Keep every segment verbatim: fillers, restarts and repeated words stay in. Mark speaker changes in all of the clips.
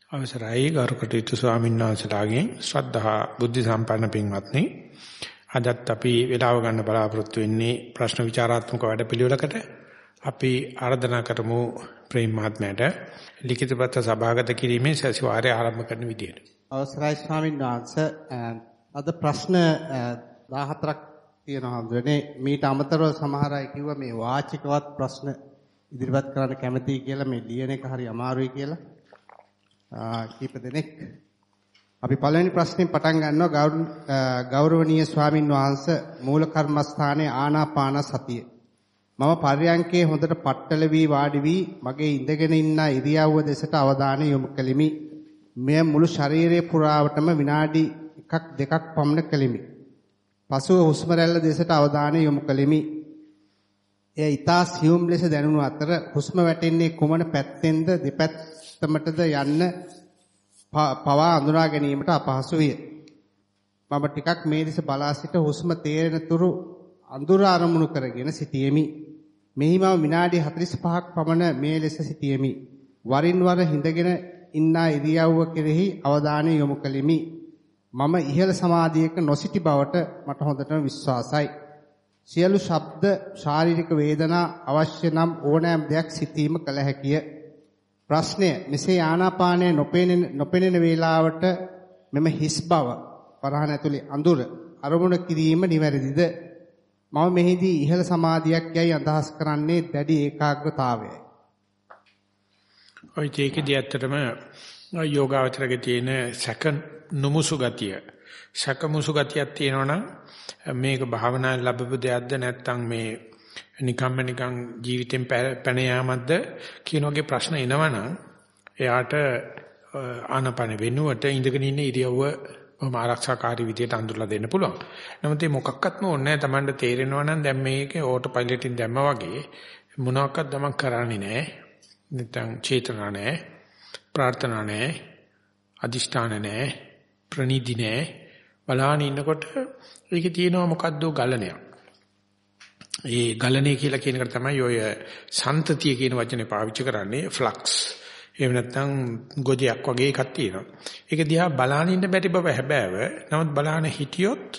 Speaker 1: අවසරයි ගරුකටයුතු ස්වාමීන් වහන්සේලාගෙන් ශ්‍රද්ධා බුද්ධ සම්පන්න පින්වත්නි අදත් අපි වේලාව ගන්න බලාපොරොත්තු වෙන්නේ ප්‍රශ්න විචාරාත්මක වැඩපිළිවෙලකට අපි ආරාධනා කරමු ප්‍රේම මහත්මයාට ලිඛිත පත්‍ර සභාගත කිරීමේ සැසිවාරය ආරම්භ කරන විදියට.
Speaker 2: අවසරයි ස්වාමීන් වහන්සේ අද ප්‍රශ්න දහහතරක් තියෙනවා හඳුනන්නේ මීට අමතරව සමහර අය කිව්වා මේ වාචිකවත් ප්‍රශ්න ඉදිරිපත් කරන්න කැමතියි කියලා මේ ලියන එක හරි අමාරුයි කියලා. කීප දෙනෙක් අපි පළවෙනි ප්‍රශ්نين පටන් ගන්නවා ගෞරවනීය ස්වාමින් වහන්සේ මූල කර්මස්ථානයේ ආනාපාන සතිය මම පර්යංකේ හොඳට පట్టල වී වාඩි වී මගේ ඉඳගෙන ඉන්න ඉරියව්ව දෙසට අවධානය යොමු කෙලිමි මෙය මුළු ශරීරයේ පුරාවටම විනාඩි එකක් දෙකක් පමණ කෙලිමි පසුව හුස්ම රැල්ල දෙසට අවධානය යොමු කෙලිමි එය ඊතා සියුම් ලෙස දැනුණු අතර හුස්ම වැටෙන්නේ කුමන පැත්තෙන්ද දෙපැත්තමටද යන්න පවා අඳුනා ගැනීමට අපහසු විය. මම ටිකක් මේ දෙස බලා සිට හුස්ම තේරෙන තුරු අඳුර අරමුණු කරගෙන සිටියෙමි. මෙහි මම විනාඩි හතළිස් පහක් පමණ මේ ලෙස සිටියෙමි. වරින් වර හිඳගෙන ඉන්න ඉරියව්ව කෙරෙහි අවධානය යොමු කළෙමි. මම ඉහළ සමාධියක නොසිටි බවට මට හොඳටම විශ්වාසයි. සියලු ශබ්ද ශාරීරික වේදනා අවශ්‍ය නම් ඕනෑම දෙයක් සිටීම කළ හැකිය. ප්‍රශ්නය මෙසේ ආනාපානය නොපෙනෙන නොපෙනෙන වේලාවට මෙම හිස් බව වරහන් ඇතුලේ අඳුර අරමුණ කිරීම නිවැරදිද? මම මෙහිදී ඉහළ සමාධියක් යයි අදහස් කරන්නේ දැඩි ඒකාග්‍රතාවයයි.
Speaker 1: ඔය ඒකදී ඇත්තටම යෝගාවචරයේ තියෙන සැක නුමුසු ගතිය සැක මුසු ගතියක් තියෙනවනම් මේක භාවනාවේ ලැබපු දෙයක්ද නැත්නම් මේ නිකම්ම නිකං ජීවිතෙන් පැන යාමක්ද කියන වගේ ප්‍රශ්න එනවනම් එයාට ආනපන වෙනුවට ඉඳගෙන ඉන්න ඉරියව්ව බොහොම ආරක්ෂාකාරී විදියට අඳුරලා දෙන්න පුළුවන්. නමුත් මේ මොකක්වත්ම ඕනේ නැහැ. Tamanට තේරෙනවා නම් දැන් මේකේ ඕටෝ පයිලට් එකෙන් දැම්මා වගේ මොනවාක්වත් තමන් කරන්නේ නැහැ. නැත්නම් චේතනා නැහැ, ප්‍රාර්ථනා නැහැ, අදිෂ්ඨාන නැහැ, ප්‍රණීති නැහැ. බලාගෙන ඉන්නකොට ඒකේ තියෙනවා මොකද්ද ගලණයක්. ඒ ගලණය කියලා කියන එකට තමයි ඔය සන්තතිය කියන වචනේ පාවිච්චි කරන්නේ ෆ්ලක්ස්. එහෙම නැත්නම් ගොජයක් වගේ එකක් තියෙනවා. ඒක දිහා බලාගෙන ඉන්න බැරි බව හැබෑව. නමුත් බලාගෙන හිටියොත්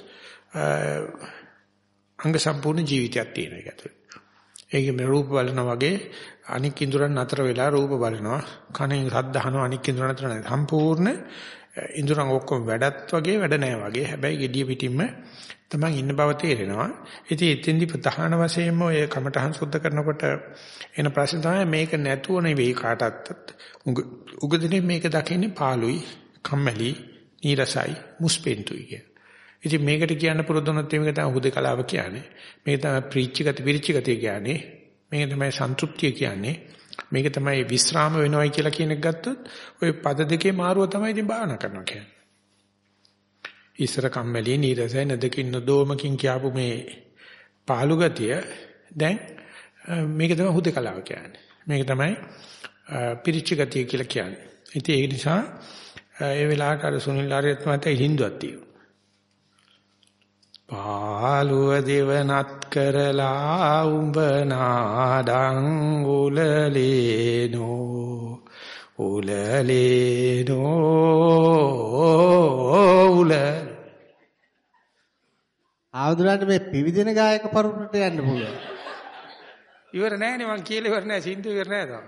Speaker 1: අංග සම්පූර්ණ ජීවිතයක් තියෙන එක ඇතුළේ. ඒකේ මේ රූප බලනවා වගේ අනික් ඉඳුරන් අතර වෙලා රූප බලනවා. කනෙන් ශබ්ද අහනවා අනික් ඉඳුරන් අතර නැහැ. සම්පූර්ණ ඉඳුරන් ඔක්කොම වැඩත් වගේ වැඩ නැහැ වගේ. හැබැයි gediya පිටින්ම තමන් ඉන්න බව තේරෙනවා. ඉතින් එතෙන්දි ප්‍රධාන වශයෙන්ම ඔය කමඨහං සුද්ධ කරනකොට එන ප්‍රශ්න තමයි මේක නැතුව නෙවෙයි කාටවත්. උගදෙනේ මේක දකින්නේ පාළුයි, කම්මැලි, නීරසයි, මුස්පෙන්තුයි කිය. ඉතින් මේකට කියන්න පුරුදුනොත් මේක තමයි හුදකලාව කියන්නේ. මේක තමයි ප්‍රීච්චිගත විරිච්චිගතය කියන්නේ. මේක තමයි සන්තුෂ්තිය කියන්නේ. මේක තමයි විස්රාම වෙනවයි කියලා කියන එක ගත්තොත් ඔය පද දෙකේ මාරුව තමයි ඉතින් භාවනා කරනවා කියන්නේ. ඉස්සර කම්මැලි නීරසයි නදකින් නොදෝමකින් කියපු මේ පාළු ගතිය දැන් මේක තමයි හුදකලාව කියන්නේ. මේක තමයි පිරිච්ච ගතිය කියලා කියන්නේ. ඉතින් ඒ නිසා ඒ වෙලාවට අර සුනිල් ආරියත් මහත්තයා හින්දුවක් තියෙනවා. පාළුව දෙවනත් කරලා උඹ නාඩං උලලේනෝ උලලේනෝ උල
Speaker 2: ආවුදුරන්ට මේ පිවිදෙන ගායක පරුණට යන්න පුළුවන්.
Speaker 1: ඉවර නෑනේ මං කියලා ඉවර නෑ සින්දු ඉවර නෑ තාම.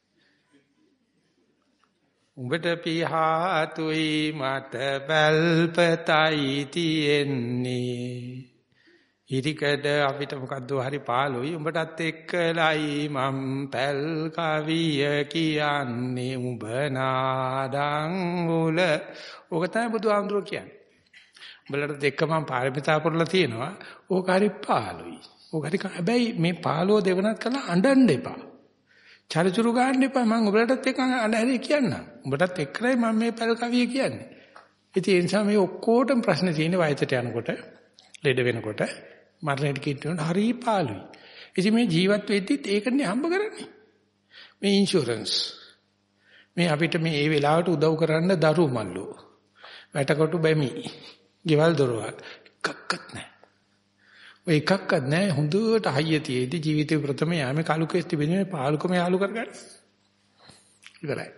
Speaker 1: උඹට පිහාතුයි මට බල්පතයි තියෙන්නේ. ඉරිකඩ අපිට මොකද්ද හරි පාළුයි උඹටත් එක්කලයි මම් පැල් කවිය කියන්නේ උඹ නාඩං උල. ඕක තමයි බුදුහාමුදුරුවෝ කියන්නේ. උඹලට දෙක මම පාරමිතා පුරලා තියෙනවා. ඕක හරි පාළුයි. ඕක හරි හැබැයි මේ පාළුව දෙවනත් කරලා අඬන්න එපා. චරිචුරු ගන්න එපා. මම උඹලටත් එක්ක අඬහැරි කියන්නම්. උඹටත් එක්කයි මම මේ පැල් කවිය කියන්නේ. ඉතින් ඒ නිසා මේ ඔක්කොටම ප්‍රශ්න තියෙන්නේ වයසට යනකොට, ලෙඩ වෙනකොට, මරණයට කිට්ටුනොත් හරි පාළුයි. ඉතින් මේ ජීවත් වෙද්දිත් ඒකනේ හම්බ කරන්නේ. මේ ඉන්ෂුරන්ස්. මේ අපිට මේ ඒ වෙලාවට උදව් කරන්න දරු මල්ලෝ. වැටකොටු බැමි. ගෙවල් දොරවල් එකක්වත් නැහැ. ඔය එකක්වත් නැහැ. හොඳට හයිය තියේදී ජීවිතේ ප්‍රථම යාමේ කලුකෙස් තිබෙන්නේ පාලුකම යාලු කරගන්න. ඉවරයි.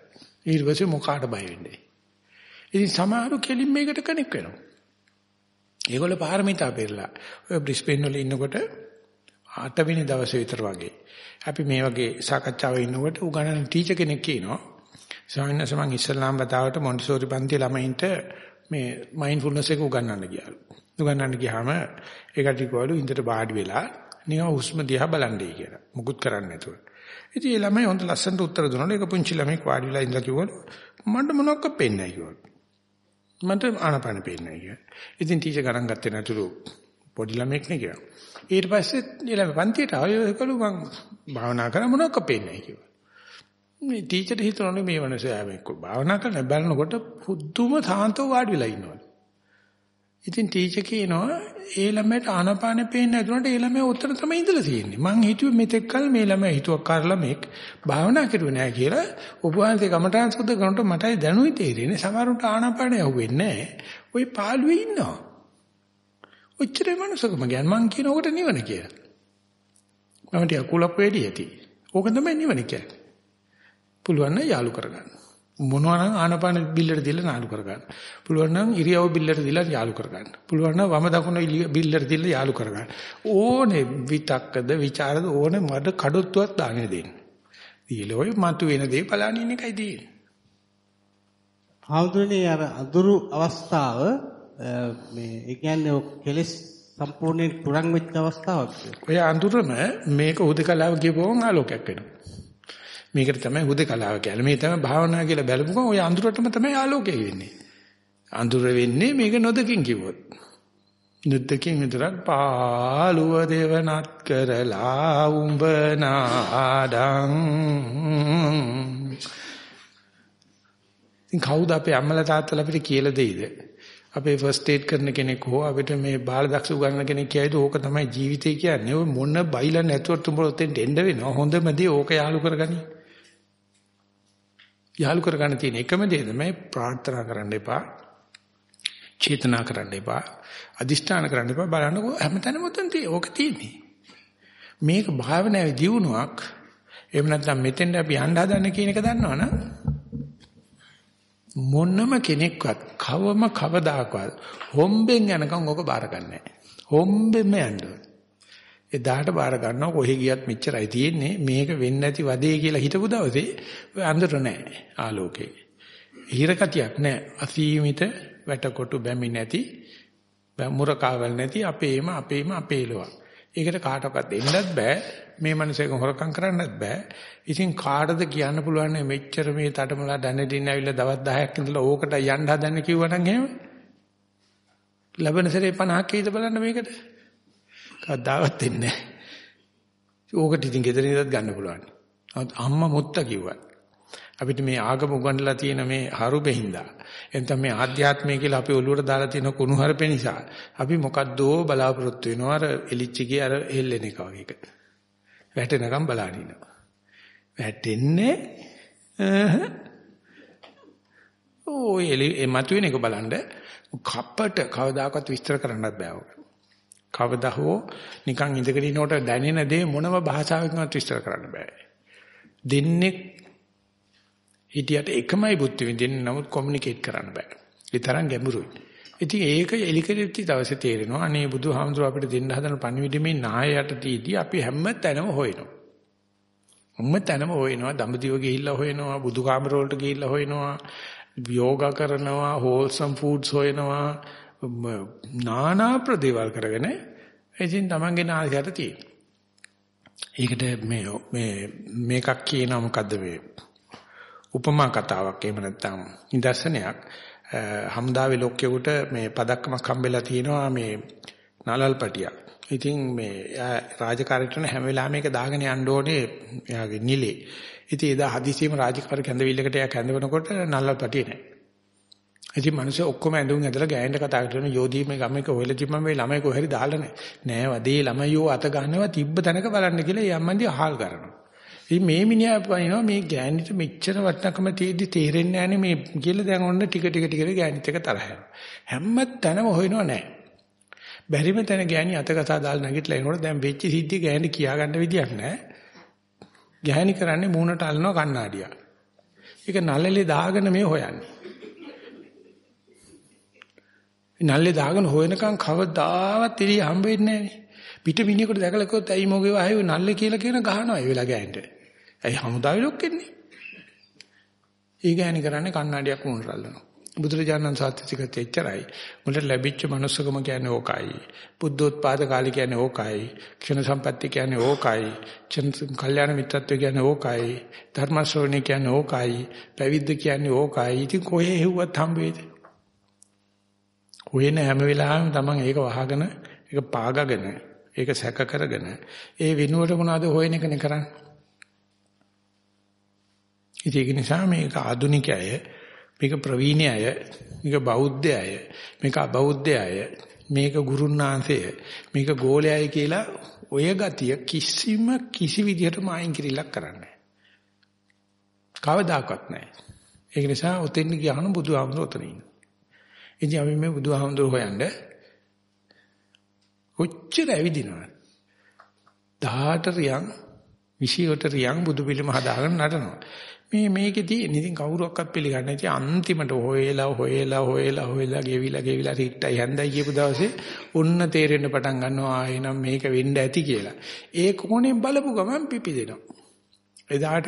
Speaker 1: ඊට පස්සේ මොකාට බය වෙන්නේ. ඉතින් සමහරු කෙලින් මේකට කනෙක් වෙනවා. ඒගොල්ලෝ පාරමිතා පෙරලා ඔය බ්‍රිස්බේන් වල ඉන්නකොට අට වෙනි දවසේ විතර වගේ අපි මේ වගේ සාකච්ඡාවක ඉන්නකොට උගන්නන ටීචර් කෙනෙක් කියනවා ස්වාමීන් වහන්සේ මම ඉස්ලාම් වතාවට මොන්ටිසෝරි පන්තියේ ළමයින්ට මේ මයින්ඩ්ෆුල්නස් එක උගන්වන්න ගියාලු. උගන්වන්න ගියාම ඒකට කිව්වලු ඉන්දට වාඩි වෙලා නිකන් හුස්ම දිහා බලන්නේ කියලා. මුකුත් කරන්නේ නැතුව. ඉතින් ඒ ළමයි හොඳ ලස්සනට උත්තර දුන්නා. ඒක පුංචි ළමෙක් වාඩි වෙලා ඉඳලා කිව්වලු මට මොනවක් පේන්නේ නැහැ කිව්වලු. මට ආනපාන පේන්නේ නැහැ කියලා. ඉතින් ටීචර් ගණන් ගත්තේ නැතුළු පොඩි ළමෙක් නේ කියලා. ඊට පස්සේ ඊළඟ පන්තියට ආයෙ ඒකලු මං භාවනා කරා මොනවක් පේන්නේ නැහැ කිව්වා. මේ ටීචර් හිතනනේ මේ වනසේ ආවෙක් භාවනා කරන බලනකොට පුදුම සාන්තව වාඩි වෙලා ඉන්නවා. ඉතින් ටීචර් කියනවා ඒ ළමයට ආනපාන පේන්නේ නැතුනට ඒ ළමයා උත්තර තමයි ඉඳලා තියෙන්නේ. මං හිතුවේ මෙතෙක් කල මේ ළමයා හිතුවක් කාර ළමෙක් භාවනා කරුවේ නැහැ කියලා. ඔබ වහන්සේ කමඨාන් සුද්ධ කරනකොට මටයි දැනුයි තේරෙන්නේ සමහරුන්ට ආනපාන යවෙන්නේ නැහැ. ওই පාළුවේ ඉන්නවා. ඔච්චරේ මනුස්සකම ගැන මං කියනකොට නිවන කියලා. මම ටික කුලප් වෙඩි ඇති. ඕක තමයි නිවන කියන්නේ. පුළුවන් නම් යාලු කරගන්න. මොනවා නම් ආනපාන බිල්ලට දීලා නාලු කරගන්න. පුළුවන් නම් ඉරියව් බිල්ලට දීලා යාලු කරගන්න. පුළුවන් නම් වම දකුණ බිල්ලට දීලා යාලු කරගන්න. ඕනේ විතක්කද ਵਿਚාරද ඕනේ මඩ කඩොත්තුවක් දාන්නේ දෙන්න. දීලා ඔය මතු වෙන දේ බලන්න ඉන්න එකයි දෙන්නේ.
Speaker 2: ආවුදුනේ අර අඳුරු අවස්ථාව මේ ඒ කියන්නේ කෙලස් සම්පූර්ණයෙන් තුරන් වෙච්ච අවස්ථාවක්.
Speaker 1: ඔය අඳුරම මේක හුදකලාව කියපුවම ආලෝකයක් වෙනවා. මේකට තමයි හුදකලාව කියන්නේ. මේ තමයි භාවනා කියලා බැලුවම ඔය අඳුරටම තමයි ආලෝකය වෙන්නේ. අඳුර වෙන්නේ මේක නොදකින් කිව්වොත්. නොදකින් විතරක් පාළුව දේවනත් කරලා උඹ නාඩං. ඉතින් කවුද අපේ අම්මලා තාත්තලා අපිට කියලා දෙයිද? අපේ ෆස්ට් ඒඩ් කරන කෙනෙක් හෝ අපිට මේ බාලදක්ෂ උගන්වන කෙනෙක් කියයිද ඕක තමයි ජීවිතය කියන්නේ. ඔය මොන බයිලා නැතුව තුඹ ඔතෙන්ට එන්න වෙනවා. හොඳම දේ ඕක යාලු කරගනි. යාලු කරගන්න තියෙන එකම දේ තමයි ප්‍රාර්ථනා කරන්න එපා. චේතනා කරන්න එපා. අදිෂ්ඨාන කරන්න එපා. බලන්නකො හැමතැනම ඔතන තියෙ ඕක තියෙන්නේ. මේක භාවනාවේ දියුණුවක්. එහෙම නැත්නම් මෙතෙන්ට අපි යන්න හදන කියන එක දන්නවනම් මොනම කෙනෙක්වත් කවම කවදාකවත් හොම්බෙන් යනකම් ඔක බාර ගන්න නැහැ. හොම්බෙම යන්න. එදාට බාර ගන්නව කොහෙ ගියත් මෙච්චරයි තියෙන්නේ. මේක වෙන්නේ නැති වදේ කියලා හිතපු දවසේ ඔය අඳුර නැහැ ආලෝකේ. හිරකතියක් නැහැ. අසීමිත වැටකොටු බැමි නැති මුරකාවල් නැති අපේම අපේම අපේලුවක්. ඒකට කාටවත් දෙන්නත් බෑ. මේ මනසේක හොරකම් කරන්නත් බෑ. ඉතින් කාටද කියන්න පුළුවන් මෙච්චර මේ තටමලා දැනෙදින් ඇවිල්ලා දවස් දහයක් ඉඳලා ඕකට යන්න හදන්න කිව්වනම් එහෙම ලැබෙන සැරේ පනහක් කීයද බලන්න මේකට කවදාවත් දෙන්නේ නැහැ. ඕකට ඉතින් ගෙදර ඉඳලා ගන්න පුළුවන්. අම්මා මුත්තා කිව්වා. අපිට මේ ආගම උගන්වලා තියෙන මේ හරුබෙහිඳා එතන මේ ආධ්‍යාත්මය කියලා අපි ඔළුවට දාලා තියෙන කුණුහරුපේ නිසා අපි මොකද්දෝ බලාපොරොත්තු වෙනවා අර එලිච්චිගේ අර හෙල්ලෙන එක වගේ එක. වැටෙනකම් බලන ඉන්නවා. වැටෙන්නේ ඔය එලි මතුවෙන එක බලන්න කප්පට කවදාකවත් විස්තර කරන්නත් බෑ ඔක. කවදා හෝ නිකන් ඉඳගෙන ඉනකොට දැනෙන දේ මොනම භාෂාවකින්වත් විස්තර කරන්න බෑ. දෙන්නේ හිටියට එකමයි බුද්ධ විදින්න නමුත් කොමියුනිකේට් කරන්න බෑ. ඒ තරම් ගැඹුරුයි. ඉතින් ඒක එලිකෙලිටි දවසේ තේරෙනවා. අනේ බුදුහාමුදුරුව අපිට දෙන්න හදන පණිවිඩමේ නායයට තීදී අපි හැම තැනම හොයනවා. හැම තැනම හොයනවා. දඹදිව ගිහිල්ලා හොයනවා. බුදුකාමර වලට ගිහිල්ලා හොයනවා. යෝගා කරනවා. හෝල්සම් ෆුඩ්ස් හොයනවා. නානා ප්‍රදේවල් කරගෙන ඉතින් තමන්ගේ නායයට තියෙනවා. ඒකට මේ මේ මේකක් කියනවා මොකද්ද මේ උපමා කතාවක් එහෙම නැත්නම් නිදර්ශනයක් හම්දාවේ ලොක්කෙකුට මේ පදක්කමක් හම්බෙලා තියෙනවා මේ නලල්පටියක්. ඉතින් මේ රාජකාරීට හැම වෙලාවෙම මේක දාගෙන යන්න ඕනේ එයාගේ නිලේ. ඉතින් එදා හදිසියෙම රාජකාරී කැඳවිල්ලකට එයා කැඳවනකොට නලල්පටිය නැහැ. ඉතින් මිනිස්සු ඔක්කොම ඇඳුම් ඇඳලා ගෑනට කතා කරන යෝධී මේ ගමේක හොයලා තිබ්බම මේ ළමයි කොහෙරි දාලා නැහැ. නෑ වදේ ළමයියෝ අත ගන්නවා තිබ්බ තැනක බලන්න කියලා යම්මන්දි අහල් කරනවා. ඉතින් මේ මිනිහා පනිනවා මේ ගෑනිට මෙච්චර වටනකම තියෙද්දි තේරෙන්නේ නැහනේ මේ කියලා දැන් ඔන්න ටික ටික ටික ගෑනිත් එක තරහ යනවා. හැම තැනම හොයනව නැහැ. බැරිම තැන ගෑණි අතකසා දාලා නැගිටලා එනකොට දැන් වෙච්ච සිද්ධිය ගෑණි කියා ගන්න විදියක් නැහැ. ගෑණි කරන්නේ මූණට අල්ලනවා කණ්ණාඩියක්. ඒක නළලේ දාගෙන මේ හොයන්නේ. නළලේ දාගෙන හොයනකම් කවදාවත් ඉරි හම්බ වෙන්නේ නැහැ නේ. පිට මිනිහෙකුට දැකලා කිව්වොත් ඇයි මොගේ ආයේ නළලේ කියලා කියන ගහනවා ඒ වෙලාව ගෑනට. ඇයි හමුදාවේ ලොක්කෙන්නේ? ඒ ගෑණි කරන්නේ කණ්ණාඩියක් මුණට අල්ලනවා. බුදුරජාණන් සාත්‍තිකත් එච්චරයි. මුලට ලැබිච්ච මනුස්සකම කියන්නේ ඕකයි. බුද්ධෝත්පාද කාලය කියන්නේ ඕකයි. ක්ෂණ සම්පatti කියන්නේ ඕකයි. ක්ෂණ කල්යාණ මිත්‍රත්වය කියන්නේ ඕකයි. ධර්ම ශ්‍රවණය කියන්නේ ඕකයි. පැවිද්ද කියන්නේ ඕකයි. ඉතින් කොහේ හෙව්වත් හම්බ වෙයිද? කොහෙන හැම වෙලාවෙම තමන් ඒක වහගෙන ඒක පාගගෙන ඒක සැක කරගෙන ඒ වෙනුවට මොනවද හොයන එකනේ කරන්නේ. ඉතින් ඒක නිසා මේක ආධුනිකය, මේක ප්‍රවීණය, මේක බෞද්ධය, මේක අබෞද්ධය, මේක ගුරුනාංශය, මේක ගෝලයයි කියලා ඔය ගතිය කිසිම කිසි විදිහටම අයින් කිරිලක් කරන්නේ නැහැ. කවදාකවත් නැහැ. ඒක නිසා ඔතෙන් ගියාම බුදුහාමුදුරුවෝ ඔතන ඉන්නවා. ඉතින් අපි මේ බුදුහාමුදුරුවෝ හොයන්නේ කොච්චර ඇවිදිනවද? දහඅට රියන් විසියට රියන් බුදු පිළිම හදාගෙන නටනවා. මේ මේකේ තියෙන ඉතින් කවුරුවක්වත් පිළිගන්නේ නැති අන්තිමට හොයලා හොයලා හොයලා හොයලා ගෙවිලා ගෙවිලා රිට්ටයි හැන්දයි කියපු දවසේ ඔන්න තේරෙන්න පටන් ගන්නවා ආයෙනම් මේක වෙන්න ඇති කියලා. ඒ කොහොනේ බලපු ගමන් පිපිදෙනවා. එදාට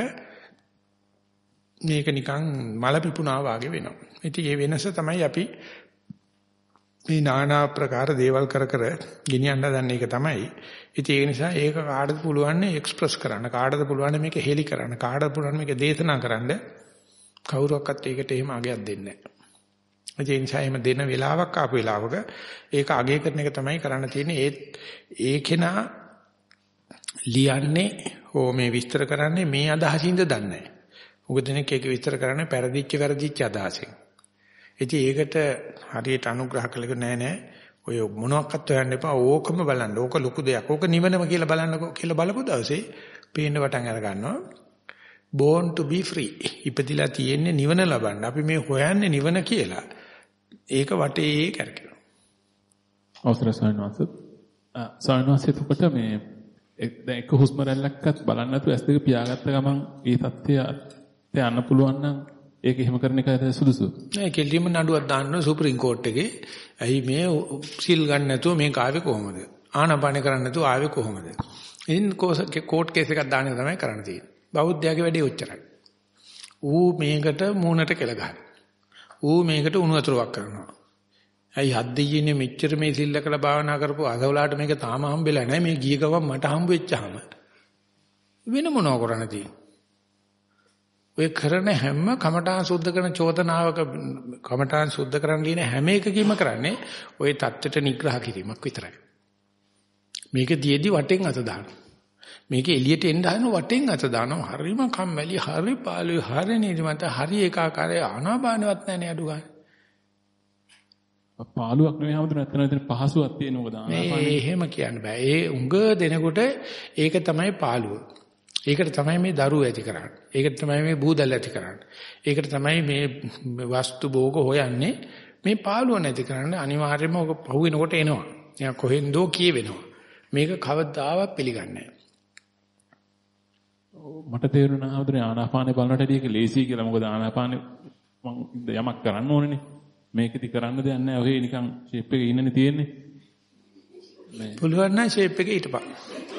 Speaker 1: මේක නිකන් මල පිපුණා වගේ වෙනවා. ඉතින් මේ වෙනස තමයි අපි මේ নানা ආකාර දේවල් කර කර ගෙනියන්න දන්න එක තමයි. ඉතින් ඒ නිසා ඒක කාටද පුළුවන් එක්ස්ප්‍රස් කරන්න, කාටද පුළුවන් මේක හෙලි කරන්න, කාටද පුළුවන් මේක දේශනා කරන්න. කවුරක්වත් ඒකට එහෙම අගයක් දෙන්නේ නැහැ. ඒ නිසා එහෙම දෙන වෙලාවක් ආපු වෙලාවක ඒක අගය කරන එක තමයි කරන්න තියෙන්නේ. ඒත් ඒකේනා ලියන්නේ ඕ මේ විස්තර කරන්නේ මේ අදහසින්ද දන්නේ නැහැ. උග දෙනෙක් ඒක විස්තර කරන්නේ පෙරදිච්ච පෙරදිච්ච අදහසින්. ඉතින් ඒකට හරියට අනුග්‍රහ කළක නෑ නෑ ඔය මොනවාක්වත් හොයන්න එපා ඕකම බලන්න. ඕක ලොකු දෙයක්. ඕක නිවනම කියලා බලන්නකෝ කියලා බලපු දවසේ පේන්න පටන් අර ගන්නවා. born to be free. ඉපදිලා තියෙන්නේ නිවන ලබන්න. අපි මේ හොයන්නේ නිවන කියලා. ඒක වටේ කරකිනවා.
Speaker 3: අවසර සයන්වාස. සයන්වාස එතකොට මේ දැන් එක හුස්ම රැල්ලක්වත් බලන්න නැතුව ඇස් දෙක පියාගත්ත ගමන් ඒ தත්ත්වයට යන්න පුළුවන් නම් ඒක එහෙම කරන එකද සුදුසු? නෑ
Speaker 1: කෙලින්ම නඩුවක් දාන්න සුප්‍රීම කෝට් එකේ. ඇයි මේ සිල් ගන්න නැතුව මේක ආවේ කොහොමද? ආනාපාන කරන්න නැතුව ආවේ කොහොමද? ඉතින් කෝට් කේස් එකක් දාන්න තමයි කරන්න තියෙන්නේ. බෞද්ධයාගේ වැඩේ ඔච්චරයි. ඌ මේකට මූණට කෙල ගන්න. ඌ මේකට උණු වතුරක් කරනවා. ඇයි හද්දියේ මෙච්චර මේ සිල්ලකලා භාවනා කරපු අසවලාට මේක තාම හම්බෙලා නැහැ. මේ ගිය ගමන් මට හම්බ වෙච්චාම වෙන මොනව කරන්න තියෙන්නේ? ඔය කරන හැම කමඨාන් සුද්ධ කරන චෝදනාවක කමඨාන් සුද්ධ කරන්න ලියන හැම එකකින්ම කරන්නේ ඔය தත්තට නිග්‍රහ කිරීමක් විතරයි. මේක දියේදී වටෙන් අත දානවා. මේක එළියට එන්න හදන වටෙන් අත දානවා. හරිම කම්මැලි, හරි පාළුයි, හරි නිදිමත, හරි ඒකාකාරයි ආනාපානවත් නැහැ අඩු ගන්න.
Speaker 3: පාළුවක් නෙවෙයි හැමෝටම නැත්නම් එතන පහසුවක් තියෙන ඕක දානවා.
Speaker 1: මේ එහෙම කියන්න බෑ. ඒ උඟ දෙනකොට ඒක තමයි පාළුව. ඒකට තමයි මේ දරුවෝ ඇති කරන්නේ. ඒකට තමයි මේ බූදල් ඇති කරන්නේ. ඒකට තමයි මේ වස්තු භෝග හොයන්නේ. මේ පාළුව නැති කරන්නේ අනිවාර්යයෙන්ම ඔක පහු වෙනකොට එනවා. නිකන් කොහෙන්දෝ කියවෙනවා. මේක කවදාවත් පිළිගන්නේ නැහැ.
Speaker 3: මට තේරුණා ආවදනේ ආනාපානේ බලනට ඒක ලේසි කියලා. මොකද ආනාපානේ මම යමක් කරන්න ඕනේනේ. මේකෙදි කරන්න දෙයක් නැහැ. ඔහේ නිකන් ෂේප් එකේ ඉන්නනේ තියෙන්නේ.
Speaker 1: පුළුවන් නම් ෂේප් එකේ හිටපන්.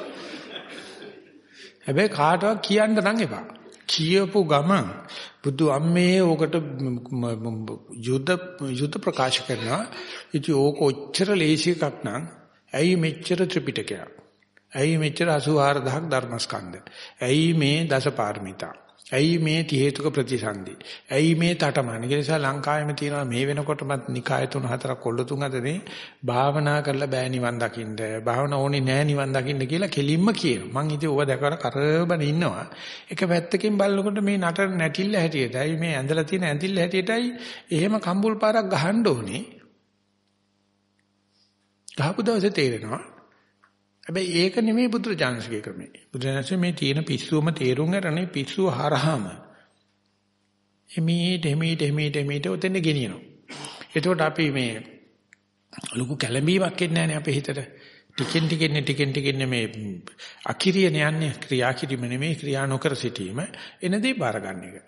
Speaker 1: හැබැයි කාටවත් කියන්න නම් එපා. කියපු ගමන් බුදු අම්මේ ඕකට යුද යුද ප්‍රකාශ කරනවා. ඉතින් ඕක ඔච්චර ලේසි එකක් නම් ඇයි මෙච්චර ත්‍රිපිටකයක්? ඇයි මෙච්චර අසූ හාරදහක් ධර්මස්කන්ධ? ඇයි මේ දසපාරමිතා? ඇයි මේ ති හේතුක ප්‍රතිසන්දි? ඇයි මේ තටමන? ඒ නිසා ලංකාවෙම තියෙනවා මේ වෙනකොටමත් නිකාය තුන හතරක් කොල්ල තුන් හතරේ භාවනා කරලා බෑ නිවන් දකින්න. භාවනා ඕනේ නෑ නිවන් දකින්න කියලා කෙලින්ම කියනවා. මං ඉතින් ඕව දැකලා කරබන ඉන්නවා. එක පැත්තකින් බලනකොට මේ නටන නැටිල්ල හැටියටයි මේ ඇඳලා තියෙන ඇඳිල්ල හැටියටයි එහෙම කම්බුල් පාරක් ගහන්න ඕනේ. ගහපු දවසේ තේරෙනවා. හැබැයි ඒක නෙමෙයි බුදුරජාණන්සේගේ ක්‍රමය. බුදුරජාණන්සේ මේ තියෙන පිස්සුවම තේරුම් ගන්නනේ පිස්සුව හරහාම එමීට එමීට එමීට එමීට උතෙන් ගෙනියනවා. එතකොට අපි මේ ලොකු කැළඹීමක් එන්නේ නැහැ අපේ හිතට. ටිකෙන් ටිකෙන් ටිකෙන් ටිකෙන් මේ අකිරියන යන්නේ ක්‍රියා කිරීම නෙමෙයි ක්‍රියා නොකර සිටීම. එනදී බාර ගන්න එක.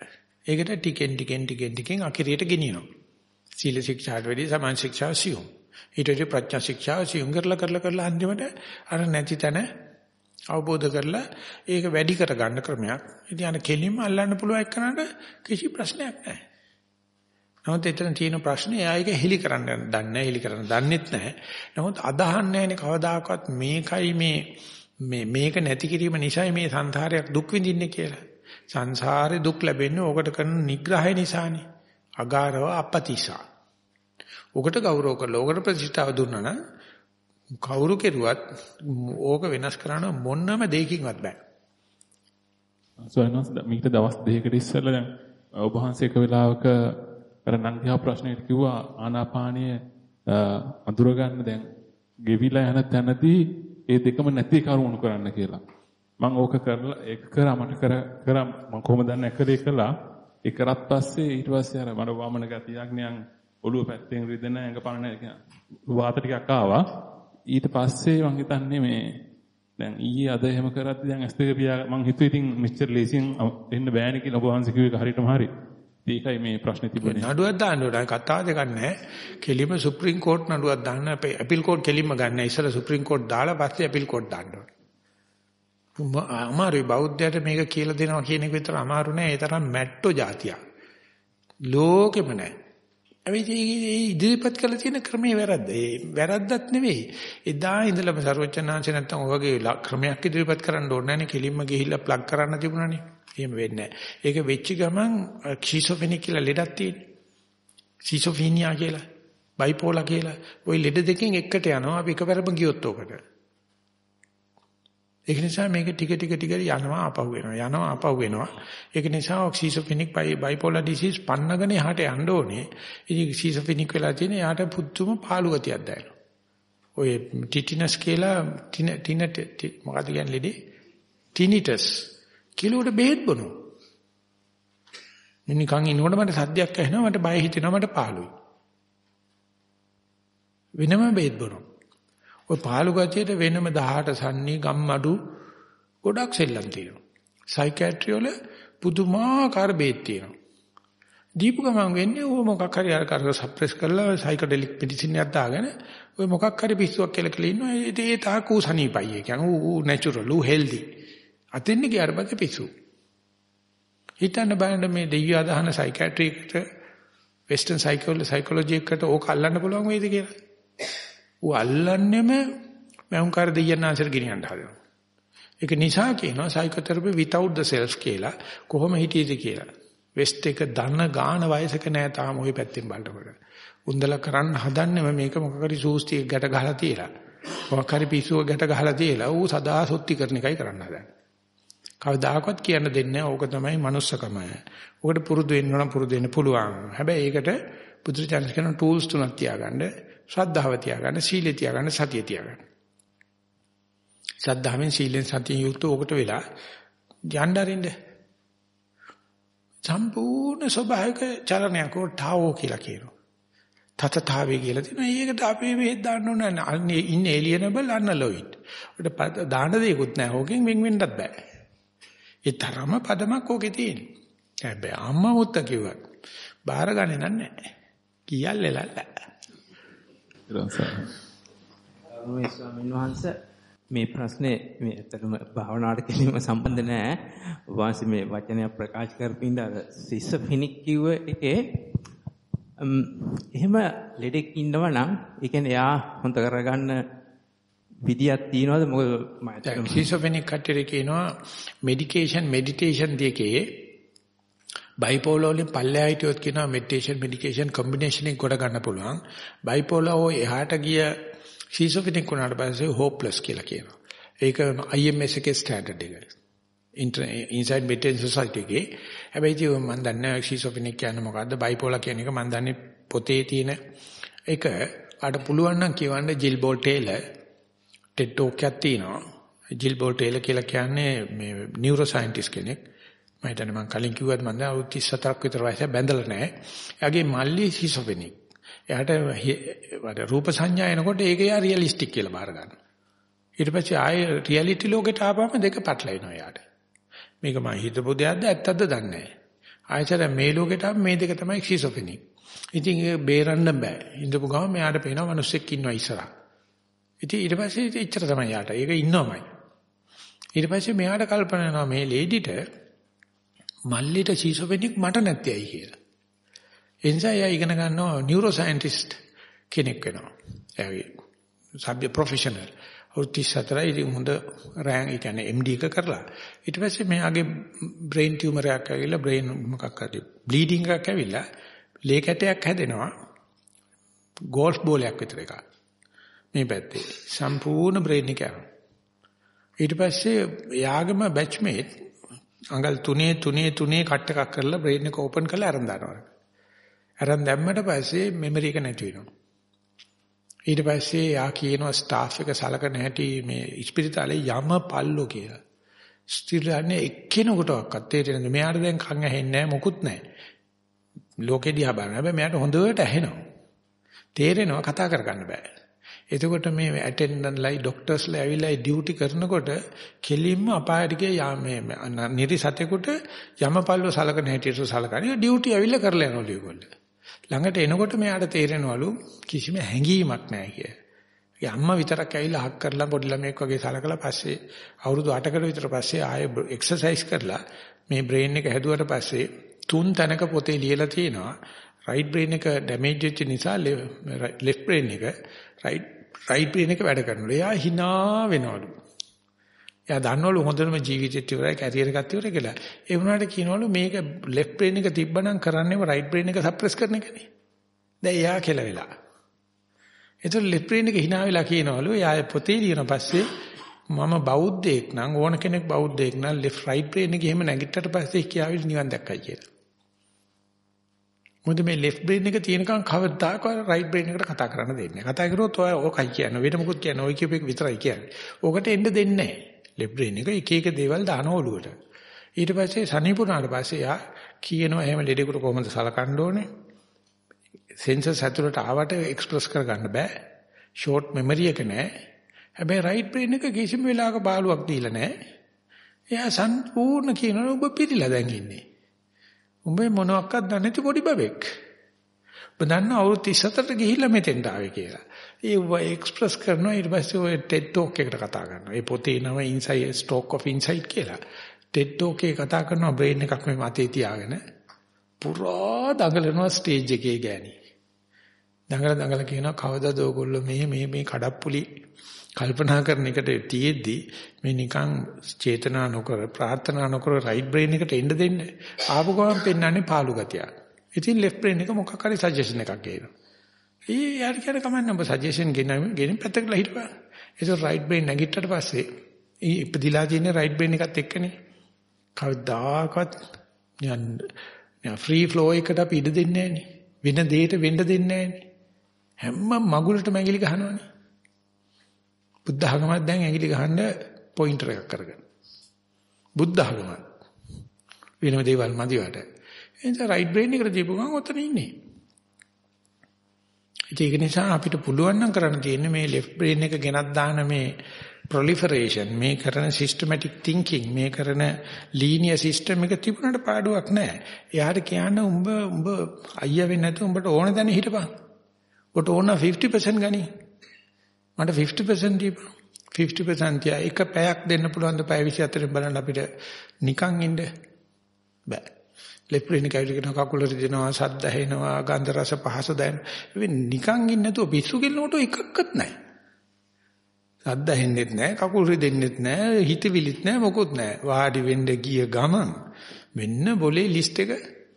Speaker 1: ඒකට ටිකෙන් ටිකෙන් ටිකෙන් ටිකෙන් අකිරියට ගෙනියනවා. සීල ශික්ෂාට වැඩි සමාන ශික්ෂාව සියුම්. ඊට වඩා ප්‍රඥා ශික්ෂාව සියුම් කරලා කරලා කරලා අන්තිමට අර නැති තැන අවබෝධ කරලා ඒක වැඩි කර ගන්න ක්‍රමයක්. ඉතින් අර කෙලින්ම අල්ලන්න පුළුවන් එක්කනට කිසි ප්‍රශ්නයක් නැහැ. නමුත් එතන තියෙන ප්‍රශ්නේ එයා ඒක හෙලි කරන්න දන්නේ නැහැ, හෙලි කරන්න දන්නෙත් නැහැ. නමුත් අදහන්නේ නැහැනේ කවදාකවත් මේකයි මේ මේ මේක නැති කිරීම නිසායි මේ සංසාරයක් දුක් විඳින්නේ කියලා. සංසාරේ දුක් ලැබෙන්නේ ඕකට කරන නිග්‍රහය නිසානේ. අගාරව අපතිසා. ඕකට ගෞරව කරලා ඕකට ප්‍රතිෂ්ඨාව දුන්නා නම් කවුරු කෙරුවත් ඕක වෙනස් කරන්න මොනම දෙයකින්වත් බෑ.
Speaker 3: සෝනස් මේක දවස් දෙකකට ඉස්සෙල්ලා දැන් ඔබ වහන්සේ එක වෙලාවක අර නන්දියා ප්‍රශ්නෙට කිව්වා ආනාපානීය අඳුර ගන්න දැන් ගෙවිලා යන තැනදී ඒ දෙකම නැති කරුණු කරන්න කියලා. මම ඕක කරලා ඒක කරා මට කර කරා මම කොහොමද දන්නේ කළේ කළා. ඒ කරත් පස්සේ ඊට පස්සේ අර මම වමන ගතියක් නියන් ඔළුව පැත්තෙන් රිදෙන ඇඟ පණ නැහැ වාත ටිකක් ආවා. ඊට පස්සේ මම හිතන්නේ මේ දැන් ඊයේ අද එහෙම කරද්දි දැන් ඇස් දෙක පියා මම හිතුවේ ඉතින් මෙච්චර ලේසියෙන් එන්න බෑනේ කියලා ඔබ වහන්සේ කිව්ව එක හරියටම හරි. ඒකයි මේ ප්‍රශ්නේ තිබුණේ.
Speaker 1: නඩුවක් දාන්න ඕනේ. කතාව දෙකක් නැහැ. කෙලිම සුප්‍රීම කෝට් නඩුවක් දාන්න අපීල් කෝට් කෙලිම ගන්න. ඉස්සෙල්ලා සුප්‍රීම කෝට් දාලා පස්සේ අපීල් කෝට් දාන්න ඕනේ. අමාරුයි බෞද්ධයට මේක කියලා දෙනවා කියන එක විතර අමාරු නෑ. ඒ තරම් මැට්ටෝ જાතියක්. ලෝකෙම නෑ. ඒ ඉදිරිපත් කළ තියෙන ක්‍රමේ වැරද්ද. ඒ වැරද්දක් නෙවෙයි. එදා ඉඳලම සර්වචනාංශ නැත්තම් ඔය වගේ ක්‍රමයක් ඉදිරිපත් කරන්න ඕනේ නෑනේ. කෙලින්ම ගිහිල්ලා ප්ලග් කරන්න තිබුණානේ. එහෙම වෙන්නේ නෑ. ඒක වෙච්ච ගමන් ෂිසොෆෙනික් කියලා ලෙඩක් තියෙනවා. ෂිසොෆීනියා කියලා, බයිපෝලා කියලා. ওই ලෙඩ දෙකෙන් එකට යනවා. අපි එකවරම ගියොත් ඔකට. ඒක නිසා මේක ටික ටික ටික යනවා ආපහු වෙනවා යනවා ආපහු වෙනවා. ඒක නිසා ඔක්සිසොෆෙනික් බයිපෝලර් ඩිසීස් පන්නගෙන යහට යන්න ඕනේ. ඉතින් ඔක්සිසොෆෙනික් වෙලා තියෙන යාට පුදුම පාළු ගතියක් දැනෙනවා. ඔය ටිටිනස් කියලා ටින ටින මොකක්ද කියන්නේ ලෙඩේ? ටිනිටස් කිලෝට බෙහෙත් බොනවා. නිකන් ඉන්නකොට මට සද්දයක් ඇහෙනවා මට බය හිතෙනවා මට පාළුයි. වෙනම බෙහෙත් බොනවා. ඔය පාළු ගතියට වෙනම දහඅට සන්නි ගම්මඩු ගොඩක් සෙල්ලම් තියෙනවා. සයිකියාට්‍රි වල පුදුමාකාර බේත් තියෙනවා. දීපු ගමන් වෙන්නේ ඔය මොකක් හරි අර කර සප්‍රෙස් කරලා සයිකඩෙලික් මෙඩිසින් එකක් දාගෙන ඔය මොකක් හරි පිස්සුවක් කියලා කියලා ඉන්නවා. ඒ තාකු සනීපයි. ඒ කියන්නේ ඌ නැචරල් ඌ හෙල්දි. අතින් ගියාට පස්සේ පිස්සු. හිතන්න බලන්න මේ දෙවියන් අදහන සයිකියාට්‍රි එකට වෙස්ටර්න් සයිකොලොජි එකට ඕක අල්ලන්න පුළුවන් වේද කියලා. ඌ අල්ලන්නෙම මෞංකාර දෙයයන් ආශ්‍ර ගෙනියන්න හදනවා. ඒක නිසා කියනවා සයිකෝതെරපි without the self කියලා. කොහොම හිටියේද කියලා. වෙස්ට් එක දන ගාන වයසක නෑ තාම ওই පැත්තෙන් බලනකොට. උන්දලා කරන්න හදන්නේම මේක මොකක් හරි සූස්තියක් ගැට ගහලා තියලා. මොකක් හරි පිස්සුවක් ගැට ගහලා තියලා ඌ සදා සොත්ති කරන එකයි කරන්න හදන්නේ. කවදාකවත් කියන්න දෙන්නේ නෑ ඕක තමයි manussකම. ඕකට පුරුදු වෙන්න නම් පුරුදු වෙන්න පුළුවන්. හැබැයි ඒකට බුදුචානන් කියන ටූල්ස් තුනක් තියාගන්න. ශ්‍රද්ධාව තියාගන්න, සීලය තියාගන්න, සතිය තියාගන්න. ශ්‍රද්ධාවෙන් සීලෙන් සතියෙන් යුක්ත ඔකට වෙලා යන්න අරින්න. සම්පූර්ණ ස්වභාවික චලනයක් තාවෝ කියලා කියනවා. තතතාවේ කියලා තියෙනවා. ඒකට අපි මේ දාන්න ඕන නැහැ. ඉන්නේ එලියනබල් අනලොයිඩ්. ඔකට දාන්න දෙයක්වත් නැහැ. ඕකෙන් වෙන් වෙන්නත් බෑ. ඒ තරම පදමක් ඕකේ තියෙන්නේ. හැබැයි අම්මා මුත්ත කිව්වත් බාර ගන්නේ නැහැ. කියල්ලෙලල්ල.
Speaker 4: මේ ස්වාමීන් වහන්සේ මේ ප්‍රශ්නේ මේ ඇත්තටම භාවනාවට කිසිම සම්බන්ධ නැහැ. වහන්සේ මේ වචනය ප්‍රකාශ කරපින්ද සිසොෆෙනික් කිව්ව එකේ එහෙම ලෙඩෙක් ඉන්නව නම් ඒ කියන්නේ එයා හොඳ කරගන්න විදියක් තියනවාද? මොකද මම ඇත්තටම
Speaker 1: සිසොෆෙනික් කට්ටිය කියනවා මෙඩිකේෂන් මෙඩිටේෂන් දෙකේ බයිපෝලර් වලින් පල්ලෙහා හිටියොත් කියනවා මෙඩිටේෂන් මෙඩිකේෂන් කොම්බිනේෂන් එක කොට ගන්න පුළුවන්. බයිපෝලර් ඔය එහාට ගිය ෂිසොෆ්‍රීනික් වුණාට පස්සේ හෝප්ලස් කියලා කියනවා. ඒක I M S එකේ ස්ටෑන්ඩඩ් එක. ඉන්සයිඩ් මෙඩිටේෂන් සොසයිටි එකේ. හැබැයි ඉතින් මම දන්නේ නැහැ ෂිසොෆ්‍රීනික් කියන්නේ මොකද්ද? බයිපෝලර් කියන එක මම දන්නේ පොතේ තියෙන එක. ආට පුළුවන් නම් කියවන්න Jill Bolte Taylor TED talk එකක් තියෙනවා. ජිල් බෝල් ටේලර් කියලා කියන්නේ මේ නියුරෝ සයන්ටිස්ට් කෙනෙක්. මම හිතන්නේ මම කලින් කිව්වත් මම දැන් අවුරුදු තිස් හතරක් විතර වයසේ බැඳලා නැහැ. එයාගේ මල්ලි ෂිසොෆ්‍රීනික්. එයාට වඩ රූප සංඥා එනකොට ඒක යා රියලිස්ටික් කියලා බාර ගන්නවා. ඊට පස්සේ ආයේ රියැලිටි ලෝකෙට ආපම දෙක පැටලෙනවා එයාට. මේක මම හිතපු දෙයක්ද ඇත්තද දන්නේ නැහැ. ආයතන මේ ලෝකෙට මේ දෙක තමයි ෂිසොෆෙනික්. ඉතින් ඒක බේරන්න බෑ. ඉඳපු ගමන් මෙයාට පේනවා මිනිස්සෙක් ඉන්නවා ඉස්සරහා. ඉතින් ඊට පස්සේ ඉච්චර තමයි යාට. ඒක ඉන්නවමයි. ඊට පස්සේ මෙයාට කල්පනා කරනවා මේ ලේඩිට මල්ලිට ෂිසොෆෙනික් මට නැත්තේ ඇයි කියලා. ඒ නිසා එයා ඉගෙන ගන්නවා නියුරෝ සයන්ටිස්ට් කෙනෙක් වෙනවා. එයාගේ සබ්ජෙක්ට් ප්‍රොෆෙෂනල්. ඔතිස් හතරයි ඉතින් හොඳ රෑන්ක් ඒ කියන්නේ එම් ඩී එක කරලා. ඊට පස්සේ මෙයාගේ බ්‍රේන් ටියුමර් එකක් ඇවිල්ලා බ්‍රේන් මොකක් හරි බ්ලීඩින් එකක් ඇවිල්ලා ලේ කැටයක් හැදෙනවා. ගෝල්ෆ් බෝලයක් විතර එකක්. මේ පැත්තේ සම්පූර්ණ බ්‍රේන් එක යනවා. ඊට පස්සේ යාගම බැච්මේට් අඟල් තුනේ තුනේ තුනේ කට් එකක් කරලා බ්‍රේන් එක ඕපන් කරලා අරන් දානවා. අරන් දැම්මට පස්සේ මෙමරි එක නැති වෙනවා. ඊට පස්සේ යා කියනවා ස්ටාෆ් එක සලකන හැටි මේ ඉස්පිරිතාලේ යම පල්ලෝ කියලා. ස්ටිරන්නේ එක්කෙනෙකුටවත් තේරෙන්නේ මෙයාට දැන් කන් ඇහෙන්නේ නැහැ මොකුත් නැහැ. ලෝකෙ දිහා බලන හැබැයි මෙයාට හොඳට ඇහෙනවා. තේරෙනවා කතා කරගන්න බෑ. එතකොට මේ ඇටෙන්ඩන්ට්ලයි ડોක්ටර්ස්ලා ඇවිල්ලා ඩියුටි කරනකොට කෙලින්ම අපායට ගිය යා මේ නිරිසතෙකුට යමපල්ලෝ සලකන හැටියට සලකන්නේ ඩියුටි ඇවිල්ලා කරලා යනවලු ඒගොල්ලෝ. ළඟට එනකොට මෙයාට තේරෙනවලු කිසිම හැඟීමක් නැහැ කිය. ඒ අම්මා විතරක් ඇවිල්ලා හක් කරලා පොඩි ළමෙක් වගේ සලකලා පස්සේ අවුරුදු අටකට විතර පස්සේ ආයෙ එක්සර්සයිස් කරලා මේ බ්‍රේන් එක හැදුවට පස්සේ තුන් තැනක පොතේ ලියලා තියෙනවා රයිට් බ්‍රේන් එක ඩැමේජ් වෙච්ච නිසා ලෙෆ්ට් බ්‍රේන් එක රයිට් රයිට් බ්‍රේන් එක වැඩ කරනවලු. එයා hina වෙනවලු. එයා දන්නවලු හොඳටම ජීවිතේත් ඉවරයි කැරියර් එකත් ඉවරයි කියලා. ඒ වුණාට කියනවලු මේක ලෙෆ්ට් බ්‍රේන් එක තිබ්බනම් කරන්නේම රයිට් බ්‍රේන් එක සප්‍රෙස් කරන එකනේ. දැන් එයා කියලා වෙලා. ඒතර ලෙෆ්ට් බ්‍රේන් එක hina වෙලා කියනවලු එයා පොතේ ලියන පස්සේ මම බෞද්ධයෙක් නම් ඕන කෙනෙක් බෞද්ධයෙක් නම් ලෙෆ්ට් රයිට් බ්‍රේන් එක එහෙම නැගිට්ටට පස්සේ කියාවිලි නිවන් දැක්කයි කියලා. මොකද මේ ලෙෆ්ට් බ්‍රේන් එක තියෙනකන් කවදාකවත් රයිට් බ්‍රේන් එකට කතා කරන්න දෙන්නේ නැහැ. කතා කරුවොත් ඔය ඔකයි කියන්නේ. වෙන මොකුත් කියන්නේ ඔය කියප එක විතරයි කියන්නේ. ඕකට එන්න දෙන්නේ නැහැ. ලෙෆ්ට් බ්‍රේන් එක එක එක දේවල් දාන ඔළුවට. ඊට පස්සේ සනීපුණාට පස්සේ යා කියනවා එහෙම ලෙඩෙකුට කොහොමද සලකන්න ඕනේ? සෙන්සර්ස් ඇතුළට ආවට එක්ස්ප්‍රස් කරගන්න බෑ. ෂෝට් මෙමරි එක නැහැ. හැබැයි රයිට් බ්‍රේන් එක කිසිම වෙලාවක බාලුවක් දීලා නැහැ. එයා සම්පූර්ණ කියනවා ඔබ පිළිලා දැන් ඉන්නේ. උඹේ මොනවාක්වත් දන්නේ නැති පොඩි බබෙක්. ඔබ දන්න අවුරුදු තිස් හතරට ගිහිල්ලා මෙතෙන්ට ආවේ කියලා. ඒ එක්ස්ප්‍රස් කරනවා ඊට පස්සේ ඔය ටෙඩ් ටෝක් එකට කතා කරනවා. ඒ පොතේ නම ඉන්සයිඩ් ස්ටෝක් ඔෆ් ඉන්සයිඩ් කියලා. ටෙඩ් ටෝක් එකේ කතා කරනවා බ්‍රේන් එකක් මේ මතේ තියාගෙන පුරා දඟලනවා ස්ටේජ් එකේ ගෑණි. දඟල දඟල කියනවා කවදාද ඔයගොල්ලෝ මේ මේ මේ කඩප්පුලි කල්පනා කරන එකට තියෙද්දි මේ නිකන් චේතනා නොකර ප්‍රාර්ථනා නොකර රයිට් බ්‍රේන් එකට එන්න දෙන්න. ආපු ගමන් පෙන්නන්නේ පාළු ගතිය. ඉතින් ලෙෆ්ට් බ්‍රේන් එක මොකක් හරි සජෙෂන් එකක් ගේනවා. ඊ යාර කියන කමන්න ඔබ සජෙෂන් ගෙන ගෙන පැත්තකට හිටපන්. ඒක රයිට් බ්‍රේන් නැගිට්ටට පස්සේ ඊ ඉපදිලා තියෙන රයිට් බ්‍රේන් එකත් එක්කනේ. කවදාකවත් යන්න ෆ්‍රී ෆ්ලෝ එකට අපි ඉඩ දෙන්නේ නැහනේ. වෙන දෙයකට වෙන්න දෙන්නේ නැහනේ. හැම මගුලටම ඇඟිලි ගහනවනේ. බුද්ධ ධර්මයක් දැන් ඇඟිලි ගහන්න පොයින්ටර් එකක් කරගෙන. බුද්ධ ධර්ම වෙනම දේවල් මදිවට. එනිසා රයිට් බ්‍රේන් එකට දීපු ගමන් ඔතන ඉන්නේ. ඒක නිසා අපිට පුළුවන් නම් කරන්න තියෙන්නේ මේ ලෙෆ්ට් බ්‍රේන් එක ගෙනත් දාන මේ proliferation මේ කරන systematic thinking මේ කරන linear system එක තිබුණාට පාඩුවක් නැහැ. එයාට කියන්න උඹ උඹ අයියා වෙන්නේ නැතුව උඹට ඕන දැන හිටපන්. ඔබට ඕන fifty percent ගනි. මට fifty percent දීපන්. fifty percent තියා එක පැයක් දෙන්න පුළුවන් ද පැය විසිහතරෙන් බලන්න අපිට නිකන් ඉන්න බෑ. ලෙෆ්ට් බ්‍රේන් එක ඇවිල්ලා කකුල රිදෙනවා, ශබ්ද ඇහෙනවා, ගන්ධ රස පහස දැනෙනවා. මේ නිකන් ඉන්න නැතුව පිස්සු කෙල්ලනට එකක්වත් නැහැ. ශබ්ද ඇහෙන්නෙත් නැහැ, කකුල් රිදෙන්නෙත් නැහැ, හිතවිලිත් නැහැ, මොකුත් නැහැ. වාඩි වෙන්න ගිය ගමන් මෙන්න બોලේ ලිස්ට් එක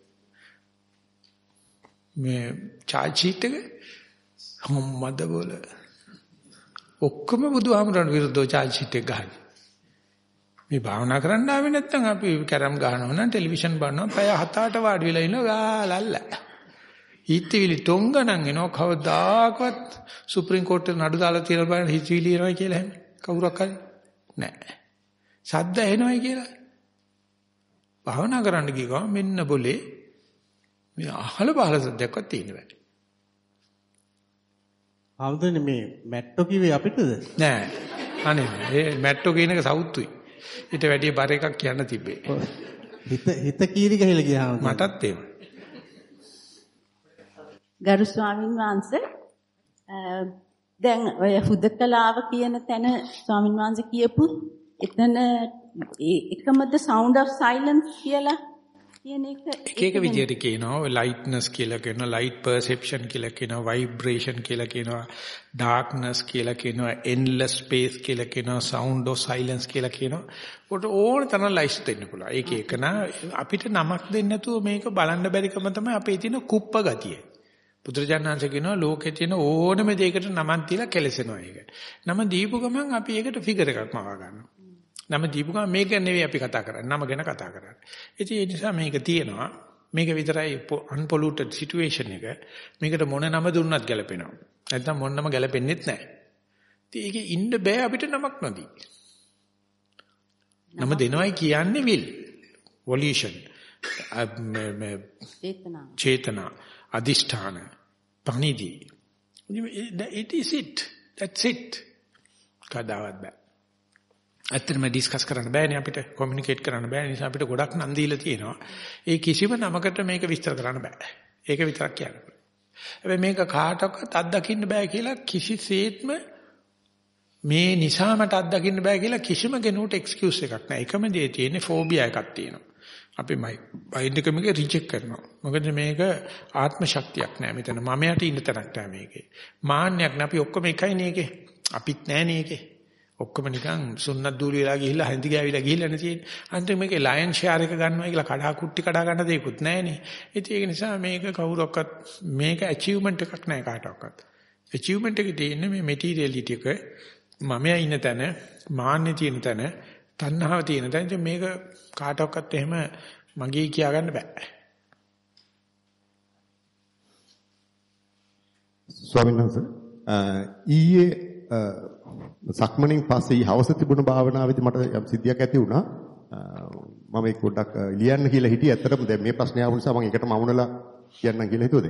Speaker 1: මේ charge sheet එක හම්මද બોල ඔක්කොම බුදුහාමුදුරන් විරුද්ධව charge sheet එක ගහන්නේ. මේ භාවනා කරන්න ආවේ නැත්නම් අපි කැරම් ගහනවා නම් ටෙලිවිෂන් බලනවා පැය හත අට වාඩි වෙලා ඉන්නවා ගාලල්ල. හිතවිලි ටොංගණන් එනවා කවදාකවත් සුප්‍රීම කෝර්ටේ නඩු දාලා තියලා බලන්න හිතවිලි එනවා කියලා හැම කවුරක් හරි නැහැ. සද්ද එනවයි කියලා. භාවනා කරන්න ගිය ගමන් මෙන්න બોලේ මේ අහල බහල සද්දයක්වත් තියෙන්නේ නැහැ.
Speaker 2: ආම්දනේ මේ මැට්ටෝ කිව්වේ අපිටද?
Speaker 1: නෑ. අනේ මේ මැට්ටෝ කියන එක සවුත්තුයි. ඊට වැඩිය බර එකක් කියන්න තිබ්බේ.
Speaker 2: හිත හිත කීරි ගහලා ගියාම
Speaker 1: මටත් එහෙම.
Speaker 5: ගරු ස්වාමීන් වහන්සේ දැන් ඔය හුදකලාව කියන තැන ස්වාමීන් වහන්සේ කියපු එතන එකමද sound of silence කියලා කියන එක
Speaker 1: එක එක විදියට කියනවා lightness කියලා කියනවා light perception කියලා කියනවා vibration කියලා කියනවා darkness කියලා කියනවා endless space කියලා කියනවා sound of silence කියලා කියනවා පොට ඕන තරම් ලයිස්ට් දෙන්න පුළුවන් ඒක එකන අපිට නමක් දෙන්න නැතුව මේක බලන්න බැරිකම තමයි අපේ තියෙන කුප්ප ගතිය බුදුරජාණන්සේ කියනවා ලෝකේ තියෙන ඕනම දෙයකට නමක් දීලා කෙලසෙනවා ඒක නම දීපු ගමන් අපි ඒකට ෆිගර් එකක් මවා ගන්නවා නම දීපු ගමන් මේක නෙවෙයි අපි කතා කරන්නේ නම ගැන කතා කරන්නේ ඉතින් ඒ නිසා මේක තියෙනවා මේක විතරයි unpolluted situation එක මේකට මොන නම දුන්නත් ගැලපෙනවා නැත්නම් මොන නම ගැලපෙන්නේත් නැහැ ඉතින් ඒකේ ඉන්න බෑ අපිට නමක් නැති නම දෙනවයි කියන්නේ will volition
Speaker 5: චේතනා
Speaker 1: චේතනා අදිෂ්ඨාන පණිදි it is it that's it කදාවත් බෑ ඇත්තටම ඩිස්කස් කරන්න බෑනේ අපිට කොමියුනිකේට් කරන්න බෑ නිසා අපිට ගොඩක් නම් දීලා තියෙනවා. ඒ කිසිම නමකට මේක විස්තර කරන්න බෑ. ඒක විතරක් කියන්න. හැබැයි මේක කාටවත් අත්දකින්න බෑ කියලා කිසිසේත්ම මේ නිසා මට අත්දකින්න බෑ කියලා කිසිම කෙනෙකුට එක්ස්කියුස් එකක් නෑ. එකම දේ තියෙන්නේ ෆෝබියා එකක් තියෙනවා. අපි මයින්ඩ් එක මේක රිජෙක්ට් කරනවා. මොකද මේක ආත්ම ශක්තියක් නෑ මෙතන. මමයට ඉන්න තරක් නෑ මේකේ. මාන්නයක් නෑ අපි ඔක්කොම එකයි නේකේ. අපිත් නෑ නේකේ. ඔක්කොම නිකන් සුන්නත් දූලි වෙලා ගිහිල්ලා හැඳි ගෑවිලා ගිහිල්ලා නේ තියෙන්නේ. අන්තිම මේකේ ලයන් ෂෙයාර් එක ගන්නවා කියලා කඩා කුට්ටි කඩා ගන්න දෙයක්වත් නැහැනේ. ඉතින් ඒක නිසා මේක කවුරක්වත් මේක ඇචීව්මන්ට් එකක් නෑ කාටවත්. ඇචීව්මන්ට් එකේ තියෙන්නේ මේ මෙටීරියලිටි එක මමයා ඉන්න තැන, මාන්නේ තියෙන තැන, තණ්හාව තියෙන තැන. ඉතින් මේක කාටවත් එහෙම මගේ කියා ගන්න බෑ.
Speaker 6: ස්වාමීන් වහන්සේ ඊයේ සක්මණෙන් පස්සේ හවස තිබුණ භාවනාවේදී මට යම් සිද්ධියක් ඇති වුණා. මම ඒක පොඩ්ඩක් ලියන්න කියලා හිටියේ. ඇත්තටම දැන් මේ ප්‍රශ්නේ ආව නිසා මම ඒකට මවුනලා කියන්නම් කියලා හිතුවද?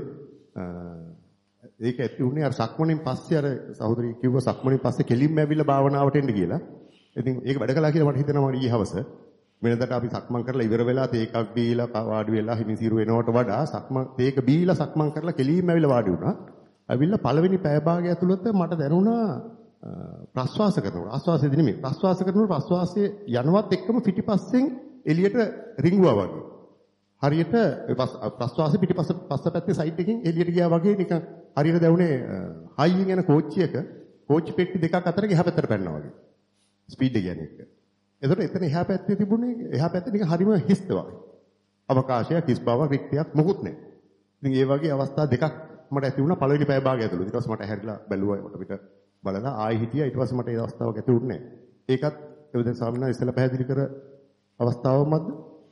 Speaker 6: ඒක ඇති වුණේ අර සක්මණෙන් පස්සේ අර සහෝදරිය කිව්වා සක්මණෙන් පස්සේ කෙලින්ම ඇවිල්ලා භාවනාවට එන්න කියලා. ඉතින් ඒක වැඩ කළා කියලා මට හිතෙනවා ඊයේ හවස. වෙනදාට අපි සක්මන් කරලා ඉවර වෙලා තේකක් බීලා වාඩි වෙලා හිමිසිරු වෙනවට වඩා සක්මන් තේක බීලා සක්මන් කරලා කෙලින්ම ඇවිල්ලා වාඩි වුණා. ඇවිල්ලා පළවෙනි පැය භාගය ඇතුළත මට දැනුණා ප්‍රස්වාස කරනවා ආස්වාසයේදී නෙමෙයි ප්‍රස්වාස කරනවා ප්‍රස්වාසයේ යනවත් එක්කම පිටිපස්සෙන් එළියට රිංගුවා වගේ හරියට ප්‍රස්වාසයේ පිටිපස්ස පස්ස පැත්තේ සයිඩ් එකකින් එළියට ගියා වගේ නිකන් හරියට දැනුනේ හයියෙන් යන කෝච්චියක කෝච්චි පෙට්ටි දෙකක් අතර එහා පැත්තට පැනනවා වගේ ස්පීඩ් එක යන්නේ එක. එතකොට එතන එහා පැත්තේ තිබුණේ එහා පැත්තේ නිකන් හරිම හිස්ත වගේ අවකාශයක් හිස් බවක් රික්තියක් මොකුත් නැහැ. ඉතින් ඒ වගේ අවස්ථා දෙකක් මට ඇති වුණා පළවෙනි පැය භාගය ඇතුළත. ඊට පස්සේ මට හැරිලා බැලුවා මට පිට බලලා ආයෙ හිටියා. ඊට පස්සේ මට ඒ අවස්ථාවක් ඇති වුණේ නැහැ. ඒකත් ඒ දැන් ස්වාමීන් වහන්සේ ඉස්සෙල්ලා පැහැදිලි කර අවස්ථාවක්මද?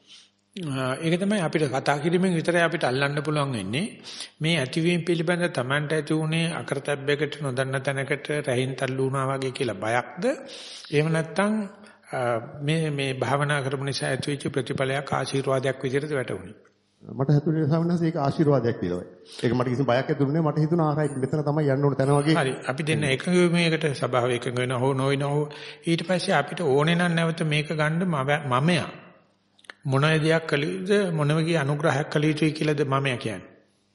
Speaker 1: ඒක තමයි අපිට කතා කිරීමෙන් විතරයි අපිට අල්ලන්න පුළුවන් වෙන්නේ. මේ ඇතිවීම පිළිබඳ Tamanට ඇති උනේ අකරතැබ්බයකට නොදන්න තැනකට රැහින් තල්ලු වුණා වගේ කියලා බයක්ද? එහෙම නැත්නම් මේ මේ භාවනා කරපු නිසා ඇතිවෙච්ච ප්‍රතිඵලයක් ආශිර්වාදයක් විදිහට වැටුණේ?
Speaker 6: මට හිතුනේ ස්වාමීන් වහන්සේ ඒක ආශිර්වාදයක් කියලා. ඒක මට කිසිම බයක් ඇති දුන්නේ නැහැ. මට හිතුණා ආ රයිට් මෙතන තමයි යන්න ඕන තැන වගේ.
Speaker 1: හරි. අපි දෙන්න එකඟ මේකට ස්වභාව එකඟ වෙන හෝ නොවෙන හෝ ඊට පස්සේ අපිට ඕනේ නම් නැවත මේක ගන්න මමයා. මොන දෙයක් කළ යුතුද මොන වගේ අනුග්‍රහයක් කළ යුතුයි කියලාද මමයා කියන්නේ.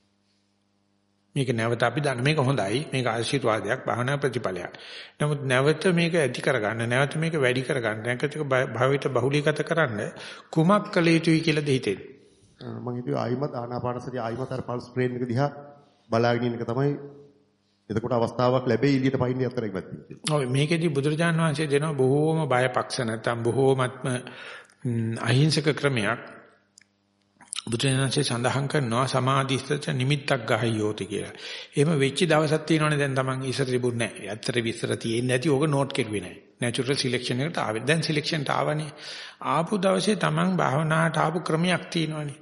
Speaker 1: මේක නැවත අපි දන්න මේක හොඳයි. මේක ආශිර්වාදයක් භාවනා ප්‍රතිඵලයක්. නමුත් නැවත මේක ඇති කරගන්න නැවත මේක වැඩි කරගන්න නැවත භාවිත බහුලීගත කරන්න කුමක් කළ යුතුයි කියලාද හිතෙන්නේ.
Speaker 6: මම හිතුවේ ආයිමත් ආනාපානසතිය ආයිමත් අර පල්ස් ට්‍රේන් එක දිහා බලාගෙන ඉන්න එක තමයි එතකොට අවස්ථාවක් ලැබෙයි එළියට පයින් යත්තර ඉවත් වෙන්නේ.
Speaker 1: ඔව් මේකෙදි බුදුරජාණන් වහන්සේ දෙනවා බොහෝම බයපක්ෂ නැත්නම් බොහෝමත්ම අහිංසක ක්‍රමයක්. බුදුරජාණන් වහන්සේ සඳහන් කරනවා සමාධිස්ත නිමිත්තක් ගහයියෝති කියලා. එහෙම වෙච්ච දවසක් තියෙනවනේ දැන් Taman ඉස්සර තිබුණ නැහැ. ඇත්තට විස්තර තියෙන්නේ නැති ඕක නෝට් කෙරුවේ නැහැ. natural selection එකට ආවේ. දැන් selection ට ආවනේ. ආපු දවසේ Taman භාවනාවට ආපු ක්‍රමයක් තියෙනවනේ.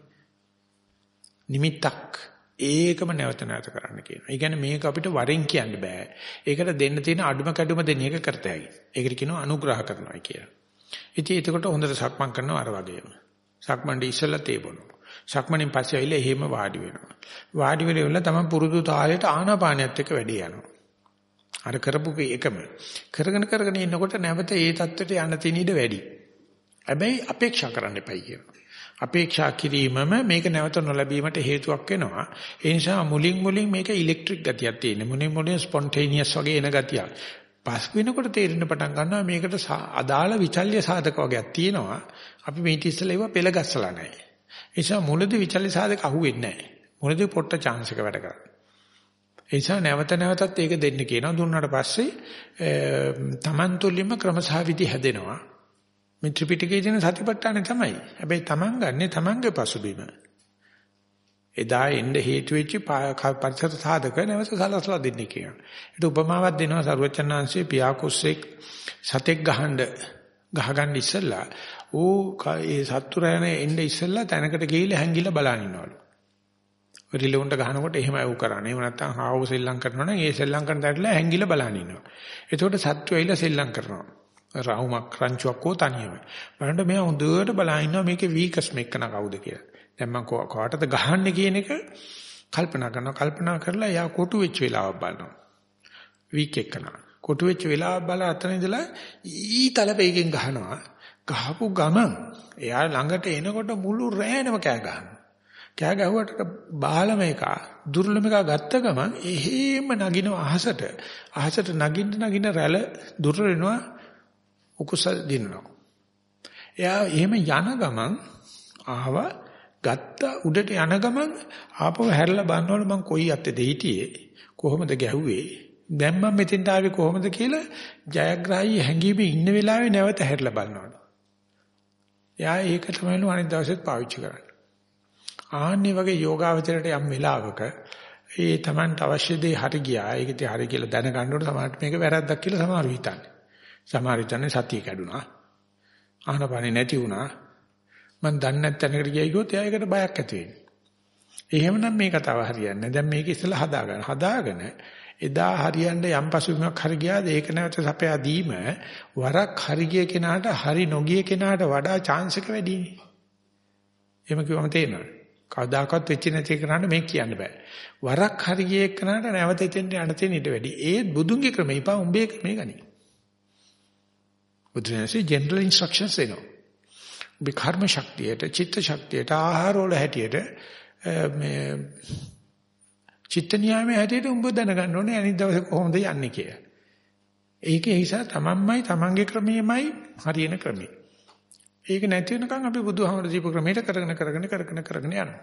Speaker 1: නිමිත්තක් ඒකම නැවත නැවත කරන්න කියනවා. ඒ කියන්නේ මේක අපිට වරෙන් කියන්න බෑ. ඒකට දෙන්න තියෙන අඩුම කැඩුම දෙන එක කරත හැකියි. ඒකට කියනවා අනුග්‍රහ කරනවා කියලා. ඉතින් ඒකට හොඳට සක්මන් කරනවා අර වගේම. සක්මන්ඩි ඉස්සලා තේබොනවා. සක්මණෙන් පස්සේ ඇවිල්ලා එහෙම වාඩි වෙනවා. වාඩි වෙලා තමයි පුරුදු තාලයට ආනාපානියත් එක්ක වැඩි යනවා. අර කරපු එකම කරගෙන කරගෙන ඉන්නකොට නැවත ඒ தත්ත්වයට යන්න තියෙන ඉඩ වැඩි. හැබැයි අපේක්ෂා කරන්න එපයි කියනවා. අපේක්ෂා කිරීමම මේක නැවත නොලැබීමට හේතුවක් වෙනවා. ඒ නිසා මුලින් මුලින් මේක ඉලෙක්ට්‍රික් ගතියක් තියෙන. මුලින් මුලින් ස්පොන්ටේනියස් වගේ එන ගතියක්. පස් වෙනකොට තේරෙන්න පටන් ගන්නවා මේකට අදාළ විචල්්‍ය සාධක වගේක් තියෙනවා. අපි මේ ඉතිස්සලා ඒවා පෙළ ගස්සලා නැහැ. ඒ නිසා මුලදී විචල්්‍ය සාධක අහුවෙන්නේ නැහැ. මුලදී පොට්ට chance එක වැඩ කරන්නේ. ඒ නිසා නැවත නැවතත් ඒක දෙන්න කියනවා. දුන්නාට පස්සේ තමන් තුළින්ම ක්‍රමසහවිදි හැදෙනවා. මේ ත්‍රිපිටකයේ තියෙන සතිපට්ඨානෙ තමයි. හැබැයි තමන් ගන්නෙ තමන්ගේ පසුබිම. එදා එන්න හේතු වෙච්ච පරිසර සාධක නැවත සලසලා දෙන්නේ කියනවා. ඒකට උපමාවක් දෙනවා සරුවචනාංශයේ පියාකුස්සෙක් සතෙක් ගහන්න ගහගන්න ඉස්සෙල්ලා ඌ ඒ සත්තුරයන එන්න ඉස්සෙල්ලා තැනකට ගිහිල්ලා හැංගිලා බලන් ඉන්නවලු. රිලෙවුන්ට ගහනකොට එහෙමයි ඌ කරන්නේ. එහෙම නැත්නම් හාව සෙල්ලම් කරනවා නම් ඒ සෙල්ලම් කරන තැනට හැංගිලා බලන් ඉන්නවා. එතකොට සත්තු ඇවිල්ලා සෙල්ලම් කරනවා. රාහුමක් රංචුවක් කෝ තනියම. බලන්න මෙයා හොඳට බලන් ඉන්නවා මේකේ වීකස් මෙක්කන කවුද කියලා. දැන් මම කොහටද ගහන්නේ කියන එක කල්පනා කරනවා. කල්පනා කරලා එයා කොටු වෙච්ච වෙලාවක් බලනවා. වීක් එක්කන. කොටු වෙච්ච වෙලාවක් බලා අතන ඉඳලා ඊතල වේගෙන් ගහනවා. ගහපු ගමන් එයා ළඟට එනකොට මුළු රෑනම කෑ ගහනවා. කෑ ගැහුවට බාලම එක දුර්ලභ එක ගත්ත ගමන් එහෙම නගින අහසට අහසට නගින්න නගින රැළ දුර වෙනවා උකුස දිනනවා. එයා එහෙම යන ගමන් ආව ගත්ත උඩට යන ගමන් ආපහු හැරලා බලනවලු මං කොයි අතේද හිටියේ කොහොමද ගැහුවේ දැන් මම මෙතෙන්ට ආවේ කොහොමද කියලා ජයග්‍රාහී හැංගීමේ ඉන්න වෙලාවේ නැවත හැරලා බලනවලු. එයා ඒක තමයිලු අනිත් දවසෙත් පාවිච්චි කරන්නේ. ආන්නේ වගේ යෝගාවචරයට යම් වෙලාවක ඒ Tamanට අවශ්‍ය දේ හරි ගියා. ඒක ඉතින් හරි කියලා දැනගන්න ඕන සමහරට මේක වැරද්දක් කියලා සමහරව හිතන්නේ. සමහර හිතන්නේ සතිය කැඩුනා. ආනපනෙ නැති වුණා. මං දන්නේ නැත්නම් ගියයි කිව්වොත් එයා ඒකට බයක් ඇති වෙන්නේ. එහෙමනම් මේ කතාව හරියන්නේ නැහැ. දැන් මේක ඉස්සෙල්ලා හදාගන්න. හදාගෙන එදා හරියන්න යම් පසුබිමක් හරි ගියාද ඒක නැවත සපයා දීම වරක් හරි ගිය කෙනාට හරි නොගිය කෙනාට වඩා chance එක වැඩිනේ. එහෙම කිව්වම තේරෙනවද? කවදාකවත් වෙච්ච නැති කරන්න මේක කියන්න බෑ. වරක් හරි ගිය එකනට නැවත එතෙන්ට යන්න තියෙන ඊට වැඩි. ඒත් බුදුන්ගේ ක්‍රමේ ඉපා උඹේ ක්‍රමේ ගනි. බුදුන්සේ ජෙනරල් ඉන්ස්ට්‍රක්ෂන්ස් දෙනවා. උඹේ කර්ම ශක්තියට, චිත්ත ශක්තියට, ආහාර වල හැටියට මේ චිත්ත නියාමයේ හැටියට උඹ දැනගන්න ඕනේ අනිත් දවසේ කොහොමද යන්නේ කියලා. ඒකේ හිසා තමන්මයි තමන්ගේ ක්‍රමෙමයි හරියන ක්‍රමේ. ඒක නැති වෙනකන් අපි බුදුහාමර දීප ක්‍රමයට කරගෙන කරගෙන කරගෙන කරගෙන යනවා.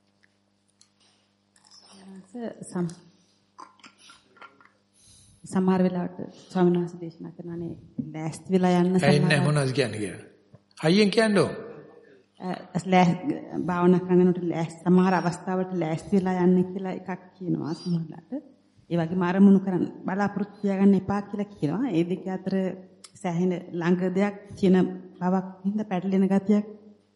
Speaker 7: සමහර වෙලාවට ස්වාමීන් වහන්සේ දේශනා කරනනේ ලෑස්ති වෙලා යන්න සමහර
Speaker 1: එන්නේ මොනවද කියන්නේ කියලා. හයියෙන් කියන්නේ.
Speaker 7: අස් ලෑ භාවනා කරනකොට ලෑස්ති සමහර අවස්ථාවලට ලෑස්ති වෙලා යන්න කියලා එකක් කියනවා සමහරලාට. ඒ වගේම අරමුණු කරන් බලාපොරොත්තු තියාගන්න එපා කියලා කියනවා. ඒ දෙක අතර සෑහෙන ළඟ දෙයක් තියෙන බවක් හින්දා පැටලෙන ගතියක්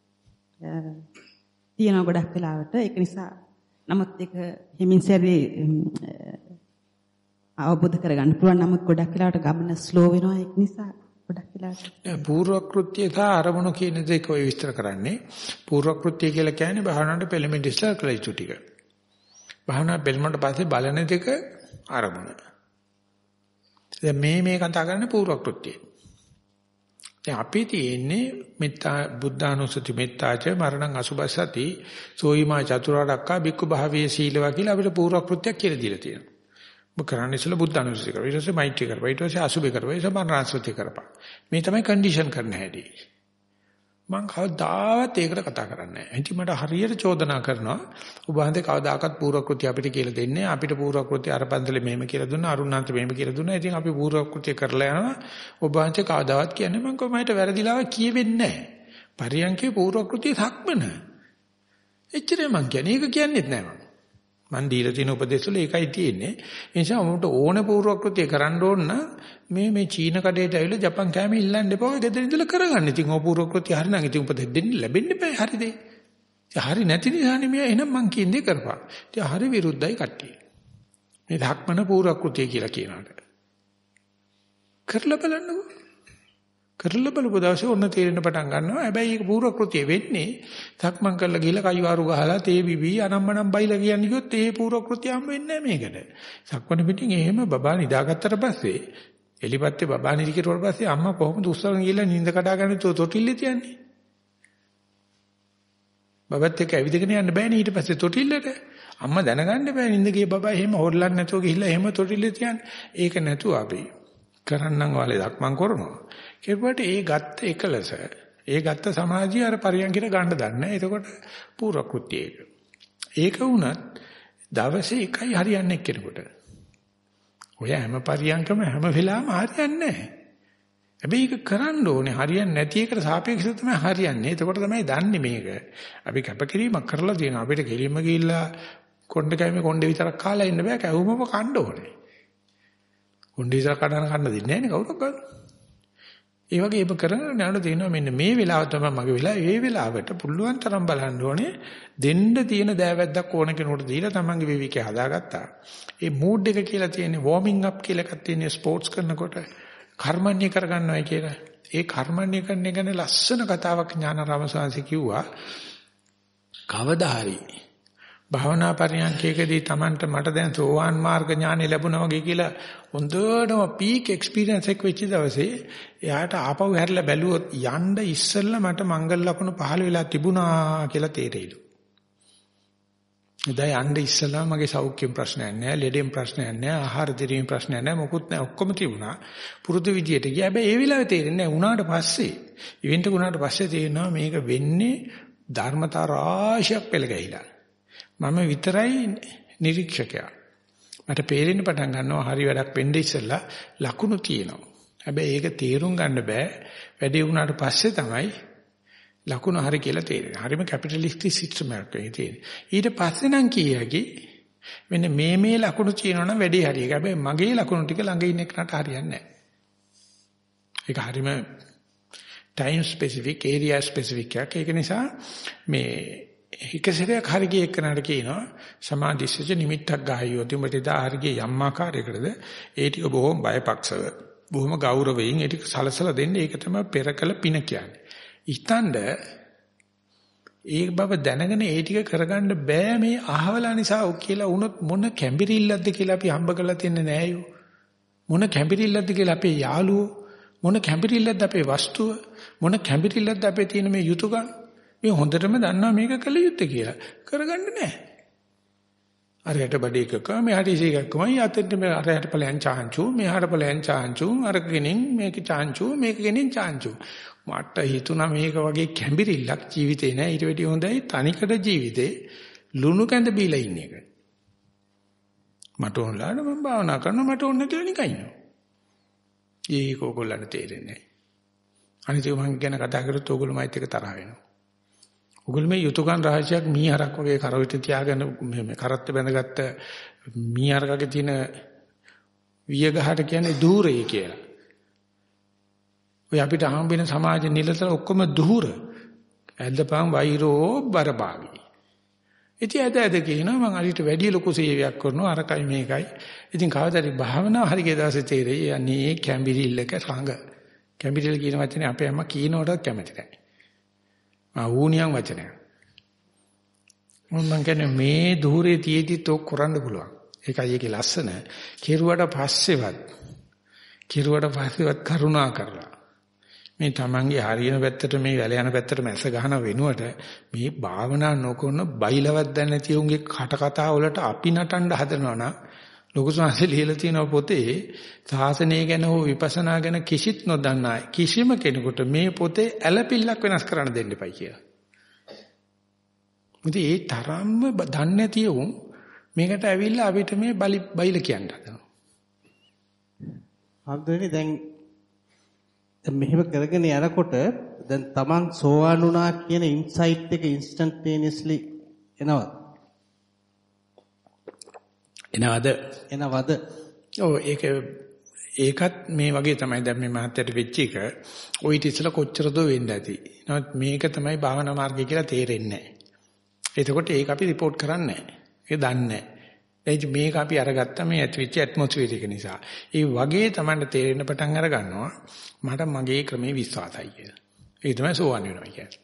Speaker 7: තියෙනවා ගොඩක් වෙලාවට. ඒක නිසා නමුත් ඒක හිමින් සැරේ අවබෝධ කරගන්න පුළුවන්. නමුත් ගොඩක් වෙලාවට ගමන ස්ලෝ වෙනවා. ඒක නිසා ගොඩක් වෙලාවට
Speaker 1: පූර්ව කෘත්‍ය සහ අරමුණු කියන දෙක ඔය විස්තර කරන්නේ. පූර්ව කෘත්‍ය කියලා කියන්නේ භාවනාවට පෙළඹෙන්න ඉස්සර කළ යුතු ටික. භාවනා පෙළඹුණාට පස්සේ බලන දෙක අරමුණ. දැන් මේ මේ කතා කරන්නේ පූර්ව කෘත්‍යය. දැන් අපි තියෙන්නේ මෙත්තා බුද්ධානුස්සති මෙත්තාච මරණං අසුබසති සෝයිමා චතුරාර්යක්ඛා බික්ඛු භාවයේ සීලවා කියලා අපිට පූර්ව කෘත්‍යයක් කියලා දීලා තියෙනවා. ඔබ කරන්නේ ඉස්සෙල්ලා බුද්ධානුස්සති කරපන්. ඊට පස්සේ මෛත්‍රී කරපන්. ඊට පස්සේ අසුබේ කරපන්. ඊට පස්සේ මරණානුස්සති කරපන්. මේ තමයි කන්ඩිෂන් කරන්න හැටි. මම කවදාවත් ඒකට කතා කරන්නේ නැහැ. ඉතින් මට හරියට චෝදනා කරනවා. ඔබ වහන්සේ කවදාකවත් පූර්ව කෘත්‍ය අපිට කියලා දෙන්නේ. අපිට පූර්ව කෘත්‍ය අර පන්සලේ මෙහෙම කියලා දුන්නා. අරුණාන්ත මෙහෙම කියලා දුන්නා. ඉතින් අපි පූර්ව කෘත්‍ය කරලා යනවා. ඔබ වහන්සේ කවදාවත් කියන්නේ මම කොහොමද වැරදිලාව කියවෙන්නේ නැහැ. පරියන්කේ පූර්ව කෘත්‍ය සක්මන. එච්චරයි මං කියන්නේ. ඒක කියන්නේත් නැහැ මම. මං දීලා තියෙන උපදේශ වල ඒකයි තියෙන්නේ. ඒ නිසා උඹට ඕන පූර්ව කෘත්‍ය කරන්න ඕන නම් මේ මේ චීන කඩේට ඇවිල්ලා ජපන් කෑම ඉල්ලන්න එපා. ඔය ගෙදර ඉඳලා කරගන්න. ඉතින් ඔය පූර්ව කෘත්‍ය හරි නම් ඉතින් උපදෙස් දෙන්න ලැබෙන්න බෑ. හරිද? ඒ හරි නැති නිසා නෙමෙයි එහෙනම් මං කියන්නේ කරපන්. ඉතින් හරි විරුද්ධයි කට්ටිය. මේ ධක්මන පූර්ව කෘත්‍ය කියලා කියනවාට. කරලා බලන්නකෝ. කරලා බලපුව දවසේ ඔන්න තේරෙන්න පටන් ගන්නවා. හැබැයි ඒක පූර්ව කෘත්‍ය වෙන්නේ සක්මන් කරලා ගිහලා කයිවාරු ගහලා තේ බිබී අනම්මනම් බයිලා කියන්නේ කිව්වොත් ඒ පූර්ව කෘත්‍ය හම් වෙන්නේ නැහැ මේකට. සක්මන් පිටින් එහෙම බබා නිදාගත්තට පස්සේ එලිපත්තේ බබා නිදි කෙරුවට පස්සේ අම්මා කොහොමද උස්සගෙන ගිහලා නිින්ද කඩා ගන්න තොටිල්ලේ තියන්නේ? බබත් එක්ක ඇවිදගෙන යන්න බෑනේ ඊට පස්සේ තොටිල්ලට. අම්මා දැනගන්න බෑ නින්ද ගියේ බබා එහෙම හොරලන්නේ නැතුව ගිහිල්ලා එහෙම තොටිල්ලේ තියන්නේ. ඒක නැතුව අපි කරන්නම් වාලේ දක්මන් කරනවා. කෙරුවට ඒ ගත්ත එකලස ඒ ගත්ත සමාජය අර පරියන්කිට ගන්න දන්නේ. එතකොට පූර්වකෘත්‍ය ඒක. ඒක වුණත් දවසේ එකයි හරියන්නේ කෙනෙකුට. ඔය හැම පරියන්කම හැම වෙලාවෙම හරියන්නේ නැහැ. හැබැයි ඒක කරන්න ඕනේ හරියන්නේ නැති එකට සාපේක්ෂව තමයි හරියන්නේ. එතකොට තමයි දන්නේ මේක. අපි කැපකිරීමක් කරලා තියෙනවා. අපිට කෙලින්ම ගිහිල්ලා කොණ්ඩ කැමේ කොණ්ඩේ විතරක් කාලා ඉන්න බෑ. කැවුමම කන්න ඕනේ. කොණ්ඩේ විතරක් කඩන කන්න දෙන්නේ නැහැ නේ කවුරුත් ගන්න. ඒ වගේ ඒක කරගෙන යනකොට තියෙනවා මෙන්න මේ වෙලාව තමයි මගේ වෙලාව. ඒ වෙලාවට පුළුවන් තරම් බලන්න ඕනේ දෙන්න තියෙන දෑවැද්දක් ඕන කෙනෙකුට දීලා තමන්ගේ විවිකේ හදාගත්තා. ඒ මූඩ් එක කියලා තියෙන්නේ වෝමින් අප් කියලා එකක් තියෙන්නේ ස්පෝර්ට්ස් කරනකොට කර්මන්නේ කරගන්නවයි කියලා. ඒ කර්මන්නේ කරන එක ගැන ලස්සන කතාවක් ඥානාරාම ස්වාමීන් කිව්වා. කවදා හරි භාවනා පරියන්කේකදී Tamanට මට දැන් සෝවාන් මාර්ග ඥානෙ ලැබුණා වගේ කියලා හොඳටම පීක් එක්ස්පීරියන්ස් එක වෙච්ච දවසේ එයාට ආපහු හැරිලා බැලුවොත් යන්න ඉස්සෙල්ලා මට මංගල ලකුණු පහළ වෙලා තිබුණා කියලා තේරෙයිලු. එදා යන්න ඉස්සෙල්ලා මගේ සෞඛ්‍යම් ප්‍රශ්නයක් නැහැ, ලෙඩෙන් ප්‍රශ්නයක් නැහැ, ආහාර දිරීම ප්‍රශ්නයක් නැහැ, මොකුත් නැහැ, ඔක්කොම තිබුණා. පුරුදු විදියට ගියා. හැබැයි ඒ වෙලාවේ තේරෙන්නේ නැහැ. උනාට පස්සේ ඉවෙන්ට් එක උනාට පස්සේ තේරෙනවා මේක වෙන්නේ ධර්මතා රාශියක් පෙළ ගැහිලා. මම විතරයි නිරීක්ෂකයා. මට පේරෙන්න පටන් ගන්නවා හරි වැඩක් වෙන්නේ ඉස්සෙල්ලා ලකුණු තියෙනවා. හැබැයි ඒක තේරුම් ගන්න බෑ. වැඩේ වුණාට පස්සේ තමයි ලකුණු හරි කියලා තේරෙන්නේ. හරිම කැපිටලිස්ටික් සිස්ටම් එකක් තියෙන්නේ. ඊට පස්සේ නම් කියකි මෙන්න මේ මේ ලකුණු තියෙනවා නම් වැඩේ හරි. ඒක හැබැයි මගේ ලකුණු ටික ළඟ ඉන්න එකට හරියන්නේ නැහැ. ඒක හරිම ටයිම් ස්පෙસિෆික්, ඒරියා ස්පෙસિෆික් එකක්. ඒක නිසා මේ එක සැරයක් හරි ගිය එකනට කියනවා සමාධිස්සජ නිමිත්තක් ගායියොත් උඹට දා හරි ගිය යම් ආකාරයකටද ඒ ටික බොහොම බයපක්ෂව බොහොම ගෞරවයෙන් ඒ ටික සලසලා දෙන්නේ. ඒක තමයි පෙරකල පින කියන්නේ. ඉතින්ද ඒ බව දැනගෙන ඒ ටික කරගන්න බෑ මේ අහවලා නිසා ඔක් කියලා වුණොත් මොන කැඹිරිල්ලක්ද කියලා අපි හම්බ කරලා තියන්නේ නෑයෝ. මොන කැඹිරිල්ලක්ද කියලා අපේ යාළුවෝ, මොන කැඹිරිල්ලක්ද අපේ වස්තුව, මොන කැඹිරිල්ලක්ද අපේ තියෙන මේ යුතුයකම්. මේ හොඳටම දන්නවා මේක කළ යුත්තේ කියලා. කරගන්න නෑ. අරයට බඩ එකක මෙහාට ඉසේකක්මයි අතෙන්ට මේ අරයට ඵලයන් චාන්චු, මෙහාට ඵලයන් චාන්චු, අර කෙනින් මේක චාන්චු, මේක කෙනින් චාන්චු. මට හිතුණා මේක වගේ කැඹිරිල්ලක් ජීවිතේ නෑ. ඊට වැඩිය හොඳයි තනිකඩ ජීවිතේ ලුණු කැඳ බීලා ඉන්න එක. මට ඕනලාට මම භාවනා කරනවා මට ඕන කියලා නිකන් ඉන්නවා. ඒක ඕගොල්ලන්ට තේරෙන්නේ නෑ. අනිත් එක මම ගැන කතා කරද්දී ඕගොල්ලෝ මයිත් එක තරහ වෙනවා. ඔගොල්ලෝ මේ යුතුයකන් රහසක් මීහරක් වගේ කරවිත තියාගෙන මේ කරත්ත බැඳගත්ත මීහරකගේ තියෙන වියගහට කියන්නේ දුහුරේ කියලා. ඔය අපිට හම්බෙන සමාජ නිලතල ඔක්කොම දුහුර. ඇද්දපන් වෛරෝ බරභාවි. ඉතින් ඇද ඇද කියනවා මං අරිට වැඩි ලොකු සේවයක් කරනවා අරකයි මේකයි. ඉතින් කවදාද භාවනාව හරිය දවසේ තේරෙයි අනේ කැඹිරිල්ලක සංග. කැඹිරිල්ල කියන වචනේ අපේ අම්මා කියනකොටත් කැමති නැහැ. ආ ඌණියන් වචනයක්. මම කියන්නේ මේ දුහුරේ තියේදී තෝක් කරන්න පුළුවන්. ඒකයි ඒකේ ලස්සන. කෙරුවට පස්සෙවත් කෙරුවට පස්සෙවත් කරුණා කරලා මේ තමන්ගේ හරියන පැත්තට මේ වැල යන පැත්තට මැස්ස ගහන වෙනුවට මේ භාවනා නොකරන බයිලවත් දැන නැති උන්ගේ කට කතා වලට අපි නටන්න හදනවා නම් ලොකු සංහසේ ලියලා තියෙන පොතේ සාසනය ගැන හෝ විපස්සනා ගැන කිසිත් නොදන්නා කිසිම කෙනෙකුට මේ පොතේ ඇලපිල්ලක් වෙනස් කරන්න දෙන්න එපයි කියලා. මොකද ඒ තරම්ම දන්නේ නැති උන් මේකට ඇවිල්ලා අපිට මේ බලි බයිල කියන්න හදනවා.
Speaker 2: හම්දුනේ දැන් මෙහෙම කරගෙන යනකොට දැන් Taman සෝවාන් වුණා කියන ඉන්සයිට් එක ඉන්ස්ටන්ටේනියස්ලි එනවද?
Speaker 1: එනවද?
Speaker 2: එනවද?
Speaker 1: ඔව් ඒක ඒකත් මේ වගේ තමයි දැන් මේ මහත්යට වෙච්ච එක. ඔය ඊට ඉස්සෙල්ලා කොච්චර දෝ වෙන්න ඇති. නමුත් මේක තමයි භාවනා මාර්ගය කියලා තේරෙන්නේ නැහැ. එතකොට ඒක අපි report කරන්නේ නැහැ. ඒක දන්නේ නැහැ. ඒ මේක අපි අරගත්ත මේ ඇතිවිච්ච ඇට්මොස්ෆියර් එක නිසා. ඒ වගේ තමයි තේරෙන්න පටන් අර ගන්නවා. මට මගේ ක්‍රමේ විශ්වාසයි කියලා. ඒ තමයි සෝවන් වෙනවා කියන්නේ.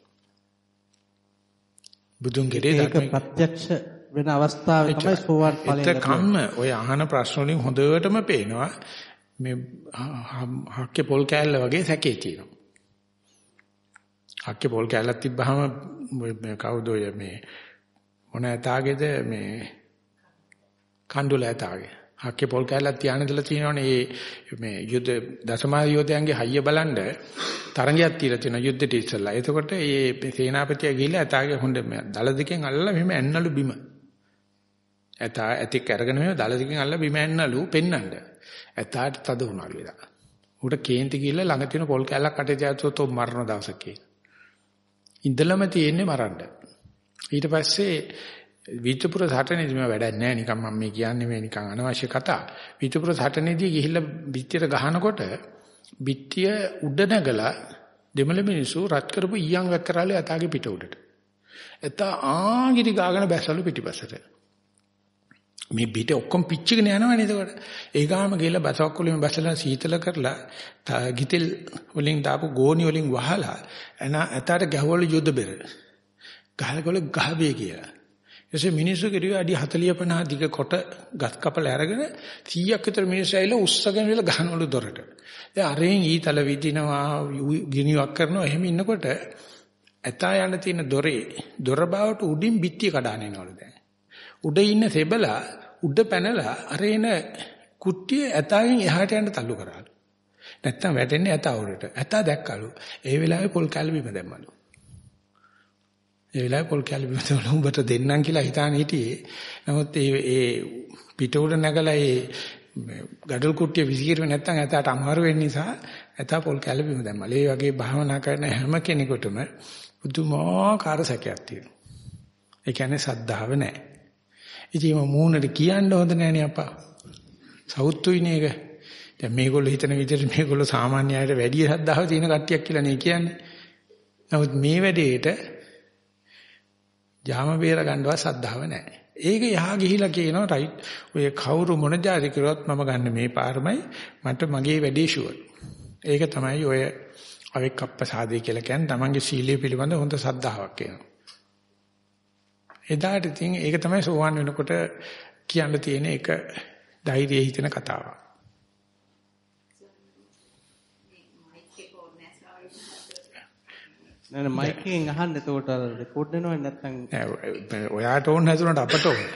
Speaker 1: බුදුන් ගෙරේ
Speaker 2: ඒක ප්‍රත්‍යක්ෂ වෙන අවස්ථාවේ තමයි සෝවන් ඵලය.
Speaker 1: එතකම්ම ඔය අහන ප්‍රශ්න වලින් හොඳටම පේනවා මේ හක්කේ පොල් කෑල්ල වගේ සැකේ තියෙනවා. හක්කේ පොල් කැලක් තිබ්බහම මේ කවුද ඔය මේ මොන ඇතාගේද මේ කණ්ඩුල ඇතාගේ. හක්කේ පොල් කැලක් තියාන ඉඳලා තියෙනවනේ මේ යුද්ධ දසමා යෝධයන්ගේ හයිය බලන්න තරංගයක් තියලා තියෙනවා යුද්ධෙට ඉස්සෙල්ලා. එතකොට මේ සේනාපතියා ගිහිල්ලා ඇතාගේ හොඬ දල දෙකෙන් අල්ලලා මෙහෙම ඇන්නලු බිම. ඇතා ඇතික් අරගෙන මෙහෙම දල දෙකෙන් අල්ලලා බිම ඇන්නලු පෙන්නන්න. ඇතාට තද වුණාලු එදා. උට කේන්ති ගිහිල්ලා ළඟ තියෙන පොල් කැලක් කටේ තියාගත්තොත් ඔබ මරණ දවසක් කියලා. ඉඳලම තියෙන්නේ මරන්න. ඊට පස්සේ විචපුර සටනේදී මම වැඩක් නැහැ නිකන් මම මේ කියන්නේ මේ නිකන් අනවශ්‍ය කතා. විචපුර සටනේදී ගිහිල්ලා බිත්තියට ගහනකොට බිත්තිය උඩ නැගලා දෙමළ මිනිස්සු රත් කරපු ඊයන් වැක් කරාලේ ඇතාගේ පිට උඩට. ඇතා ආගිරි ගාගෙන බැස්සලු පිටිපස්සට. මේ පිට ඔක්කොම පිච්චගෙන යනවනේ එතකොට. ඒ ගාම ගිහලා බසවක් වලින් බැසලා සීතල කරලා ගිතෙල් වලින් දාපු ගෝණි වලින් වහලා එන ඇතාට ගැහුවලු යුද්ධ බෙර. ගහලකොල ගහවේ කියලා. එසේ මිනිස්සු කිරිය අඩි හතලිය පනහ දිග කොට ගස් කපල අරගෙන සීයක් විතර මිනිස්සු ඇවිල්ලා උස්සගෙන ඉල ගහනවලු දොරට. දැන් අරෙන් ඊතල විදිනවා ගිනිවක් කරනවා එහෙම ඉන්නකොට ඇතා යන තියෙන දොරේ දොර බාවට උඩින් බිත්තිය කඩාන එනවලු දැන්. උඩ ඉන්න සෙබලා උඩ පැනලා අරේන කුට්ටිය ඇතාවෙන් එහාට යන්න තල්ලු කරාලු. නැත්තම් වැටෙන්නේ ඇතා උඩට. ඇතා දැක්කලු. ඒ වෙලාවේ පොල් කැල බිම දැම්මලු. ඒ වෙලාවේ පොල් කැල බිම දැම්මලු උඹට දෙන්නම් කියලා හිතාන හිටියේ. නමුත් ඒ ඒ පිට උඩ නැගලා ඒ ගඩොල් කුට්ටිය විසිකිරුවේ නැත්තම් ඇතාට අමාරු වෙන්න නිසා ඇතා පොල් කැල බිම දැම්මලු. ඒ වගේ භාවනා කරන හැම කෙනෙකුටම පුදුමාකාර සැකයක් තියෙනවා. ඒ කියන්නේ සද්ධාව නැහැ. ඉතින් මේ මූණට කියන්න හොඳ නෑනේ අප්පා. සවුත්තුයිනේ එක. දැන් මේගොල්ලෝ හිතන විදිහට මේගොල්ලෝ සාමාන්‍ය අයට වැඩි ශ්‍රද්ධාව තියෙන කට්ටියක් කියලා නේ කියන්නේ. නමුත් මේ වැඩේට ජාම බේර ගන්නවත් ශ්‍රද්ධාව නැහැ. ඒක යහා ගිහිලා කියනවා රයිට් ඔය කවුරු මොන જાති කරුවත් මම ගන්න මේ පාරමයි මට මගේ වැඩේ ෂුවර්. ඒක තමයි ඔය අවෙක්කප්පසාදේ කියලා කියන්නේ තමන්ගේ සීලය පිළිබඳ හොඳ ශ්‍රද්ධාවක් කියනවා. එදාට ඉතින් ඒක තමයි සෝවාන් වෙනකොට කියන්න තියෙන එක ධෛර්යය හිතෙන කතාවක්.
Speaker 2: නෑ මයික් එකෙන් අහන්න එතකොට අර රෙකෝඩ් වෙනවද නැත්නම්
Speaker 1: නෑ ඔයාට ඕන නැතුනට අපට ඕන.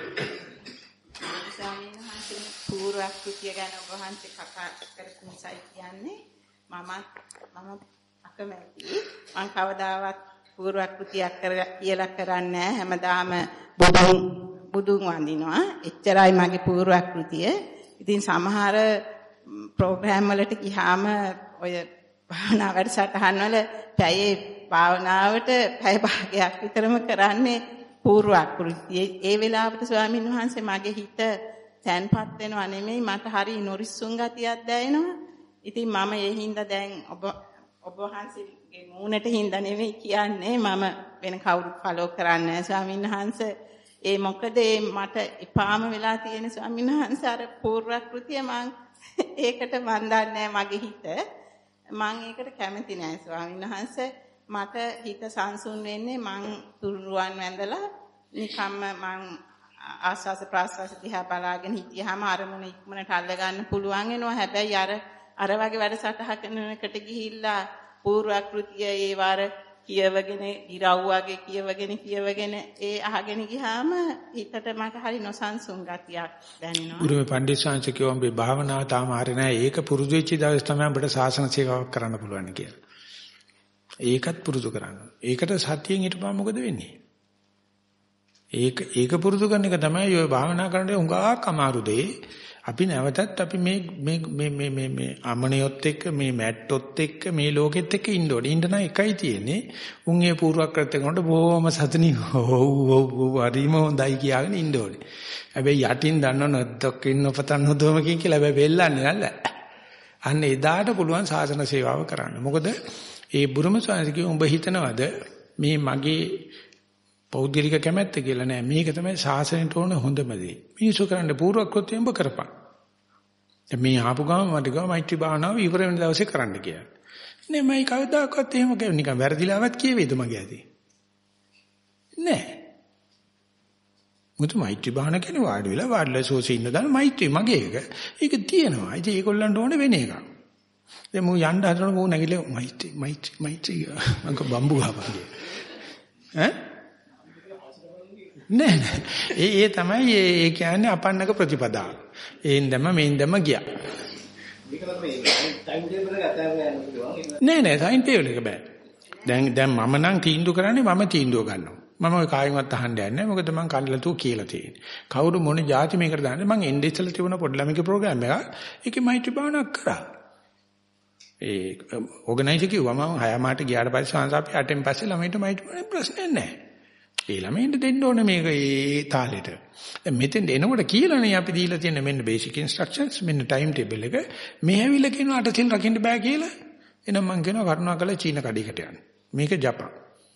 Speaker 8: ස්වාමීන් වහන්සේ පූර්වක්‍ෘතිය ගැන ඔබ වහන්සේ කතා කරපු නිසා කියන්නේ මමත් මම අකමැති මම කවදාවත් පූර්වක්‍ෘතියක් කියලා කරන්නේ නැහැ. හැමදාම බුදුන් බුදුන් වඳිනවා. එච්චරයි මගේ පූර්වක්‍ෘතිය. ඉතින් සමහර ප්‍රෝග්‍රෑම් වලට ගියාම ඔය භාවනා වැඩසටහන් වල පැයේ භාවනාවට පැය භාගයක් විතරම කරන්නේ පූර්වක්‍ෘතිය. ඒ වෙලාවට ස්වාමීන් වහන්සේ මගේ හිත තැන්පත් වෙනව නෙමෙයි මට හරි නොරිස්සුන් ගතියක් දැනෙනවා. ඉතින් මම ඒ හින්දා දැන් ඔබ ඔබ වහන්සේගේ මූණට හින්දා නෙවෙයි කියන්නේ මම වෙන කවුරුත් ෆලෝ කරන්නේ නැහැ ස්වාමීන් වහන්සේ. ඒ මොකද ඒ මට එපාම වෙලා තියෙන ස්වාමීන් වහන්සේ අර පූර්වක්‍ෘතිය මං ඒකට මන් දන්නේ මගේ හිත. මං ඒකට කැමති නැහැ ස්වාමීන් වහන්සේ. මට හිත සංසුන් වෙන්නේ මං තුරුරුවන් වැඳලා නිකම්ම මං ආස්වාස ප්‍රාස්වාස දිහා බලාගෙන හිටියාම අරමුණ ඉක්මනට අල්ල ගන්න පුළුවන් වෙනවා. හැබැයි අර අර වගේ වැඩසටහනකට ගිහිල්ලා පූර්වක්‍ෘතිය ඒ වාර කියවගෙන ඉරව්වගේ කියවගෙන කියවගෙන ඒ අහගෙන ගියාම හිතට මට හරි නොසන්සුන් ගතියක් දැනෙනවා. ගුරුමේ පණ්ඩිත ශාන්ති කිව්වා මේ භාවනාව තාම හරිය නැහැ. ඒක පුරුදු වෙච්ච දවස් තමයි අපිට සාසන සේවාවක් කරන්න පුළුවන් කියලා. ඒකත් පුරුදු කරන්න. ඒකට සතියෙන් හිටපුවා මොකද වෙන්නේ? ඒක ඒක පුරුදු කරන එක තමයි ඔය භාවනා කරනකොට හුඟක් අමාරු දෙය. අපි නැවතත් අපි මේ මේ මේ මේ මේ මේ අමනියොත් එක්ක මේ මැට්ටොත් එක්ක මේ ලෝකෙත් එක්ක ඉන්න ඕනේ. ඉන්න නම් එකයි තියෙන්නේ. උන් ඒ පූර්වක්‍ෘත්‍ය කරනකොට බොහොම සතුටින් ඔව් ඔව් ඔව් හරිම හොඳයි කියාගෙන ඉන්න ඕනේ. හැබැයි යටින් දන්නව නැද්දක් ඉන්න පතන් නොදොමකින් කියලා හැබැයි වෙල්ලන්නේ නැල්ල. අන්න එදාට පුළුවන් සාසන සේවාව කරන්න. මොකද ඒ බුරුම ස්වාමීන් කිව්ව උඹ හිතනවද මේ මගේ පෞද්ගලික කැමැත්ත කියලා නෑ. මේක තමයි ශාසනයට ඕන හොඳම දේ. මිනිස්සු කරන්න පූර්වක්‍ෘත්‍ය උඹ කරපන්. දැන් මේ ආපු ගාම මට ගාව මෛත්‍රී භාවනාව ඉවර වෙන දවසේ කරන්න කියලා. නේ මම කවදාකවත් එහෙම කියන්නේ නිකන් වැරදිලාවත් කියවේද මගේ ඇති. නෑ. මුතු මෛත්‍රී භාවනාව කියන්නේ වාඩි වෙලා වාඩිලා සෝසේ ඉන්න දාන මෛත්‍රී මගේ එක. ඒක තියෙනවා. ඉතින් ඒගොල්ලන්ට ඕනේ වෙන එකක්.
Speaker 1: දැන් මම යන්න හදනකොට මම නැගිලා මයිටි මයිටි මයිටි මං බම්බු ගහපන් ඈ නෑ නෑ ඒ ඒ තමයි ඒ කියන්නේ අපන්නක ප්‍රතිපදාව. ඒන් දැම්ම මේන් දැම්ම ගියා. මේක තමයි ටයිම් ටේබල් එක අතහැරලා යන්න පුළුවන්. නෑ නෑ ටයිම් ටේබල් එක බෑ. දැන් දැන් මම නම් තීන්දුව කරන්නේ මම තීන්දුව ගන්නවා. මම ඔය කායින්වත් අහන්න යන්නේ නැහැ. මොකද මං කල්ලාතු කියලා තියෙන්නේ. කවුරු මොන જાති මේකට දාන්නේ මං එන්නේ ඉස්සෙල්ලා තිබුණ පොඩි ළමයිගේ ප්‍රෝග්‍රෑම් එක. ඒකේ මයිටි භාවනාවක් කරා. ඒ ඕගනයිසර් කිව්වා මම හය මාට ගියාට පස්සේ සංස අපි අටෙන් පස්සේ ළමයින්ට මයිටි භාවනාවක් ප්‍රශ්නයක් නැහැ. ඒ ළමයින්ට දෙන්න ඕනේ මේක ඒ තාලෙට. දැන් මෙතෙන්ට එනකොට කියලානේ අපි දීලා තියෙන මෙන්න බේසික් ඉන්ස්ට්‍රක්ෂන්ස් මෙන්න ටයිම් ටේබල් එක. මේ ඇවිල්ලා කියනවා අට සිල් රකින්න බෑ කියලා. එහෙනම් මං කියනවා කරුණාකරලා චීන කඩේකට යන්න. මේක Japan.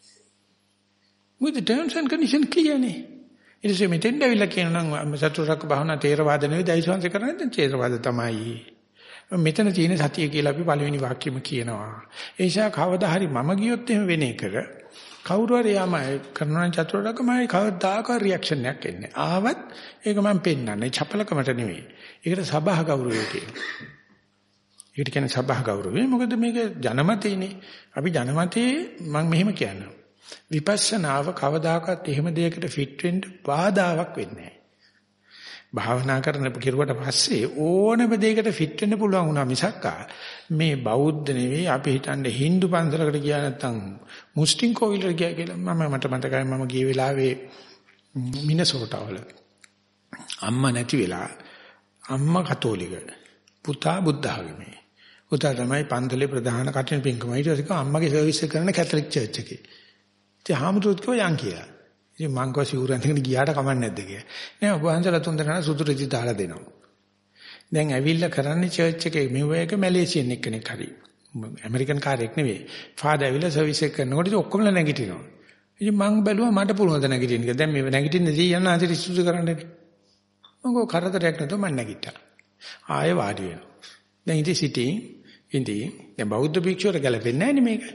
Speaker 1: With the terms and conditions clear නේ. ඊට පස්සේ මෙතෙන්ට ඇවිල්ලා කියනනම් සතරක් භාවනා තේරවාද නෙවෙයි දෛසවංශ කරන්නේ දැන් තේරවාද තමයි. මෙතන තියෙන සතිය කියලා අපි පළවෙනි වාක්‍යෙම කියනවා. ඒ නිසා කවදා හරි මම ගියොත් එහෙම වෙන එක කවුරු හරි යාම කරනවා චතුරාර්යකමයි කවදාකවත් රියැක්ෂන් එකක් එන්නේ. ආවත් ඒක මම පෙන්නන්නේ චපලකමට නෙවෙයි. ඒකට සබහ ගෞරවය කියනවා. ඒකට කියන්නේ සබහ ගෞරවය. මොකද මේක ජනමතේනේ. අපි ජනමතේ මම මෙහෙම කියනවා. විපස්සනාව කවදාකවත් එහෙම දෙයකට ෆිට වෙන්න බාධාවක් වෙන්නේ නැහැ. භාවනා කරන කෙරුවට පස්සේ ඕනම දෙයකට ෆිට වෙන්න පුළුවන් වුණා මිසක් මේ බෞද්ධ නෙවෙයි අපි හිතන්නේ Hindu පන්සලකට ගියා නැත්නම් මුස්ලිම් කෝවිලකට ගියා කියලා. මම මට මතකයි මම ගිය වෙලාවේ මිනසෝටා වල අම්මා නැති වෙලා අම්මා කතෝලික පුතා බුද්ධ ආගමේ. පුතා තමයි පන්සලේ ප්‍රධාන කටින පින්කම. ඊට පස්සේ අම්මගේ සර්විස් එක කරන කැතලික් චර්ච් එකේ. ඉතින් හාමුදුරුවෝ කිව්වා යන් කියලා. ඉතින් මං කිව්වා සිවුරෙන් දෙකට ගියාට කමක් නැද්ද කියලා. නෑ ඔබ වහන්සේලා තුන් දෙනා සුදු රෙදි දාලා දෙනවා. දැන් ඇවිල්ලා කරන්නේ චර්ච් එකේ මෙව එක මැලේසියන් එක්කෙනෙක් හරි. ඇමරිකන් කාර්යයක් නෙවෙයි. ෆාදර් ඇවිල්ලා සර්විස් එක කරනකොට ඉතින් ඔක්කොම නැගිටිනවා. ඉතින් මං බැලුවා මට පුළුවන් ද නැගිටින්න කියලා. දැන් මේ නැගිටින්නේ දී යන ආන්සර් ඉස්සුසු කරන්නනේ. මං ගෝ කරදරයක් නැතුව මං නැගිට්ටා. ආයෙ වාඩි වෙනවා. දැන් ඉතින් සිටින් ඉතින් දැන් බෞද්ධ භික්ෂුවට ගැලපෙන්නේ නැහැ නේ මේක.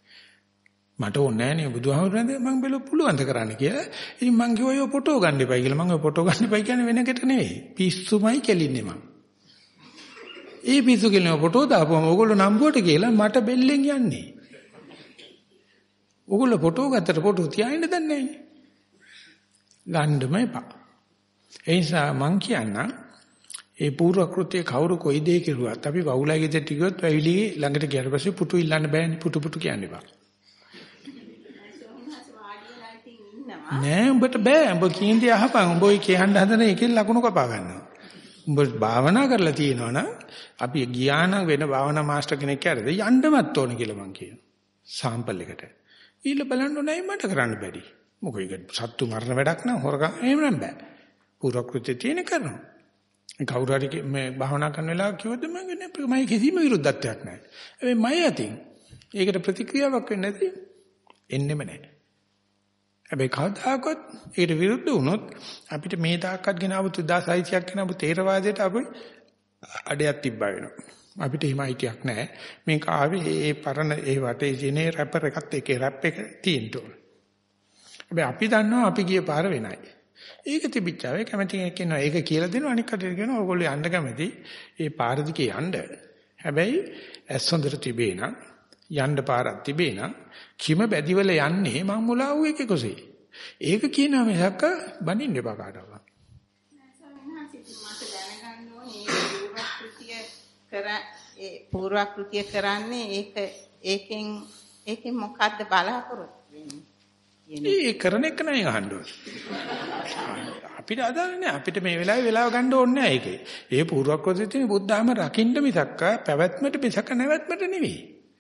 Speaker 1: මට ඕනේ නැහැ නේ බුදුහාමුදුරනේ මම බැලුව පුළුවන් ද කරන්න කියලා. ඉතින් මං කිව්වා ඔය ෆොටෝ ගන්න එපයි කියලා. මං ඔය ෆොටෝ ගන්න එපයි කියන්නේ වෙන එකට නෙවෙයි. පිස්සුමයි කෙලින්නේ මං. ඒ පිස්සු කෙලින ෆොටෝ දාපුවම ඕගොල්ලෝ නම්බුවට කියලා මට බෙල්ලෙන් යන්නේ. ඕගොල්ලෝ ෆොටෝ ගත්තට ෆොටෝ තියාගෙන දන්නේ නැහැ. ගන්නම එපා. ඒ නිසා මං කියන්නම් ඒ පූර්ව කෘත්‍ය කවුරු කොයි දෙය කෙරුවත් අපි වවුලයි ගෙදරට ගියොත් වැවිලි ළඟට ගියාට පස්සේ පුටු ඉල්ලන්න බෑනේ. පුටු පුටු කියන්න එපා. නෑ උඹට බෑ. උඹ කීන්දේ අහපන්. උඹ ඔය කියන්න හදන එකෙන් ලකුණු කපා ගන්නවා. උඹ භාවනා කරලා තියෙනවනම් අපි ගියා නම් වෙන භාවනා මාස්ටර් කෙනෙක් කැරද යන්නමත් ඕන කියලා මං කියනවා. සාම්පල් එකට. ඊළ බලන්න නෑ මට කරන්න බැරි. මොකද ඒක සත්තු මරණ වැඩක් නෑ හොරගම් එහෙම නම් බෑ. පූර්ව කෘත්‍ය තියෙන කරනවා. කවුරු හරි මේ භාවනා කරන වෙලාව කිව්වද මම මම කිසිම විරුද්ධත්වයක් නැහැ. හැබැයි මම අතින් ඒකට ප්‍රතික්‍රියාවක් වෙන්නේ නැති එන්නෙම නැහැ. හැබැයි කවදාකවත් ඒකට විරුද්ධ වුණොත් අපිට මේ තාක්කත් ගෙනාවු තුන්දාස් හයසියයක් ගෙනාවු තේරවාදයට අපි අඩයක් තිබ්බා වෙනවා. අපිට එහෙම අයිතියක් නැහැ. මේක ආවේ ඒ පරණ ඒ වටේ ජිනේ රැපර් එකත් එකේ රැප් එක තියෙන්න ඕන. හැබැයි අපි දන්නවා අපි ගිය පාර වෙනයි. ඒක තිබිච්චාවේ කැමති කෙනෙක් ඉන්නවා. ඒක කියලා දෙනවා අනික් කටට කියනවා ඕගොල්ලෝ යන්න කැමති. ඒ පාර දිගේ යන්න. හැබැයි ඇස් හොඳට තිබේ නම් යන්න පාරක් තිබේ නම් කිම බැදිවල යන්නේ මම මුලා වූ එකේ කොසේ. ඒක කියනවා මිසක් බනින්න එපා කාටවත්.
Speaker 8: ඒ පූර්වක්‍ෘතිය කරන්නේ ඒක ඒකෙන් ඒකෙන් මොකද්ද බලාපොරොත්තු වෙන්නේ?
Speaker 1: ඒ කරන එක නෑ අහන්න ඕනේ. අපිට අදාළ නෑ. අපිට මේ වෙලාවේ වෙලාව ගන්න ඕනේ නෑ ඒකේ. ඒ පූර්වක්‍ෘතිය තියෙන බුද්ධාම රකින්න මිසක් පැවැත්මට මිසක් නැවැත්මට නෙවෙයි.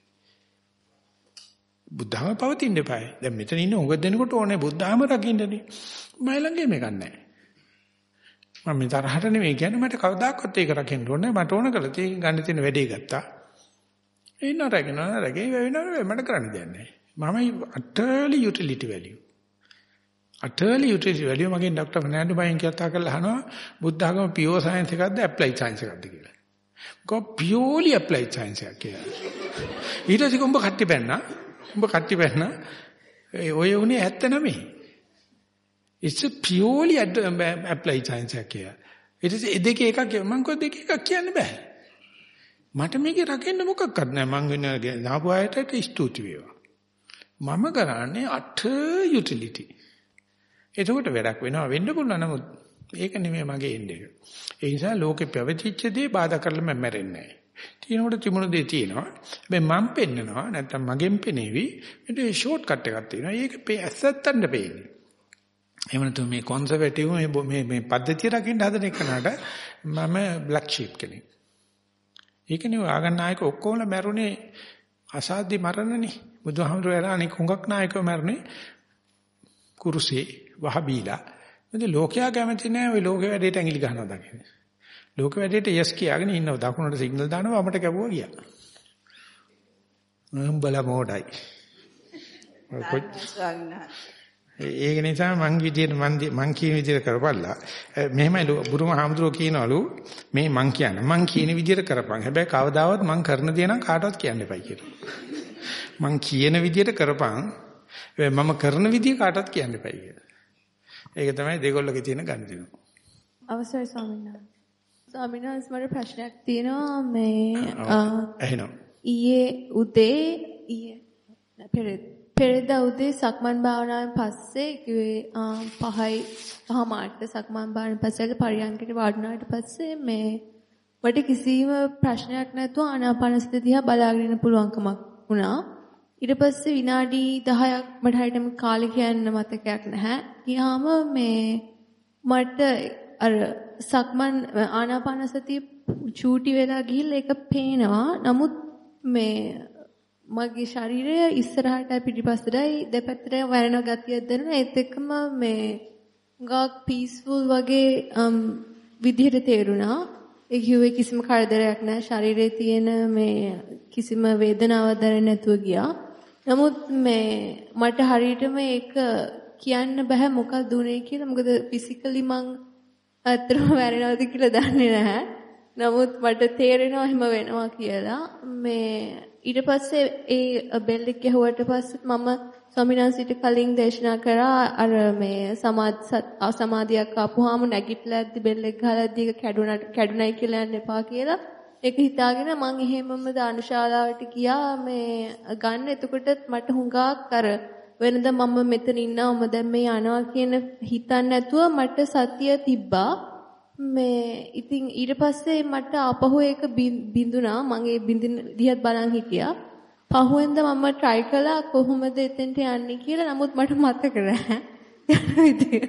Speaker 1: බුද්ධාම පවතින්න එපායි. දැන් මෙතන ඉන්න උඟ දෙනකොට ඕනේ බුද්ධාම රකින්නනේ. මම ළඟේ මේක නෑ. මම මේ තරහට නෙවෙයි කියන්නේ මට කවදාකවත් ඒක රකින්න ඕනේ. මට ඕන කළා තේ ගන්න තියෙන වැඩේ ගත්තා. ඒ නරගෙන නරගේ වෙනවා මට කරන්න දෙයක් නෑ. මම utterly utility value. utterly utility value මගෙන් ડોક્ટર ෆර්නෑන්ඩෝ බයින් කතා කරලා අහනවා බුද්ධ ආගම pure science එකක්ද applied science එකක්ද කියලා. කො purely applied science එකක් කියලා. ඊට පස්සේ උඹ කට්ටි බැන්නා. උඹ කට්ටි බැන්නා. ඒ ඔය උනේ හැත්තනවය. it's a purely applied science එකක් කියලා. ඊට පස්සේ දෙකේ එකක් මම කො දෙක එකක් කියන්න බෑ. මට මේකේ රකින්න මොකක්වත් නැහැ. මං වෙන දාපු අයට ස්තුති වේවා. මම කරන්නේ අට යුටිලිටි. එතකොට වැඩක් වෙනවා වෙන්න පුළුවන්. නමුත් ඒක නෙමෙයි මගේ එන්නේ. ඒ නිසා ලෝකෙ පැවතිච්ච දේ බාධා කරලා මම මැරෙන්නේ නැහැ. තියෙනකොට තිබුණ දේ තියෙනවා. හැබැයි මම පෙන්නනවා නැත්තම් මගෙන් පෙනේවි. මේක ෂෝට් කට් එකක් තියෙනවා. ඒක ඇස්සත්තන්න පෙන්නේ. එහෙම නැත්නම් මේ කොන්සර්වේටිව් මේ මේ පද්ධතිය රකින්න හදන එකනට මම බ්ලැක් ෂීප් කෙනෙක්. ඒකනේ ආගම් නායක ඔක්කොම මැරුණේ අසාධ්‍ය මරණනේ. බුදුහාමුදුරුවෝ අනික හුඟක් නායකව මැරුණේ කුරුසේ වහ බීලා. මොකද ලෝකයා කැමති නැහැ ওই ලෝකේ වැඩේට ඇඟිලි ගන්නවා දකින්න. ලෝක වැඩේට යස් කියාගෙන ඉන්නව දකුණට සිග්නල් දානවා අපට කැපුවා ගියා. නම් බල මොඩයි. ඒක නිසා මං විදියට මං මං කියන විදියට කරපල්ලා. මෙහෙමයි බුදුම හාමුදුරුවෝ කියනවලු මේ මං කියන්නේ මං කියන විදියට කරපන්. හැබැයි කවදාවත් මං කරන දේ නම් කාටවත් කියන්න එපයි කියලා. මං කියන විදියට කරපන්. මම කරන විදිය කාටවත් කියන්න එපයි කියලා. ඒක තමයි දෙගොල්ලෝගේ තියෙන ගනුදෙනු.
Speaker 9: අවසරයි ස්වාමීන් වහන්සේ. ස්වාමීන් වහන්සේ මට ප්‍රශ්නයක් තියෙනවා මේ
Speaker 1: එහෙනම්
Speaker 9: ඊයේ උදේ ඊයේ පෙරේද පෙරේද උදේ සක්මන් භාවනාවෙන් පස්සේ කිව්වේ පහයි පහ මාට සක්මන් භාවනාවෙන් පස්සේ පරියන්කට වඩනාට පස්සේ මේ මට කිසිම ප්‍රශ්නයක් නැතුව ආනාපානසති දිහා බලාගෙන ඉන්න පුළුවන්කමක් වුණා. ඊට පස්සේ විනාඩි දහයක් මට හරියටම කාලේ කියන්න මතකයක් නැහැ. ගියාම මේ මට අර සක්මන් ආනාපානසතිය චූටි වෙලා ගිහිල්ලා ඒක පේනවා. නමුත් මේ මගේ ශරීරය ඉස්සරහට පිටිපස්සටයි දෙපැත්තට වැරෙන ගතියක් දැනෙනවා. ඒත් එක්කම මේ ගාක් පීස්ෆුල් වගේ විදිහට තේරුණා. ඒ කිව්වේ කිසිම කරදරයක් නැහැ. ශරීරයේ තියෙන මේ කිසිම වේදනාවක් දැනෙන්නේ නැතුව ගියා. නමුත් මේ මට හරියටම ඒක කියන්න බෑ මොකක්ද උනේ කියලා. මොකද ෆිසිකලි මං අත්‍තරම වැරෙනවද කියලා දන්නේ නැහැ. නමුත් මට තේරෙනවා එහෙම වෙනවා කියලා. මේ ඊට පස්සේ ඒ බෙල් එක ගැහුවට පස්සේ මම ස්වාමීන් වහන්සේට කලින් දේශනා කරා අර මේ සමාධි සමාධියක් ආපුවාම නැගිටලා ඇද්දි බෙල් එක ගහලා ඇද්දි ඒක කැඩුණා කැඩුණයි කියලා යන්න එපා කියලා. ඒක හිතාගෙන මං එහෙමම දානශාලාවට ගියා මේ ගන්න. එතකොට මට හුඟක් අර වෙනද මම මෙතන ඉන්නවම දැන් මේ යනවා කියන හිතන්නේ නැතුව මට සතිය තිබ්බා. මේ ඉතින් ඊට පස්සේ මට ආපහු ඒක බින්දුනා. මම ඒ බින්දින දිහත් බලන් හිටියා. පහුවෙන්ද මම try කළා කොහොමද එතෙන්ට යන්නේ කියලා. නමුත් මට මතක නැහැ යන විදිය.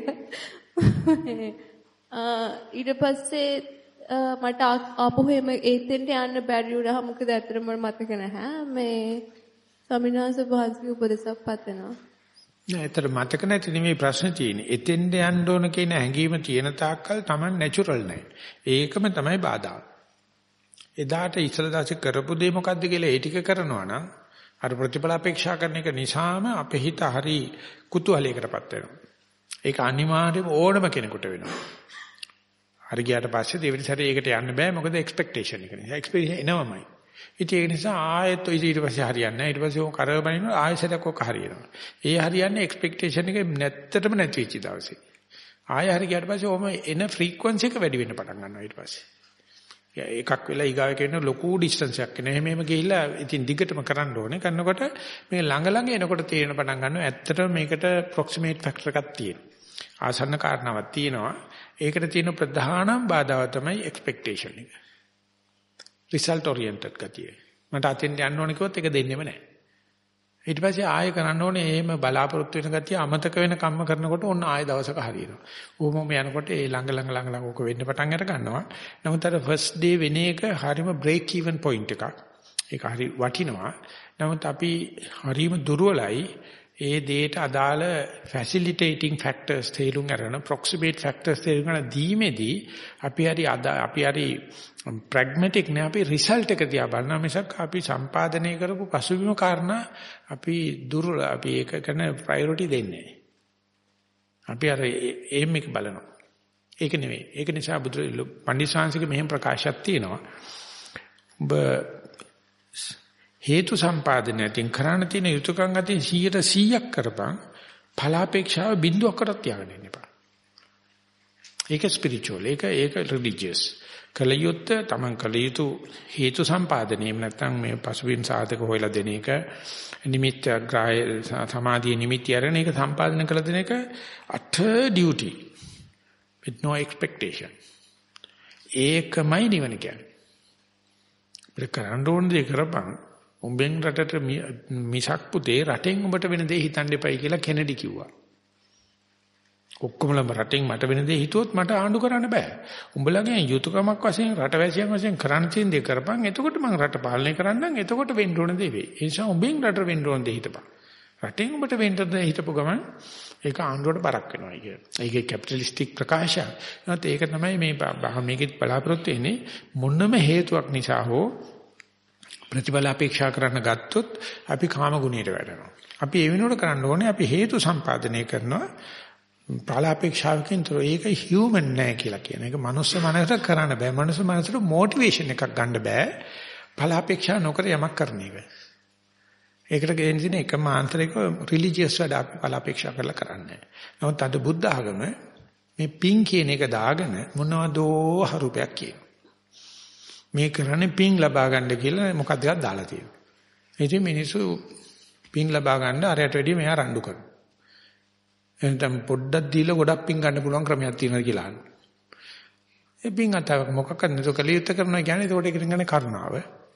Speaker 9: ඊට පස්සේ මට ආපහු එම එතෙන්ට යන්න බැරි වුණා. මොකද ඇත්තටම මට මතක නැහැ. මේ ස්වාමීන් වහන්සේ වහන්සේගේ උපදේශයක් පතනවා.
Speaker 1: නෑ ඒතර මතක නැති නෙමෙයි ප්‍රශ්නේ තියෙන්නේ. එතෙන්ද යන්න ඕන කියන හැඟීම තියෙන තාක්කල් Taman නැචරල් නැහැ. ඒකම තමයි බාධා. එදාට ඉස්සල දාසේ කරපු දේ මොකද්ද කියලා ඒ ටික කරනවා නම් අර ප්‍රතිඵල අපේක්ෂා කරන එක නිසාම අපේ හිත හරි කුතුහලයකටපත් වෙනවා. ඒක අනිවාර්යයෙන්ම ඕනම කෙනෙකුට වෙනවා. හරි ගියාට පස්සේ දෙවෙනි සැරේ ඒකට යන්න බෑ මොකද එක්ස්පෙක්ටේෂන් එක නිසා. එක්ස්පෙක්ටේෂන් එනවමයි. ඉතින් ඒ නිසා ආයෙත් ඊට පස්සේ හරියන්නේ නැහැ. ඊට පස්සේ ඕක කරව බනිනවා ආයෙසරක් ඕක හරියනවා. ඒ හරියන්නේ එක්ස්පෙක්ටේෂන් එක නැත්තටම නැති වෙච්ච දවසේ. ආයෙ හරි ගියාට පස්සේ ඕම එන ෆ්‍රීකවන්සි එක වැඩි වෙන්න පටන් ගන්නවා ඊට පස්සේ. එකක් වෙලා ඊගාව කියන ලොකු ඩිස්ටන්ස් එකක් එන. එහෙම එහෙම ගිහිල්ලා ඉතින් දිගටම කරන්න ඕනේ. කරනකොට මේ ළඟ ළඟ එනකොට තේරෙන පටන් ගන්නවා ඇත්තටම මේකට ප්‍රොක්සිමේට් ෆැක්ටර් එකක් තියෙනවා. ආසන්න කාරණාවක් තියෙනවා. ඒකට තියෙන ප්‍රධානම බාධාව තමයි එක්ස්පෙක්ටේෂන් එක. රිසල්ට් ඔරියන්ටඩ් ගතිය. මට අතෙන් යන්න ඕනේ කිව්වොත් ඒක දෙන්නෙම නැහැ. ඊට පස්සේ ආයෙ කරන්න ඕනේ එහෙම බලාපොරොත්තු වෙන ගතිය අමතක වෙන කම්ම කරනකොට ඔන්න ආයෙ දවසක හරියනවා. ඌමම යනකොට ඒ ළඟ ළඟ ළඟ ළඟ ඕක වෙන්න පටන් අර ගන්නවා. නමුත් අර ෆස්ට් ඩේ වෙන එක හරියම බ්‍රේක් ඉවන් පොයින්ට් එකක්. ඒක හරි වටිනවා. නමුත් අපි හරියම දුර්වලයි ඒ දේට අදාළ ෆැසිලිටේටිං ෆැක්ටර්ස් තේරුම් ගන්න ප්‍රොක්සිමේට් ෆැක්ටර්ස් තේරුම් ගන්න දීමේදී අපි හරි අපි හරි ප්‍රැග්මැටික් නේ. අපි රිසල්ට් එක දිහා බලනවා මිසක් අපි සම්පාදනය කරපු පසුබිම කාරණා අපි දුර්වල අපි ඒක කරන ප්‍රයොරිටි දෙන්නේ නැහැ. අපි අර එම් එක බලනවා. ඒක නෙවෙයි. ඒක නිසා බුදු පණ්ඩිතසාංශික මෙහෙම ප්‍රකාශයක් තියෙනවා. ඔබ හේතු සම්පාදනයෙන් කරණ තියෙන යුතුයකම් අතින් සීයට සීයක් කරපන්. ඵලාපේක්ෂාව බිඳුවක්වත් තියාගෙන ඉන්න එපා. ඒක ස්පිරිචුවල්. ඒක ඒක රිලිජියස්. කලියුත් තමන් කලියුතු හේතු සම්පාදනයේ නැත්නම් මේ පසුබිම් සාධක හොයලා දෙන එක නිමිත්ත ග්‍රහය සමාධියේ නිමිති අරගෙන ඒක සම්පාදනය කළ දෙන එක utter duty with no expectation. ඒකමයි නිවන කියන්නේ. ඒක කරන්න ඕන දේ කරපන්. උඹෙන් රටට මිසක් පුතේ රටෙන් උඹට වෙන දේ හිතන්න එපයි කියලා කෙනෙඩි කිව්වා. ඔක්කොමලම රටෙන් මට වෙන දේ හිතුවොත් මට ආණ්ඩු කරන්න බෑ. උඹලගේ යුතුයකමක් වශයෙන් රටවැසියන් වශයෙන් කරන්න තියෙන දේ කරපන්. එතකොට මම රට පාලනය කරන්නම්. එතකොට වෙන්න ඕන දේ වෙයි. ඒ නිසා උඹෙන් රට වෙන්න ඕන දේ හිතපන්. රටෙන් උඹට වෙන්න දේ හිතපු ගමන් ඒක ආණ්ඩුවට බරක් වෙනවා කියන. ඒකේ කැපිටලිස්ටික් ප්‍රකාශය. නැත්නම් ඒක තමයි මේ මේකෙත් බලාපොරොත්තු වෙන්නේ මොනම හේතුවක් නිසා හෝ ප්‍රතිඵල අපේක්ෂා කරන්න ගත්තොත් අපි කාම ගුණයට වැටෙනවා. අපි ඒ වෙනුවට කරන්න ඕනේ අපි හේතු සම්පාදනය කරනවා. ඵල අපේක්ෂාවකින් තොර ඒක හියුමන් නෑ කියලා කියන එක මනුස්ස මනසට කරන්න බෑ. මනුස්ස මනසට මොටිවේෂන් එකක් ගන්න බෑ. ඵල අපේක්ෂා නොකර යමක් කරන එක. ඒකට කියන්නේ තියෙන එකම ආන්තරික රිලිජියස් වැඩ අපි ඵල අපේක්ෂා කරලා කරන්නේ. නමුත් අද බුද්ධ ආගම මේ පින් කියන එක දාගෙන මොනවදෝ හරුපයක් කියනවා. මේ කරන්නේ පින් ලබා ගන්න කියලා මොකක්ද එකක් දාලා තියෙනවා. ඉතින් මිනිස්සු පින් ලබා ගන්න අරයට වැඩිය මෙහා රණ්ඩු කරනවා. එතන පොඩ්ඩක් දීලා ගොඩක් පින් ගන්න පුළුවන් ක්‍රමයක් තියෙනවා කියලා අහනවා. ඒ පින් අතව මොකක්ද නේද කලියුත් කරනවා කියන්නේ ඒකට ඒකට කියන්නේ කරුණාව.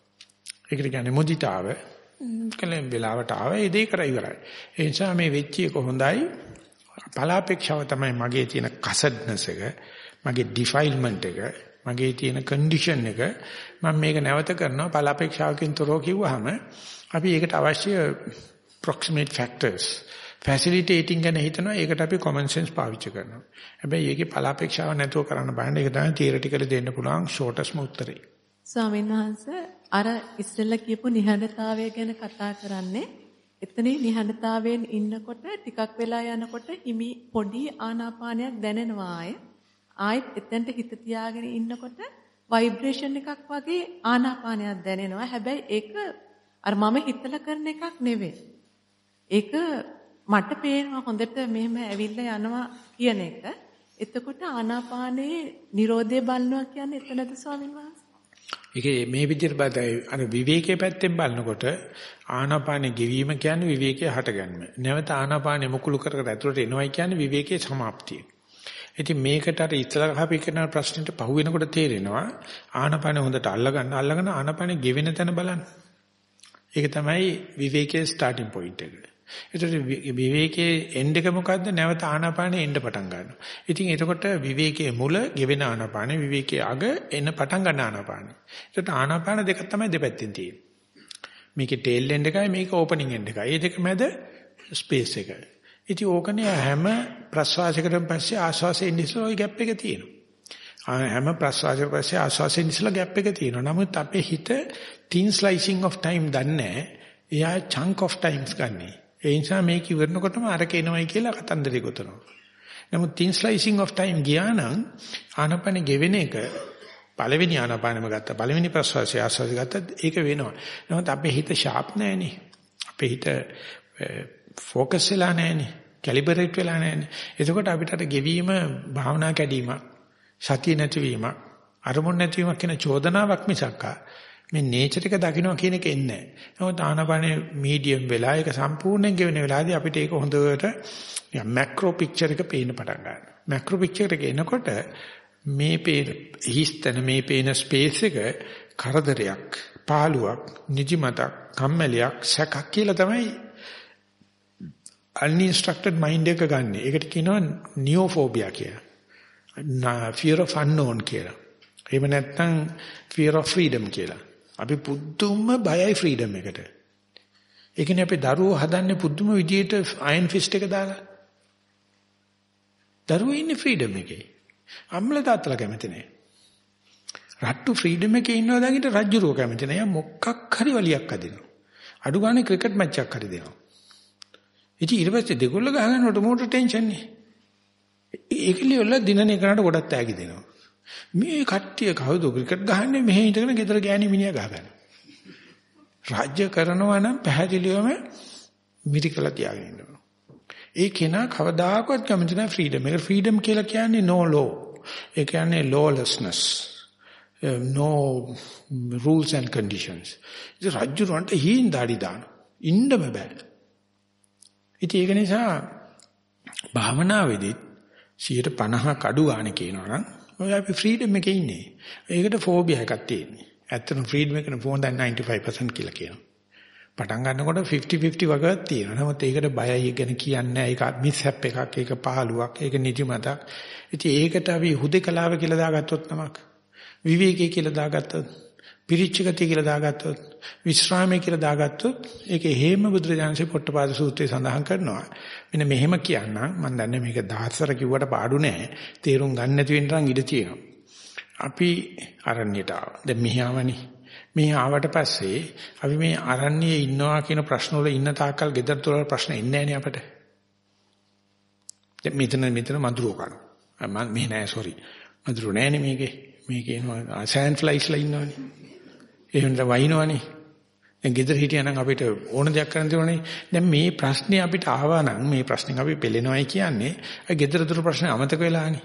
Speaker 1: ඒකට කියන්නේ මුදිතාව. කලෙන් වෙලාවට ආව ඒ දේ කරා ඉවරයි. ඒ නිසා මේ වෙච්ච එක හොඳයි. බලාපෙක්ෂාව තමයි මගේ තියෙන කසඩ්නස් එක, මගේ ඩිෆයිල්මන්ට් එක, මගේ තියෙන කන්ඩිෂන් එක. මම මේක නැවත කරනවා බලාපෙක්ෂාවකින් තොරව කිව්වහම අපි ඒකට අවශ්‍ය proximate factors facilitating ගැන හිතනවා. ඒකට අපි common sense පාවිච්චි කරනවා. හැබැයි ඒකේ බලාපෙක්ෂාව නැතුව කරන්න බෑනේ. ඒක තමයි theoretically දෙන්න පුළුවන් shortest උත්තරේ.
Speaker 10: ස්වාමීන් වහන්සේ අර ඉස්සෙල්ලා කියපු නිහඬතාවය ගැන කතා කරන්නේ එතනේ නිහඬතාවයෙන් ඉන්නකොට ටිකක් වෙලා යනකොට හිමි පොඩි ආනාපානයක් දැනෙනවා ආය ආයෙත් එතනට හිත තියාගෙන ඉන්නකොට ভাইබ්‍රේෂන් එකක් වගේ ආනාපානයක් දැනෙනවා. හැබැයි ඒක අර මම හිතලා කරන එකක් නෙවෙයි. ඒක මට පේනවා හොඳට මෙහෙම ඇවිල්ලා යනවා කියන එක. එතකොට ආනාපානයේ Nirodhe බලනවා කියන්නේ එතනද ස්වාමීන් වහන්සේ?
Speaker 1: ඒකේ මේ විදිහට බදයි අර විවේකයේ පැත්තෙන් බලනකොට ආනාපානෙ ගෙවීම කියන්නේ විවේකයේ හටගන්න. නැවත ආනාපානෙ මුකුළු කර කර ඇතුළට එනවයි කියන්නේ විවේකයේ සමාප්තිය. ඉතින් මේකට අර ඉස්සලා අපි කරන ප්‍රශ්නෙට පහු වෙනකොට තේරෙනවා ආනාපානෙ හොඳට අල්ලගන්න අල්ලගෙන ආනාපානෙ ගෙවෙන තැන බලන්න. ඒක තමයි විවේකයේ ස්ටාර්ටින් පොයින්ට් එක. ඒතකොට විවේකයේ එන්ඩ් එක මොකද්ද? නැවත ආනාපානෙ එන්න පටන් ගන්නවා. ඉතින් එතකොට විවේකයේ මුල ගෙවෙන ආනාපානෙ, විවේකයේ අග එන්න පටන් ගන්න ආනාපානෙ. ඒකට ආනාපාන දෙකක් තමයි දෙපැත්තෙන් තියෙන්නේ. මේකේ ටේල් එන්ඩ් එකයි මේක ඕපනින් එන්ඩ් එකයි. මේ දෙක මැද ස්පේස් එක. ඉතින් ඕකනේ හැම ප්‍රශ්වාසයකටම පස්සේ ආශ්වාසයේ ඉඳලා ওই ગેප් එක තියෙනවා. හැම ප්‍රශ්වාසයකට පස්සේ ආශ්වාසයේ ඉඳලා ગેප් එක තියෙනවා. නමුත් අපේ හිත thin slicing of time දන්නේ නැහැ. එයා chunk of times ගන්නෑ. ඒ නිසා මේක ඉවරනකොටම අරක එනවයි කියලා කතන්දරේ ගොතනවා. නමුත් thin slicing of time ගියා නම් ආනපන ගෙවෙන එක පළවෙනි ආනපනම ගත්තා. පළවෙනි ප්‍රශ්වාසය ආශ්වාසය ගත්තත් ඒක වෙනවා. නමුත් අපේ හිත sharp නැහැනේ. අපේ හිත focus වෙලා නැහැනේ. calibrate වෙලා නැහැනේ. එතකොට අපිට අර ගෙවීම භාවනා කැඩීම, සතිය නැතිවීම, අරමුණ නැතිවීම කියන චෝදනාවක් මිසක් මේ නේචර් එක දකින්න කියන එක එන්නේ නැහැ. නමුත් ආනපනේ මීඩියම් වෙලා ඒක සම්පූර්ණයෙන් ගෙවෙන වෙලාවදී අපිට ඒක හොඳට මැක්‍රෝ පික්චර් එක පේන්න පටන් ගන්නවා. මැක්‍රෝ පික්චර් එක එනකොට මේ පේන හිස්තන මේ පේන ස්පේස් එක කරදරයක්, පාළුවක්, නිදිමතක්, කම්මැලියක්, සැකක් කියලා තමයි uninstructed mind එක ගන්නෙ. ඒකට කියනවා නියෝෆෝබියා කියලා. fear of unknown කියලා. එහෙම නැත්නම් fear of freedom කියලා. අපි පුදුම බයයි freedom එකට. ඒ කියන්නේ අපි දරුවෝ හදන්නේ පුදුම විදියට iron fist එක දාලා. දරුවෝ ඉන්නේ freedom එකේ. අම්මලා තාත්තලා කැමති නෑ. රට්ටු freedom එකේ ඉන්නවා දැන් රජ්ජුරුව කැමති නෑ. යා මොකක් හරි වලියක් අදිනවා. අඩු ගානේ ක්‍රිකට් මැච් එකක් හරි දෙනවා. ඉතින් ඊට පස්සේ දෙගොල්ල ගහනකොට මොකට ටෙන්ෂන් නේ. ඒකලියොල්ල දිනන එකකට ගොඩක් තෑගි දෙනවා. මේ කට්ටිය කවුද ක්‍රිකට් ගහන්නේ මෙහෙ ඉඳගෙන ගෙදර ගෑණි මිනිහා ගහගන්න. රාජ්‍ය කරනවා නම් පැහැදිලිවම මිරිකලා තියාගෙන ඉන්නවා. ඒ කෙනා කවදාකවත් කැමති නැහැ ෆ්‍රීඩම්. ඒක ෆ්‍රීඩම් කියලා කියන්නේ no law. ඒ කියන්නේ lawlessness. Uh, no rules and conditions. ඉතින් රජුරන්ට හීන් දාඩි දාන. ඉන්නම බෑ. ඉතින් ඒක නිසා භාවනාවේදී සියයට පනහක් අඩු ගන්න කියනවා නම් ඔය අපි ෆ්‍රීඩම් එකේ ඉන්නේ. ඒකට ෆෝබියා එකක් තියෙන්නේ. ඇත්තටම ෆ්‍රීඩම් එකේ more than ninety-five percent කියලා කියනවා. පටන් ගන්නකොට fifty fifty වගේක් තියෙනවා. නමුත් ඒකට බයයි ගැන කියන්නේ නැහැ. ඒක මිස්හැප් එකක්, ඒක පහළුවක්, ඒක නිදිමතක්. ඉතින් ඒකට අපි හුදේකලාව කියලා දාගත්තොත් නමක්. විවේකී කියලා දාගත්තොත්, පිරිච්ච ගතිය කියලා දාගත්තොත්, විශ්‍රාමයේ කියලා දාගත්තොත් ඒකේ හේම බුදුරජාණන්සේ පොට්ටපාද සූත්‍රයේ සඳහන් කරනවා. මෙන්න මෙහෙම කියන්නම් මම දන්නේ මේක දහස්වර කිව්වට පාඩු නෑ. තේරුම් ගන්න නැති වෙන්න නම් ඉඩ තියෙනවා. අපි අරණ්‍යයට ආවා. දැන් මෙහාවනේ. මේ ආවට පස්සේ අපි මේ අරණ්‍යයේ ඉන්නවා කියන ප්‍රශ්න වල ඉන්න තාක්කල් ගෙදර දොර ප්‍රශ්න එන්නේ නෑනේ අපට. දැන් මෙතන මෙතන මధుරෝ කරනවා. මම මෙහෙ නෑ සෝරි. මధుරෝ නෑනේ මේකේ. මේකේ එනවා සෑන්ඩ් ෆ්ලයිස්ලා ඉන්නවනේ. එහෙම නැත්නම් වයින්නවනේ. දැන් ගෙදර හිටියනම් අපිට ඕන දෙයක් කරන්න තියෙනවනේ. දැන් මේ ප්‍රශ්නේ අපිට ආවා නම් මේ ප්‍රශ්نين අපි පෙළෙනවයි කියන්නේ අය ගෙදර දොර ප්‍රශ්නේ අමතක වෙලානේ.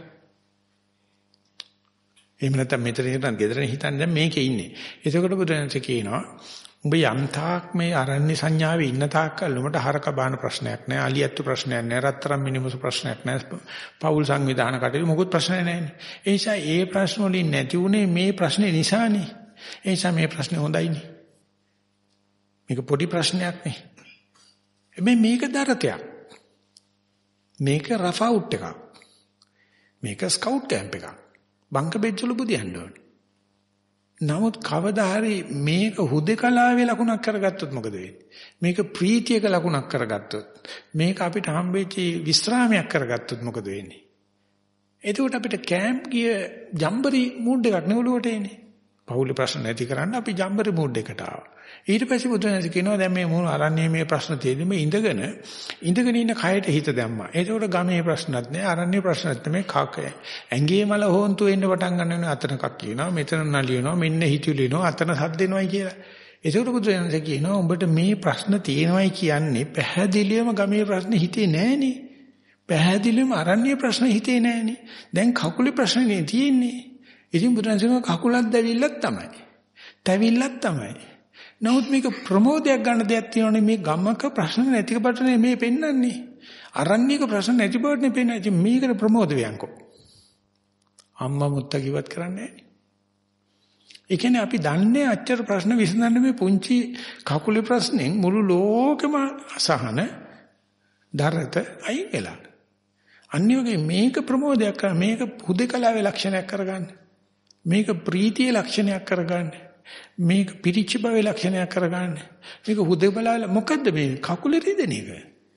Speaker 1: එහෙම නැත්නම් මෙතන හිටන් ගෙදරනේ හිටන් දැන් මේකේ ඉන්නේ. එතකොට බුදුරජාණන් කියනවා උඹ යම් තාක් මේ අරණ්‍ය සංඥාවේ ඉන්න තාක් කල් උඹට හරක බාන ප්‍රශ්නයක් නැහැ, අලියැත්තු ප්‍රශ්නයක් නැහැ, රත්තරන් මිනිමුසු ප්‍රශ්නයක් නැහැ, පෞල් සංවිධාන කටයුතු මොකුත් ප්‍රශ්නයක් නැහැනේ. ඒ නිසා ඒ ප්‍රශ්න වලින් නැති උනේ මේ ප්‍රශ්නේ නිසානේ. ඒ නිසා මේ ප්‍රශ්නේ හොඳයිනේ. මේක පොඩි ප්‍රශ්නයක් නේ. හැබැයි මේක දරතයක්. මේක රෆ් අවුට් එකක්. මේක ස්කවුට් කැම්ප් එකක්. බංක බෙච්චලු බුදියන්න ඕනේ. නමුත් කවදා හරි මේක හුදේකලාවේ ලකුණක් කරගත්තොත් මොකද වෙන්නේ? මේක ප්‍රීතියක ලකුණක් කරගත්තොත්, මේක අපිට හම්බෙච්ච විස්රාමයක් කරගත්තොත් මොකද වෙන්නේ? එතකොට අපිට කැම්ප් ගිය ජම්බරි මූඩ් එකක් නෙවලුවට එන්නේ. පෞලි ප්‍රශ්න නැති කරන්න අපි ජම්බරි මූඩ් එකට ආවා. ඊට පස්සේ බුදුන් කියනවා දැන් මේ මොන අරන්නේ මේ ප්‍රශ්න තියෙදි මේ ඉඳගෙන ඉඳගෙන ඉන්න කයට හිත දැම්මා. ඒකෝට ගමේ ප්‍රශ්නත් නෑ, අරන්නේ ප්‍රශ්නත් නෑ, කාකය. ඇඟේ මල හොන්තු වෙන්න පටන් ගන්න වෙන අතන එකක් කියනවා, මෙතන නලියනවා, මෙන්න හිතුලිනවා, අතන සද්ද දෙනවයි කියලා. ඒකෝට බුදුන් කියනවා උඹට මේ ප්‍රශ්න තියෙනවයි කියන්නේ පැහැදිලිවම ගමේ ප්‍රශ්න හිතේ නෑනේ. පැහැදිලිවම අරන්නේ ප්‍රශ්න හිතේ නෑනේ. දැන් කකුලේ ප්‍රශ්නේ තියෙන්නේ. ඉතින් බුදුන් කියනවා කකුලක් දැවිල්ලක් තමයි. තැවිල්ලක් තමයි. නමුත් මේක ප්‍රමෝදයක් ගන්න දෙයක් තියෙනවනේ. මේ ගමක ප්‍රශ්න නැතික බටනේ මේ පෙන්වන්නේ. අරණ්‍යක ප්‍රශ්න නැති බවනේ පෙන්වන්නේ. ඉතින් මේකට ප්‍රමෝද වෙයන්කෝ. අම්මා මුත්තා කිව්වත් කරන්නේ නැහැ. ඒ කියන්නේ අපි දන්නේ අච්චර ප්‍රශ්න විසඳන්න මේ පුංචි කකුලේ ප්‍රශ්නෙන් මුළු ලෝකෙම අසහන දරත අයින් වෙලා. අනිවාර්යයෙන් මේක ප්‍රමෝදයක් කරන මේක හුදේකලාවේ ලක්ෂණයක් කරගන්න. මේක ප්‍රීතියේ ලක්ෂණයක් කරගන්න. මේක පිරිච්ච බවේ ලක්ෂණයක් කරගන්න. මේක හුදේකලාවේ මොකද්ද මේ කකුලේ රිදෙන එක?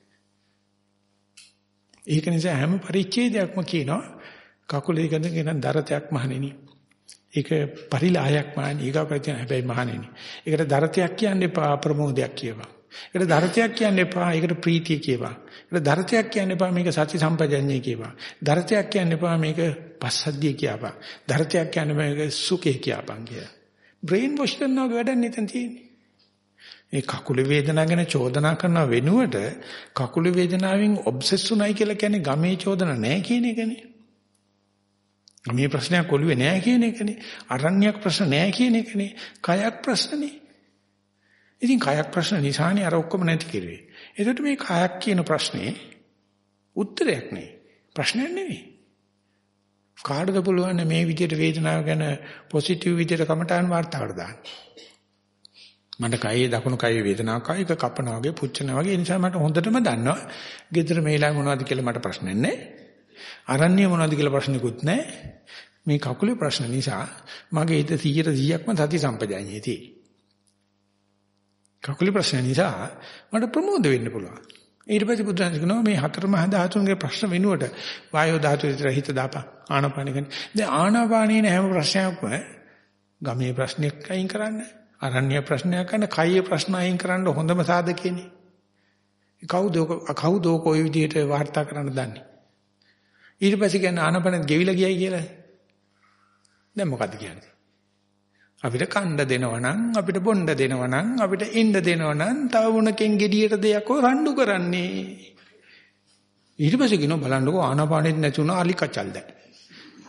Speaker 1: ඒක නිසා හැම පරිච්ඡේදයක්ම කියනවා කකුලේ ගඳගෙන දරතයක් මහණෙනි. ඒක පරිලායක් මහණෙනි. ඊගා ප්‍රතින හැබැයි මහණෙනි. ඒකට දරතයක් කියන්නේ ප්‍රමෝදයක් කියවා. ඒකට දරතයක් කියන්න එපා. ඒකට ප්‍රීතිය කියවා. ඒකට දරතයක් කියන්න එපා. මේක සති සම්පජඤ්ඤය කියවා. දරතයක් කියන්න එපා. මේක පස්සද්ධිය කියපන්. දරතයක් කියන්න මේක සුඛේ කියපන් කියලා. බ්‍රේන් වොෂ් කරනවා වැඩක් නැතන් තියෙන්නේ. ඒ කකුලේ වේදනාව ගැන චෝදනා කරන වෙනුවට කකුලේ වේදනාවෙන් ඔබ්සෙස් උනායි කියලා කියන්නේ ගමේ චෝදනා නැහැ කියන එකනේ. ගමේ ප්‍රශ්නයක් ඔළුවේ නැහැ කියන එකනේ. අරණ්‍යයක් ප්‍රශ්න නැහැ කියන එකනේ. කයක් ප්‍රශ්නනේ. ඉතින් කයක් ප්‍රශ්න නිසානේ අර ඔක්කොම නැති කිරුවේ. ඒකට මේ කයක් කියන ප්‍රශ්නේ උත්තරයක් නෙවෙයි. ප්‍රශ්නයක් නෙවෙයි. කාටද පුළුවන් මේ විදිහට වේදනාව ගැන පොසිටිව් විදිහට කමටහන් වාර්තාවට දාන්න. මට කයේ දකුණු කයේ වේදනාවක් ආවා. ඒක කපනවා වගේ පුච්චනවා වගේ. ඒ නිසා මට හොඳටම දන්නවා. ගෙදර මේලා මොනවද කියලා මට ප්‍රශ්නයක් නැහැ. අරණ්‍ය මොනවද කියලා ප්‍රශ්නකුත් නැහැ. මේ කකුලේ ප්‍රශ්න නිසා මගේ හිත සීයට සීයක්ම සති සම්පජාඤ්ඤයේ තියෙයි. කකුලේ ප්‍රශ්න නිසා මට ප්‍රමෝද වෙන්න පුළුවන්. ඊට පස්සේ බුදුන් කියනවා මේ හතර මහා ධාතුන්ගේ ප්‍රශ්න වෙනුවට වායෝ ධාතුව විතර හිත දාපන්. ආනාපානෙ ගන්න. දැන් ආනාපානේ හැම ප්‍රශ්නයක්ම ගමේ ප්‍රශ්නයක් අයින් කරන්න, අරණ්‍ය ප්‍රශ්නයක් කරන්න, කයේ ප්‍රශ්න අයින් කරන්න හොඳම සාධකෙනේ. කවුද කවුද කොයි විදිහට වාර්තා කරන්න දන්නේ? ඊට පස්සේ කියන්නේ ආනාපානෙත් ගෙවිලා ගියයි කියලා. දැන් මොකද්ද කියන්නේ? අපිට කණ්ඩ දෙනවනම් අපිට බොණ්ඩ දෙනවනම් අපිට ඉන්න දෙනවනම් තව මොනකින් gediයට දෙයක් රණ්ඩු කරන්නේ. ඊට පස්සේ කියනවා බලන්නකෝ ආනාපානෙත් නැති වුණා අලි කචල් දැන්.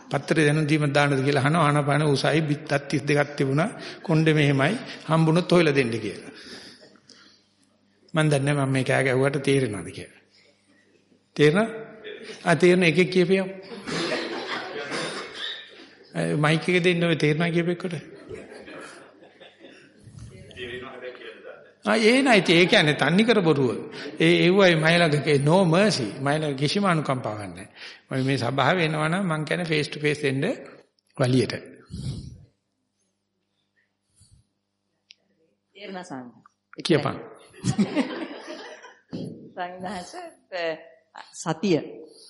Speaker 1: පත්‍රේ දැනුම් දීම දාන්නද කියලා අහනවා. ආනාපාන උසයි බිත්තක් තිස් දෙකක් තිබුණා. කොණ්ඩේ මෙහෙමයි. හම්බුනොත් හොයලා දෙන්න කියලා. මම දන්නේ මම මේ කෑ ගැහුවට තේරෙනවද කියලා. තේරෙනවද? ආ තේරෙන එකෙක් කියපියව. මයික් එක දෙන්න ඔය තේරෙනවා කියපෙකට. ආ ඒ නයිති ඒ කියන්නේ තන්නි කර බොරුව. ඒ ඒවයි මයිලගේ no mercy. මයිලගේ කිසිම අනුකම්පාවක් නැහැ. මම මේ සභාවේ එනවා නම් මං කියන්නේ face to face එන්න වලියට.
Speaker 11: තේරෙනවා සාමි.
Speaker 1: කියපන්.
Speaker 11: සංඝාස සතිය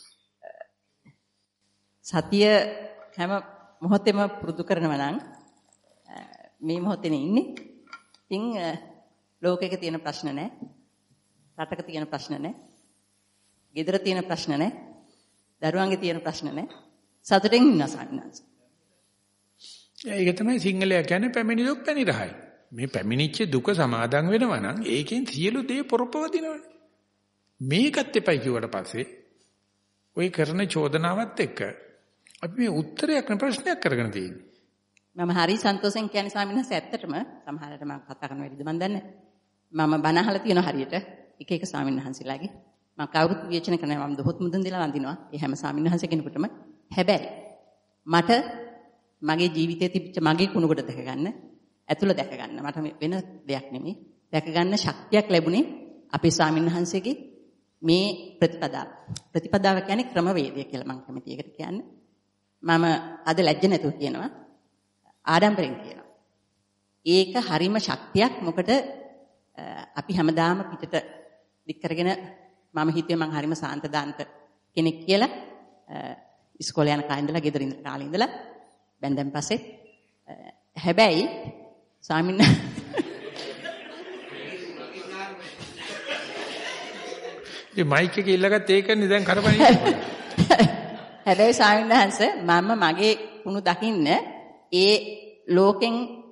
Speaker 11: සතිය හැම මොහොතෙම පුරුදු කරනවා නම් මේ මොහොතේ ඉන්නේ. ඉතින් ලෝකෙක තියෙන ප්‍රශ්න නැහැ. රටක තියෙන ප්‍රශ්න නැහැ. ගෙදර තියෙන ප්‍රශ්න නැහැ. දරුවන්ගේ තියෙන ප්‍රශ්න නැහැ. සතුටින් ඉන්න සංඥාස.
Speaker 1: ඒක තමයි සිංහලයා කියන්නේ පැමිණි දුක් පැනිරහයි. මේ පැමිණිච්ච දුක සමාදන් වෙනවා නම් ඒකෙන් සියලු දේ පොරපවදිනවනේ. මේකත් එපයි කිව්වට පස්සේ ওই කරන චෝදනාවත් එක්ක අපි මේ උත්තරයක් නේ ප්‍රශ්නයක් කරගෙන තියෙන්නේ.
Speaker 11: මම හරි සන්තෝෂෙන් කියන්නේ ස්වාමීන් වහන්සේ ඇත්තටම සමහරවිට මම කතා කරන වෙලෙදි මම දන්නේ මම බණ අහලා තියෙන හරියට එක එක ස්වාමීන් වහන්සේලාගේ මම කවුරුත් විචාරණ කරනවා මම දොහොත් මුදුන් දීලා වඳිනවා ඒ හැම ස්වාමීන් වහන්සේ කෙනෙකුටම හැබැයි මට මගේ ජීවිතයේ තිබිච්ච මගේ කුණුගොඩ දැක ගන්න ඇතුළ දැක ගන්න මට වෙන දෙයක් නෙමෙයි දැක ගන්න ශක්තියක් ලැබුණේ අපේ ස්වාමීන් වහන්සේගේ මේ ප්‍රතිපදාව ප්‍රතිපදාව කියන්නේ ක්‍රමවේදය කියලා මම කැමතියි ඒකට කියන්නේ මම අද ලැජ්ජ නැතුව කියනවා ආඩම්බරෙන් කියනවා. ඒක හරිම ශක්තියක්. මොකද අපි හැමදාම පිටට දික් කරගෙන මම හිතුවේ මම හරිම සාන්ත දාන්ත කෙනෙක් කියලා. ඉස්කෝලේ යන කාලේ ඉඳලා ගෙදර ඉඳලා කාලේ ඉඳලා බැන්දන් පස්සේ හැබැයි ස්වාමීන්
Speaker 1: මේ මයික් එක ඉල්ලගත්ත ඒකනේ දැන් කරපණි.
Speaker 11: හැබැයි ස්වාමීන් වහන්සේ මම මගේ කුණු දකින්න ඒ ලෝකෙන්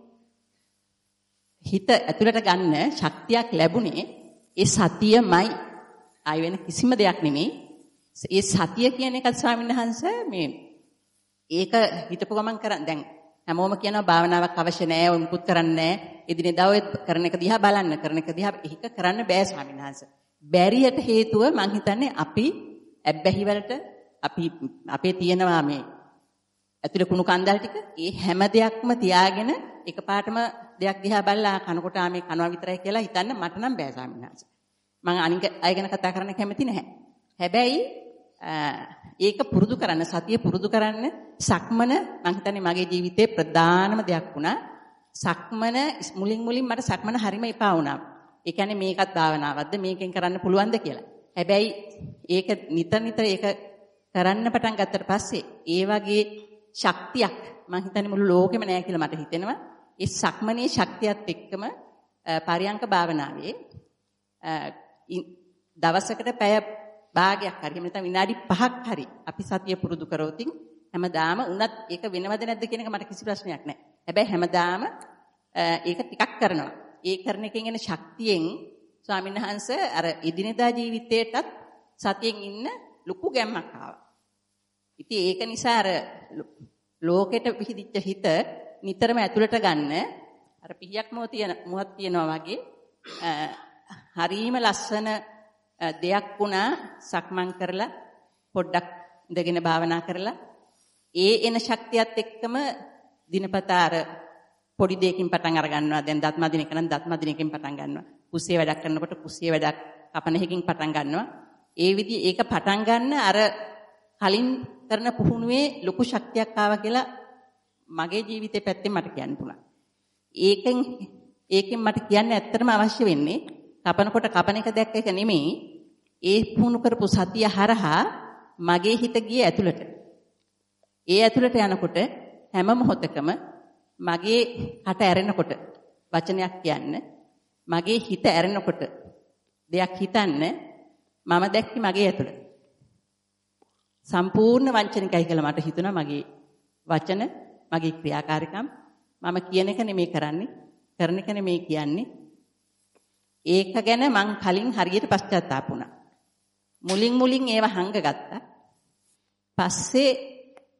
Speaker 11: හිත ඇතුළට ගන්න ශක්තියක් ලැබුණේ ඒ සතියමයි. ආය වෙන කිසිම දෙයක් නෙමෙයි. ඒ සතිය කියන එකත් ස්වාමීන් වහන්සේ මේ ඒක හිතපු ගමන් කරන් දැන් හැමෝම කියනවා භාවනාවක් අවශ්‍ය නැහැ ඔය මුකුත් කරන්නේ නැහැ. එදිනෙදා ඔය කරන එක දිහා බලන්න කරන එක දිහා ඒක කරන්න බෑ ස්වාමීන් වහන්සේ. බැරියට හේතුව මං හිතන්නේ අපි ඇබ්බැහි වලට අපි අපේ තියෙනවා මේ ඇතුලේ කුණු කන්දල් ටික ඒ හැම දෙයක්ම තියාගෙන එකපාරටම දෙයක් දිහා බලලා කනකොට ආ මේ කනවා විතරයි කියලා හිතන්න මට නම් බෑ ස්වාමීන් වහන්සේ. මම අනික අය ගැන කතා කරන්න කැමති නැහැ. හැබැයි ඒක පුරුදු කරන්න සතිය පුරුදු කරන්න සක්මන මම හිතන්නේ මගේ ජීවිතේ ප්‍රධානම දෙයක් වුණා. සක්මන මුලින් මුලින් මට සක්මන හරිම එපා වුණා. ඒ කියන්නේ මේකත් භාවනාවක්ද මේකෙන් කරන්න පුළුවන්ද කියලා. හැබැයි ඒක නිතර නිතර ඒක කරන්න පටන් ගත්තට පස්සේ ඒ වගේ ශක්තියක් මම හිතන්නේ මුළු ලෝකෙම නැහැ කියලා මට හිතෙනවා. ඒ සක්මනේ ශක්තියත් එක්කම පරියංක භාවනාවේ දවසකට පැය භාගයක් හරි එහෙම නැත්නම් විනාඩි පහක් හරි අපි සතිය පුරුදු කරොත් හැමදාම උනත් ඒක වෙනවද නැද්ද කියන එක මට කිසි ප්‍රශ්නයක් නැහැ. හැබැයි හැමදාම ඒක ටිකක් කරනවා. ඒ කරන එකෙන් එන ශක්තියෙන් ස්වාමීන් වහන්සේ අර එදිනෙදා ජීවිතේටත් සතියෙන් ඉන්න ලොකු ගැම්මක් ආවා. ඉතින් ඒක නිසා අර ලෝකෙට පිහිදිච්ච හිත නිතරම ඇතුළට ගන්න අර පිහියක් මොහ තියෙන මොහක් තියනවා වගේ හරීම ලස්සන දෙයක් වුණා සක්මන් කරලා පොඩ්ඩක් ඉඳගෙන භාවනා කරලා ඒ එන ශක්තියත් එක්කම දිනපතා අර පොඩි දෙයකින් පටන් අර ගන්නවා දැන් දත් මදින එක නම් දත් මදින එකකින් පටන් ගන්නවා කුස්සිය වැඩක් කරනකොට කුස්සිය වැඩක් කපන එකකින් පටන් ගන්නවා ඒ විදිහ ඒක පටන් ගන්න අර කලින් කරන පුහුණුවේ ලොකු ශක්තියක් ආවා කියලා මගේ ජීවිතේ පැත්තෙන් මට කියන්න පුළුවන්. ඒකෙන් ඒකෙන් මට කියන්න ඇත්තටම අවශ්‍ය වෙන්නේ කපනකොට කපන එක දැක්ක එක නෙමෙයි ඒ පුහුණු කරපු සතිය හරහා මගේ හිත ගියේ ඇතුළට. ඒ ඇතුළට යනකොට හැම මොහොතකම මගේ කට ඇරෙනකොට වචනයක් කියන්න මගේ හිත ඇරෙනකොට දෙයක් හිතන්න මම දැක්කේ මගේ ඇතුළ. සම්පූර්ණ වංචනිකයි කියලා මට හිතුණා මගේ වචන මගේ ක්‍රියාකාරීකම් මම කියන එක නෙමෙයි කරන්නේ කරන එක නෙමෙයි කියන්නේ ඒක ගැන මං කලින් හරියට පශ්චාත්තාප වුණා මුලින් මුලින් ඒව හංගගත්තා පස්සේ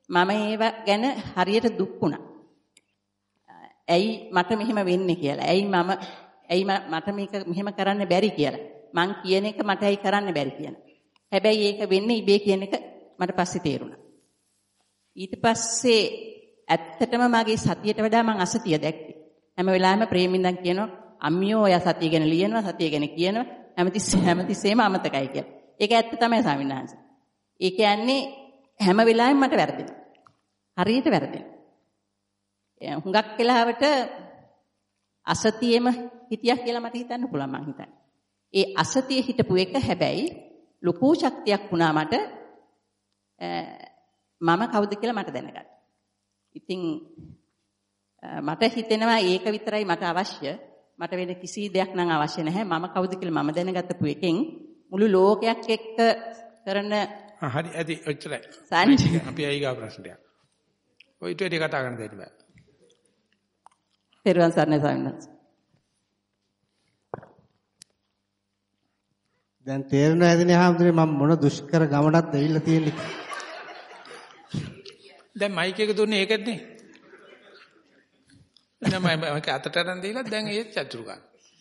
Speaker 11: මම ඒව ගැන හරියට දුක් වුණා. ඇයි මට මෙහෙම වෙන්නේ කියලා. ඇයි මම ඇයි මට මේක මෙහෙම කරන්න බැරි කියලා. මං කියන එක මට ඇයි කරන්න බැරි කියලා. හැබැයි ඒක වෙන්නේ ඉබේ කියන එක මට පස්සේ තේරුණා. ඊට පස්සේ ඇත්තටම මගේ සතියට වඩා මං අසතිය දැක්කේ. හැම වෙලාවෙම ප්‍රේමින්දන් කියනවා අම්මියෝ ඔයා සතිය ගැන ලියනවා සතිය ගැන කියනවා හැමතිස්සෙම හැමතිස්සෙම අමතකයි කියලා. ඒක ඇත්ත තමයි ස්වාමීන් වහන්සේ. ඒ කියන්නේ හැම වෙලාවෙම මට වැරදෙනවා. හරියට වැරදෙනවා. හුඟක් වෙලාවට අසතියෙම හිටියා කියලා මට හිතන්න පුළුවන් මං හිතන්නේ. ඒ අසතිය හිටපු එක හැබැයි ලොකු ශක්තියක් වුණා මට මම කවුද කියලා මට දැනගන්න. ඉතින් මට හිතෙනවා ඒක විතරයි මට අවශ්‍ය. මට වෙන කිසි දෙයක් නම් අවශ්‍ය නැහැ. මම කවුද කියලා මම දැනගත්තපු එකෙන් මුළු ලෝකයක් එක්ක කරන
Speaker 1: හරි ඇති ඔච්චරයි. අපි අයිගා ප්‍රශ්නයක්. ඔය ඊට වැඩි කතා කරන්න දෙන්න බෑ.
Speaker 11: පෙරවන් සර්ණේ ස්වාමීන් වහන්සේ.
Speaker 2: දැන් තේරෙනවා ඇතිනේ හැමදේම මම මොන දුෂ්කර ගමනක්ද ඇවිල්ලා තියෙන්නේ.
Speaker 1: දැන් මයික් එක දුන්නේ ඒකනේ. දැන් මම අතට අරන් දීලා දැන් ඒ චතුරු ගන්න.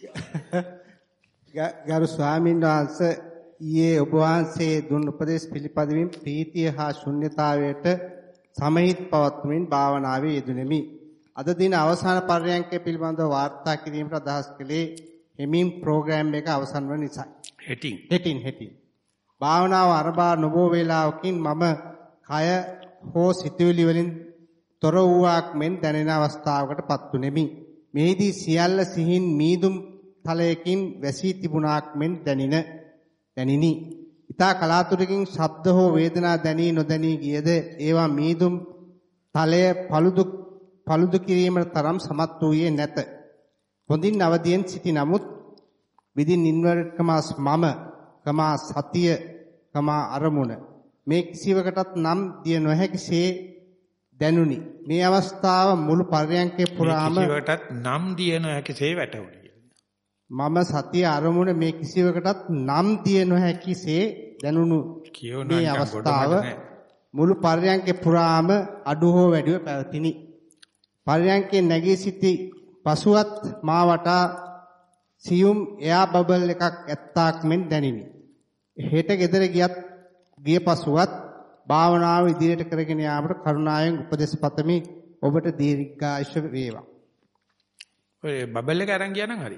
Speaker 2: ගරු ස්වාමීන් වහන්සේ ඊයේ ඔබ වහන්සේ දුන් උපදේශ පිළිපදමින් ප්‍රීතිය හා ශුන්්‍යතාවයට සමහිත පවත්වමින් භාවනාවේ යෙදුණෙමි. අද දින අවසාන පර්යංකය පිළිබඳව වාර්තා කිරීමට අදහස් කළේ හෙමින් ප්‍රෝග්‍රෑම් එක අවසන් වන නිසා.
Speaker 1: හෙටින්
Speaker 2: හෙටින් හෙටින්. භාවනාව අරබා නොබෝ වේලාවකින් මම කය හෝ සිතුවිලි වලින් තොර වූවක් මෙන් දැනෙන අවස්ථාවකට පත්ුනේමි. මෙහිදී සියල්ල සිහින් මීදුම් තලයකින් වැසී තිබුණාක් මෙන් දැනින දැනිනි. ඊතා කලාතුරකින් ශබ්ද හෝ වේදනා දැනී නොදැනී ගියද ඒවා මීදුම් තලය පළුදු පළුදු කිරීමට තරම් සමත් වූයේ නැත. හොඳින් අවදියෙන් සිටි නමුත් within inverted commas මම කමා සතිය කමා අරමුණ මේ කිසිවකටත් නම් දිය නොහැකිසේ දැනුනි. මේ අවස්ථාව මුළු පර්යංකේ පුරාම
Speaker 1: කිසිවකටත් නම් දිය නොහැකිසේ වැටහුණි.
Speaker 2: මම සතිය අරමුණ මේ කිසිවකටත් නම් දිය නොහැකිසේ දැනුණු මේ අවස්ථාව මුළු පර්යංකේ පුරාම අඩු හෝ වැඩිව පැවතිනි. පර්යංකේ නැගී සිටි පසුවත් මා වටා සියුම් එයා බබල් එකක් ඇත්තාක් මෙන් දැනිනි. හෙට ගෙදර ගියත් ගිය පසුවත් භාවනාව ඉදිරියට කරගෙන යාමට කරුණාවෙන් උපදෙස් පතමි. ඔබට දීර්ඝායුෂ වේවා.
Speaker 1: ඔය බබල් එක අරන් ගියා නම් හරි.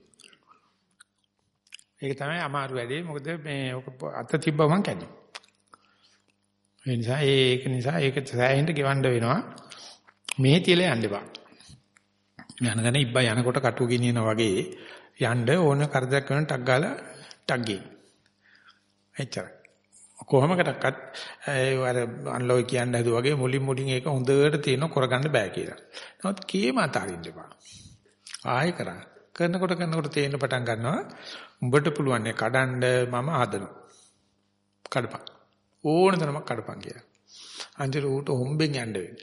Speaker 1: ඒක තමයි අමාරු වැඩේ. මොකද මේ ඔක අත තිබ්බම කැඩේ. ඒ නිසා ඒක නිසා ඒක සෑහෙන්න ගෙවන්න වෙනවා. මේ තියලා යන්න එපා. යන ගන ඉබ්බා යනකොට කටු ගෙනියනවා වගේ යන්න ඕන කරදරයක් කරන ටක් ගාලා ටක් ගේ. එච්චරයි. කොහොමකටවත් ඒ අර අන්ලෝයි කියන්න හදුවා වගේ මුලින් මුලින් ඒක හොඳට තියෙන කරගන්න බෑ කියලා. නමුත් කීම අතාරින්න එපා. ආයෙ කරා. කරනකොට කරනකොට තේරෙන පටන් ගන්නවා. උඹට පුළුවන් නේ කඩන්න මම හදනවා. කඩපන්. ඕන තරමක් කඩපන් කියලා. අන්තිර ඌට හොම්බෙන් යන්න වෙන්නේ.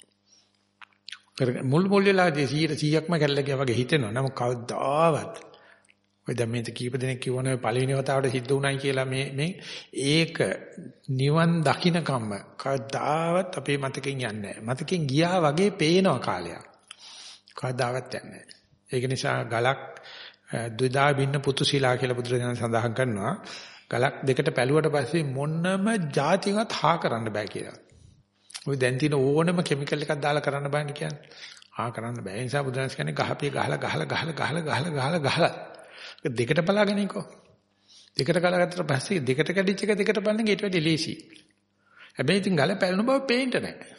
Speaker 1: මුල් මුල් වෙලාදී සීයට සීයක්ම කැල්ල ගියා වගේ හිතෙනවා. නමුත් කවදාවත් ඔය දැන් මේ කීප දෙනෙක් කියවනේ පළවෙනි වතාවට සිද්ධ වුණයි කියලා මේ මේ ඒක නිවන් දකින්න කම්ම කවදාවත් අපේ මතකෙන් යන්නේ නැහැ. මතකෙන් ගියා වගේ පේනවා කාලයක්. කවදාවත් යන්නේ නැහැ. ඒක නිසා ගලක් ද්විදා බින්න පුතුශීලා කියලා බුදුරජාණන් සඳහන් කරනවා. ගලක් දෙකට පැලුවට පස්සේ මොනම જાතියකට හා කරන්න බෑ කියලා. ඔය දැන් තියෙන ඕනම කිමිකල් එකක් දාලා කරන්න බෑනේ කියන්නේ. හා කරන්න බෑ. ඒ නිසා බුදුරජාණන් කියන්නේ ගහපිය ගහලා ගහලා ගහලා ගහලා ගහලා ගහලා ගහලා දෙකට බලාගෙන ඉකෝ. දෙකට ගලගත්තට පස්සේ දෙකට කැඩිච්ච එක දෙකට බලන එක ඊට වැඩි ලේසි. හැබැයි ඉතින් ගල පැලුණ බව පේන්න නැහැ.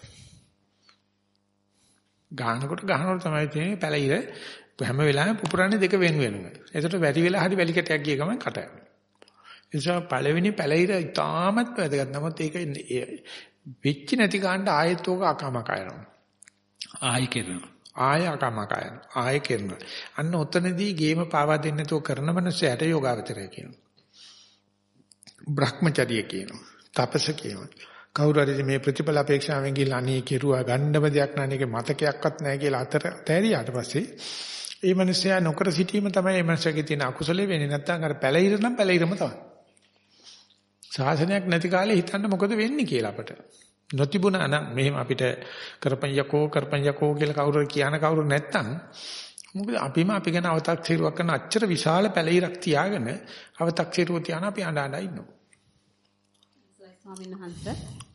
Speaker 1: ගානකොට ගහනකොට තමයි තියෙන්නේ පැලිර හැම වෙලාවෙම පුපුරන්නේ දෙක වෙන වෙනම. ඒකට වැඩි වෙලා හරි වැලි කැටයක් ගිය ගමන් කට යනවා. ඒ නිසා පළවෙනි පැලිර ඉතාමත් වැදගත්. නමුත් ඒක වෙච්ච නැති ගානට ආයෙත් ඕක අකමක යනවා. ආයෙ කරනවා. ආය අකමකයන් ආය කරනවා. අන්න ඔතනදී ගේම පාවා දෙන්න නැතුව කරන මනුස්සයට යෝගාවචරය කියනවා. බ්‍රහ්මචර්ය කියනවා. තපස කියනවා. කවුරු හරි මේ ප්‍රතිඵල අපේක්ෂාවෙන් ගිහලා අනේ කෙරුවා ගන්නම දෙයක් නැහැ නේක මතකයක්වත් නැහැ කියලා අතර තැරියාට පස්සේ ඒ මනුස්සයා නොකර සිටීම තමයි මේ මනුස්සයාගේ තියෙන අකුසලෙ වෙන්නේ. නැත්නම් අර පැලිර නම් පැලිරම තමයි. ශාසනයක් නැති කාලේ හිතන්න මොකද වෙන්නේ කියලා අපට. නොතිබුණා නම් මෙහෙම අපිට කරපන් යකෝ කරපන් යකෝ කියලා කවුරු කියන කවුරු නැත්තම් මොකද අපිම අපි ගැන අව탁සිරුවක් කරන අච්චර විශාල පැලිරක් තියාගෙන අව탁සිරුව තියාන අපි අඬ අඬ ඉන්නවා.
Speaker 12: ස්වාමීන් වහන්සේ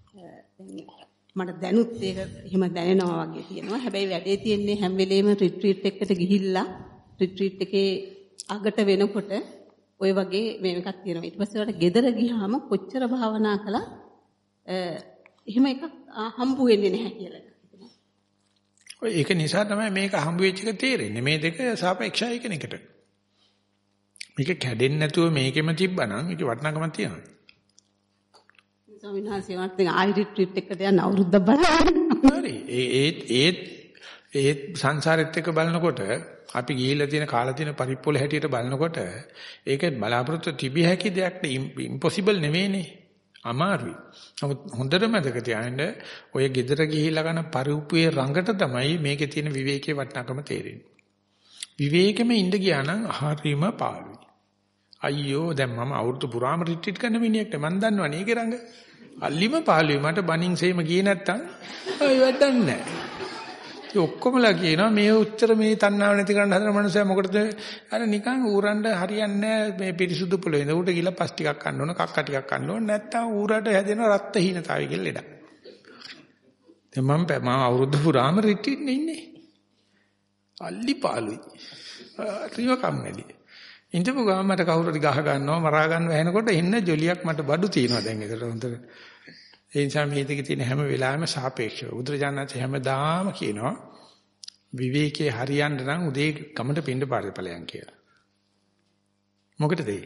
Speaker 12: මට දැනුත් ඒක එහෙම දැනෙනවා වගේ තියෙනවා. හැබැයි වැඩේ තියෙන්නේ හැම වෙලේම රිට්‍රීට් එකකට ගිහිල්ලා රිට්‍රීට් එකේ අගට වෙනකොට ওই වගේ මේ එකක් තියෙනවා. ඊට පස්සේ වලට ගෙදර ගියාම කොච්චර භාවනා කළා එහෙම එකක් හම්බු වෙන්නේ නැහැ කියලා.
Speaker 1: ඔය ඒක නිසා තමයි මේක හම්බ වෙච්ච එක තේරෙන්නේ. මේ දෙක සාපේක්ෂයි එකිනෙකට. මේක කැඩෙන්නේ නැතුව මේකෙම තිබ්බනම් ඒක වටිනාකමක් තියෙනවා.
Speaker 12: ස්වාමීන් වහන්සේ මට දැන් ආයි රිට්‍රීට් එකට යන අවුරුද්දක් බලන්න.
Speaker 1: හරි. ඒ ඒ ඒ සංසාරෙත් එක්ක බලනකොට අපි ගිහිල්ලා තියෙන කාලා තියෙන පරිප්පොළ හැටියට බලනකොට ඒක බලාපොරොත්තු තිබිය හැකි දෙයක් නේ. ඉම්පොසිබල් නෙවෙයිනේ. අමාරුයි. නමුත් හොඳට මතක තියාගන්න ඔය ගෙදර ගිහිල්ලා ගන්න පරිප්පුවේ රඟට තමයි මේකේ තියෙන විවේකයේ වටිනාකම තේරෙන්නේ. විවේකෙම ඉඳ ගියා නම් හරිම පාළුයි. අයියෝ දැන් මම අවුරුදු පුරාම රිට්‍රීට් කරන මිනිහෙක්ට මම දන්නවනේ ඒකේ රඟ. අල්ලිම පාළුයි මට බණින් සේම ගියේ නැත්තම් අය වැඩක් නැහැ. ඒ ඔක්කොමලා කියනවා මේ උත්තර මේ තණ්හාව නැති කරන්න හදන මනුස්සයා මොකටද අර නිකන් ඌරන්ඩ හරියන්නේ නැහැ මේ පිරිසුදු පොළේ ඉඳ ඌට ගිහලා පස් ටිකක් කන්න ඕන කක්ක ටිකක් කන්න ඕන නැත්තම් ඌරට හැදෙන රක්ත හීනතාවය කියලා ලෙඩක්. දැන් මම මම අවුරුදු පුරාම රිට්‍රීට් නේ ඉන්නේ. අල්ලි පාළුයි. ත්‍රිව කම්මැලි. ඉඳපු ගාම මට කවුරු හරි ගහ ගන්නවා මරා ගන්නවා එනකොට එන්න ජොලියක් මට බඩු තියෙනවා දැන් ඒකට හොඳට. ඒ නිසා මේ දෙකේ තියෙන හැම වෙලාවෙම සාපේක්ෂව. බුදුරජාණන්සේ හැමදාම කියනවා විවේකයේ හරියන්න නම් උදේ ගමට පින්න පාරේ ඵලයන් කියලා. මොකටද ඒ?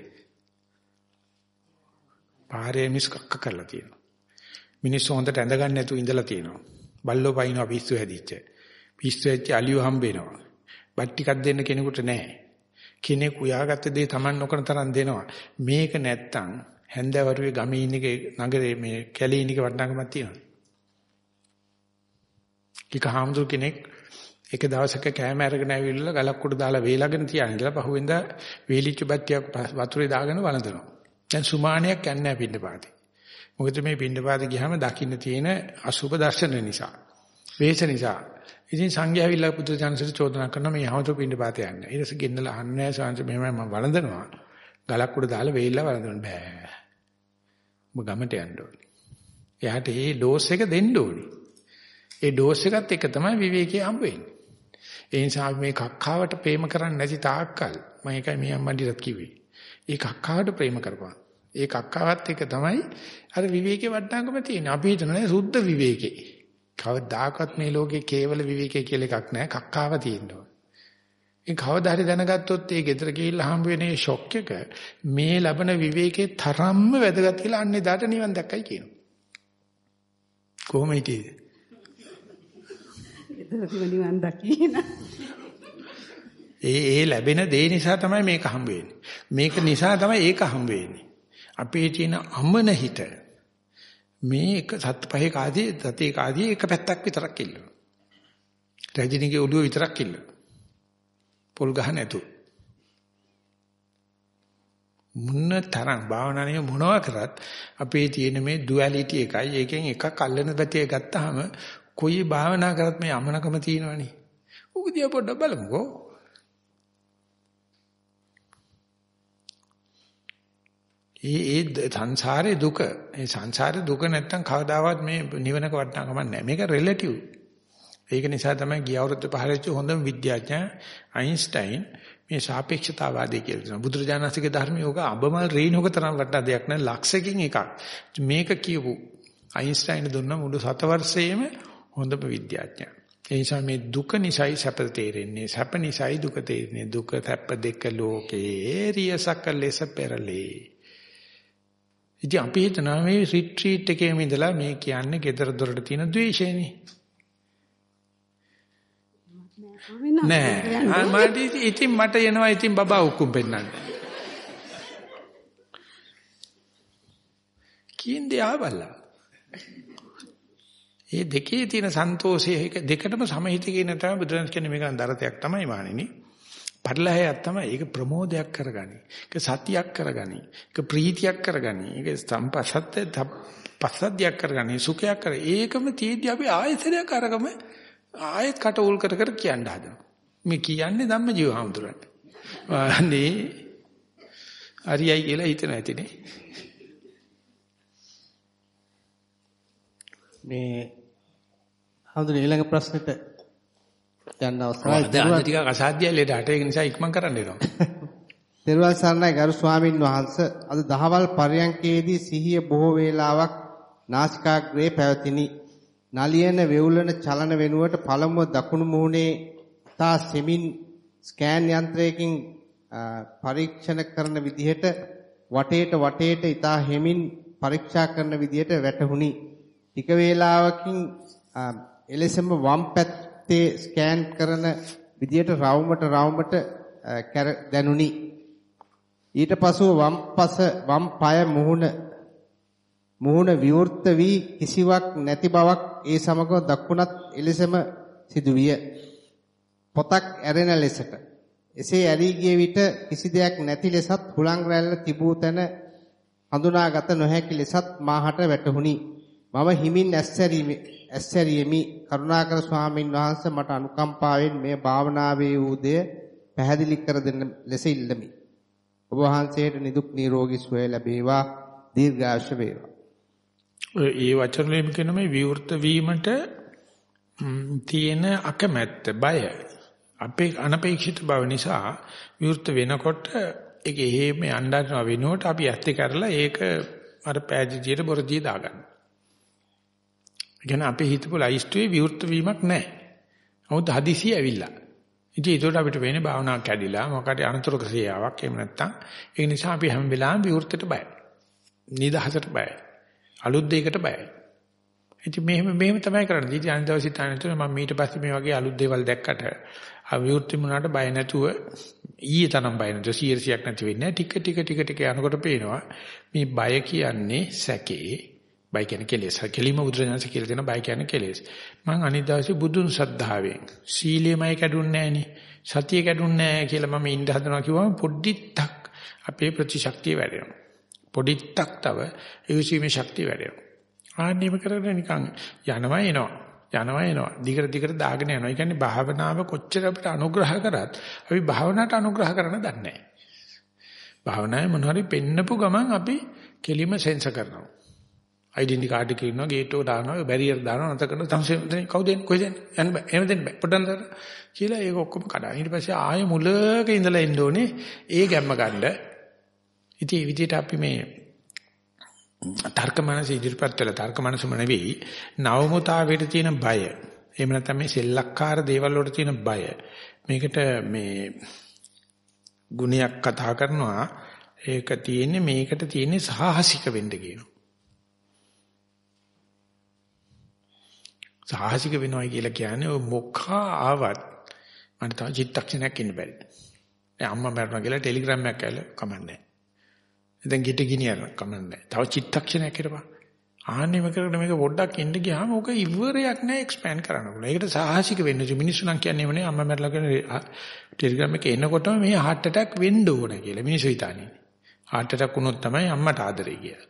Speaker 1: පාරේ මිස්කක්ක කරලා තියෙනවා. මිනිස්සු හොඳට ඇඳ ගන්න නැතුව ඉඳලා තියෙනවා. බල්ලෝ පයින්නවා පිස්සු හැදිච්ච. පිස්සු හැදිච්ච අලියෝ හම්බ වෙනවා. බත් ටිකක් දෙන්න කෙනෙකුට නැහැ. කෙනෙක් උයාගත්ත දේ Taman නොකරන තරම් දෙනවා. මේක නැත්තම් හැන්දවරුවේ ගමේ ඉන්න නගරේ මේ කැලේ ඉන්න වටිනාකමක් තියෙනවා. කික හාමුදුර කෙනෙක් එක දවසක කෑම අරගෙන ඇවිල්ලා ගලක් උඩ දාලා වේලගෙන තියාගෙන ඉඳලා පහුවෙන්ද වේලිච්ච බත්තියක් වතුරේ දාගෙන වළඳනවා. දැන් සුමානියක් යන්නේ නැහැ පින්නපාතේ. මොකද මේ පින්නපාතේ ගියාම දකින්න තියෙන අසුබ දර්ශන නිසා. වේස නිසා. ඉතින් සංඝයා ඇවිල්ලා පුදුජානසට චෝදනා කරනවා මේ යහමතු පින්නපාතේ යන්නේ. ඊට පස්සේ ගෙන්නලා අහන්නේ සාංශ මෙහෙමයි මම වළඳනවා. ගලක් උඩ දාලා වේලිලා වළඳන්න බෑ. ඔබ ගමට යන්න ඕනේ. එයාට මේ ඩෝස් එක දෙන්න ඕනේ. ඒ ඩෝස් එකත් එක තමයි විවේකයේ හම්බ වෙන්නේ. ඒ නිසා මේ කක්කාවට ප්‍රේම කරන්නේ නැති තාක්කල් මම ඒකයි මේ අම්මන්ඩිට කිව්වේ. ඒ කක්කාවට ප්‍රේම කරපන්. ඒ කක්කාවත් එක තමයි අර විවේකයේ වටිනාකම තියෙන්නේ. අපි හිතන්නේ සුද්ධ විවේකේ. කවදාකවත් මේ ලෝකේ කේවල විවේකයේ කියලා එකක් නැහැ. කක්කාව තියෙනවා. ඒ කවදා හරි දැනගත්තොත් ඒ ගෙදර ගිහිල්ලා හම්බ වෙන මේ ෂොක් එක මේ ලබන විවේකේ තරම්ම වැදගත් කියලා අන්නේ දාට නිවන් දැක්කයි කියනවා. කොහොම හිටියේද?
Speaker 12: නිවන් දකින්න.
Speaker 1: ඒ ඒ ලැබෙන දේ නිසා තමයි මේක හම්බ වෙන්නේ. මේක නිසා තමයි ඒක හම්බ වෙන්නේ. අපේ තියෙන අමන හිත මේ එක සත් පහේ කාදී සතේ කාදී එක පැත්තක් විතරක් ඉල්ලනවා. රජිනිගේ ඔළුව විතරක් ඉල්ලනවා. පොල් ගහ නැතු. මුන්න තරම් භාවනාවේ මොනවා කරත් අපේ තියෙන මේ ඩුවැලිටි එකයි ඒකෙන් එකක් අල්ලන පැතිය ගත්තාම කොයි භාවනා කරත් මේ අමනකම තියෙනවනේ. උක දිහා පොඩ්ඩක් බලමුකෝ. ඒ ඒ සංසාරේ දුක ඒ සංසාරේ දුක නැත්තම් කවදාවත් මේ නිවනක වටිනාකමක් නැහැ. මේක රිලටිව්. ඒක නිසා තමයි ගිය අවුරුද්ද පහලච්ච හොඳම විද්‍යාඥයා අයින්ස්ටයින් මේ සාපේක්ෂතාවාදී කියලා දෙනවා. බුදුරජාණන්සේගේ ධර්මයේ ඕක අබමල් රේණුක තරම් වටිනා දෙයක් නෑ ලක්ෂකින් එකක්. මේක කියපු අයින්ස්ටයින් දුන්න මුළු සතවර්ෂයේම හොඳම විද්‍යාඥයා. ඒ නිසා මේ දුක නිසායි සැප තේරෙන්නේ. සැප නිසායි දුක තේරෙන්නේ. දුක සැප දෙක ලෝකේ රියසක ලෙස පෙරලේ. ඉතින් අපි හිතනවා මේ රිට්‍රීට් එකේම ඉඳලා මේ කියන්නේ ගෙදර දොරට තියෙන ද්වේෂයනේ. නෑ මට ඉතින් මට එනවා ඉතින් බබා උකුම් පෙන්නන්න. කින්දේ ආවල්ලා. මේ දෙකේ තියෙන සන්තෝෂය දෙකටම සමහිත කියන තමයි බුදුරජාණන් කියන්නේ මේක දරතයක් තමයි මානෙනි. පරිලහයක් තමයි. ඒක ප්‍රමෝදයක් කරගනි. ඒක සතියක් කරගනි. ඒක ප්‍රීතියක් කරගනි. ඒක සම්පසත්ත පස්සද්ධියක් කරගන්නේ සුඛයක් කර. ඒකම තියෙද්දි අපි ආයතනයක් අරගම ආයෙත් කට උල් කර කර කියන්න හදනවා. මේ කියන්නේ ධම්මජීව හඳුරන්න. අනේ හරියයි කියලා හිතන ඇතිනේ.
Speaker 2: මේ හඳුනේ ඊළඟ ප්‍රශ්නෙට යන්න අවසරයි.
Speaker 1: දැන් ටිකක් අසාධ්‍යයි ලෙඩට ඒක නිසා ඉක්මන් කරන්න වෙනවා.
Speaker 2: තෙරුවන් සරණයි ගරු ස්වාමින් වහන්සේ. අද දහවල් පර්යංකයේදී සිහිය බොහෝ වේලාවක් නාසිකාග්‍රේ පැවතිනි. නලියන වෙවුලන චලන වෙනුවට පළමුව දකුණු මුහුණේ තා සෙමින් ස්කෑන් යන්ත්‍රයකින් පරීක්ෂණ කරන විදිහට වටේට වටේට ඉතා හැමින් පරීක්ෂා කරන විදිහට වැටහුණි. ටික වේලාවකින් එලෙසම වම් පැත්තේ ස්කෑන් කරන විදිහට රවුමට රවුමට දැනුනි. ඊට පසුව වම් පස වම් පාය මුහුණ මුහුණ විවෘත වී කිසිවක් නැති බවක් ඒ සමග දක්ුණත් එලෙසම සිදුවිය. පොතක් ඇරෙන ලෙසට. එසේ ඇරී ගිය විට කිසි දෙයක් නැති ලෙසත් හුලං රැල්ල තිබූ තැන හඳුනාගත නොහැකි ලෙසත් මාහට වැටහුණි. මම හිමින් ඇස්සැරියෙමි. කරුණාකර ස්වාමින් වහන්සේ මට අනුකම්පාවෙන් මේ භාවනාවේ උදය පැහැදිලි කර දෙන්න ලෙස ඉල්ලමි. ඔබ වහන්සේට නිදුක් නිරෝගී සුවය ලැබේවා. දීර්ඝායුෂ වේවා.
Speaker 1: ඒ වචන වලින් කියන මේ විවෘත වීමට තියෙන අකමැත්ත බය අපේ අනපේක්ෂිත බව නිසා විවෘත වෙනකොට ඒක එහෙම යන්නනවා වෙනකොට අපි ඇත්ත කරලා ඒක අර පෑජියට බොරදිය දාගන්න. ඒ කියන්නේ අපේ හිතපු ලයිස්ට්ුවේ විවෘත වීමක් නැහැ. නමුත් හදිසිය ඇවිල්ලා. ඉතින් ඒකට අපිට වෙන්නේ භාවනාවක් කැඩිලා මොකද අනතුරු ක්‍රියාවක් එහෙම නැත්තම් ඒ නිසා අපි හැම වෙලාවෙම විවෘතයට බයයි. නිදහසට බයයි. අලුත් දෙයකට බයයි. ඉතින් මෙහෙම මෙහෙම තමයි කරන්නේ. ඉතින් අනිත් දවසේ හිතන්නේ මම ඊට පස්සේ මේ වගේ අලුත් දේවල් දැක්කට අවිවෘත්ති මුණාට බය නැතුව ඊයේ තරම් බය නැතුව සීරියසක් නැති වෙන්නේ. ටික ටික ටික ටික යනකොට පේනවා මේ බය කියන්නේ සැකේ. බය කියන්නේ කෙලෙස්. කෙලිම බුදුරජාණන්සේ කියලා දෙන බය කියන්නේ කෙලෙස්. මම අනිත් දවසේ බුදුන් ශ්‍රද්ධාවෙන් සීලෙමයි කැඩුන්නේ නැහනේ. සතිය කැඩුන්නේ නැහැ කියලා මම ඉඳ හදනවා කිව්වම පොඩ්ඩක් අපේ ප්‍රතිශක්තිය වැඩෙනවා. පොඩ්ඩක් තව ඒවිසීමේ ශක්තිය වැඩෙනවා. ආන්නේම කරගෙන නිකන් යනවා එනවා. යනවා එනවා. දිගට දිගට දාගෙන යනවා. ඒ කියන්නේ භාවනාව කොච්චර අපිට අනුග්‍රහ කරත් අපි භාවනාවට අනුග්‍රහ කරන්න දන්නේ නැහැ. භාවනාවේ මොන හරි පෙන්නපු ගමන් අපි කෙලිම සෙන්සර් කරනවා. ඩෙන්ටි කාඩ් එක ඉන්නවා ගේට් එක දානවා බැරියර් දානවා නැත කරනවා තමයි කවුද එන්නේ කොහෙද එන්නේ යන්න බෑ එහෙම දෙන්න බෑ පොඩ්ඩක් කියලා ඒක ඔක්කොම කඩා ඊට පස්සේ ආයෙ මුලක ඉඳලා එන්න ඕනේ ඒ ගැම්ම ගන්න. ඉතින් මේ විදිහට අපි මේ තර්ක මනස ඉදිරිපත් වෙලා තර්ක මනසම නෙවෙයි නවමුතාවයට තියෙන බය එහෙම නැත්නම් මේ සෙල්ලක්කාර දේවල් වලට තියෙන බය මේකට මේ ගුණයක් කතා කරනවා ඒක තියෙන්නේ මේකට තියෙන්නේ සාහසික වෙන්න කියනවා. සාහසික වෙනවයි කියලා කියන්නේ ඔය මොකා ආවත් මට තව චිත්තක්ෂණයක් ඉන්න බැරි. දැන් අම්මා මරනවා කියලා ටෙලිග්‍රෑම් එකක් ඇවිල්ලා කමන්නේ. දැන් ගිට ගිනියන කමන්නේ. තව චිත්තක්ෂණයක් හිටපන්. ආන්නෙම කරගෙන මේක පොඩ්ඩක් ඉන්න ගියාම ඕක ඉවරයක් නෑ එක්ස්පෑන්ඩ් කරන්න පුළුවන්. ඒකට සාහසික වෙන්න ඕනේ. මිනිස්සු නම් කියන්නේ මොනේ අම්මා මරලා කියන ටෙලිග්‍රෑම් එකේ එනකොටම මේ heart attack වෙන්න ඕනේ කියලා මිනිස්සු හිතන්නේ. heart attack වුණොත් තමයි අම්මට ආදරේ කියලා.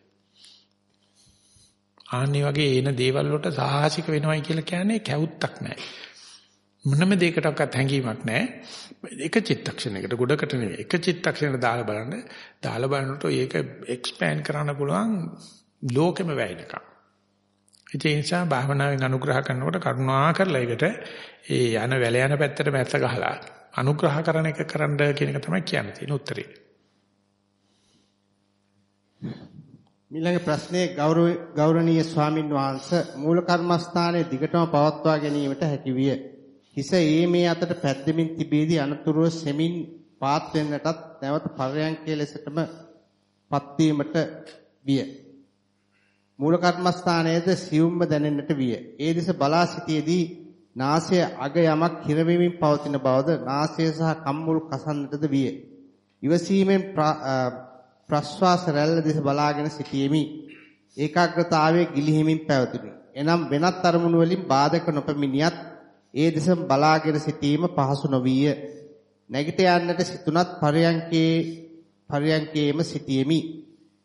Speaker 1: ආන්නේ වගේ එන දේවල් වලට සාහසික වෙනවයි කියලා කියන්නේ කැවුත්තක් නැහැ. මොනම දෙයකටවත් හැංගීමක් නැහැ. එක චිත්තක්ෂණයකට ගොඩකට නෙවෙයි. එක චිත්තක්ෂණයකට දාලා බලන්න. දාලා බලනකොට ඒක එක්ස්පෑන්ඩ් කරන්න පුළුවන් ලෝකෙම වැයෙනකම්. ඒ නිසා භාවනාවෙන් අනුග්‍රහ කරනකොට කරුණා කරලා ඒකට ඒ යන වැල යන පැත්තට මැස්ස ගහලා අනුග්‍රහ කරන එක කරන්න කියන එක තමයි කියන්න තියෙන උත්තරේ.
Speaker 2: ඊළඟ ප්‍රශ්නේ ගෞරවනීය ස්වාමින් වහන්සේ මූල කර්මස්ථානයේ දිගටම පවත්වා ගැනීමට හැකි විය. හිස ඊමේ අතට පැද්දෙමින් තිබීදී අනතුරුව සෙමින් පාත් වෙන්නටත් නැවත පර්යංකයේ ලෙසටම පත්වීමට විය. මූල කර්මස්ථානයේද සියුම්ව දැනෙන්නට විය. ඒ දෙස බලා සිටියේදී නාසය අග යමක් හිර වෙමින් පවතින බවද නාසය සහ කම්මුල් කසන්නටද විය. ඉවසීමෙන් ප්‍රශ්වාස රැල්ල දෙස බලාගෙන සිටීමේ ඒකාග්‍රතාවයේ ගිලිහිමින් පැවතුණි. එනම් වෙනත් අරමුණු වලින් බාධක නොපැමිණියත් ඒ දෙස බලාගෙන සිටීම පහසු නොවිය. නැගිට යන්නට සිටුණත් පරයන්කේ පරයන්කේම සිටීමේ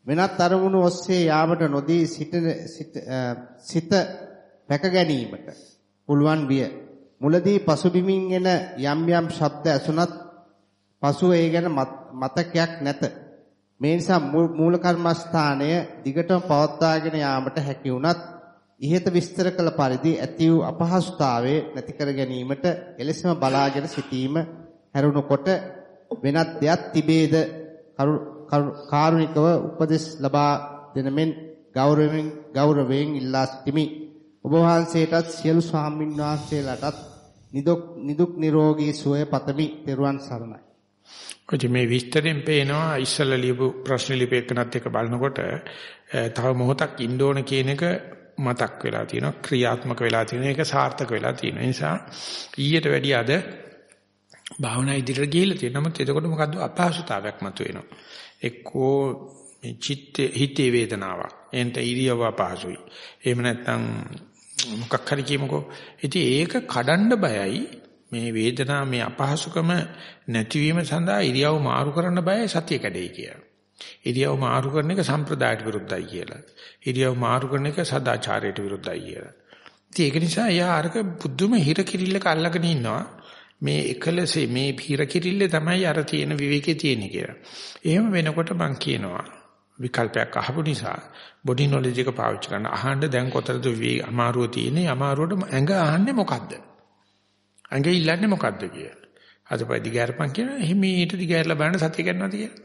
Speaker 2: වෙනත් අරමුණු ඔස්සේ යාමට නොදී සිටින සිත රැක ගැනීමට පුළුවන් විය. මුලදී පසුබිමින් එන යම් යම් ශබ්ද ඇසුණත් පසුව ඒ ගැන මතකයක් නැත. මේ නිසා මූල කර්මස්ථානය දිගටම පවත්වාගෙන යාමට හැකි වුණත් ඉහත විස්තර කළ පරිදි ඇති වූ අපහසුතාවයේ නැති කර ගැනීමට එලෙසම බලාගෙන සිටීම හැරුණකොට වෙනත් දෙයක් තිබේද කාරුණිකව උපදෙස් ලබා දෙන මෙන් ගෞරවයෙන් ගෞරවයෙන් ඉල්ලා සිටිමි. ඔබ වහන්සේටත් සියලු ස්වාමින් වහන්සේලාටත් නිදුක් නිදුක් නිරෝගී සුවය පතමි. ත්වන් සරණයි.
Speaker 1: කොහොම මේ විස්තරෙන් පේනවා ඉස්සලා ලියපු ප්‍රශ්න ලිපේකනත් එක බලනකොට තව මොහොතක් ඉන්න ඕන කියන එක මතක් වෙලා තියෙනවා, ක්‍රියාත්මක වෙලා තියෙනවා, ඒක සාර්ථක වෙලා තියෙනවා. ඒ නිසා ඊට වැඩිය අද භාවනා ඉදිරියට ගිහිල්ලා තියෙනවා. නමුත් එතකොට මොකද්ද අපහසුතාවයක් මතුවෙනවා. එක්කෝ මේ චිත්ත හිතේ වේදනාවක්, එන්ට ඉරියව්ව අපහසුයි. එහෙම නැත්නම් මොකක් හරි කියමුකෝ. ඉතින් ඒක කඩන්න බයයි. මේ වේදනාව මේ අපහසුකම නැතිවීම සඳහා ඉරියව් මාරු කරන්න බයයි සතිය කැඩෙයි කියලා. ඉරියව් මාරු කරන එක සම්ප්‍රදායට විරුද්ධයි කියලා. ඉරියව් මාරු කරන එක සදාචාරයට විරුද්ධයි කියලා. ඉතින් ඒක නිසා යා අරක බුදුම හිර කිරිල්ලක අල්ලගෙන ඉන්නවා. මේ එකලසේ මේ හිර කිරිල්ලේ තමයි අර තියෙන විවේකයේ තියෙන්නේ කියලා. එහෙම වෙනකොට මම කියනවා විකල්පයක් අහපු නිසා බොඩි නොලෙජ් එක පාවිච්චි කරන්න. අහන්න දැන් කොතරද අමාරුව තියෙන්නේ? අමාරුවට ඇඟ අහන්නේ මොකද්ද? ඇඟ ඉල්ලන්නේ මොකද්ද කියලා. අදපයි දිගහැරපන් කියනවා. එහිමීට දිගහැරලා බලන්න සතිය ගන්නවාද කියලා.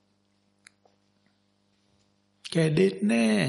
Speaker 1: කැඩෙන්නේ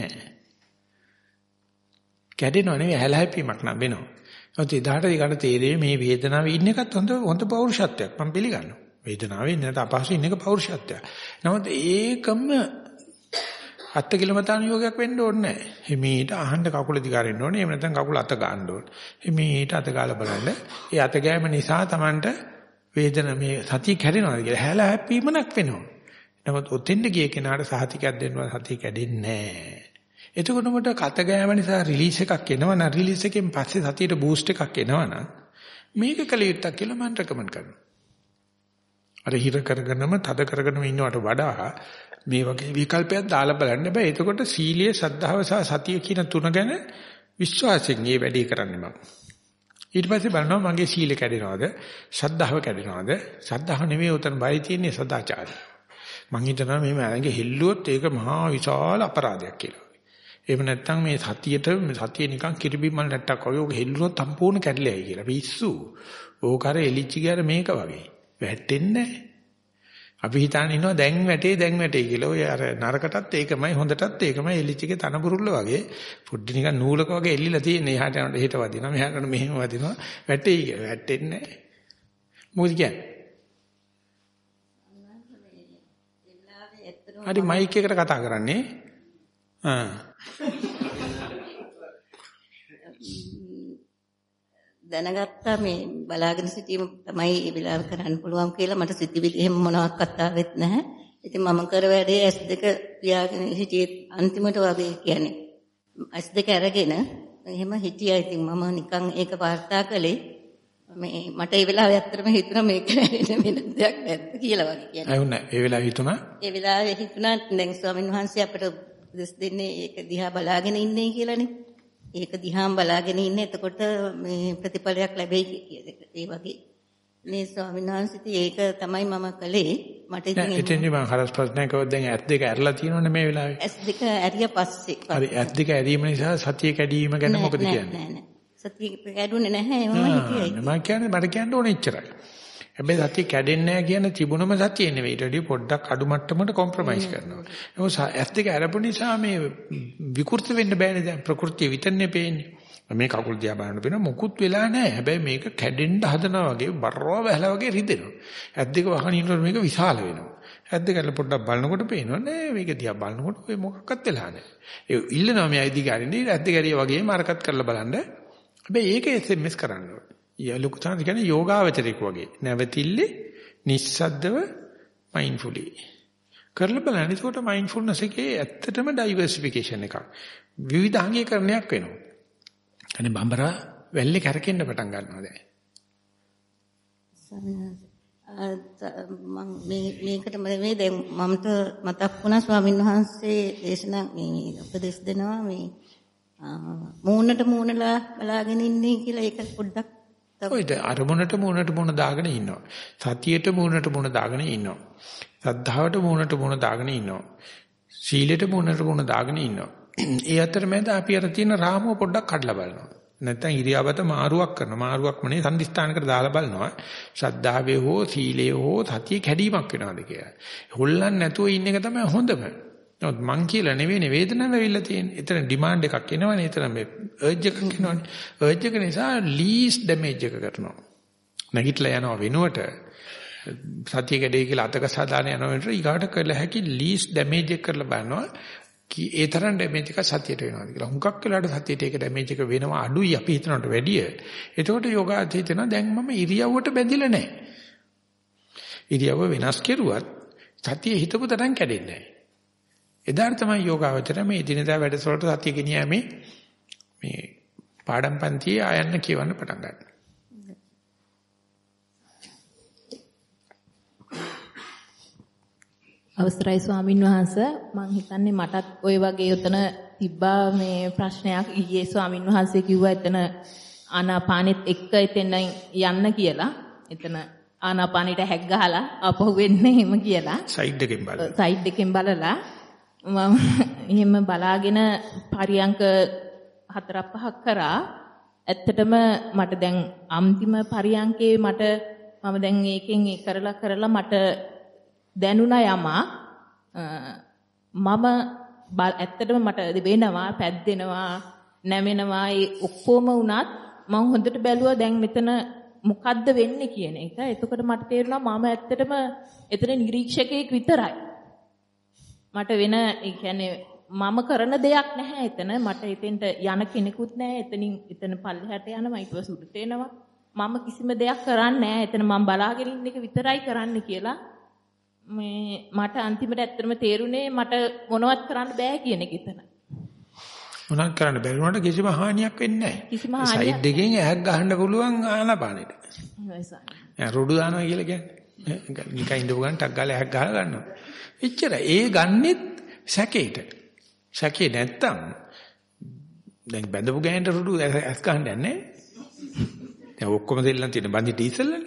Speaker 1: කැඩෙනව නෙවෙයි හැලහැප්පීමක් නම් වෙනවා. ඒත් එදාට ඒකට තේරෙන්නේ මේ වේදනාවේ ඉන්න එකත් හොඳ හොඳ පෞරුෂත්වයක්. මම පිළිගන්නවා. වේදනාවේ ඉන්න නැත අපහසු ඉන්න එක පෞරුෂත්වයක්. නමුත් ඒකම අත්කිලමතාන යෝගයක් වෙන්න ඕනේ නැහැ. හිමීට අහන්න කකුල දිගාරින්න ඕනේ. එහෙම නැත්නම් කකුල අත ගන්න ඕනේ. හිමීට අත ගාලා බලන්න. ඒ අත ගෑම නිසා Tamanට වේදන මේ සතිය කැඩෙනවා කියලා හැලහැප්පීමක් වෙනවා. නමුත් ඔතෙන්ද ගිය කෙනාට සහතිකයක් දෙන්නවා සතිය කැඩෙන්නේ නැහැ. එතකොට මට කත ගෑම නිසා රිලීස් එකක් එනවනම් රිලීස් එකෙන් පස්සේ සතියට බූස්ට් එකක් එනවනම් මේක කළ යුත්තක් කියලා මම රෙකමන්ඩ් කරනවා. අර හිර කරගෙනම තද කරගෙනම ඉන්නවට වඩා මේ වගේ විකල්පයක් දාලා බලන්න බෑ. එතකොට සීලයේ ශ්‍රද්ධාව සහ සතිය කියන තුන ගැන විශ්වාසයෙන් මේ වැඩේ කරන්නේ මම. ඊට පස්සේ බලනවා මගේ සීල කැඩෙනවද? ශ්‍රද්ධාව කැඩෙනවද? ශ්‍රද්ධාව නෙමෙයි උතන බයි තියෙන්නේ සදාචාරය. මං හිතනවා මේ මරංගේ හෙල්ලුවොත් ඒක මහා විශාල අපරාධයක් කියලා. එහෙම නැත්නම් මේ සතියට සතිය නිකන් කිරිබිම්මල් නැට්ටක් වගේ ඔක හෙල්ලුනොත් සම්පූර්ණ කැඩලයි කියලා. පිස්සු. ඕක අර එලිච්ච ගියර මේක වගේ. වැටෙන්නේ නැහැ. අපි හිතාන ඉන්නවා දැන් වැටේ දැන් වැටේ කියලා. ඔය අර නරකටත් ඒකමයි හොඳටත් ඒකමයි එලිච්චගේ තනබුරුල්ල වගේ. පොඩ්ඩ නිකන් නූලක වගේ එල්ලිලා තියෙන්නේ. එහාට යනකොට එහෙට වදිනවා. මෙහාට යනකොට මෙහෙම වදිනවා. වැටේ කියලා. වැටෙන්නේ නැහැ. මොකද කියන්නේ? හරි මයික් එකට කතා කරන්නේ. ආ.
Speaker 13: දැනගත්තා මේ බලාගෙන සිටීම තමයි ඒ වෙලාව කරන්න පුළුවන් කියලා මට සිතිවිලි එහෙම මොනවත් ආවෙත් නැහැ. ඉතින් මම කර වැඩේ ඇස් දෙක පියාගෙන හිටියේ අන්තිමට වගේ කියන්නේ. ඇස් දෙක අරගෙන එහෙම හිටියා. ඉතින් මම නිකන් ඒක වාර්තා කළේ මේ මට ඒ වෙලාවේ ඇත්තටම හිතුණා මේක වෙන දෙයක් නැද්ද කියලා වගේ කියන්නේ.
Speaker 1: අය නෑ. ඒ වෙලාවේ හිතුණා.
Speaker 13: ඒ වෙලාවේ හිතුණා දැන් ස්වාමීන් වහන්සේ අපිට උපදෙස් දෙන්නේ ඒක දිහා බලාගෙන ඉන්නේ කියලානේ. ඒක දිහාම බලාගෙන ඉන්නේ එතකොට මේ ප්‍රතිඵලයක් ලැබෙයි කියලා. ඒ වගේ මේ ස්වාමීන් වහන්සේට ඒක තමයි මම කළේ. මට ඉතින්
Speaker 1: එතෙන්දි මම හරස් ප්‍රශ්නයක් කවද දැන් ඇස් දෙක ඇරලා තියෙනවනේ මේ වෙලාවේ.
Speaker 13: ඇස් දෙක ඇරිය පස්සේ.
Speaker 1: හරි ඇස් දෙක ඇරීම නිසා සතිය කැඩීම ගැන මොකද කියන්නේ?
Speaker 13: නෑ නෑ. සතිය කැඩුනේ නැහැ මම හිතුවේ.
Speaker 1: මම කියන්නේ මට කියන්න ඕනේ එච්චරයි. හැබැයි සතිය කැඩෙන්නේ නැහැ කියන තිබුණම සතිය නෙවෙයි. ඊට වඩා පොඩ්ඩක් අඩු මට්ටමකට කොම්ප්‍රොමයිස් කරනවා. නමුත් ඇස් දෙක අරපු නිසා මේ විකෘති වෙන්න බෑනේ දැන් ප්‍රകൃතිය විතරනේ පේන්නේ. මේ කකුල් දිහා බලන්න පේන මොකුත් වෙලා නැහැ. හැබැයි මේක කැඩෙන්න හදනවා වගේ බරව වැහලා වගේ රිදෙනවා. ඇස් දෙක වහන ඉන්නකොට මේක විශාල වෙනවා. ඇස් දෙක අරලා පොඩ්ඩක් බලනකොට පේනවා නෑ මේක දිහා බලනකොට ඔය මොකක්වත් වෙලා නැහැ. ඒ ඉල්ලනවා මේ අයිදි ගාරින්නේ ඇස් දෙක ඇරියා වගේ මාර්කට් කරලා බලන්න. හැබැයි ඒක එස් එම් එස් කරන්න ඕනේ. ය ලොකු තාන කියන්නේ යෝගාවචරික වගේ. නැවතිල්ලේ නිස්සද්දව මයින්ඩ්ෆුලි. කරලා බලන්න. ඒකට මයින්ඩ්ෆුල්නස් එකේ ඇත්තටම ඩයිවර්සිෆිකේෂන් එකක්. විවිධාංගීකරණයක් වෙනවා. අනේ බම්බරා වැල්ලේ කැරකෙන්න පටන් ගන්නවා දැන්.
Speaker 13: මම මේ මේකට මේ දැන් මමට මතක් වුණා ස්වාමීන් වහන්සේ දේශනා මේ උපදෙස් දෙනවා මේ මූණට මූණලා බලාගෙන ඉන්නේ කියලා ඒක පොඩ්ඩක්
Speaker 1: ඔයද අරමුණට මූණට මූණ දාගෙන ඉන්නවා. සතියට මූණට මූණ දාගෙන ඉන්නවා. සද්ධාවට මූණට මූණ දාගෙන ඉන්නවා. සීලයට මූණට මූණ දාගෙන ඉන්නවා. ඒ අතරමැද අපි අර තියෙන රාමුව පොඩ්ඩක් කඩලා බලනවා. නැත්නම් ඉරියාපත මාරුවක් කරනවා. මාරුවක්ම නේ සම්දිස්ථානකට දාලා බලනවා. ශ්‍රද්ධාවේ හෝ සීලයේ හෝ සතිය කැඩීමක් වෙනවද කියලා. හොල්ලන්නේ නැතුව ඉන්න එක තමයි හොඳම. නමුත් මං කියලා නෙවෙයි වේදනාව වෙවිලා තියෙන්නේ. එතන ඩිමාන්ඩ් එකක් එනවනේ. එතන මේ අර්ජ් එකක් එනවනේ. අර්ජ් එක නිසා ලීස් ඩැමේජ් එක කරනවා. නැගිටලා යනවා වෙනුවට සතිය කැඩේ කියලා අතක සාදාන යනවා වෙනුවට ඊගාට කරලා හැකි ලීස් ඩැමේජ් එක කරලා බලනවා. කී ඒ තරම් ඩැමේජ් එකක් සතියට වෙනවාද කියලා. හුඟක් වෙලාවට සතියට ඒක ඩැමේජ් එක වෙනවා අඩුයි අපි හිතනට වැඩිය. එතකොට යෝගාචර හිතනවා දැන් මම ඉරියව්වට බැඳිලා නැහැ. ඉරියව්ව වෙනස් කෙරුවත් සතිය හිතපු තරම් කැඩෙන්නේ නැහැ. එදාට තමයි යෝගාවචර මේ දිනදා වැඩසටහනට සතිය ගෙනියන්නේ මේ පාඩම් පන්තියේ ආයන්න කියවන්න පටන් ගන්නවා.
Speaker 14: අවසරයි ස්වාමින් වහන්සේ මම හිතන්නේ මටත් ওই වගේ උතන තිබ්බා මේ ප්‍රශ්නයක් ඊයේ ස්වාමින් වහන්සේ කිව්වා එතන ආනාපානෙත් එක්ක එතන යන්න කියලා. එතන ආනාපානෙට හැක් ගහලා අපහු වෙන්නේ එහෙම කියලා.
Speaker 1: සයිඩ් එකෙන් බලලා.
Speaker 14: සයිඩ් එකෙන් බලලා මම එහෙම බලාගෙන පරියංක හතරක් පහක් කරා. ඇත්තටම මට දැන් අන්තිම පරියංකේ මට මම දැන් ඒකෙන් ඒ කරලා කරලා මට දැනුණා යමා මම ඇත්තටම මට වෙනවා පැද්දෙනවා නැමෙනවා ඒ ඔක්කොම වුණත් මම හොඳට බැලුවා දැන් මෙතන මොකද්ද වෙන්නේ කියන එක. එතකොට මට තේරුණා මම ඇත්තටම එතන නිරීක්ෂකයෙක් විතරයි. මට වෙන ඒ කියන්නේ මම කරන දෙයක් නැහැ එතන. මට එතෙන්ට යන කෙනෙකුත් නැහැ. එතනින් එතන පල්ලෙහාට යනවා ඊට පස්සේ උඩට එනවා. මම කිසිම දෙයක් කරන්නේ නැහැ. එතන මම බලාගෙන ඉන්න එක විතරයි කරන්නේ කියලා මේ මට අන්තිමට ඇත්තටම තේරුනේ මට මොනවත් කරන්න බෑ කියන එක එතන.
Speaker 1: මොනවත් කරන්න බැරි වුණාට කිසිම හානියක් වෙන්නේ නැහැ.
Speaker 14: කිසිම හානියක්
Speaker 1: සයිඩ් එකෙන් ඇහක් ගහන්න පුළුවන් ආනපානෙට. ඒ රොඩු දානවා කියලා කියන්නේ. නිකන් ඉඳපු ගමන් ටක් ගාලා ඇහක් ගහලා ගන්නවා. එච්චර ඒ ගන්නෙත් සැකේට. සැකේ නැත්තම් දැන් බැඳපු ගෑනට රොඩු ඇස් ගහන්න යන්නේ. දැන් ඔක්කොම දෙල්ලන් තියෙන බඳි ඩීසල්නේ.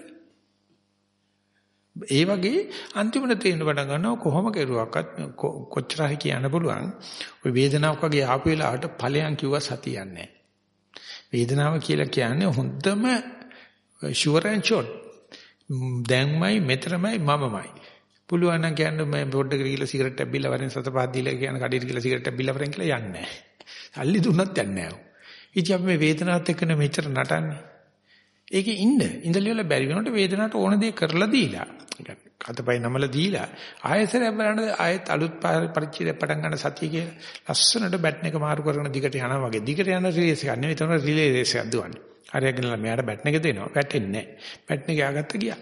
Speaker 1: ඒ වගේ අන්තිමට තේරෙන්න පටන් ගන්නවා කොහොම කෙරුවක්වත් කොච්චර හරි කියන්න පුළුවන්. ওই වේදනාවක් වගේ ආපු වෙලාවට ඵලයන් කිව්වා සතියන්නේ නැහැ. වේදනාව කියලා කියන්නේ හොඳම sure and short. දැන්මයි මෙතරමයි මමමයි. පුළුවන් නම් කියන්නේ මම පොඩ්ඩකට ගිහලා සිගරට් එකක් බිල්ල වරෙන් සත පහ දීලා කියන කඩේට ගිහලා සිගරට් එකක් බිල්ල වරෙන් කියලා යන්නේ නැහැ. සල්ලි දුන්නත් යන්නේ නැහැ. ඉතින් අපි මේ වේදනාවත් එක්ක මෙච්චර නටන්නේ. ඒකේ ඉන්න ඉඳලිවල බැරි වෙනකොට වේදනාවට ඕන දේ කරලා දීලා අතපය නමල දීලා ආයෙසරයක් බලන්න ආයෙත් අලුත් පරිච්ඡේදයක් පටන් ගන්න සතිය කියලා ලස්සනට බැටන් එක මාරු කරගෙන දිගට යනවා වගේ දිගට යන රේස් එකක් නෙවෙයි තන රිලේ රේස් එකක් දුවන්නේ හරියට ගෙනලා මෙයාට බැටන් එක දෙනවා වැටෙන්නේ නැහැ බැටන් එක ය아가ත්ත ගියා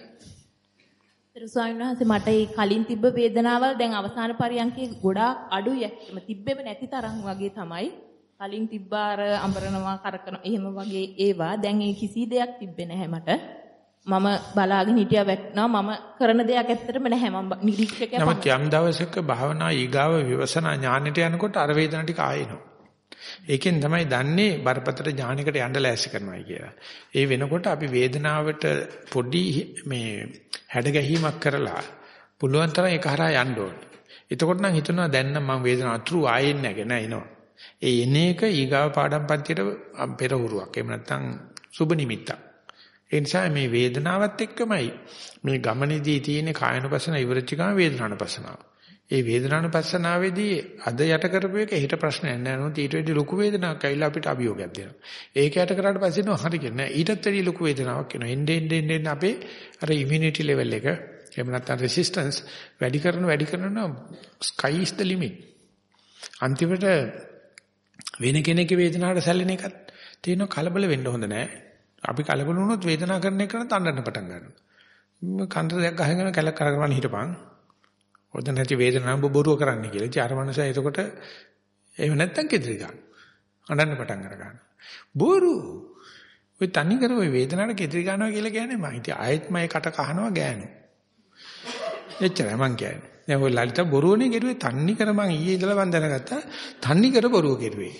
Speaker 14: ඊට ස්වාමීන් වහන්සේ මට ඒ කලින් තිබ්බ වේදනාවල් දැන් අවසාන පරියන්කේ ගොඩාක් අඩුයි ඇත්තම තිබ්බෙම නැති තරම් වගේ තමයි කලින් තිබ්බා අර අඹරනවා කරකන එහෙම වගේ ඒවා දැන් ඒ කිසි දෙයක් තිබ්බේ නැහැ මට මම බලාගෙන හිටියා වැටෙනවා මම කරන දෙයක් ඇත්තටම නැහැ මම නිරීක්ෂකයා
Speaker 1: නමුත් යම් දවසක භාවනා ඊගාව විවසනා ඥානෙට යනකොට අර වේදන ටික ආයෙනවා ඒකෙන් තමයි දන්නේ බරපතල ඥානයකට යන්න ලෑස්ති කරනවා කියලා ඒ වෙනකොට අපි වේදනාවට පොඩි මේ හැඩ ගැහිමක් කරලා පුළුවන් තරම් ඒක හරහා යන්න ඕනේ එතකොට නම් හිතනවා දැන් නම් මම වේදනාව අතුරු ආයෙත් නැහැ නෑ එනවා ඒ එන එක ඊගාව පාඩම් පන්තියට පෙරහුරුවක්. එහෙම නැත්නම් සුබ නිමිත්තක්. ඒ නිසා මේ වේදනාවත් එක්කමයි මේ ගමනේදී තියෙන කායනුපස්සන ඉවරච්ච ගමන් වේදනානුපස්සනාව. ඒ වේදනානුපස්සනාවේදී අද යට කරපු එක හිත ප්‍රශ්නයක් නෑ නේද? ඊට වැඩි ලොකු වේදනාවක් ඇවිල්ලා අපිට අභියෝගයක් දෙනවා. ඒක යට කරාට පස්සේ නෝ හරි කියන්නේ නෑ. ඊටත් වැඩි ලොකු වේදනාවක් එනවා. එන්නේ එන්නේ එන්නේ අපේ අර ඉමුනිටි ලෙවල් එක එහෙම නැත්නම් රෙසිස්ටන්ස් වැඩි කරන වැඩි කරන sky is the limit. අන්තිමට වෙන කෙනෙක්ගේ වේදනාවට සැලෙන එකත් තියෙනවා කලබල වෙන්න හොඳ නෑ. අපි කලබල වුණොත් වේදනාව කරන එක කරන තණ්ඩන්න පටන් ගන්නවා. කන්දර දෙයක් ගහගෙන කැලක් කරගෙන හිටපන්. ඔද නැති වේදනාව බොරුව කරන්න කියලා. ඉතින් අර මනුස්සයා එතකොට එහෙම නැත්තම් කෙදිරි ගන්න. අඬන්න පටන් අර ගන්නවා. බොරු. ඔය තනි කර ඔය වේදනාවට කෙදිරි ගන්නවා කියලා කියන්නේ මම ඉතින් ආයෙත් මම කට කහනවා ගෑනු. එච්චරයි මං කියන්නේ. දැන් ඔය ලලිත බොරුවනේ කෙරුවේ තන්නි කර මං ඊයේ ඉඳලා මං දැනගත්තා තන්නි කර බොරුව කෙරුවේ.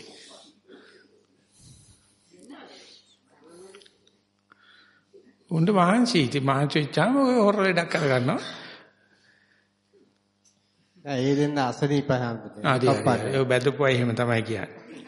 Speaker 1: උණ්ඩ මහන්සි ඉතින් මහන්සි වෙච්චාම ඔය හොර ලඩක් කරගන්නවා.
Speaker 2: ඒ දෙන්න අසනීපයි හම්බුනේ.
Speaker 1: ආදී ඒ බැදපුවා එහෙම තමයි කියන්නේ.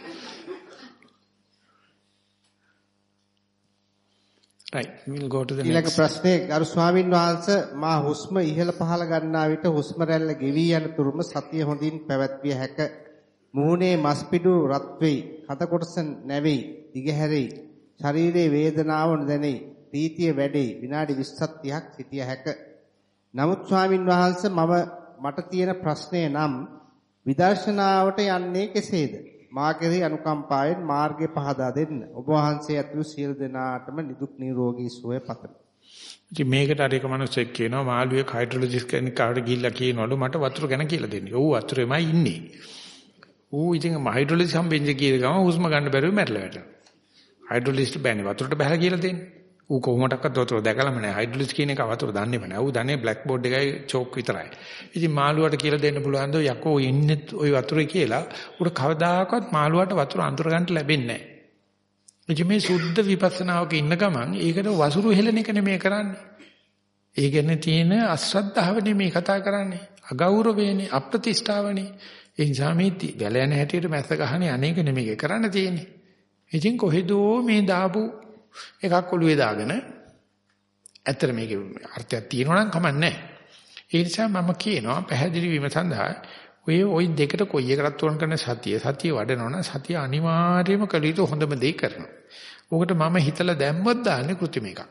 Speaker 1: right we'll go to the
Speaker 2: ඊළඟ
Speaker 1: next
Speaker 2: ප්‍රශ්නේ ගරු ස්වාමින් වහන්සේ මා හුස්ම ඉහළ පහළ ගන්නා විට හුස්ම රැල්ල ගෙවි යන තුරුම සතිය හොඳින් පැවැත්විය හැක. මූණේ මස්පිඩු රත් වෙයි, හත කොටස නැවෙයි, දිගහැරෙයි, ශරීරයේ වේදනාව නොදැනෙයි, ප්‍රීතිය වැඩෙයි. විනාඩි විස්සක් තිහක් සිටිය හැක. නමුත් ස්වාමින් වහන්සේ මම මට තියෙන ප්‍රශ්නය නම් විදර්ශනාවට යන්නේ කෙසේද? මා කෙරෙහි අනුකම්පාවෙන් මාර්ගය පහදා දෙන්න. ඔබ වහන්සේ ඇතුළු සියලු දෙනාටම නිදුක් නිරෝගී සුවය පතමි.
Speaker 1: ඉතින් මේකට අර එක මිනිස්සෙක් කියනවා මාළුවේ හයිඩ්‍රොලොජිස්ට් කෙනෙක් කාට ගිහිල්ලා කියනවලු මට වතුර ගැන කියලා දෙන්න. ඌ වතුරේමයි ඉන්නේ. ඌ ඉතින් හයිඩ්‍රොලොජිස්ට් හම්බෙන්ද කියලා ගම හුස්ම ගන්න බැරුව මැරලා වැටෙනවා. හයිඩ්‍රොලොජිස්ට් බෑනේ වතුරට බහලා කියලා දෙන්නේ. ඌ කොහොමඩක්වත් වතුර දැකලාම නැහැ. හයිඩ්‍රොලොජිස්ට් කියන එක වතුර දන්නේම නැහැ. ඌ දන්නේ බ්ලැක් බෝඩ් එකයි චෝක් විතරයි. ඉතින් මාළුවාට කියලා දෙන්න පුළුවන් ද යකෝ ඉන්නේ ওই වතුරේ කියලා උඩ කවදාකවත් මාළුවාට වතුර අඳුර ගන්න ලැබෙන්නේ නැහැ. ඉතින් මේ සුද්ධ විපස්සනාවක ඉන්න ගමන් ඒකට වසුරු හෙලන එක නෙමෙයි කරන්නේ. ඒ කියන්නේ තියෙන අශ්‍රද්ධාව නෙමෙයි කතා කරන්නේ. අගෞරවයනේ, අප්‍රතිෂ්ඨාවනේ. ඒ නිසා මේ වැල යන හැටියට මැස්ස ගහන්නේ අනේක නෙමෙයි කරන්න තියෙන්නේ. ඉතින් කොහෙදෝ මේ දාපු එකක් ඔළුවේ දාගෙන ඇත්තට මේකේ අර්ථයක් තියෙනවා නම් කමක් නැහැ. ඒ නිසා මම කියනවා පැහැදිලි වීම සඳහා ඔය ওই දෙකට කොයි එකකට උන කරන සතිය සතිය වඩනවනම් සතිය අනිවාර්යයෙන්ම කළ යුතු හොඳම දේ කරනවා. ඕකට මම හිතලා දැම්මොත් දාන්නේ කෘත්‍රිම එකක්.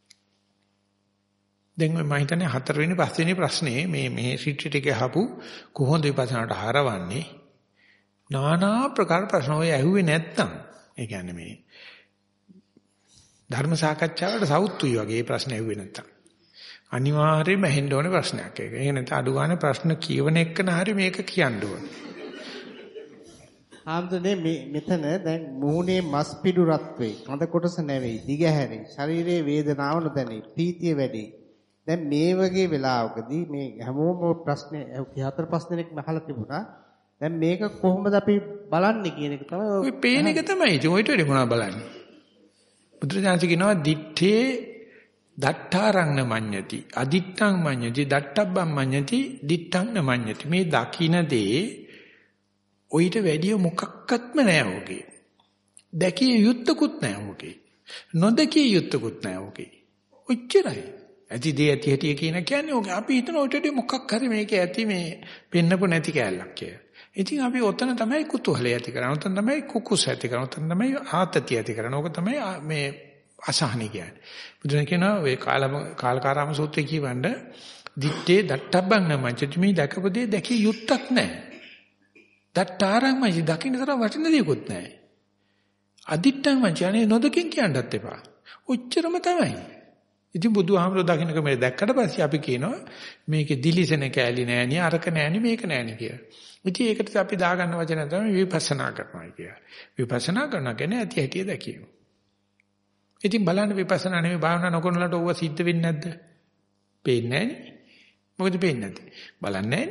Speaker 1: දැන් මම හිතන්නේ හතරවෙනි පස්වෙනි ප්‍රශ්නේ මේ මේ රිට්‍රීට් එකේ ආපු කොහොමද විපස්සනාට හරවන්නේ? নানা ප්‍රකාර ප්‍රශ්න ඔය ඇහුවේ නැත්තම් ඒ කියන්නේ මේ ධර්ම සාකච්ඡාවට සවුත්තුයි වගේ ප්‍රශ්න ඇහුවේ නැත්තම් අනිවාර්යයෙන්ම ඇහෙන්න ඕනේ ප්‍රශ්නයක් ඒක. ඒ නැත්නම් අඩු ගන්න ප්‍රශ්න කියවන එකන හරි මේක කියන්න ඕනේ.
Speaker 2: ආම්දුනේ මේ මෙතන දැන් මූණේ මස් පිඩු රත් වෙයි, හඳ කොටස නැවෙයි, දිගහැරෙයි, ශරීරයේ වේදනාව නොදැනෙයි, ප්‍රීතිය වැඩි. දැන් මේ වගේ වෙලාවකදී මේ හැමෝම ප්‍රශ්නේ හතර පහ දෙනෙක් අහලා තිබුණා. දැන් මේක කොහොමද අපි බලන්නේ කියන එක තමයි
Speaker 1: ඔය පේන එක තමයි. ඉතින් ඔයිට වෙලෙ මොනවද බලන්නේ? බුදුරජාණන් කියනවා දිත්තේ දට්ඨාරං මඤ්ඤති අදිත්තං මඤ්ඤති දට්ඨබ්බං මඤ්ඤති දිත්තං මඤ්ඤති. මේ දකින්න දේ ඔయిత වැඩිය මොකක්වත්ම නෑ ඕකේ. දැකිය යුත්තකුත් නෑ ඕකේ. නොදකිය යුත්තකුත් නෑ ඕකේ. ඔච්චරයි. ඇති දේ ඇති හැටි කියන කියන්නේ ඕකේ. අපි හිතන ඔයිට මොකක් හරි මේකේ ඇති මේ පෙන්නපො නැති කැලලක් කියලා. ඉතින් අපි ඔතන තමයි කුතුහලය ඇති කරන්නේ. ඔතන තමයි කුකුස් ඇති කරන්නේ. ඔතන තමයි ආතතිය ඇති කරන්නේ. ඕක තමයි මේ අසහනයි කියන්නේ. බුදුන් කියනවා ඔය කාල කාලකාරාම සූත්‍රයේ කියවන්න දිත්තේ දට්ඨබ්බං නමංචති මේ දැකපදේ දැකිය යුත්තක් නැහැ. දට්ඨාරං මයි දකින්න තරම් වටින දෙයක්වත් නැහැ. අදිත්තං මංචානේ නොදකින් කියන්නත් එපා. ඔච්චරම තමයි. ඉතින් බුදුහාමරෝ දකින්නක මේ දැක්කට පස්සේ අපි කියනවා මේකේ දිලිසෙන කෑලි නෑනේ අරක නෑනේ මේක නෑනේ කියලා. ඉතින් ඒකට අපි දාගන්න වචන තමයි විපස්සනා කරනවා කියලා. විපස්සනා කරන කෙනා ඇති හැටි දැකීම. ඉතින් බලන්න විපස්සනා නෙමෙයි භාවනා නොකරනලට ඕව සිද්ධ වෙන්නේ නැද්ද? පේන්නේ නෑනේ. මොකද පේන්නේ නැත්තේ? බලන්නේ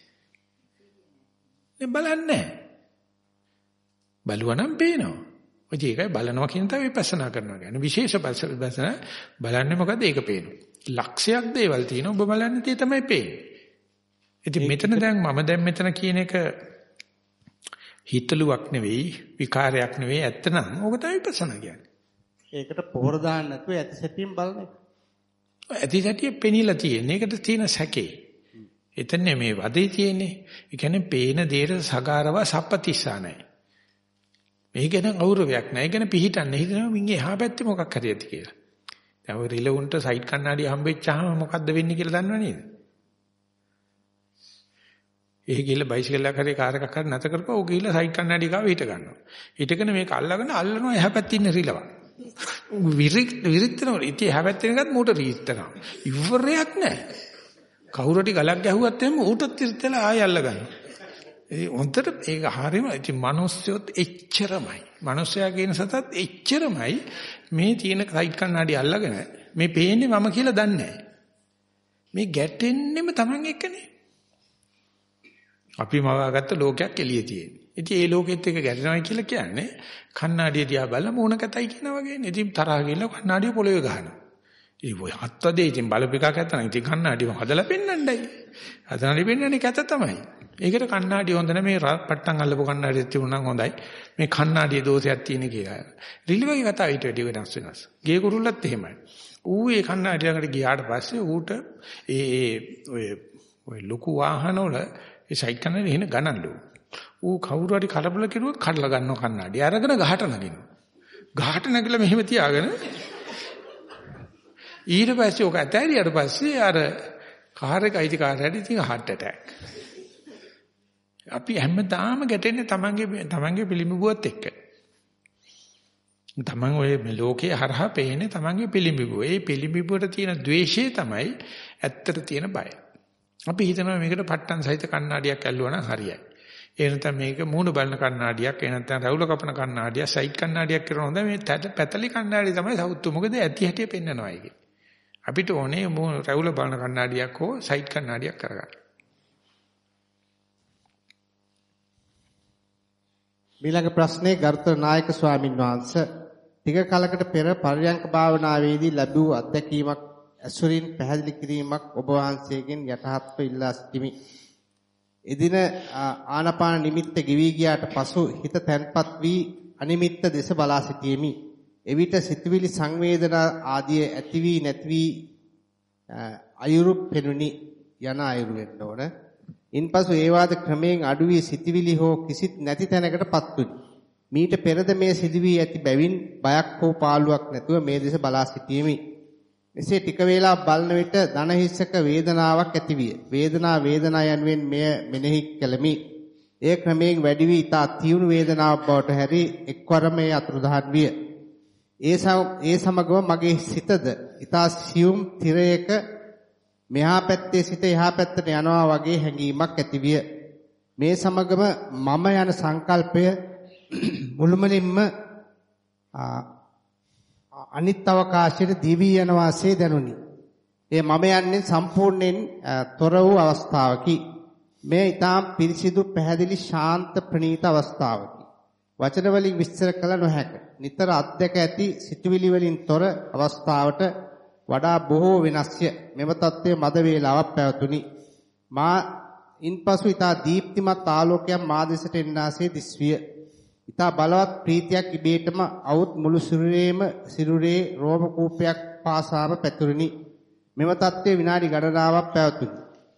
Speaker 1: නෑනේ. බලන්නේ නෑ. බලුවා නම් පේනවා. ඔය ඒකයි බලනවා කියන තමයි විපස්සනා කරනවා කියන්නේ. විශේෂ විපස්සනා බලන්නේ මොකද? ඒක පේනවා. ලක්ෂයක් දේවල් තියෙනවා. ඔබ බලන්නේ තේ තමයි පේන්නේ. ඉතින් මෙතන දැන් මම දැන් මෙතන කියන එක හිතලුවක් නෙවෙයි, විකාරයක් නෙවෙයි, ඇත්ත නම් ඕක තමයි විපස්සනා කියන්නේ.
Speaker 2: ඒකට පොහොර දාන්න නැතුව ඇති සැටියෙන් බලන එක.
Speaker 1: ඇති සැටිය පෙනිලා තියෙන. ඒකට තියෙන සැකේ. එතන මේ වදේ තියෙන්නේ. ඒ කියන්නේ පේන දේට සගාරව සප්පතිස්සා නැහැ. මේක ගැන ගෞරවයක් නැහැ. ඒ කියන්නේ පිහිටන්නේ. හිතනවා මින් එහා පැත්තේ මොකක් හරි ඇති කියලා. දැන් ඔය රිලවුන්ට සයිඩ් කණ්ණාඩිය හම්බෙච්චාම මොකද්ද වෙන්නේ කියලා දන්නව නේද? ඒ ගිහලා බයිසිකල් එකක් හරි කාර් එකක් හරි නැත කරපුවා ਉਹ ගිහලා සයිඩ් කණ්ණාඩිය ගාව හිට ගන්නවා. හිටගෙන මේක අල්ලගෙන අල්ලනවා එහා පැත්තේ ඉන්න රිලව. විරික් විරික්තනවා. ඉතින් එහා පැත්තේ එකත් මූට රීත්තනවා. ඉවරයක් නැහැ. කවුරුටි ගලක් ගැහුවත් එහම ඌටත් ඉර්තලා ආය අල්ල ගන්නවා. ඒ හොන්දට ඒක හරීම ඉතින් මිනිස්සුත් එච්චරමයි. මිනිස්සයා කියන සතත් එච්චරමයි මේ තියෙන සයිඩ් කණ්ණාඩිය අල්ලගෙන මේ පේන්නේ මම කියලා දන්නේ නැහැ. මේ ගැටෙන්නෙම Taman එක්කනේ. අපි මවාගත්ත ලෝකයක් එළියේ තියෙන්නේ. ඉතින් ඒ ලෝකෙත් එක ගැටෙනවා කියලා කියන්නේ කණ්ණාඩිය දිහා බලලා මූණ කැතයි කියන වගේනේ. ඉතින් තරහ ගිහලා කණ්ණාඩිය පොළවේ ගහනවා. ඉතින් ඔය හත්වදේ ඉතින් බලපිකා කැතන. ඉතින් කණ්ණාඩියම හදලා පෙන්නන්නයි. හදලා පෙන්නන්නේ කැත තමයි. ඒකට කණ්ණාඩිය හොඳ නැහැ. මේ පට්ටම් අල්ලපු කණ්ණාඩියක් තිබුණා නම් හොඳයි. මේ කණ්ණාඩියේ දෝෂයක් තියෙන කියලා. රිලිවගේ කතාව ඊට වැඩි වෙනස් වෙනස්. ගේ කුරුල්ලත් එහෙමයි. ඌ ඒ කණ්ණාඩිය ළඟට ගියාට පස්සේ ඌට ඒ ඒ ඔය ඔය ලොකු වාහන වල ඒ සයිඩ් කන්නේ එන ගණන්ලු. ඌ කවුරු හරි කලබල කෙරුවොත් කඩලා ගන්නවා කණ්ණාඩිය. අරගෙන ගහට නගිනවා. ගහට නැගලා මෙහෙම තියාගෙන ඊට පස්සේ ඔක ඇතෑරියට පස්සේ අර කාර් එක අයිති කාර්යයට ඉතින් heart attack. අපි හැමදාම ගැටෙන්නේ තමන්ගේ තමන්ගේ පිළිඹුවත් එක්ක. තමන් ඔය මේ ලෝකයේ හරහා පේන්නේ තමන්ගේ පිළිඹුව. ඒ පිළිඹුවට තියෙන ද්වේෂය තමයි ඇත්තට තියෙන බය. අපි හිතනවා මේකට පට්ටන් සහිත කණ්ණාඩියක් ඇල්ලුවා නම් හරියයි. ඒ නැත්නම් මේක මූණ බලන කණ්ණාඩියක්, ඒ නැත්නම් රවුල කපන කණ්ණාඩියක්, සයිඩ් කණ්ණාඩියක් කරන හොඳ මේ පැතලි කණ්ණාඩිය තමයි සවුත්තු. මොකද ඇති හැටි පෙන්නනවා ඒකේ. අපිට ඕනේ මූණ රවුල බලන කණ්ණාඩියක් හෝ සයිඩ් කණ්ණාඩියක් කරගන්න.
Speaker 2: ඊළඟ ප්‍රශ්නේ ගරුතර නායක ස්වාමින් වහන්සේ ටික කලකට පෙර පරියංක භාවනාවේදී ලැබූ අත්දැකීමක් අසුරින් පැහැදිලි කිරීමක් ඔබ වහන්සේගෙන් යටහත්ව ඉල්ලා සිටිමි. එදින ආනාපාන නිමිත්ත ගෙවි ගියාට පසු හිත තැන්පත් වී අනිමිත්ත දෙස බලා සිටියෙමි. එවිට සිතුවිලි සංවේදනා ආදී ඇති වී නැති වී අයුරු පෙනුනි යන අයුරු වෙන්න ඕන. ඉන්පසු ඒ වාද ක්‍රමයෙන් අඩු වී සිතුවිලි හෝ කිසිත් නැති තැනකටපත් වුනි. මීට පෙරද මේ සිදු වී ඇති බැවින් බයක් හෝ පාළුවක් නැතුව මේ දෙස බලා සිටියෙමි. මෙසේ ටික වේලා බලන විට දන හිස්සක වේදනාවක් ඇතිවිය. වේදනා වේදනා යනුවෙන් මෙය මෙනෙහි කළෙමි. ඒ ක්‍රමයෙන් වැඩි වී ඉතා තියුණු වේදනාවක් බවට හැරි එක්වරම ඒ අතුරුදහන් විය. ඒ ඒ සමගම මගේ සිතද ඉතා සියුම් තිරයක මෙහා පැත්තේ සිට එහා පැත්තට යනවා වගේ හැඟීමක් ඇතිවිය. මේ සමගම මම යන සංකල්පය මුළුමනින්ම අනිත් අවකාශයට දිවි යන වාසේ දැනුනි. ඒ මම යන්නේ සම්පූර්ණයෙන් තොර වූ අවස්ථාවකි. මේ ඊටාම් පිරිසිදු පැහැදිලි ශාන්ත ප්‍රණීත අවස්ථාවකි. වචන වලින් විස්තර කළ නොහැක. නිතර අත්දැක ඇති සිතුවිලි වලින් තොර අවස්ථාවට වඩා බොහෝ වෙනස්ය. මෙම තත්ත්වයේ මද වේලාවක් පැවතුනි. මා ඉන්පසු ඊටා දීප්තිමත් ආලෝකයක් මා දෙසට එන්නාසේ දිස්විය. ඊටා බලවත් ප්‍රීතියක් ඉබේටම අවුත් මුළු සිරුරේම සිරුරේ රෝම කූපයක් පාසාම පැතුරුනි. මෙම තත්ත්වයේ විනාඩි ගණනාවක් පැවතුනි.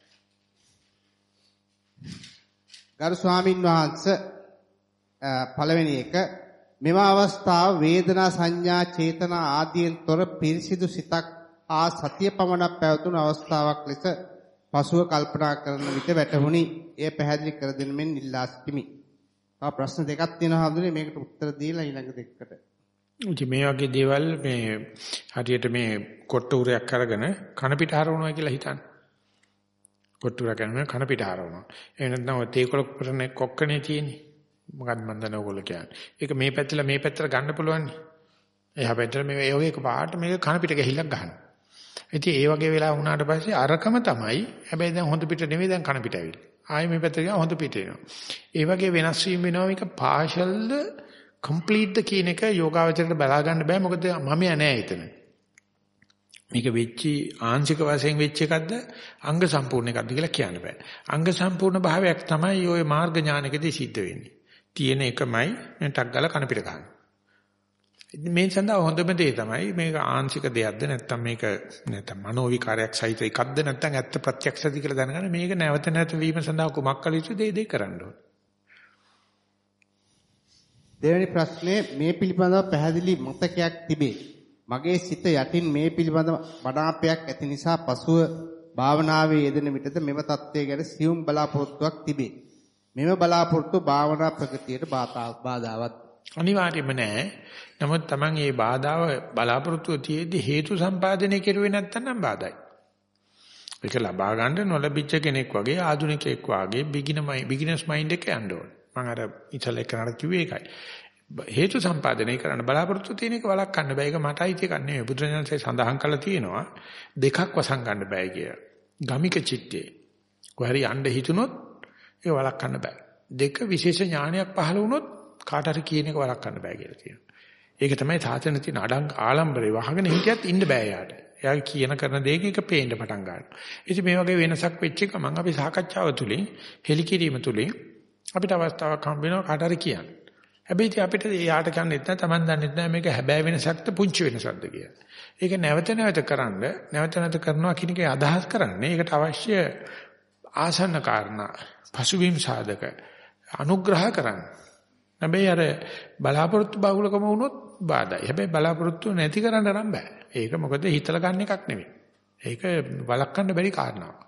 Speaker 2: ගරු ස්වාමින් වහන්සේ පළවෙනි එක මෙම අවස්ථාව වේදනා සංඥා චේතනා ආදීන් තොර පිරිසිදු සිතක් ආ සතිය පමණක් පැවතුණු අවස්ථාවක් ලෙස පසුව කල්පනා කරන විට වැටහුණි. එය පැහැදිලි කර දෙන්න මෙන් ඉල්ලා සිටිමි. තව ප්‍රශ්න දෙකක් තියෙනවා හඳුනේ මේකට උත්තර දීලා ඊළඟ දෙකට.
Speaker 1: ඉතින් මේ වගේ දේවල් මේ හරියට මේ කොට්ටුරයක් අරගෙන කන පිට හරවනවා කියලා හිතන්න. කොට්ටුරයක් අරගෙන කන පිට හරවනවා. එහෙම නැත්නම් ඔය තේකොළ කරන්නේ කොක්කනේ තියෙන්නේ. මොකක්ද මන් දන්නේ ඕගොල්ලෝ කියන්නේ. ඒක මේ පැත්තලා මේ පැත්තට ගන්න පුළුවන් නේ. එහා පැත්තට මේ ඒ වගේ එක පාට මේක කන පිට ගහිල්ලක් ගන්නවා. ඉතින් ඒ වගේ වෙලා වුණාට පස්සේ අරකම තමයි. හැබැයි දැන් හොඳ පිට නෙමෙයි දැන් කන පිට ඇවිල්ලා. ආයෙ මේ පැත්තට ගියා හොඳ පිට එනවා. ඒ වගේ වෙනස් වීම වෙනවා. මේක පාෂල්ද කම්ප්ලීට්ද කියන එක යෝගාවචරයට බලා ගන්න බෑ. මොකද මම නෑ එතන. මේක වෙච්චි ආංශික වශයෙන් වෙච්ච එකක්ද අංග සම්පූර්ණ එකක්ද කියලා කියන්න බෑ. අංග සම්පූර්ණ භාවයක් තමයි ওই මාර්ග ඥානකදී සිද්ධ වෙන්නේ. තියෙන එකමයි ටක් ගාලා කන පිට ගන්න. මේ සඳහා හොඳම දේ තමයි මේක ආංශික දෙයක්ද නැත්නම් මේක නැත්නම් මනෝ විකාරයක් සහිත එකක්ද නැත්නම් ඇත්ත ප්‍රත්‍යක්ෂද කියලා දැනගන්න මේක නැවත නැවත වීම සඳහා කුමක් කළ යුතුද ඒ දේ කරන්න ඕනේ.
Speaker 2: දෙවෙනි ප්‍රශ්නේ මේ පිළිබඳව පැහැදිලි මතකයක් තිබේ. මගේ සිත යටින් මේ පිළිබඳව මනාපයක් ඇති නිසා පසුව භාවනාවේ යෙදෙන විටද මෙම தත්ත්වය ගැන සියුම් බලාපොරොත්තුවක් තිබේ. මෙම බලාපොරොත්තු භාවනා ප්‍රගතියට බාධාවත්
Speaker 1: අනිවාර්යයෙන්ම නෑ. නමුත් Taman මේ බාධාව බලාපොරොත්තුව තියෙද්දි හේතු සම්පාදනය කෙරුවේ නැත්නම් බාධායි. ඒක ලබා ගන්න නොලැබිච්ච කෙනෙක් වගේ ආධුනිකයෙක් වගේ බිගිනර්ස් බිගිනර්ස් මයින්ඩ් එක යන්න ඕනේ. මම අර ඉතල කරාට කිව්වේ ඒකයි. හේතු සම්පාදනය කරන්න බලාපොරොත්තු තියෙන එක වළක්වන්න බෑ. ඒක මටයි ඒක නෙමෙයි. බුදුරජාණන්සේ සඳහන් කළා තියෙනවා දෙකක් වසන් ගන්න බෑ කියලා. ගමික චිත්තේ. කොහරි යන්න හිතුනොත් ඒක වළක්වන්න බෑ. දෙක විශේෂ ඥානයක් පහළ වුණොත් කාට හරි කියන එක වළක්වන්න බෑ කියලා කියනවා. ඒක තමයි සාසන තියෙන අඩංග ආලම්බරේ වහගෙන හිටියත් ඉන්න බෑ යාට. එයා කියන කරන දෙයක එක පේන්න පටන් ගන්නවා. ඉතින් මේ වගේ වෙනසක් වෙච්ච ගමන් අපි සාකච්ඡාව තුළින් හෙලිකිරීම තුළින් අපිට අවස්ථාවක් හම්බ වෙනවා කාට හරි කියන්න. හැබැයි ඉතින් අපිට යාට කියන්නෙත් නැහැ Taman දන්නෙත් නැහැ මේක හැබෑ වෙනසක්ද පුංචි වෙනසක්ද කියලා. ඒක නැවත නැවත කරන්න නැවත නැවත කරනවා කියන එකේ අදහස් කරන්නේ ඒකට අවශ්‍ය ආසන්න කාරණා පසුබිම් සාධක අනුග්‍රහ කරන්න. හැබැයි අර බලාපොරොත්තු බහුලකම වුණොත් බාධායි. හැබැයි බලාපොරොත්තු නැති කරන්න නම් බෑ. ඒක මොකද හිතලා ගන්න එකක් නෙමෙයි. ඒක වළක්වන්න බැරි කාරණාවක්.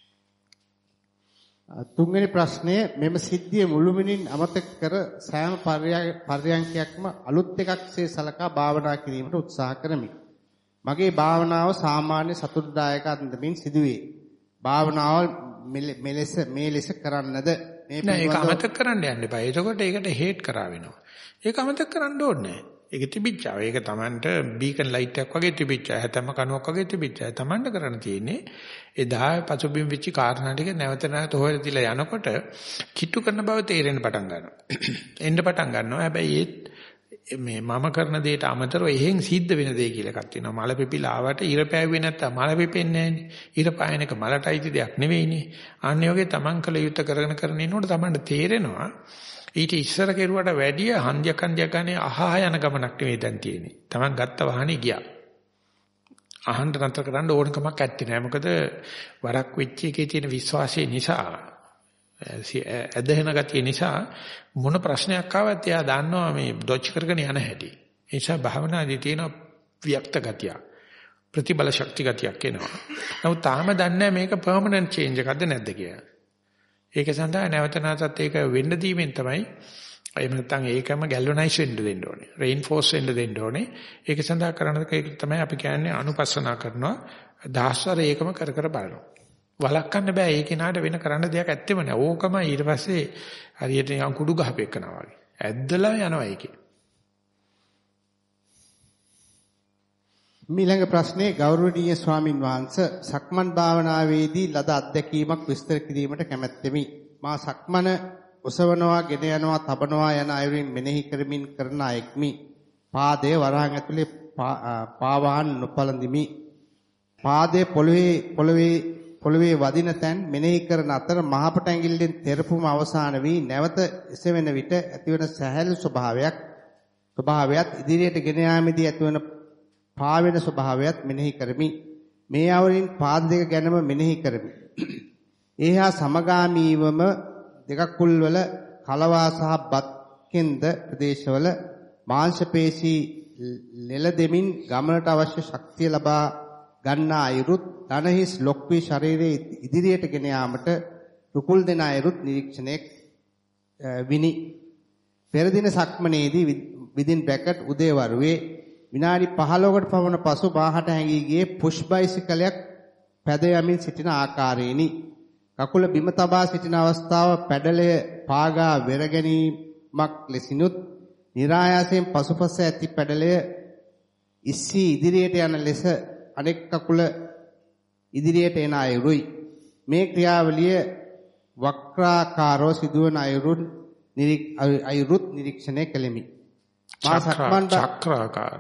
Speaker 2: තුන්වෙනි ප්‍රශ්නය මෙම සිද්ධිය මුළුමනින් අමතක කර සෑම පර්යංකයක්ම අලුත් එකක්සේ සලකා භාවනා කිරීමට උත්සාහ කරමි. මගේ භාවනාව සාමාන්‍ය සතුටුදායක අන්දමින් සිදුවේ. භාවනාව මෙලෙස මේ ලෙස කරන්නද මේ
Speaker 1: නෑ ඒක අමතක කරන්න යන්න එපා. එතකොට ඒකට හේට් කරා වෙනවා. ඒක අමතක කරන්න ඕනේ නෑ. ඒක තිබිච්චා. ඒක Tamanට බීකන් ලයිට් එකක් වගේ තිබිච්චා. හැතැම්ම කණුවක් වගේ තිබිච්චා. Tamanට කරන්න තියෙන්නේ එදා පසුබිම් වෙච්ච කාරණා ටික නැවත නැවත හොයලා තියලා යනකොට කිට්ටු කරන බව තේරෙන්න පටන් ගන්නවා. එන්න පටන් ගන්නවා. හැබැයි ඒ මේ මම කරන දෙයට අමතරව එහෙන් සිද්ධ වෙන දේ කියලා එකක් තියෙනවා. මල පිපිලා ආවට ඉර පෑවුවේ නැත්තම් මල පිපෙන්නේ නැහැනේ. ඉර පායන එක මලට අයිති දෙයක් නෙවෙයිනේ. අන්නේ වගේ Taman කළ යුත්තේ කරගෙන කරගෙන ඉන්නකොට Tamanට තේරෙනවා ඊට ඉස්සර කෙරුවට වැඩිය හන්දියක් හන්දියක් ගානේ අහහ යන ගමනක් නෙවෙයි දැන් තියෙන්නේ. Taman ගත්ත වාහනේ ගියා. අහන්න නතර කරන්න ඕනකමක් ඇත්තේ නැහැ. මොකද වරක් වෙච්ච එකේ තියෙන විශ්වාසය නිසා ඇදහෙන ගතිය නිසා මොන ප්‍රශ්නයක් ආවත් එයා දන්නවා මේ ඩොච් කරගෙන යන හැටි. ඒ නිසා භාවනාදී තියෙන වික්ත ගතිය ප්‍රතිබල ශක්ති ගතියක් එනවා. නමුත් තාම දන්නේ මේක පර්මනන්ට් චේන්ජ් එකක්ද නැද්ද කියලා. ඒක සඳහා නැවත නැවතත් ඒක වෙන්න දීමෙන් තමයි එහෙම නැත්නම් ඒකම ගැල්වනයිස් වෙන්න දෙන්න ඕනේ. රේන්ෆෝස් වෙන්න දෙන්න ඕනේ. ඒක සඳහා කරන එක තමයි අපි කියන්නේ අනුපස්සනා කරනවා. දහස්වර ඒකම කර කර බලනවා. වළක්වන්න බෑ ඒ කෙනාට වෙන කරන්න දෙයක් ඇත්තෙම නෑ. ඕකම ඊට පස්සේ හරියට නිකන් කුඩු ගහපෙන්නවා වගේ. ඇද්දලා යනවා ඒකේ.
Speaker 2: ඊළඟ ප්‍රශ්නේ ගෞරවනීය ස්වාමින් වහන්සේ සක්මන් භාවනාවේදී ලද අත්දැකීමක් විස්තර කිරීමට කැමැත්තෙමි. මා සක්මන ඔසවනවා, ගෙන යනවා, තබනවා යන අයුරින් මෙනෙහි කරමින් කරන අයෙක්මි. පාදයේ වරහන් ඇතුලේ පාවහන් නොපලඳිමි. පාදයේ පොළවේ පොළවේ පොළවේ වදින තැන් මෙනෙහි කරන අතර මහපට ඇඟිල්ලෙන් තෙරපුම අවසන් වී නැවත එසවෙන විට ඇතිවන සැහැල්ලු ස්වභාවයක් ස්වභාවයත් ඉදිරියට ගෙන යාමේදී ඇතිවන පාවෙන ස්වභාවයත් මෙනෙහි කරමි. මේ අවරින් පාද දෙක ගැනම මෙනෙහි කරමි. ඒහා සමගාමීවම දෙකකුල් වල කලවා සහ බත් කෙන්ද ප්‍රදේශවල මාංශ පේශී ලෙල දෙමින් ගමනට අවශ්‍ය ශක්තිය ලබා ගන්නා අයුරුත් ධනහිස් ලොක් වී ශරීරයේ ඉදිරියට ගෙන යාමට රුකුල් දෙන අයුරුත් නිරීක්ෂණය විනි. පෙර දින සක්මනේදී within bracket උදේවරුවේ විනාඩි පහළොවකට පමණ පසු බාහට හැංගී ගියේ පුෂ් බයිසිකලයක් පැද යමින් සිටින ආකාරයෙනි. කකුල බිම තබා සිටින අවස්ථාව පැඩලය පාගා වෙර ගැනීමක් ලෙසිනුත් નિરાයාසයෙන් පසුපස ඇති පැඩලය ඉස්සී ඉදිරියට යන ලෙස අනෙක් කකුල ඉදිරියට එන අයුරුයි. මේ ක්‍රියාවලිය වක්‍රාකාරව සිදුවන අයුරුන් අයුරුත් නිරීක්ෂණය කළෙමි. මා සක්මන්
Speaker 1: චක්‍රාකාර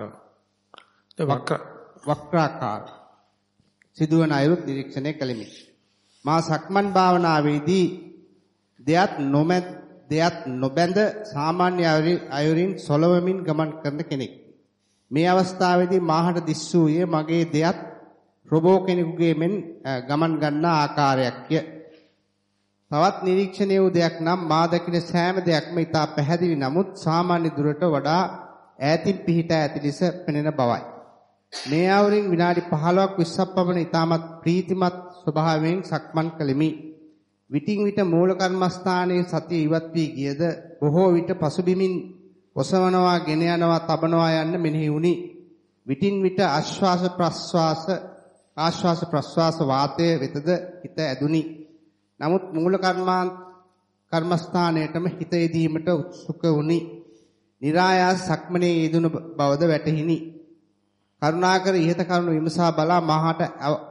Speaker 2: වක්‍රාකාර සිදුවන අයුරුත් නිරීක්ෂණය කළෙමි. මා සක්මන් භාවනාවේදී දෙයත් නොමැද දෙයත් නොබැඳ සාමාන්‍ය අයුරින් සොලවමින් ගමන් කරන කෙනෙක්. මේ අවස්ථාවේදී මාහට දිස්සූයේ මගේ දෙයත් රොබෝ කෙනෙකුගේ මෙන් ගමන් ගන්නා ආකාරයක්ය. තවත් නිරීක්ෂණය වූ දෙයක් නම් මා දකින සෑම දෙයක්ම ඉතා පැහැදිලි නමුත් සාමාන්‍ය දුරට වඩා ඈතින් පිහිටා ඇති ලෙස පෙනෙන බවයි. මේ අවුරින් විනාඩි පහළොවක් විස්සක් පමණ ඉතාමත් ප්‍රීතිමත් ස්වභාවයෙන් සක්මන් කළෙමි. විටින් විට මූල කර්මස්ථානයේ සතිය ඉවත් වී ගියද බොහෝ විට පසුබිමින් ඔසවනවා, ගෙන යනවා, තබනවා යන්න මෙනෙහි වුනි. විටින් විට ආශ්වාස ප්‍රශ්වාස ආශ්වාස ප්‍රශ්වාස වාතය වෙතද හිත ඇදුනි. නමුත් මූල කර්මාන් කර්මස්ථානයේටම හිත යෙදීමට උත්සුක වුනි. નિરાයාස සක්මනේ යෙදුණු බවද වැටහිනි. කරුණාකර ඉහත කරුණු විමසා බලා මාහට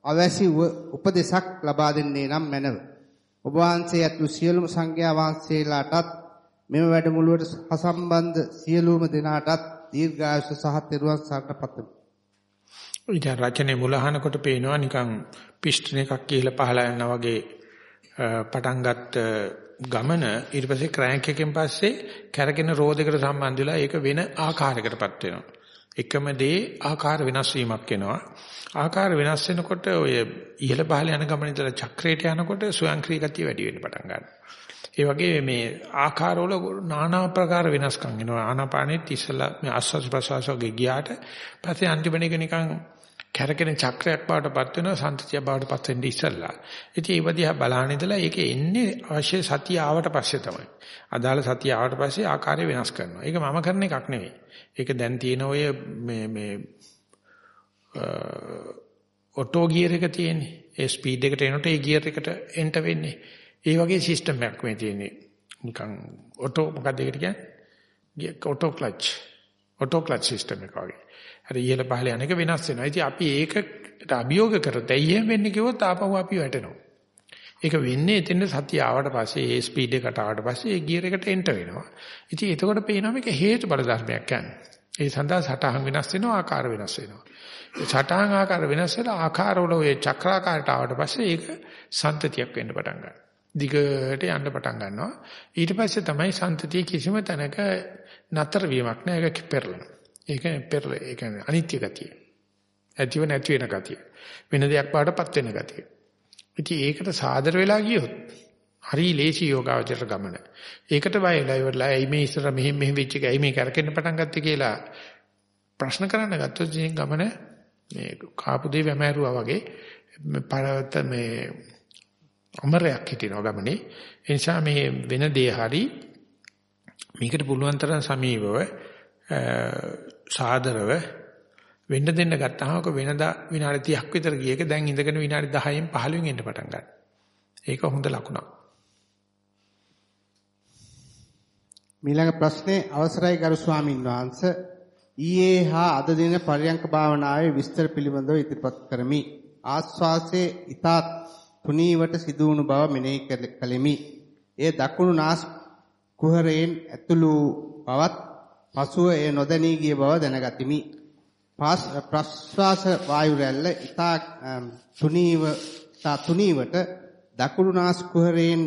Speaker 2: අවැසි උපදේශක් ලබා දෙන්නේ නම් මැනව. ඔබ වහන්සේ ඇතුළු සියලුම සංඝයා වහන්සේලාටත් මෙම වැඩමුළුවට සම්බන්ධ සියලුම දෙනාටත් දීර්ඝායුෂ සහ තෙරුවන් සරණ පතමි.
Speaker 1: ඉතින් රචනයේ මුල අහනකොට පේනවා නිකන් පිස්ටන් එකක් කියලා පහලා යනවා වගේ පටන් ගත්ත ගමන ඊට පස්සේ ක්‍රෑන්ක් එකෙන් පස්සේ කැරගෙන රෝදයකට සම්බන්ධ වෙලා ඒක වෙන ආකාරයකටපත් වෙනවා. එකම දේ ආකාර වෙනස් වීමක් වෙනවා. ආකාර වෙනස් වෙනකොට ඔය ඉහළ පහළ යන ගමන ඉඳලා චක්‍රයට යනකොට ස්වයංක්‍රීය ගතිය වැඩි වෙන්න පටන් ගන්නවා. ඒ වගේ මේ ආකාරවල নানা ප්‍රකාර වෙනස්කම් එනවා. ආනාපානෙත් ඉස්සලා මේ ආස්වාද ප්‍රසවාසෝගේ ගියාට පස්සේ අන්තිමට එක නිකන් කැරකෙන චක්‍රයක් බවටපත් වෙනවා සම්පතිය බවටපත් වෙන්නේ ඉස්සලා. ඉතින් ඒ වදියා බලහන් ඉඳලා ඒකේ එන්නේ අවශ්‍ය සතිය ආවට පස්සේ තමයි. අදාළ සතිය ආවට පස්සේ ආකාරය වෙනස් කරනවා. ඒක මම කරන එකක් නෙවෙයි. ඒක දැන් තියෙන ඔය මේ මේ ඔටෝ ගියර් එක තියෙන්නේ. ඒ ස්පීඩ් එකට එනකොට ඒ ගියර් එකට එන්ටර් වෙන්නේ. ඒ වගේ සිස්ටම් එකක් මේ තියෙන්නේ. නිකන් ඔටෝ මොකක්ද ඒකට කියන්නේ? Auto clutch. Auto clutch system එක වගේ. හරි ඉහළ පහළ යන එක වෙනස් වෙනවා. ඉතින් අපි ඒකට අභියෝග කරොත් ඇයි එහෙම වෙන්නේ කිව්වොත් ආපහු අපි වැටෙනවා. ඒක වෙන්නේ එතෙන් සතිය ආවට පස්සේ ඒ ස්පීඩ් එකට ආවට පස්සේ ඒ ගියර් එකට එන්ටර් වෙනවා. ඉතින් එතකොට පේනවා මේක හේතුඵල ධර්මයක් කියන්නේ. ඒ සඳහා සටහන් වෙනස් වෙනවා ආකාර වෙනස් වෙනවා. සටහන් ආකාර වෙනස් වෙලා ආකාරවල ඔය චක්‍රාකාරයට ආවට පස්සේ ඒක සන්තතියක් වෙන්න පටන් ගන්නවා. දිගට යන්න පටන් ගන්නවා. ඊට පස්සේ තමයි සන්තතිය කිසිම තැනක නතර වීමක් නෑ. ඒක පෙරලනවා. ඒක පෙරල ඒ කියන්නේ අනිත්‍ය ගතිය. ඇතිව නැති වෙන ගතිය. වෙන දෙයක් වඩටපත් වෙන ගතිය. ඉතින් ඒකට සාදර වෙලා ගියොත් හරි ලේසි යෝගාවචර ගමන. ඒකට බයලා ඉවරලා ඇයි මේ ඉස්සර මෙහෙම මෙහෙම වෙච්ච එක ඇයි මේ කරකෙන්න පටන් ගත්තේ කියලා ප්‍රශ්න කරන්න ගත්තොත් ඉතින් ගමන මේ කාපු දෙය වැමෑරුවා වගේ පරවත මේ අමරයක් හිටිනවා ගමනේ. ඒ නිසා මේ වෙන දේ හරි මේකට පුළුවන් තරම් සමීපව සාදරව වෙන්න දෙන්න ගත්තාම ඔක වෙනදා විනාඩි තිහක් විතර ගියේක දැන් ඉඳගෙන විනාඩි දහයෙන් පහළවෙන් එන්න පටන් ගන්නවා. ඒක හොඳ ලකුණක්.
Speaker 2: මීළඟ ප්‍රශ්නේ අවසරයි ගරු ස්වාමින් වහන්සේ ඊයේ හා අද දින පරියංක භාවනාවේ විස්තර පිළිබඳව ඉදිරිපත් කරමි. ආස්වාසයේ ඊතා තුනීවට සිදු වුණු බව මෙනෙහි කළෙමි. ඒ දකුණු නාස් කුහරයෙන් ඇතුළු බවත් පසුව ඒ නොදැනී ගිය බව දැනගතිමි. ප්‍රශ්වාස වායු රැල්ල ඊතා තුනීව තුනීවට දකුණු නාස් කුහරයෙන්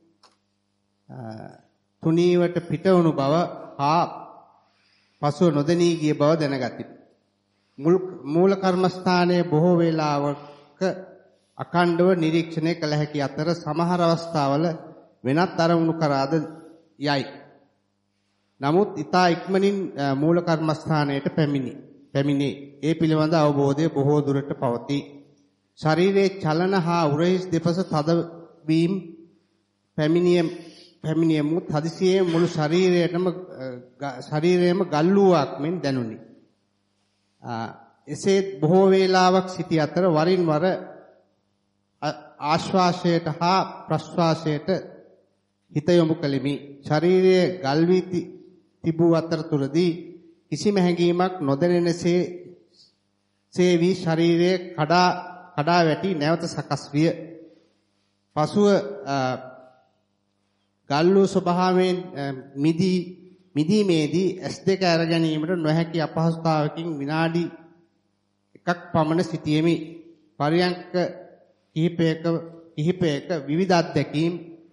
Speaker 2: තුනීවට පිටවුණු බව හා පසුව නොදැනී ගිය බව දැනගතිමි. මූල කර්මස්ථානයේ බොහෝ වේලාවක අඛණ්ඩව නිරීක්ෂණය කළ හැකි අතර සමහර අවස්ථාවල වෙනත් අරමුණු කරාද යයි. නමුත් ඊතා ඉක්මනින් මූල කර්මස්ථානයට පැමිණි. පැමිණේ. ඒ පිළිබඳ අවබෝධය බොහෝ දුරට පවතී. ශරීරයේ චලන හා උරහිස් දෙපස තද වීම පැමිණිය පැමිණියමුත් හදිසියේ මුළු ශරීරයටම ශරීරයේම ගල්ලුවක් මෙන් දැනුනි. එසේ බොහෝ වේලාවක් සිටි අතර වරින් වර ආශ්වාසයට හා ප්‍රශ්වාසයට හිත යොමු කළෙමි. ශරීරයේ ගල් වී තිබූ අතරතුරදී කිසිම හැඟීමක් නොදැනෙනසේ සේවි ශරීරයේ කඩා කඩා වැටි නැවත සකස් විය. පසුව ගල්ලු ස්වභාවයෙන් මිදී මිදීමේදී ඇස් දෙක අර ගැනීමට නොහැකි අපහසුතාවකින් විනාඩි එකක් පමණ සිටියෙමි. පරියංක කිහිපයක කිහිපයක විවිධ අත්දැකීම්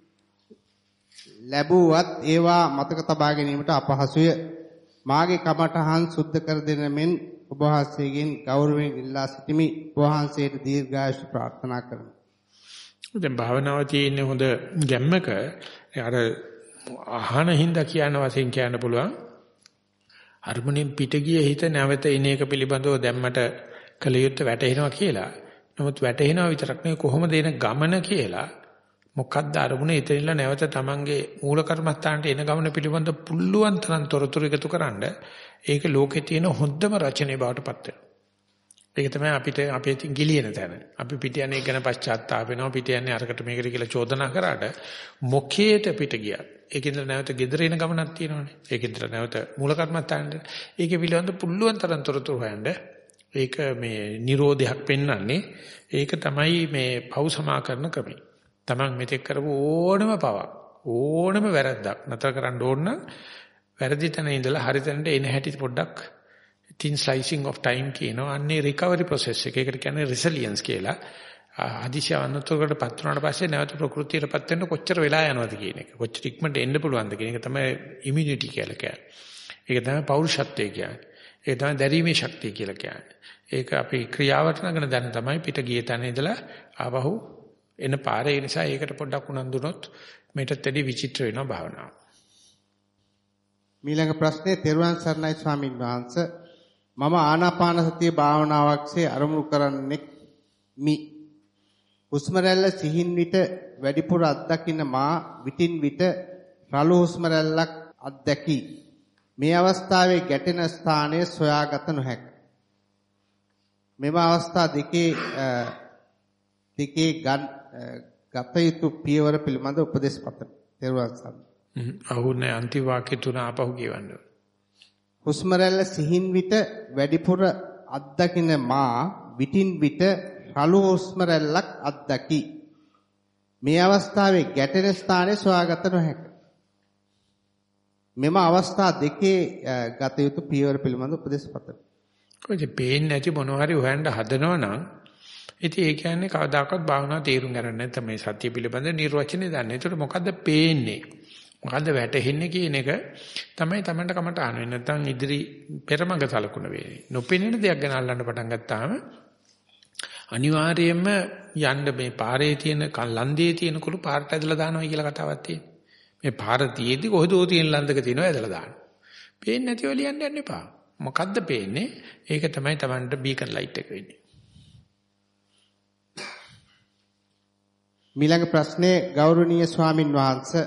Speaker 2: ලැබුවත් ඒවා මතක තබා ගැනීමට අපහසුය. මාගේ කමඨහන් සුද්ධ කර දෙන මෙන් ඔබ වහන්සේගෙන් ගෞරවයෙන් ඉල්ලා සිටිමි. ඔබ වහන්සේට දීර්ඝායුෂ ප්‍රාර්ථනා කරමි.
Speaker 1: දැන් භාවනාව තියෙන හොඳ ගැම්මක අර අහන හින්දා කියන වශයෙන් කියන්න පුළුවන්. අරමුණෙන් පිට ගිය හිත නැවත එන එක පිළිබඳව දැම්මට කල යුත්තේ වැටහෙනවා කියලා. නමුත් වැටහෙනවා විතරක් නෙවෙයි කොහොමද එන ගමන කියලා මොකක්ද අරමුණ එතනilla නැවත තමන්ගේ මූල කර්මස්ථානට එන ගමන පිළිබඳ පුළුවන් තරම් තොරතුරු එකතු කරන්න ඒක ලෝකේ තියෙන හොඳම රචනයේ බවට පත් වෙනවා. ඒක තමයි අපිට අපේ ගිලින තැන. අපි පිට යන්නේ ගැන පශ්චාත්තාප වෙනවා පිට යන්නේ අරකට මේකට කියලා චෝදනා කරාට මොකේට පිට ගියා. ඒකෙන්ද නැවත gedare එන ගමනක් තියෙනවනේ. ඒකෙන්ද නැවත මූල කර්මස්ථානට. ඒකේ පිළිබඳ පුළුවන් තරම් තොරතුරු හොයන්න ඒක මේ නිරෝධයක් පෙන්වන්නේ. ඒක තමයි මේ පව් සමා කරන ක්‍රමය. Taman මෙතෙක් කරපු ඕනම පවක් ඕනම වැරද්දක් නතර කරන්න ඕන නම් වැරදි තැන ඉඳලා හරි තැනට එන හැටි පොඩ්ඩක් thin slicing of time කියනවා. අන්නේ recovery process එක. ඒකට කියන්නේ resilience කියලා. අදිශය අනතුරකට පත් වුණාට පස්සේ නැවත ප්‍රകൃතියටපත් වෙන්න කොච්චර වෙලා යනවද කියන එක. කොච්චර ඉක්මනට එන්න පුළුවන්ද කියන එක තමයි immunity කියලා කියන්නේ. ඒක තමයි පෞරුෂත්වය කියන්නේ. ඒක තමයි දැරීමේ ශක්තිය කියලා කියන්නේ. ඒක අපි ක්‍රියාවට නගන දැන තමයි පිට ගිය තැන ඉඳලා ආවහු එන පාරේ. ඒ නිසා ඒකට පොඩ්ඩක් උනන්දු වුණොත් මේකට දෙවි විචිත්‍ර වෙනවා භාවනාව.
Speaker 2: ඊළඟ ප්‍රශ්නේ තෙරුවන් සරණයි ස්වාමින් වහන්සේ. මම ආනාපාන සතිය භාවනාවක්සේ අරමුණු කරන්නේ මි. හුස්ම රැල්ල සිහින් විට වැඩිපුර අත්දකින්න මා විටින් විට රළු හුස්ම රැල්ලක් අත්දැකි. මේ අවස්ථාවේ ගැටෙන ස්ථානය සොයාගත නොහැක. මෙම අවස්ථා දෙකේ දෙකේ ගත යුතු පියවර පිළිබඳ උපදෙස් පතමි. තෙරුවන් සරණයි.
Speaker 1: අහුනේ අන්තිම වාක්‍ය තුන ආපහු කියවන්න.
Speaker 2: හුස්ම රැල්ල සිහින් විට වැඩිපුර අත්දකින්න මා විටින් විට රළු හුස්ම රැල්ලක් අත්දකි. මේ අවස්ථාවේ ගැටෙන ස්ථානය සොයාගත නොහැක. මෙම අවස්ථා දෙකේ ගත යුතු පියවර පිළිබඳ උපදෙස් පතමි.
Speaker 1: කොහොමද පේන්නේ නැති මොනවා හරි හොයන්න හදනවා නම් ඉතින් ඒ කියන්නේ කවදාකවත් භාවනාව තේරුම් ගන්න නැත්නම් මේ සත්‍ය පිළිබඳ නිර්වචනය දන්නේ. ඒකට මොකද්ද පේන්නේ? මොකද්ද වැටහෙන්නේ කියන එක තමයි Tamanට කමට ආන වෙන්නේ. නැත්නම් ඉදිරි පෙරමඟ සලකුණ වෙන්නේ. නොපෙනෙන දෙයක් ගැන අල්ලන්න පටන් ගත්තාම අනිවාර්යයෙන්ම යන්න මේ පාරේ තියෙන ලන්දේ තියෙන කුළු පාරට ඇදලා දානවා කියලා කතාවක් තියෙනවා. මේ පාර තියේදී කොහෙදෝ තියෙන ලන්දක තියෙනවා ඇදලා දානවා. පේන්නේ නැතිව ලියන්න යන්න එපා. මොකද්ද පේන්නේ? ඒක තමයි Tamanට බීකන් ලයිට් එක වෙන්නේ.
Speaker 2: ඊළඟ ප්‍රශ්නේ ගෞරවනීය ස්වාමින් වහන්සේ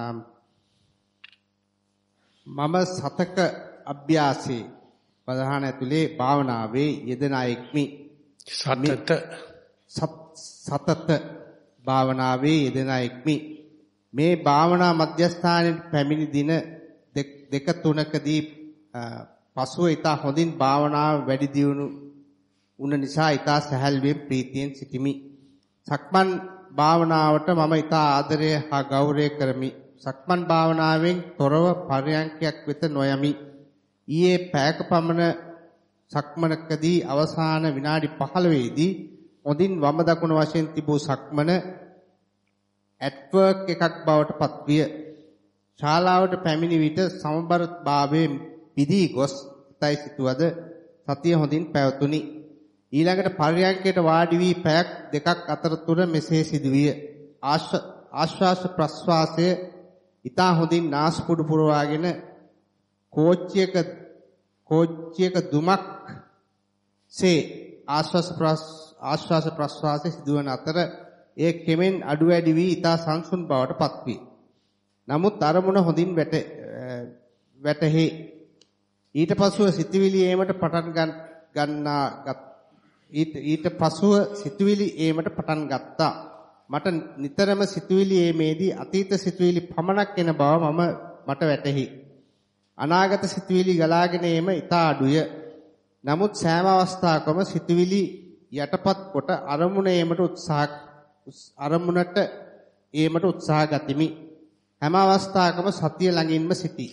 Speaker 2: මම සතක අභ්‍යාසයේ ප්‍රධාන ඇතුලේ භාවනාවේ යෙදෙන අයෙක්මි.
Speaker 1: සතත
Speaker 2: සතත භාවනාවේ යෙදෙන අයෙක්මි. මේ භාවනා මධ්‍යස්ථානයේ පැමිණි දින දෙක තුනකදී පසුව ඊට හොඳින් භාවනාව වැඩි දියුණු වුණ නිසා ඊට සැහැල්ලුවෙන් ප්‍රීතියෙන් සිටිමි. සක්මන් භාවනාවට මම ඊට ආදරය හා ගෞරවය කරමි. සක්මන් භාවනාවෙන් තොරව පරයන්කයක් වෙත නොයමි. ඊයේ පැයක පමණ සක්මනකදී අවසාන විනාඩි පහළොව දී හොඳින් වම දකුණ වශයෙන් තිබූ සක්මන ඇට්වර්ක් එකක් බවට පත්විය. ශාලාවට පැමිණි විට සමබරභාවයේ පිදී ගොස් තයි සිටුවද සතිය හොඳින් පැවතුණි. ඊළඟට පරයන්කයට වාඩි වී පැයක් දෙකක් අතරතුර මෙසේ සිදුවිය. ආශ්වාස ප්‍රශ්වාසය ඊතා හොඳින් නාස්පුඩු පුරවාගෙන කෝච්චියක කෝච්චියක දුමක් සේ ආශ්වාස ආශ්වාස ප්‍රශ්වාසයේ සිදුවන අතර ඒ කෙමෙන් අඩු වැඩි වී ඊතා සංසුන් බවට පත්විය. නමුත් අරමුණ හොඳින් වැට වැටහි. ඊට පසුව සිතවිලි ඒමට පටන් ගන්නා ඊට පසුව සිතුවිලි ඒමට පටන් ගත්තා. මට නිතරම සිතුවිලි ඒමේදී අතීත සිතුවිලි පමණක් එන බව මම මට වැටහි. අනාගත සිතුවිලි ගලාගෙන ඒම ඉතා අඩුය. නමුත් සෑම අවස්ථාවකම සිතුවිලි යටපත් කොට අරමුණ ඒමට උත්සාහ අරමුණට ඒමට උත්සාහ ගතිමි. හැම අවස්ථාවකම සතිය ළඟින්ම සිටී.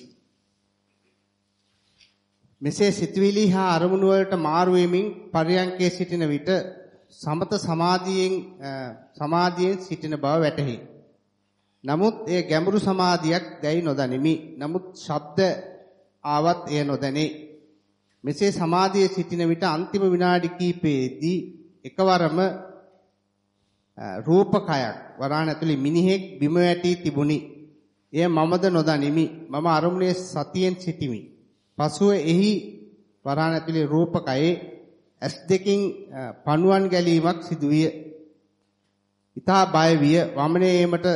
Speaker 2: මෙසේ සිතවිලි හා අරමුණු වලට මාරු වෙමින් පරයන්කේ සිටින විට සමත සමාධියෙන් සමාධියෙන් සිටින බව වැටහි. නමුත් එය ගැඹුරු සමාධියක් දැයි නොදනිමි. නමුත් ශබ්ද ආවත් එය නොදැනේ. මෙසේ සමාධියේ සිටින විට අන්තිම විනාඩි කිහිපයේදී එකවරම රූපකයක් වරාණ ඇතුලේ මිනිහෙක් බිම වැටි තිබුණි. එය මමද නොදනිමි. මම අරමුණේ සතියෙන් සිටිමි. පසුව එහි වරාණ ඇතුලේ රූපකයේ ඇස් දෙකින් පණුවන් ගැලීමක් සිදුවිය. ඊතා බය විය. වමනේ ඒමට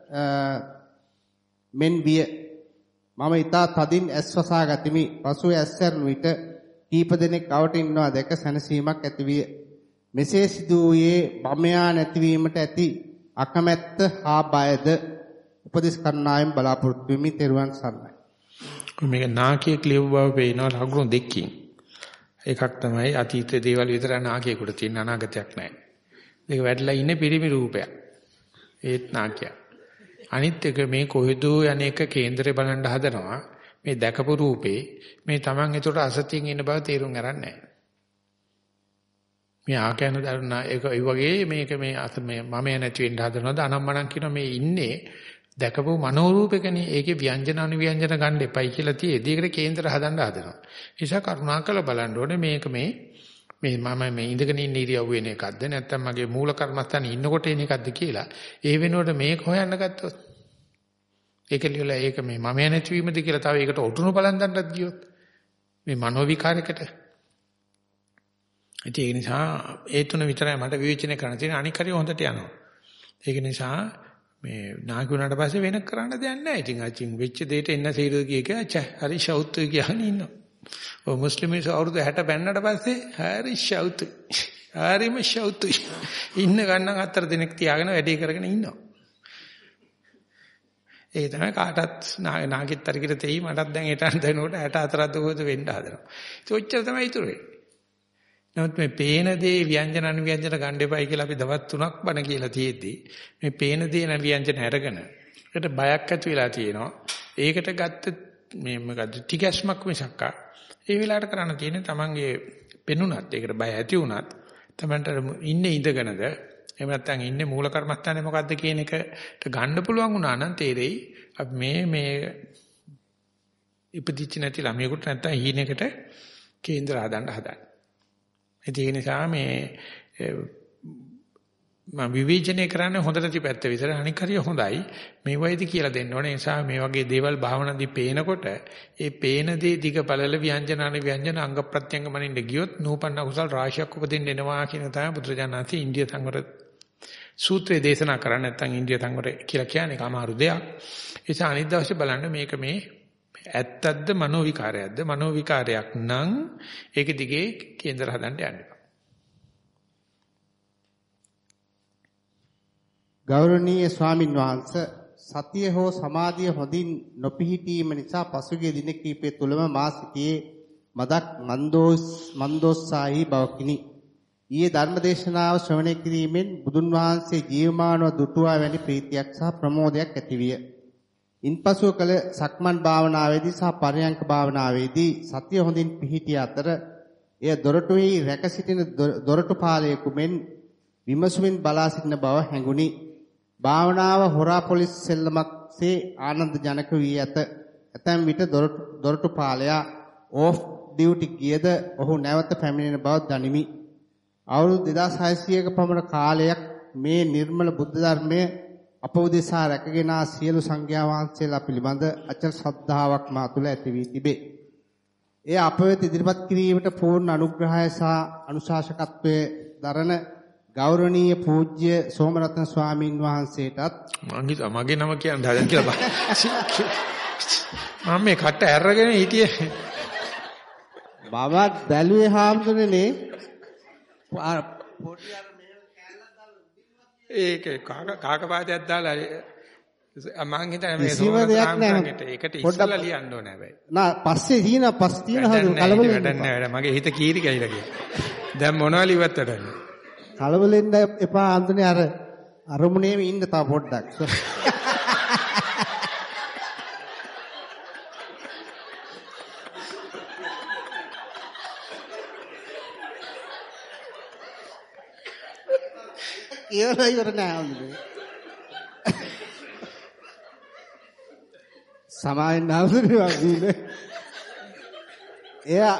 Speaker 2: මෙන් විය. මම ඊතා තදින් ඇස් වසා ගතිමි. පසුව ඇස් සැරුණු විට කීප දෙනෙක් අවට ඉන්නවා දැක සැනසීමක් ඇති විය. මෙසේ සිදු වූයේ බමයා නැතිවීමට ඇති අකමැත්ත හා බයද උපදෙස් කරනායම් බලාපොරොත්තු වෙමි. තෙරුවන් සරණයි.
Speaker 1: මේක නාකිය ක්ලියව බව පේනවා ලකුණු දෙකකින්. එකක් තමයි අතීත දේවල් විතර නාකියෙකුට තියෙන අනාගතයක් නැහැ. ඒක වැඩිලා ඉන්නේ පිරිමි රූපයක්. ඒත් නාකිය. අනිත් එක මේ කොහෙදෝ යන්නේක කේන්දරේ බලන්න හදනවා. මේ දැකපු රූපේ මේ Taman ඒතකොට අසතියින් ඉන්න බව තේරුම් ගන්න නැහැ. මේ ආකයන් දරුණා ඒක ඒ වගේ මේක මේ අත මේ මම නැති වෙන්න හදනවද අනම්මනම් කියන මේ ඉන්නේ දැකපු මනෝරූපකනේ ඒකේ ව්‍යංජන අනුව්‍යංජන ගන්න එපයි කියලා තියෙදි ඒකට කේන්දර හදන්න හදනවා. ඒ නිසා කරුණාකර බලන්න ඕනේ මේක මේ මේ මම මේ ඉඳගෙන ඉන්න ඉරියව් වෙන එකක්ද නැත්නම් මගේ මූල කර්මස්ථානේ ඉන්නකොට එන එකක්ද කියලා ඒ වෙනුවට මේක හොයන්න ගත්තොත් ඒක ලියලා ඒක මේ මම නැතිවීමද කියලා තව ඒකට ඔටුනු බලන් දන්නත් ගියොත් මේ මනෝ විකාරයකට ඒ නිසා ඒ තුන විතරයි මට විවේචනය කරන්න තියෙන අනික හරිය හොඳට යනවා. ඒක නිසා මේ නාකි වුණාට පස්සේ වෙන කරන්න දෙයක් නැහැ. ඉතින් අචින් වෙච්ච දෙයට එන්න සීරුව කිය එක අච්චා හරි ෂවුතු කියන්නේ ඉන්නවා. ඔය මුස්ලිම්ස් අවුරුදු හැට බැන්නට පස්සේ හරි ෂවුතු. හරිම ෂවුතු. ඉන්න ගන්න හතර දිනක් තියාගෙන වැඩේ කරගෙන ඉන්නවා. ඒ තමයි කාටත් නාකිත් තරකිට තෙයි මටත් දැන් ඒටන් දෙනකොට හැට හතරක් දුකද වෙන්න හදනවා. ඒක ඔච්චර තමයි ඉතුරු වෙන්නේ. නමුත් මේ පේන දේ ව්‍යංජන අනුව්‍යංජන ගන්න එපයි කියලා අපි දවස් තුනක් බණ කියලා තියෙද්දි මේ පේන දේ න ව්‍යංජන අරගෙන ඒකට බයක් ඇති වෙලා තියෙනවා. ඒකට ගත්ත මේ මොකද්ද ටිකස්මක් මිසක්ක ඒ වෙලාවට කරන්න තියෙන්නේ තමන්ගේ පෙනුනත් ඒකට බය ඇති වුණත් තමන්ට ඉන්නේ ඉඳගෙනද එහෙම නැත්නම් ඉන්නේ මූල කර්මස්ථානේ මොකද්ද කියන එකට ගන්න පුළුවන් වුණා නම් තේරෙයි අපි මේ මේ ඉපදිච්ච නැති ළමයෙකුට නැත්නම් හීනෙකට කේන්දර හදන්න හදන්නේ. ඒ නිසා මේ මම විවේචනය කරන්නේ හොඳට තියපැත්ත විතර අනික හරිය හොඳයි මේ වයිද කියලා දෙන්න ඕනේ. ඒ නිසා මේ වගේ දේවල් භාවනාදී පේනකොට ඒ පේන දේ දිග බලල ව්‍යංජන අනු ව්‍යංජන අංග ප්‍රත්‍යංග මනින්න ගියොත් නූපන්න කුසල් රාශියක් උපදින්න එනවා කියන තමයි බුදුරජාණන්සේ ඉන්දිය සංවර සූත්‍රයේ දේශනා කරන්නේ. නැත්නම් ඉන්දිය සංවර කියලා කියන්නේ අමාරු දෙයක්. ඒ නිසා අනිත් දවසේ බලන්න මේක මේ ඇත්තක්ද මනෝ විකාරයක්ද මනෝ විකාරයක් නම් ඒක දිගේ කේන්දර හදන්න යන්න එපා.
Speaker 2: ගෞරවනීය ස්වාමින් වහන්සේ සතිය හෝ සමාධිය හොඳින් නොපිහිටීම නිසා පසුගිය දින කිහිපය තුළම මා සිටියේ මදක් මන්දෝස් මන්දෝස්සාහි බවකිනි. ඊයේ ධර්මදේශනාව ශ්‍රවණය කිරීමෙන් බුදුන් වහන්සේ ජීවමානව දුටුවා වැනි ප්‍රීතියක් සහ ප්‍රමෝදයක් ඇතිවිය. ඉන්පසුව කළ සක්මන් භාවනාවේදී සහ පරයන්ක භාවනාවේදී සතිය හොඳින් පිහිටිය අතර එය දොරටුෙහි රැක සිටින දොරටු පාලයෙකු මෙන් විමසුමින් බලා සිටින බව හැඟුණි. භාවනාව හොරා පොලිස් සෙල්ලමක්සේ ආනන්ද ජනක වී ඇත. ඇතැම් විට දොරටු පාලයා ඕෆ් ඩියුටි ගියද ඔහු නැවත පැමිණෙන බව දනිමි. අවුරුදු දෙදාස් හයසියයක පමණ කාලයක් මේ නිර්මල බුද්ධ ධර්මය අප උදෙසා රැකගෙන සියලු සංඝයා වහන්සේලා පිළිබඳ අචල ශ්‍රද්ධාවක් මා තුළ ඇති වී තිබේ. එය අප වෙත ඉදිරිපත් කිරීමට පූර්ණ අනුග්‍රහය සහ අනුශාසකත්වයේ දරන ගෞරවනීය පූජ්‍ය සෝමරත්න ස්වාමීන් වහන්සේටත්
Speaker 1: මම හිතා මගේ නම කියන්න හදන් කියලා බා. මම මේ කට ඇරගෙන හිටියේ.
Speaker 2: බවත් බැලුවේ හාමුදුරනේ
Speaker 1: ඒක කාක කාකපාතයක් දාලා මං හිතන්නේ මේ
Speaker 2: කිසිම දෙයක් නැහැ.
Speaker 1: ඒකට ඉස්සලා ලියන්න ඕනේ හැබැයි.
Speaker 2: නා පස්සේ තියෙන පස් තියෙන හදු කලබල
Speaker 1: වෙන්න එපා. මගේ හිත කීරි ගිහිලා ගියා. දැන් මොනවා ලිව්වත් වැඩන්නේ.
Speaker 2: කලබලෙන්න එපා අන්තනේ අර අරමුණේම ඉන්න තව පොඩ්ඩක්. කියලා ඉවර නෑ අඳුනේ. සමාවෙන්න අවුරුනේ වගේ. එයා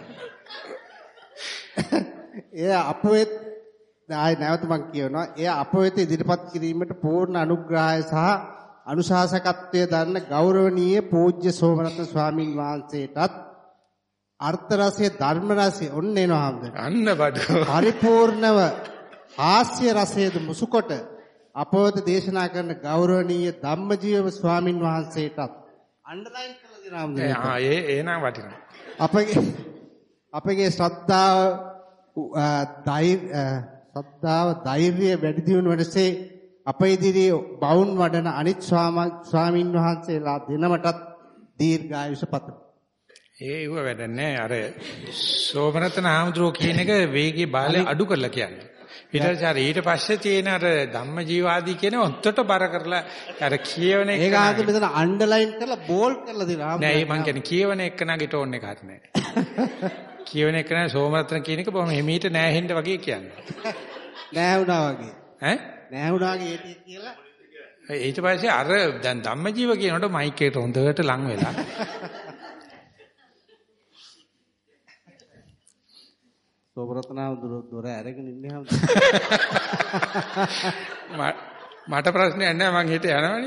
Speaker 2: එයා අපවෙත් ආයි නැවත මම කියනවා එයා අපවෙත ඉදිරිපත් කිරීමට පූර්ණ අනුග්‍රහය සහ අනුශාසකත්වයේ දරන ගෞරවනීය පූජ්‍ය සෝමරත්න ස්වාමීන් වහන්සේටත් අර්ථ රසයේ ධර්ම රසයේ ඔන්න එනවා හම්ද
Speaker 1: අන්න බඩ
Speaker 2: පරිපූර්ණව ආස්‍ය රසයේද මුසුකොට අපවත දේශනා කරන ගෞරවනීය ධම්මජීව ස්වාමින් වහන්සේටත් අන්ඩර්ලයින් කරලා දෙනවා හම්ද
Speaker 1: ආ ඒ එනවා වටිනවා
Speaker 2: අපගේ අපගේ ශ්‍රද්ධාව ධෛර්ය ශ්‍රද්ධාව ධෛර්යය වැඩි දියුණු වෙනසේ අප ඉදිරියේ බවුන් වඩන අනිත් ස්වාමින් වහන්සේලා දිනමටත් දීර්ඝායුෂ පතමි.
Speaker 1: ඒ ඉව වැඩන්නේ අර සෝමරතන ආමතුරු කියන එක වේගී බාලය අඩු කරලා කියන්නේ. ඊට පස්සේ ඊට පස්සේ තියෙන අර ධම්මජීවාදී කියන ඔත්තට බර කරලා අර කියවන එක
Speaker 2: ඒක ආද මෙතන අන්ඩර්ලයින් කරලා බෝල්ඩ් කරලා දෙනවා.
Speaker 1: නෑ මං කියන්නේ කියවන එක නගේ ටෝන් එක හරිනේ. කියවන එක නෑ සෝමරතන කියන එක බොහොම හිමීට නෑ හෙන්න වගේ කියන්නේ.
Speaker 2: නෑ වුණා වගේ.
Speaker 1: ඈ? නෑ
Speaker 2: වුණාගේ ඒටි කියලා.
Speaker 1: ඊට පස්සේ අර දැන් ධම්මජීව කියනකොට මයික් එකට හොඳට ලං වෙලා
Speaker 2: සෝමරතනාව දොර අරගෙන ඉන්නේ
Speaker 1: මට ප්‍රශ්නයක් නැහැ මං හිත යනවනේ.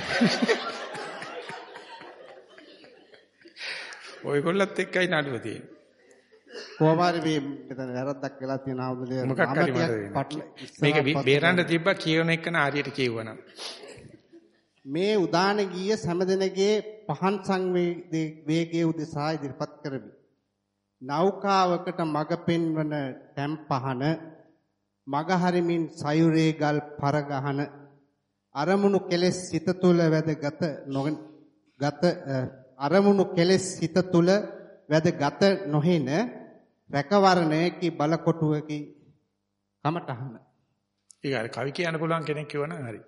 Speaker 1: ඔයගොල්ලත් එක්කයි නඩුව තියෙන්නේ.
Speaker 2: කොහොමාරි මේ මෙතන වැරද්දක් වෙලා තියෙනවා හවුදේ
Speaker 1: මොකක් හරි මේක බේරන්න තිබ්බා කියවන එක න හරියට කියවනම්.
Speaker 2: මේ උදාන ගීය සෑමදෙනගේ පහන් සංවේගයේ උදෙසා ඉදිරිපත් කරමි. නෞකාවකට මඟ පෙන්වන තැම් පහන මග හරිමින් සයුරේ ගල් පරගහන අරමුණු කෙලෙස් සිත තුළ වැදගත් ගත අරමුණු කෙලෙස් සිත තුළ වැදගත් නොහෙන රැකවරණයකි බලකොටුවකි කමටහන.
Speaker 1: ඒක කවි කියන්න පුළුවන් කෙනෙක් කිව්වනම් හරි.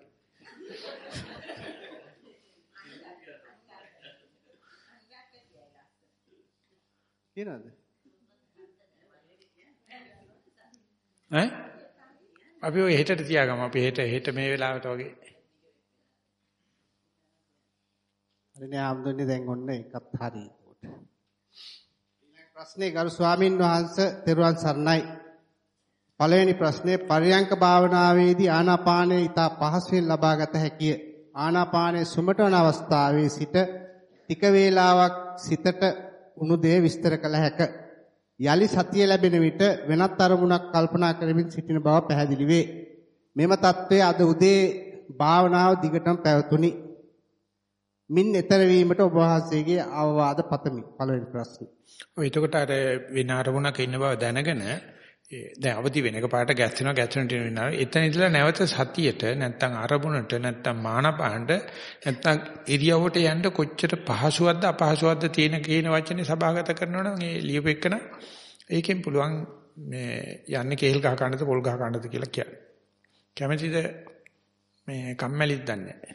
Speaker 2: කියනද?
Speaker 1: ඈ අපි ඔය හෙටට තියාගමු. අපි හෙට හෙට මේ වෙලාවට වගේ.
Speaker 2: හරිනේ ආම්දුන්නේ දැන් ඔන්න එකත් හරි. ඊළඟ ප්‍රශ්නේ ගරු ස්වාමින් වහන්සේ තෙරුවන් සරණයි. පළවෙනි ප්‍රශ්නේ පර්යංක භාවනාවේදී ආනාපානය ඉතා පහසුවෙන් ලබාගත හැකිය. ආනාපානයේ සුමටවන අවස්ථාවේ සිට ටික වේලාවක් සිතට උණු දේ විස්තර කළ හැක. යලි සතිය ලැබෙන විට වෙනත් අරමුණක් කල්පනා කරමින් සිටින බව පැහැදිලි වේ. මෙම தત્ත්වය අද උදේ භාවනාව දිගටම පැවතුණි. මින් ඈතර වීමට ඔබ වහන්සේගේ අවවාද පතමි. පළවෙනි ප්‍රශ්නේ.
Speaker 1: ඔය එතකොට අර වෙන අරමුණක ඉන්න බව දැනගෙන දැන් අවදි වෙන එක පාට ගැස්සෙනවා ගැස්සෙනට වෙනවා. එතන ඉඳලා නැවත සතියට නැත්තම් අරමුණට නැත්තම් මානපාණ්ඩ නැත්තම් ඉරියව්වට යන්න කොච්චර පහසුවක්ද අපහසුවක්ද තියෙන කියන වචනේ සභාගත කරනවා නම් ඒ ලියුපෙකන ඒකෙන් පුළුවන් මේ යන්නේ කේල් ගහ ගන්නද පොල් ගහ ගන්නද කියලා කියන්නේ. කැමැතිද මේ කම්මැලිද දන්නේ නැහැ.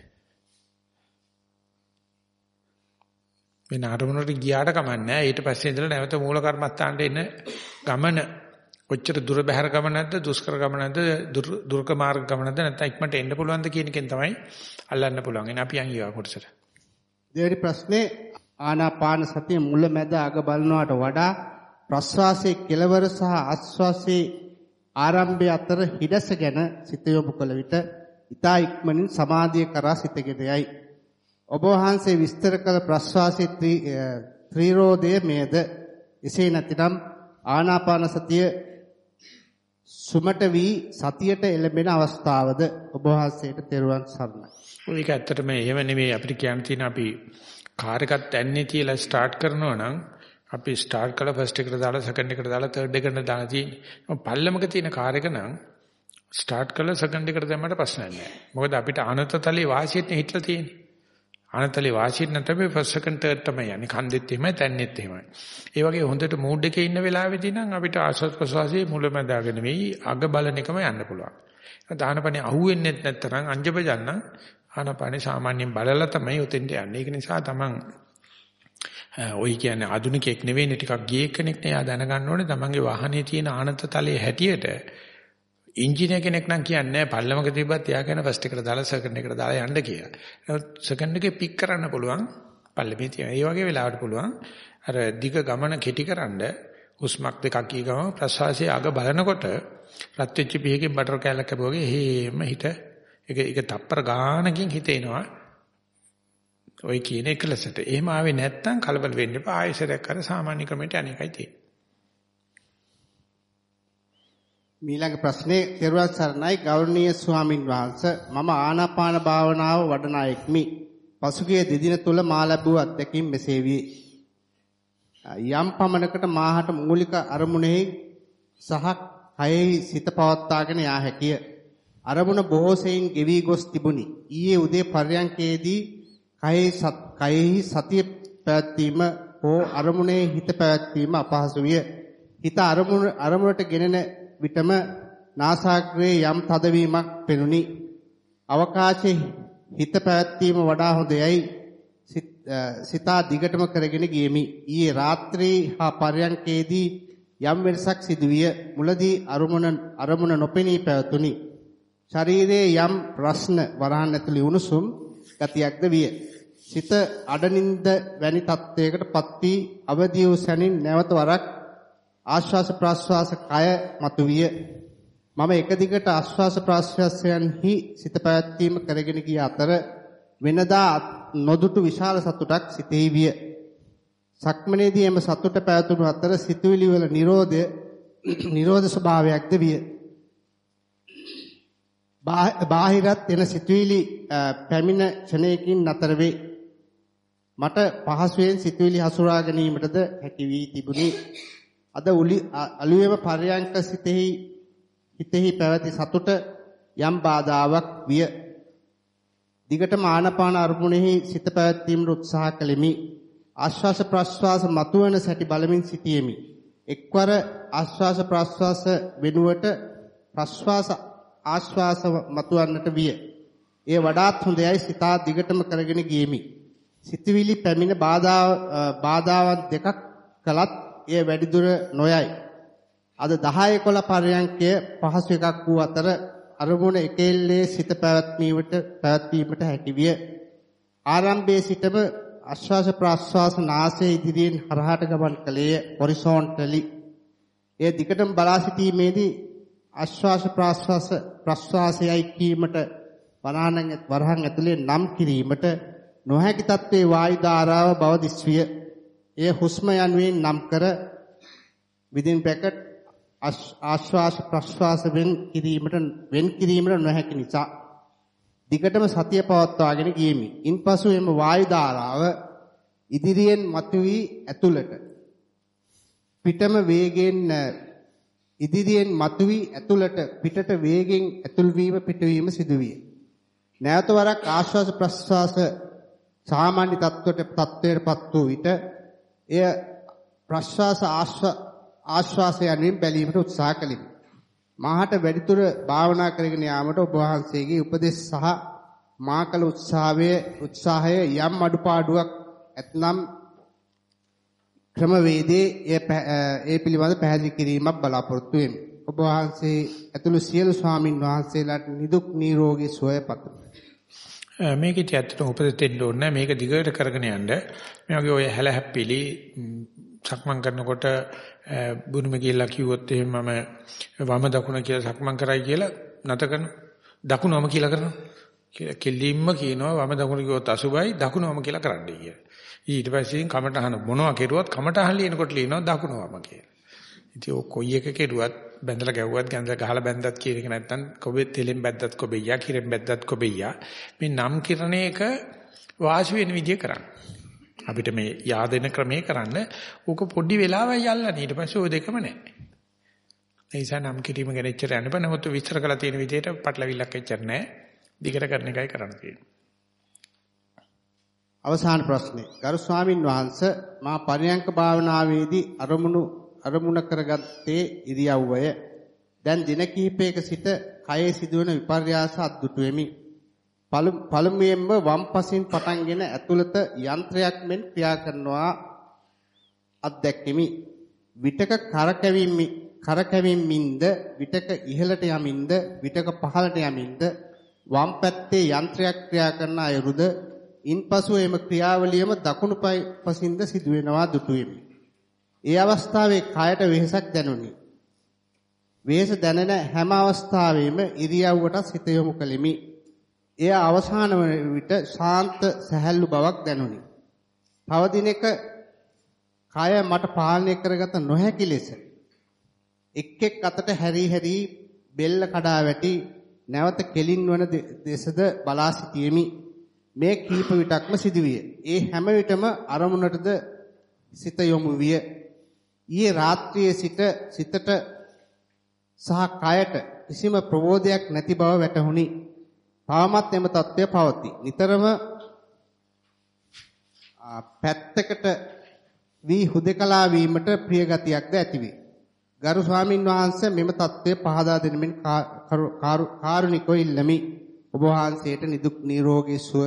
Speaker 1: මේ අරමුණට ගියාට කමන්නේ ඊට පස්සේ ඉඳලා නැවත මූල කර්මස්ථානට එන ගමන කොච්චර දුර බැහැර ගමන නැද්ද දුෂ්කර ගමන නැද්ද දුර්ග මාර්ග ගමන නැද්ද නැත්නම් ඉක්මනට එන්න පුළුවන්ද කියන එකෙන් තමයි අල්ලන්න පුළුවන්. එන අපි යන් ඊවා කොටසට.
Speaker 2: දෙවෙනි ප්‍රශ්නේ ආනාපාන සතිය මුල මැද අග බලනවාට වඩා ප්‍රශ්වාසයේ කෙලවර සහ ආශ්වාසයේ ආරම්භය අතර හිඩැස ගැන සිත යොමු කළ විට ඊතා ඉක්මනින් සමාධිය කරා සිතගෙන යයි. ඔබ වහන්සේ විස්තර කළ ප්‍රශ්වාසයේ ත්‍රිරෝධය මේද එසේ නැතිනම් ආනාපාන සතිය සුමට වී සතියට එළඹෙන අවස්ථාවද ඔබ වහන්සේට තෙරුවන් සරණයි.
Speaker 1: ඒක ඇත්තටම එහෙම නෙමෙයි අපිට කියන්න තියෙන අපි කාර් එකක් දැන්නේ තියලා ස්ටාර්ට් කරනවා නම් අපි ස්ටාර්ට් කළා ෆස්ට් එකට දාලා සෙකන්ඩ් එකට දාලා තර්ඩ් එකට දාලා තියෙන්නේ. පල්ලමක තියෙන කාර් එක නම් ස්ටාර්ට් කළා සෙකන්ඩ් එකට දැම්මට ප්‍රශ්නයක් නැහැ. මොකද අපිට අනතතලේ වාසියෙත් හිටලා තියෙන්නේ. අනතලේ වාසියෙත් නැත්නම් ෆස්ට් සෙකන්ඩ් තර්ඩ් තමයි යන්නේ. කන්දෙත් එහෙමයි තැන්නෙත් එහෙමයි. ඒ වගේ හොඳට මූඩ් එකේ ඉන්න වෙලාවෙදී නම් අපිට ආශ්වාස ප්‍රශ්වාසයේ මුලමදාගෙන වෙයි අග බලන එකම යන්න පුළුවන්. දානපනේ අහුවෙන්නේ නැත්නම් අංජබජන්න ආනපනේ සාමාන්‍යයෙන් බලලා තමයි උතෙන්ට යන්නේ. ඒක නිසා තමන් ඔය කියන්නේ ආධුනිකෙක් නෙවෙයි ටිකක් ගියේ කෙනෙක් නේ. ආ දැනගන්න ඕනේ තමන්ගේ වාහනේ තියෙන ආනතතලයේ හැටියට ඉංජිනේර කෙනෙක් නම් කියන්නේ පල්ලමක තිබ්බත් එයා කියන ෆස්ට් එකට දාලා සෙකන්ඩ් එකට දාලා යන්න කියලා. නමුත් සෙකන්ඩ් එකේ පික් කරන්න පුළුවන් පල්ලමේ තියෙන. ඒ වගේ වෙලාවට පුළුවන් අර දිග ගමන කෙටිකරනද හුස්මක් දෙකක් ගිය ගමන් ප්‍රශ්වාසයේ අග බලනකොට රත් වෙච්ච පිහකින් බටර් කෑල්ලක් කැපුවාගේ හේම හිත ඒක ඒක තප්පර ගානකින් හිතේනවා. ඔය කියන එකලසට. එහෙම ආවේ නැත්තම් කලබල වෙන්න එපා. ආයෙසරයක් අර සාමාන්‍ය ක්‍රමයට අනේකයි තියෙන්නේ.
Speaker 2: ඊළඟ ප්‍රශ්නේ තෙරුවන් සරණයි ගෞරවනීය ස්වාමින් වහන්සේ මම ආනාපාන භාවනාව වඩන අයෙක්මි. පසුගිය දෙදින තුල මා ලැබූ අත්දැකීම් මෙසේ වේ. යම් පමණකට මාහට මූලික අරමුණෙහි සහ කයෙහි සිත පවත්වාගෙන යා හැකිය. අරමුණ බොහෝ සෙයින් ගෙවි ගොස් තිබුණි. ඊයේ උදේ පර්යංකයේදී කයෙහි කයෙහි සතිය පැවැත්වීම හෝ අරමුණේ හිත පැවැත්වීම අපහසු විය. හිත අරමුණ අරමුණට ගෙනෙන විටම නාසාග්‍රේ යම් තදවීමක් පෙනුනි. අවකාශයේ හිත පැවැත්වීම වඩා හොඳයයි සිතා දිගටම කරගෙන ගියමි. ඊයේ රාත්‍රී හා පරයන්කේදී යම් වෙනසක් සිදුවිය. මුලදී අරමුණ අරමුණ නොපෙනී පැවතුනි. ශරීරයේ යම් ප්‍රශ්න වරහන් ඇතුළේ උණුසුම් ගතියක්ද විය. සිත අඩනින්ද වැනි තත්වයකට පත් වී අවදි වූ සැනින් නැවත වරක් ආශ්වාස ප්‍රාශ්වාස කය මතුවිය. මම එක දිගට ආශ්වාස ප්‍රාශ්වාසයන්හි සිත පැවැත්වීම කරගෙන ගිය අතර වෙනදා නොදුටු විශාල සතුටක් සිතෙහි විය. සක්මනේදී එම සතුට පැවතුණු අතර සිතුවිලි වල නිරෝධය නිරෝධ ස්වභාවයක්ද විය. බාහිරත් එන සිතුවිලි පැමිණ ක්ෂණයකින් නතර වේ. මට පහසුවෙන් සිතුවිලි හසුරා ගැනීමටද හැකි වී තිබුණි. අද අලුයම පරයන්ක සිතෙහි හිතෙහි පැවති සතුට යම් බාධාවක් විය. දිගටම ආනාපාන අරමුණෙහි සිත පැවැත්වීමට උත්සාහ කළෙමි. ආශ්වාස ප්‍රශ්වාස මතුවන සැටි බලමින් සිටියෙමි. එක්වර ආශ්වාස ප්‍රශ්වාස වෙනුවට ප්‍රශ්වාස ආශ්වාස මතුවන්නට විය. ඒ වඩාත් හොඳයයි සිතා දිගටම කරගෙන ගියෙමි. සිතවිලි පැමිණ බාධා බාධාවන් දෙකක් කළත් එය වැඩිදුර නොයයි. අද දහය එකොළහ පරයන්කය පහසු එකක් වූ අතර අරමුණ එකෙල්ලේ සිත පැවැත්වීමට පැවැත්වීමට හැකි විය. ආරම්භයේ සිටම ආශ්වාස ප්‍රාශ්වාස නාසයේ ඉදිරියෙන් හරහාට ගමන් කළේය හොරිසොන්ටලි. ඒ දිගටම බලා සිටීමේදී ආශ්වාස ප්‍රාශ්වාස ප්‍රශ්වාසයයි කීමට වරහන් වරහන් ඇතුලේ නම් කිරීමට නොහැකි තත්ත්වයේ වායු ධාරාව බව දිස්විය. එය හුස්ම යනුවෙන් නම් කර within bracket ආශ්වාස ප්‍රශ්වාස වෙන් කිරීමට වෙන් කිරීමට නොහැකි නිසා දිගටම සතිය පවත්වාගෙන ගියෙමි. ඉන්පසු එම වායු ධාරාව ඉදිරියෙන් මතුවී ඇතුළට පිටම වේගෙන් ඉදිරියෙන් මතුවී ඇතුළට පිටට වේගෙන් ඇතුල් වීම පිටවීම සිදුවිය. නැවත වරක් ආශ්වාස ප්‍රශ්වාස සාමාන්‍ය තත්ත්වයට තත්ත්වයටපත් වූ විට එය ප්‍රශ්වාස ආශ්වාසය යනුවෙන් බැලීමට උත්සාහ කළෙමි. මාහට වැඩිදුර භාවනා කරගෙන යාමට ඔබ වහන්සේගේ උපදෙස් සහ මා කළ උත්සාහයේ උත්සාහය යම් අඩුපාඩුවක් ඇතනම් ක්‍රමවේදයේ ඒ පිළිබඳ පැහැදිලි කිරීමක් බලාපොරොත්තු වෙමි. ඔබ වහන්සේ ඇතුළු සියලු ස්වාමින් වහන්සේලාට නිදුක් නිරෝගී සුවය පතමි.
Speaker 1: මේකේ ඇත්තටම උපදෙස් දෙන්න ඕනේ මේක දිගට කරගෙන යන්න. මේ වගේ ඔය හැල හැප්පිලි සක්මන් කරනකොට බුරුම කියලා කිව්වොත් එහෙම මම වම දකුණ කියලා සක්මන් කරයි කියලා නැත කරන දකුණම කියලා කරනවා. කියලා කෙලින්ම කියනවා වම දකුණ කිව්වොත් අසුබයි දකුණම කියලා කරන්නයි කියලා. ඊට පස්සේ කමටහන මොනවා කෙරුවත් කමටහන් ලියනකොට ලියනවා දකුණම කියලා. ඉතින් ඔය කොයි එක කෙරුවත් බැඳලා ගැව්වත් ගැඳලා ගහලා බැඳත් කියන එක නැත්තම් කොබෙත් තෙලෙන් බැද්දත් කොබෙයියා කිරෙන් බැද්දත් කොබෙයියා මේ නම් කිරණ එක වාසි වෙන විදිය කරන්න. අපිට මේ yaadena ක්‍රමයේ කරන්න ඕක පොඩි වෙලාවයි යල්ලන්නේ ඊට පස්සේ ওই දෙකම නැහැ. ඒ නිසා නම් කිරීම ගැන එච්චර යන්න බෑ. නමුත් විස්තර කරලා තියෙන විදිහට පටලවිල්ලක් එච්චර නැහැ. දිගට කරන එකයි කරන්න තියෙන්නේ.
Speaker 2: අවසාන ප්‍රශ්නේ. ගරු ස්වාමින් වහන්සේ මා පරියංක භාවනාවේදී අරමුණු අරමුණ කරගත්තේ ඉරියව්වය. දැන් දින කිහිපයක සිට කයේ සිදුවන විපර්යාස අද්දුටු වෙමි. පළමුවෙන්ම වම් පසින් පටන්ගෙන ඇතුළත යන්ත්‍රයක් මෙන් ක්‍රියා කරනවා අත්දැක්කෙමි. විටක කරකැවීමි කරකැවීමින්ද විටක ඉහළට යමින්ද විටක පහළට යමින්ද වම් පැත්තේ යන්ත්‍රයක් ක්‍රියා කරන අයුරුද ඉන්පසු එම ක්‍රියාවලියම දකුණු පසින්ද සිදුවෙනවා දුටුවෙමි. ඒ අවස්ථාවේ කයට වෙහෙසක් දැනුනි. වෙහෙස දැනෙන හැම අවස්ථාවෙම ඉරියව්වට සිත යොමු කළෙමි. එය අවසාන වන විට ශාන්ත සැහැල්ලු බවක් දැනුනි. තවදිනක කය මට පාලනය කරගත නොහැකි ලෙස එක් එක් අතට හැරි හැරි බෙල්ල කඩා වැටි නැවත කෙලින් වන දෙසද බලා සිටියෙමි. මේ කීප විටක්ම සිදුවිය. ඒ හැම විටම අරමුණටද සිත යොමු විය. ඊයේ රාත්‍රියේ සිට සිතට සහ කයට කිසිම ප්‍රබෝධයක් නැති බව වැටහුණි. තාමත් එම තත්ත්වය පවතී. නිතරම පැත්තකට වී හුදකලා වීමට ප්‍රිය ගතියක්ද ඇතිවේ. ගරු ස්වාමින් වහන්සේ මෙම தත්ත්වය පහදා දෙනමින් කාරුණිකව ඉල්ලමි. ඔබ වහන්සේට නිදුක් නිරෝගී සුව.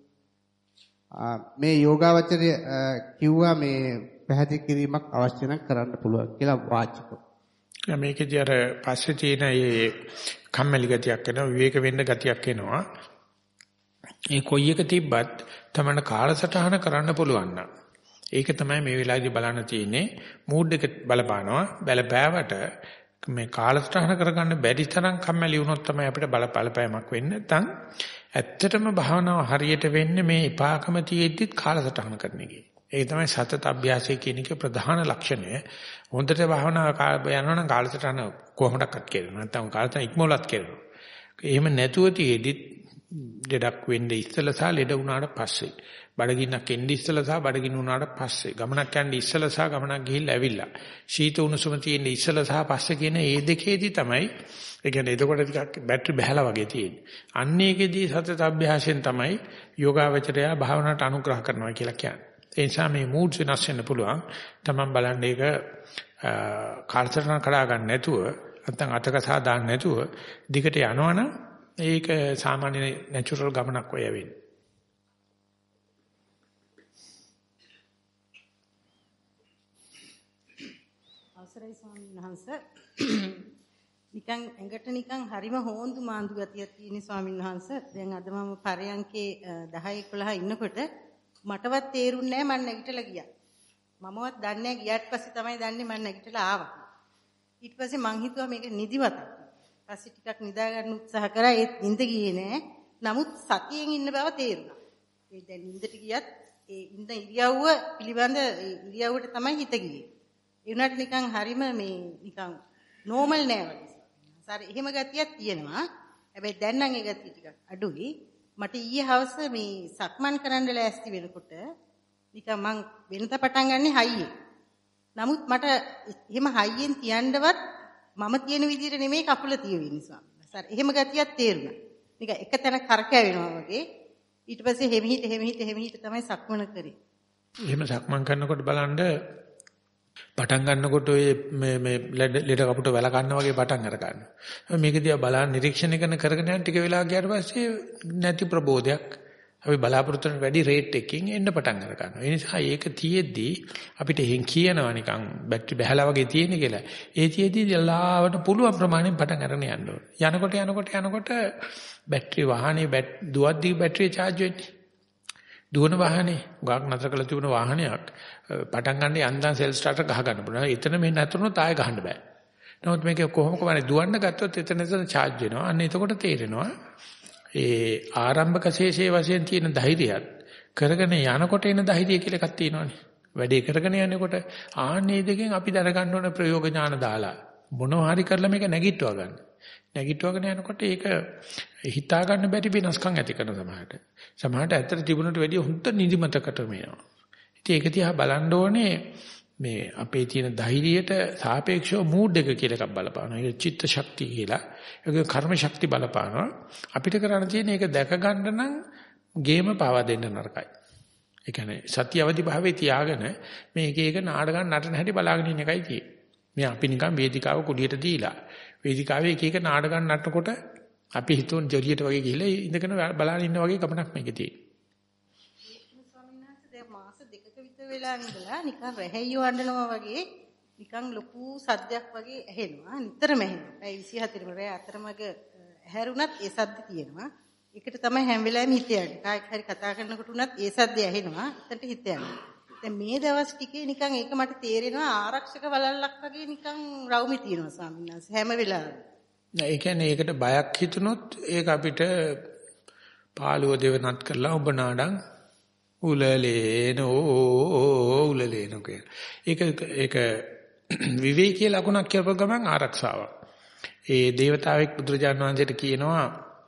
Speaker 2: මේ යෝගාවචරය කිව්වා මේ පැහැදිලි කිරීමක් අවශ්‍ය නම් කරන්න පුළුවන් කියලා වාචිකව.
Speaker 1: මේකේදී අර පස්සේ තියෙන මේ කම්මැලි ගතියක් එනවා, විවේක වෙන්න ගතියක් එනවා. ඒ කොයි එක තිබ්බත් තමයි කාලසටහන කරන්න පුළුවන් නම් ඒක තමයි මේ වෙලාවේදී බලන්න තියෙන්නේ. මූඩ් එක බලපානවා. බලපෑවට මේ කාලසටහන කරගන්න බැරි තරම් කම්මැලි වුණොත් තමයි අපිට බල බලපෑමක් වෙන්නේ. නැත්නම් ඇත්තටම භාවනාව හරියට වෙන්නේ මේ එපාකම තියෙද්දිත් කාලසටහන කරන එකේ. ඒක තමයි සතත අභ්‍යාසය කියන එකේ ප්‍රධාන ලක්ෂණය. හොඳට භාවනාව යනවා නම් කාලසටහන කොහොමඩක්වත් කෙරෙනවා. නැත්නම් කාලසටහන ඉක්මවලත් කෙරෙනවා. එහෙම නැතුව තියෙද්දිත් ලෙඩක් වෙන්නේ ඉස්සලා සහ ලෙඩ වුණාට පස්සේ, බඩගින්නක් එන්නේ ඉස්සලා සහ බඩගින්න වුණාට පස්සේ, ගමනක් යන්නේ ඉස්සලා සහ ගමනක් ගිහිල්ලා ඇවිල්ලා, ශීත උණුසුම තියෙන්නේ ඉස්සලා සහ පස්සේ කියන මේ දෙකේදී තමයි, ඒ කියන්නේ එතකොට ටිකක් බැටරි බහැලා වගේ තියෙන්නේ. අන්න ඒකෙදී සතත අභ්‍යාසයෙන් තමයි යෝගාවචරය භාවනාවට අනුග්‍රහ කරනවා කියලා කියන්නේ. ඒ නිසා මේ මූඩ් වෙනස් වෙන්න පුළුවන්. තමන් බලන්න ඒක කාර්යතරණ කඩා ගන්න නැතුව, නැත්නම් අතක සාදාන්න නැතුව දිගට යනවනම් ඒක සාමාන්‍ය නැචරල් ගමනක් ඔය වෙන්නේ.
Speaker 15: අවසරයි ස්වාමීන් වහන්සේ. නිකන් ඇඟට නිකන් හරිම හොඳු මාඳු ගතියක් තියෙන ස්වාමීන් වහන්සේ. දැන් අද මම පරයන්කේ දහය එකොළහ ඉන්නකොට මටවත් තේරුන්නේ නැහැ මම නැගිටලා ගියා. මමවත් දන්නේ නැහැ ගියාට පස්සේ තමයි දන්නේ මම නැගිටලා ආවා. ඊට පස්සේ මං හිතුවා මේක නිදිමතක්. පස්සේ ටිකක් නිදා ගන්න උත්සාහ කරා ඒත් නිින්ද ගියේ නෑ. නමුත් සතියෙන් ඉන්න බව තේරුණා. ඒ දැන් නිින්දට ගියත් ඒ ඉන්න ඉරියව්ව පිළිබඳ ඉරියව්වට තමයි හිත ගියේ. ඒ උනාට නිකන් හරිම මේ නිකන් නෝමල් නෑ වගේ. සාර එහෙම ගතියක් තියෙනවා. හැබැයි දැන් නම් ඒ ගතිය ටිකක් අඩුයි. මට ඊයේ හවස මේ සක්මන් කරන්න ලෑස්ති වෙනකොට නිකන් මං වෙනත පටන් ගන්නේ හයියේ. නමුත් මට එහෙම හයියෙන් තියන්නවත් මම තියෙන විදිහට නෙමෙයි කකුල තියෙන්නේ ස්වාමීන් වහන්සේ. එහෙම ගතියක් තේරුණා. නිකන් එක තැන කරකැවෙනවා වගේ. ඊට පස්සේ හැමිහිට හැමිහිට හැමිහිට තමයි සක්මන කරේ.
Speaker 1: එහෙම සක්මන් කරනකොට බලන්න පටන් ගන්නකොට ඔය මේ මේ ලෙඩ කපුට වැල ගන්න වගේ පටන් අර ගන්නවා. මේක දිහා බලන්න නිරීක්ෂණය කරන කරගෙන යන ටික වෙලා ගියාට පස්සේ නැති ප්‍රබෝධයක් අපි බලාපොරොත්තු වෙන වැඩි රේට් එකකින් එන්න පටන් අර ගන්නවා. ඒ නිසා ඒක තියෙද්දී අපිට එහෙන් කියනවා නිකන් බැටරි බහැලා වගේ තියෙන කියලා. ඒ තියෙද්දී ලාවට පුළුවන් ප්‍රමාණයෙන් පටන් අරගෙන යන්න ඕනේ. යනකොට යනකොට යනකොට බැටරි වාහනේ දුවද්දී බැටරිය charge වෙන්නේ. දුවන වාහනේ ගාක් නතර කරලා තිබුණ වාහනයක් පටන් ගන්න යන්දන් සෙල් ස්ටාර්ටර් ගහ ගන්න පුළුවන්. එතන මේ නැතුනොත් ආයෙ ගහන්න බෑ. නමුත් මේක කොහොම කොහමද දුවන්න ගත්තොත් එතන එතන charge වෙනවා. අන්න එතකොට තේරෙනවා ඒ ආරම්භක ශේෂයේ වශයෙන් තියෙන ධෛර්යයත් කරගෙන යනකොට එන ධෛර්යය කියලා එකක් තියෙනවානේ. වැඩේ කරගෙන යනකොට ආන්නේ දෙකෙන් අපි දැනගන්න ඕන ප්‍රයෝග ඥාන දාලා මොනවා හරි කරලා මේක නැගිටවා ගන්න. නැගිටවගෙන යනකොට ඒක හිතා ගන්න බැරි වෙනස්කම් ඇති කරන සමහරට. සමහරට ඇත්තට තිබුණට වැඩිය හුඟ නිදිමතකට මේනවා. ඉතින් ඒක දිහා බලන්න ඕනේ මේ අපේ තියෙන ධෛර්යයට සාපේක්ෂව මූඩ් එක කියලා එකක් බලපානවා. ඒක චිත්ත ශක්තිය කියලා. ඒක කර්ම ශක්තිය බලපානවා. අපිට කරන්න තියෙන ඒක දැක ගන්න නම් ගේම පාවා දෙන්න නරකයි. ඒ කියන්නේ සත්‍ය අවදි භාවයේ තියාගෙන මේක එක නාඩගම් නටන හැටි බලාගෙන ඉන්න එකයි තියෙන්නේ. මේ අපි නිකන් වේදිකාව කුඩියට දීලා වේදිකාවේ එක එක නාඩගම් නටනකොට අපි හිතුවන් ජොලියට වගේ ගිහිල්ලා ඉඳගෙන බලාගෙන ඉන්න වගේ ගමනක් මේකේ තියෙන්නේ.
Speaker 15: වෙලා ඉඳලා නිකන් රැහැයියෝ අඬනවා වගේ නිකන් ලොකු සද්දයක් වගේ ඇහෙනවා නිතරම ඇහෙනවා. ඒ විසිහතරම රැය අතරමඟ ඇහැරුණත් ඒ සද්ද තියෙනවා. ඒකට තමයි හැම වෙලාවෙම හිත යන්නේ. කායික හරි කතා කරනකොට උනත් ඒ සද්ද ඇහෙනවා. එතනට හිත යනවා. දැන් මේ දවස් ටිකේ නිකන් ඒක මට තේරෙනවා ආරක්ෂක වලල්ලක් වගේ නිකන් රවුමේ තියෙනවා ස්වාමීන් වහන්සේ හැම වෙලාවෙම.
Speaker 1: නෑ ඒ කියන්නේ ඒකට බයක් හිතුනොත් ඒක අපිට පාළුව දෙවනත් කරලා ඔබ නාඩම් උලලේනෝ උලලේනෝ කිය. ඒක ඒක විවේකී ලකුණක් කියපුව ගමන් ආරක්ෂාවක්. ඒ දේවතාවෙක් බුදුරජාණන් වහන්සේට කියනවා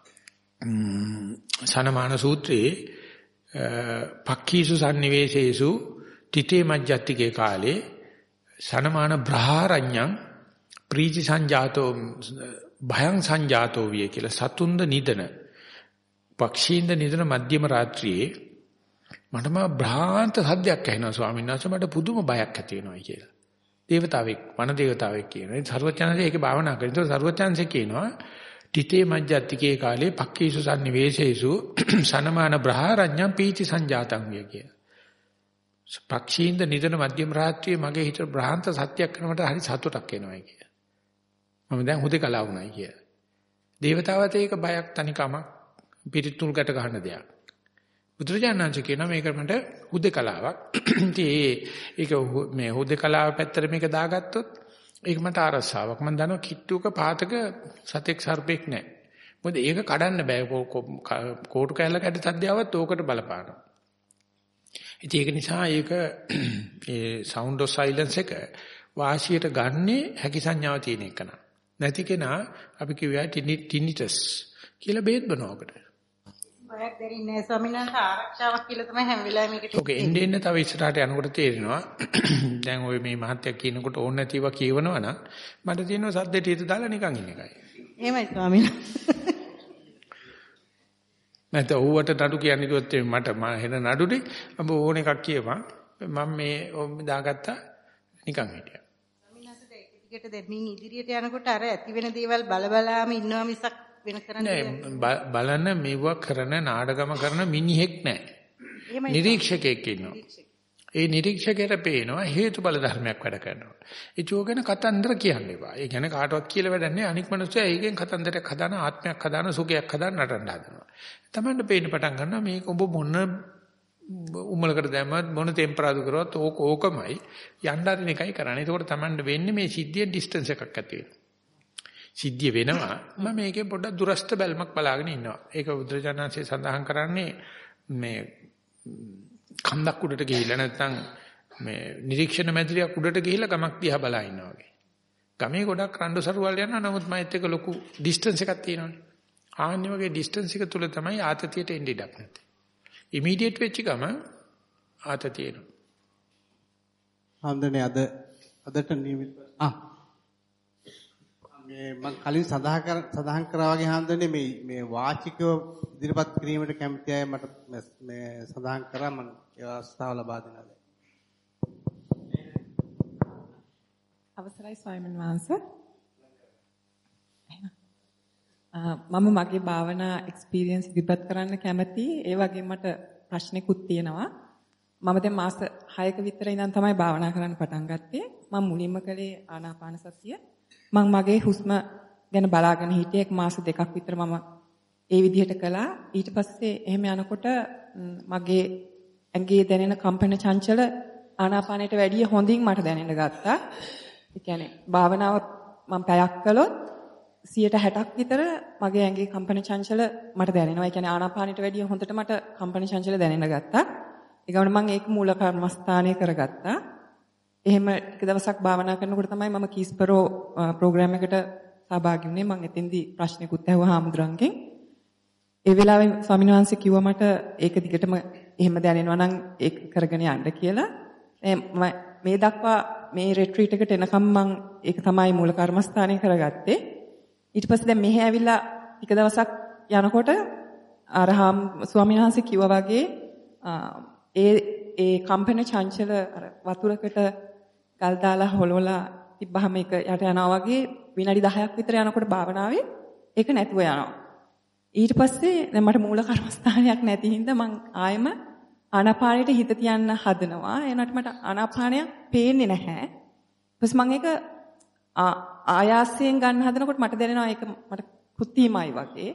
Speaker 1: සනමාන සූත්‍රයේ පක්ඛීසු සම්නිවේශේසු තිතේ මජ්ජත්තිකේ කාලේ සනමාන බ්‍රහාරඤ්ඤං ප්‍රීති සංජාතෝ භයං සංජාතෝ විය කියලා සතුන්ද නිදන පක්ෂීන්ද නිදන මධ්‍යම රාත්‍රියේ මට මා භ්‍රාන්ත සද්දයක් ඇහෙනවා ස්වාමීන් වහන්සේ මට පුදුම බයක් ඇති වෙනවා කියලා. දේවතාවෙක් වන දේවතාවෙක් කියනවා. ඒ සර්වඥාන්සේ ඒකේ භාවනා කරනවා. ඒක සර්වඥාන්සේ කියනවා තිතේ මජ්ජත්තිකේ කාලේ පක්ඛීසු සම්නිවේශේසු සනමාන බ්‍රහරඤ්ඤම් පීති සංජාතං විය කියලා. පක්ෂීන්ද නිදන මධ්‍යම රාත්‍රියේ මගේ හිතට බ්‍රහාන්ත සත්‍යයක් කරනකොට හරි සතුටක් එනවා කියලා. මම දැන් හුදේකලා වුණායි කියලා. දේවතාවට ඒක බයක් තනිකමක් පිරිතුල් ගැට ගන්න දෙයක්. බුදුරජාණන්සේ කියනවා මේක මට හුදේකලාවක්. ඉතින් ඒක මේ හුදේකලාව පැත්තට මේක දාගත්තොත් ඒක මට ආරස්සාවක්. මම දන්නවා කිට්ටුක පාතක සතෙක් සර්පෙක් නැහැ. මොකද ඒක කඩන්න බෑ. කෝටු කැල්ල කැඩ සද්දාවත් ඕකට බලපානවා. ඉතින් ඒක නිසා ඒක ඒ sound of silence එක වාසියට ගන්නේ හැකි සංඥාව තියෙන එක නා. නැති කෙනා අපි කියුවා tinnitus කියලා බේත් බනවකට.
Speaker 15: බයක් දෙරින්නේ නැහැ ස්වාමීන් වහන්සේ ආරක්ෂාවක් කියලා තමයි හැම වෙලාවෙම මේකට.
Speaker 1: ඔක එන්න එන්න තව ඉස්සරහට යනකොට තේරෙනවා. දැන් ওই මේ මහත්යක් කියනකොට ඕන නැතිව කියවනවා නම් මට තියෙනවා සද්දේට හිත දාලා නිකන් ඉන්න එකයි.
Speaker 15: එහෙමයි ස්වාමීන් වහන්සේ.
Speaker 1: නැත්නම් ඌවට නඩු කියන්නේ කිව්වොත් මට මම හෙන නඩුනේ ඔබ ඕන එකක් කියපන් මම මේ දාගත්තා නිකන් හිටියා.
Speaker 15: ස්වාමීන් වහන්සේ ඒක ටිකට දෙමින් ඉදිරියට යනකොට අර ඇති වෙන දේවල් බල බලාම ඉන්නවා මිසක් වෙන කරන්නේ
Speaker 1: නෑ බලන මේව කරන නාඩගම කරන මිනිහෙක් නෑ. නිරීක්ෂකයෙක් ඉන්නවා. ඒ නිරීක්ෂකයට පේනවා හේතුඵල ධර්මයක් වැඩ කරනවා. ඒ චෝගන කතන්දර කියන්න එපා. ඒ කියන්නේ කාටවත් කියලා වැඩක් නෑ. අනික් මිනිස්සු ඒකෙන් කතන්දරයක් හදාන ආත්මයක් හදාන සුඛයක් හදාන නටන්න හදනවා. තමන්ට පේන්න පටන් ගන්නවා මේක ඔබ මොන උමලකට දැම්මත් මොන ටෙම්පරාදු කරවත් ඕක ඕකමයි යන්න හරින එකයි කරන්නේ. ඒකෝට තමන්ට වෙන්නේ මේ සිද්ධියෙන් ඩිස්ටන්ස් එකක් ඇති වෙනවා. සිද්ධිය වෙනවා මම මේකේ පොඩ්ඩක් දුරස්ත බැල්මක් බලාගෙන ඉන්නවා. ඒක බුදුරජාණන්සේ සඳහන් කරන්නේ මේ කන්දක් උඩට ගිහිල්ලා නැත්නම් මේ නිරීක්ෂණ මැදිරියක් උඩට ගිහිල්ලා ගමක් දිහා බලා ඉන්නවා වගේ. ගමේ ගොඩක් රණ්ඩු සරුවල් යනවා නමුත් මයිත් එක ලොකු ඩිස්ටන්ස් එකක් තියෙනවානේ. ආන්නේ වගේ ඩිස්ටන්ස් එක තුල තමයි ආතතියට එන්න ඉඩක් නැත්තේ. ඉමීඩියට් වෙච්ච ගම ආතතිය එනවා.
Speaker 2: හම්දනේ අද අදට නියමිත ආ මේ මම කලින් සඳහන් කර සඳහන් කරා වගේ හම්දනේ මේ මේ වාචිකව ඉදිරිපත් කිරීමට කැමති අය මට මේ සඳහන් කරා මම ඒ අවස්ථාව ලබා දෙනවා.
Speaker 10: අවසරයි ස්වාමීන් වහන්සේ. මම මගේ භාවනා එක්ස්පීරියන්ස් ඉදිරිපත් කරන්න කැමතියි. ඒ වගේම මට ප්‍රශ්නෙකුත් තියෙනවා. මම දැන් මාස හයක විතර ඉඳන් තමයි භාවනා කරන්න පටන් ගත්තේ. මම මුලින්ම කළේ ආනාපාන සතිය. මම මගේ හුස්ම ගැන බලාගෙන හිටියේ. එක් මාස දෙකක් විතර මම ඒ විදිහට කළා. ඊට පස්සේ එහෙම යනකොට මගේ ඇඟේ දැනෙන කම්පන චංචල ආනාපානයට වැඩිය හොඳින් මට දැනෙන්න ගත්තා. ඒ කියන්නේ භාවනාව මම පැයක් කළොත් සියයට හැටක් විතර මගේ ඇඟේ කම්පන චංචල මට දැනෙනවා. ඒ කියන්නේ ආනාපානයට වැඩිය හොඳට මට කම්පන චංචල දැනෙන්න ගත්තා. ඒ ගමන් මම ඒක මූල කර්මස්ථානය කරගත්තා. එහෙම එක දවසක් භාවනා කරනකොට තමයි මම කීස්පරෝ ප්‍රෝග්‍රෑම් එකට සහභාගී වුණේ. මම එතෙන්දී ප්‍රශ්නෙකුත් ඇහුවා හාමුදුරන්ගෙන්. ඒ වෙලාවේ ස්වාමීන් වහන්සේ කිව්වා මට ඒක දිගටම එහෙම දැනෙනවා නම් ඒක කරගෙන යන්න කියලා. මේ දක්වා මේ රිට්‍රීට් එකට එනකම් මම ඒක තමයි මූල කර්මස්ථානය කරගත්තේ. ඊට පස්සේ දැන් මෙහෙ ඇවිල්ලා ටික දවසක් යනකොට අර හාම් ස්වාමීන් වහන්සේ කිව්වා වගේ ඒ ඒ කම්පන චංචල අර වතුරකට ගල් දාලා හොලවලා තිබ්බහම ඒක යට යනවා වගේ විනාඩි දහයක් විතර යනකොට භාවනාවේ ඒක නැතුව යනවා. ඊට පස්සේ දැන් මට මූල කර්මස්ථානයක් නැති හින්දා මං ආයෙම ආනාපානෙට හිත තියන්න හදනවා. එනකට මට ආනාපානයක් පේන්නේ නැහැ. ඊපස් මං ඒක ආයාසයෙන් ගන්න හදනකොට මට දැනෙනවා ඒක මට කෘත්‍රිමයි වගේ.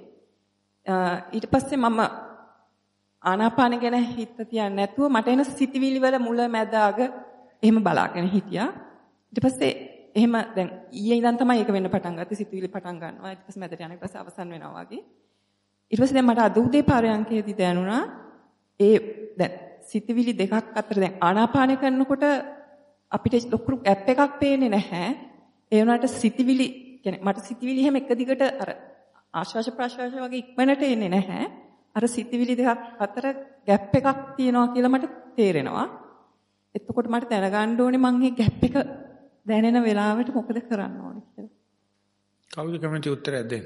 Speaker 10: ඊට පස්සේ මම ආනාපාන ගැන හිත තියන්නේ නැතුව මට එන සිතිවිලි වල මුල මැද අග එහෙම බලාගෙන හිටියා. ඊට පස්සේ එහෙම දැන් ඊයේ ඉඳන් තමයි ඒක වෙන්න පටන් ගත්තේ. සිතිවිලි පටන් ගන්නවා. ඊට පස්සේ මැදට යන ඊට පස්සේ අවසන් වෙනවා වගේ. ඊට පස්සේ දැන් මට අද උදේ පාරයන්කේදී දැනුණා ඒ දැන් සිතිවිලි දෙකක් අතර දැන් ආනාපාන කරනකොට අපිට ලොකු ඇප් එකක් පේන්නේ නැහැ. ඒ වුණාට සිතිවිලි කියන්නේ මට සිතිවිලි හැම එක දිගට අර ආශ්වාස ප්‍රශ්වාස වගේ ඉක්මනට එන්නේ නැහැ. අර සිතිවිලි දෙකක් අතර ગેප් එකක් තියෙනවා කියලා මට තේරෙනවා. එතකොට මට දැනගන්න ඕනේ මම මේ ગેප් එක දැනෙන වෙලාවට මොකද කරන්න ඕනේ කියලා.
Speaker 1: කවුද කැමති උත්තරයක් දෙන්න?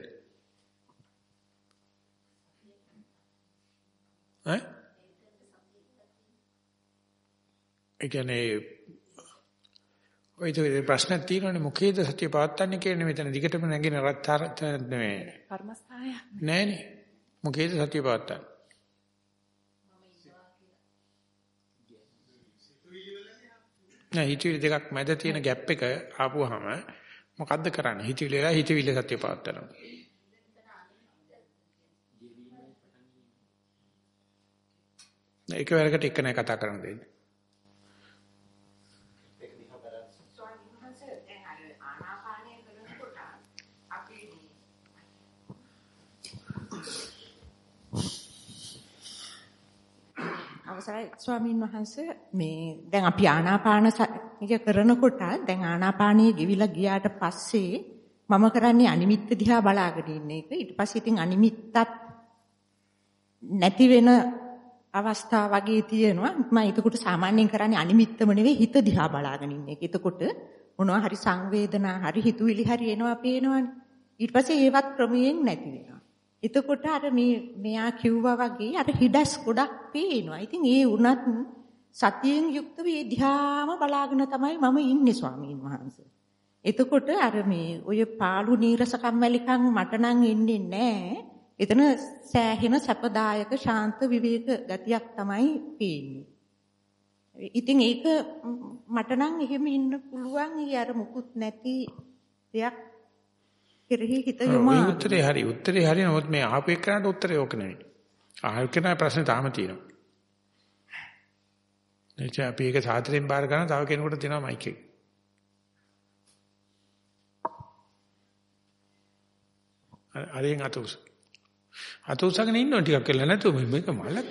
Speaker 1: ඈ? ඒ කියන්නේ ඔය ඒ ප්‍රශ්න තියෙනනේ මොකේද සත්‍ය පවත්තන්නේ කියන්නේ මෙතන දිගටම නැගෙන රත්තර නෙමෙයි.
Speaker 10: කර්මස්ථානයක්
Speaker 1: නෑනේ. මොකේද සත්‍ය පවත්තන්නේ? නෑ හිතවිලි දෙකක් මැද තියෙන ગેප් එක ආපුවාම මොකද්ද කරන්නේ? හිතවිලි වල හිතවිලි සත්‍ය පවත්තනවා. එකවරකට එක නෑ කතා කරන්න දෙන්නේ.
Speaker 14: අවසරයි ස්වාමීන් වහන්සේ මේ දැන් අපි ආනාපාන සතිය කරනකොට දැන් ආනාපානිය ගෙවිලා ගියාට පස්සේ මම කරන්නේ අනිමිත්ත දිහා බලාගෙන ඉන්න එක. ඊට පස්සේ ඉතින් අනිමිත්තත් නැති වෙන අවස්ථා වගේ තියෙනවා. මම ඒකට සාමාන්‍යයෙන් කරන්නේ අනිමිත්තම නෙවෙයි හිත දිහා බලාගෙන ඉන්න එක. එතකොට මොනවා හරි සංවේදනා හරි හිතුවිලි හරි එනවා පේනවනේ. ඊට පස්සේ ඒවත් ක්‍රමයෙන් නැති වෙනවා. එතකොට අර මේ මෙයා කිව්වා වගේ අර හිඩස් ගොඩක් පේනවා. ඉතින් ඒ වුණත් සතියෙන් යුක්තව ඒ දිහාම බලාගෙන තමයි මම ඉන්නේ ස්වාමීන් වහන්සේ. එතකොට අර මේ ඔය පාළු නීරස කම්මැලිකම් මට නම් එන්නේ නැහැ. එතන සෑහෙන සැපදායක ශාන්ත විවේක ගතියක් තමයි පේන්නේ. ඉතින් ඒක මට නම් එහෙම ඉන්න පුළුවන්. ඒ අර මුකුත් නැති දෙයක් කෙරෙහි හිත යොමු.
Speaker 1: උත්තරේ හරි උත්තරේ හරි නමුත් මේ අහපු එක්කනට උත්තරේ ඕක නෙවෙයි. අහපු කෙනා ප්‍රශ්නේ තාම තියෙනවා. එනිසා අපි ඒක සාතරෙන් බාර ගන්න තව කෙනෙකුට දෙනවා මයික් එක. අරෙන් අතෝස්. අතෝසගෙන ඉන්නව ටිකක් කියලා නැතුව මේක මලක්.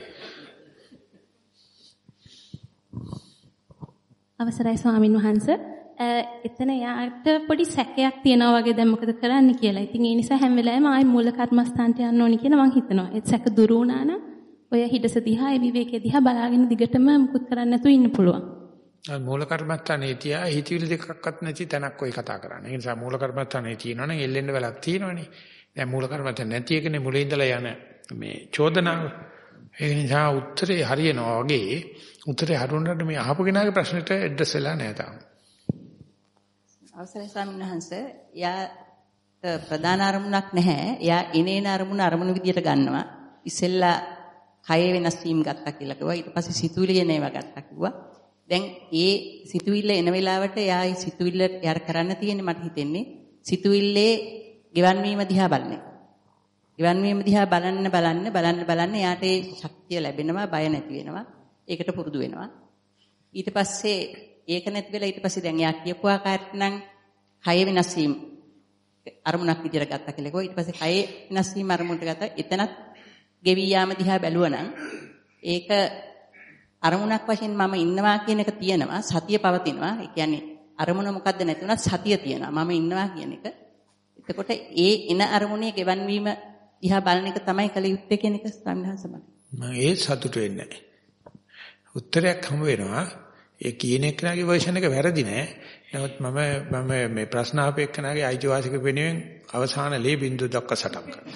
Speaker 16: අවසරයි ස්වාමින් වහන්සේ. එතන යාට පොඩි සැකයක් තියෙනවා වගේ දැන් මොකද කරන්න කියලා. ඉතින් ඒ නිසා හැම වෙලාවෙම ආයි මූල කර්මස්ථානට යන්න ඕනි කියලා මං හිතනවා. ඒ සැක දුරු වුණා නම් ඔය හිඩස දිහා ඒ විවේකයේ දිහා බලාගෙන දිගටම මුකුත් කරන්න නැතුව ඉන්න පුළුවන්.
Speaker 1: මූල කර්මස්ථානේ තියා හිතවිලි දෙකක්වත් නැති තැනක් ඔය කතා කරන්නේ. ඒ නිසා මූල කර්මස්ථානේ තියෙනවනම් එල්ලෙන්න වෙලක් තියෙනවනේ. දැන් මූල කර්මස්ථානේ නැති එකනේ මුලින් ඉඳලා යන මේ චෝදනාව. ඒ නිසා උත්තරේ හරියනවා වගේ උත්තරේ හරුණට මේ අහපු කෙනාගේ ප්‍රශ්නෙට ඇඩ්‍රස් වෙලා නැහැ තාම.
Speaker 11: අවසරයි ස්වාමීන් වහන්සේ. යා ප්‍රධාන අරමුණක් නැහැ. යා එනේන අරමුණ අරමුණු විදියට ගන්නවා. ඉස්සෙල්ලා කය වෙනස් වීම ගත්තා කියලා කිව්වා. ඊට පස්සේ සිතුවිලි එන ඒවා ගත්තා කිව්වා. දැන් ඒ සිතුවිල්ල එන වෙලාවට යා ඒ සිතුවිල්ල යාර කරන්න තියෙන්නේ මට හිතෙන්නේ සිතුවිල්ලේ ගෙවන් වීම දිහා බලන එක. ගෙවන් වීම දිහා බලන්න බලන්න බලන්න බලන්න යාට ඒ ශක්තිය ලැබෙනවා, බය නැති වෙනවා. ඒකට පුරුදු වෙනවා. ඊට පස්සේ ඒක නැති වෙලා ඊට පස්සේ දැන් යා කියපු ආකාරයට නම් කය වෙනස් වීම අරමුණක් විදියට ගත්තා කියලා කිව්වා. ඊට පස්සේ කය වෙනස් වීම අරමුණට ගත්තා. එතනත් ගෙවි යාම දිහා බැලුවනම් ඒක අරමුණක් වශයෙන් මම ඉන්නවා කියන එක තියෙනවා. සතිය පවතිනවා. ඒ කියන්නේ අරමුණ මොකද්ද නැති වුණත් සතිය තියෙනවා. මම ඉන්නවා කියන එක. එතකොට ඒ එන අරමුණේ ගෙවන් වීම දිහා බලන එක තමයි කල යුත්තේ කියන එක ස්වාමීන්
Speaker 1: මම ඒ සතුට වෙන්නේ නැහැ. උත්තරයක් හම්බ වෙනවා. ඒ කියන එකනාගේ version එක වැරදි නෑ. නමුත් මම මම මේ ප්‍රශ්න අහපු එකනාගේ අයිතිවාසික වෙනුවෙන් අවසාන ලේ බිඳුව දක්වා සටන් කරනවා.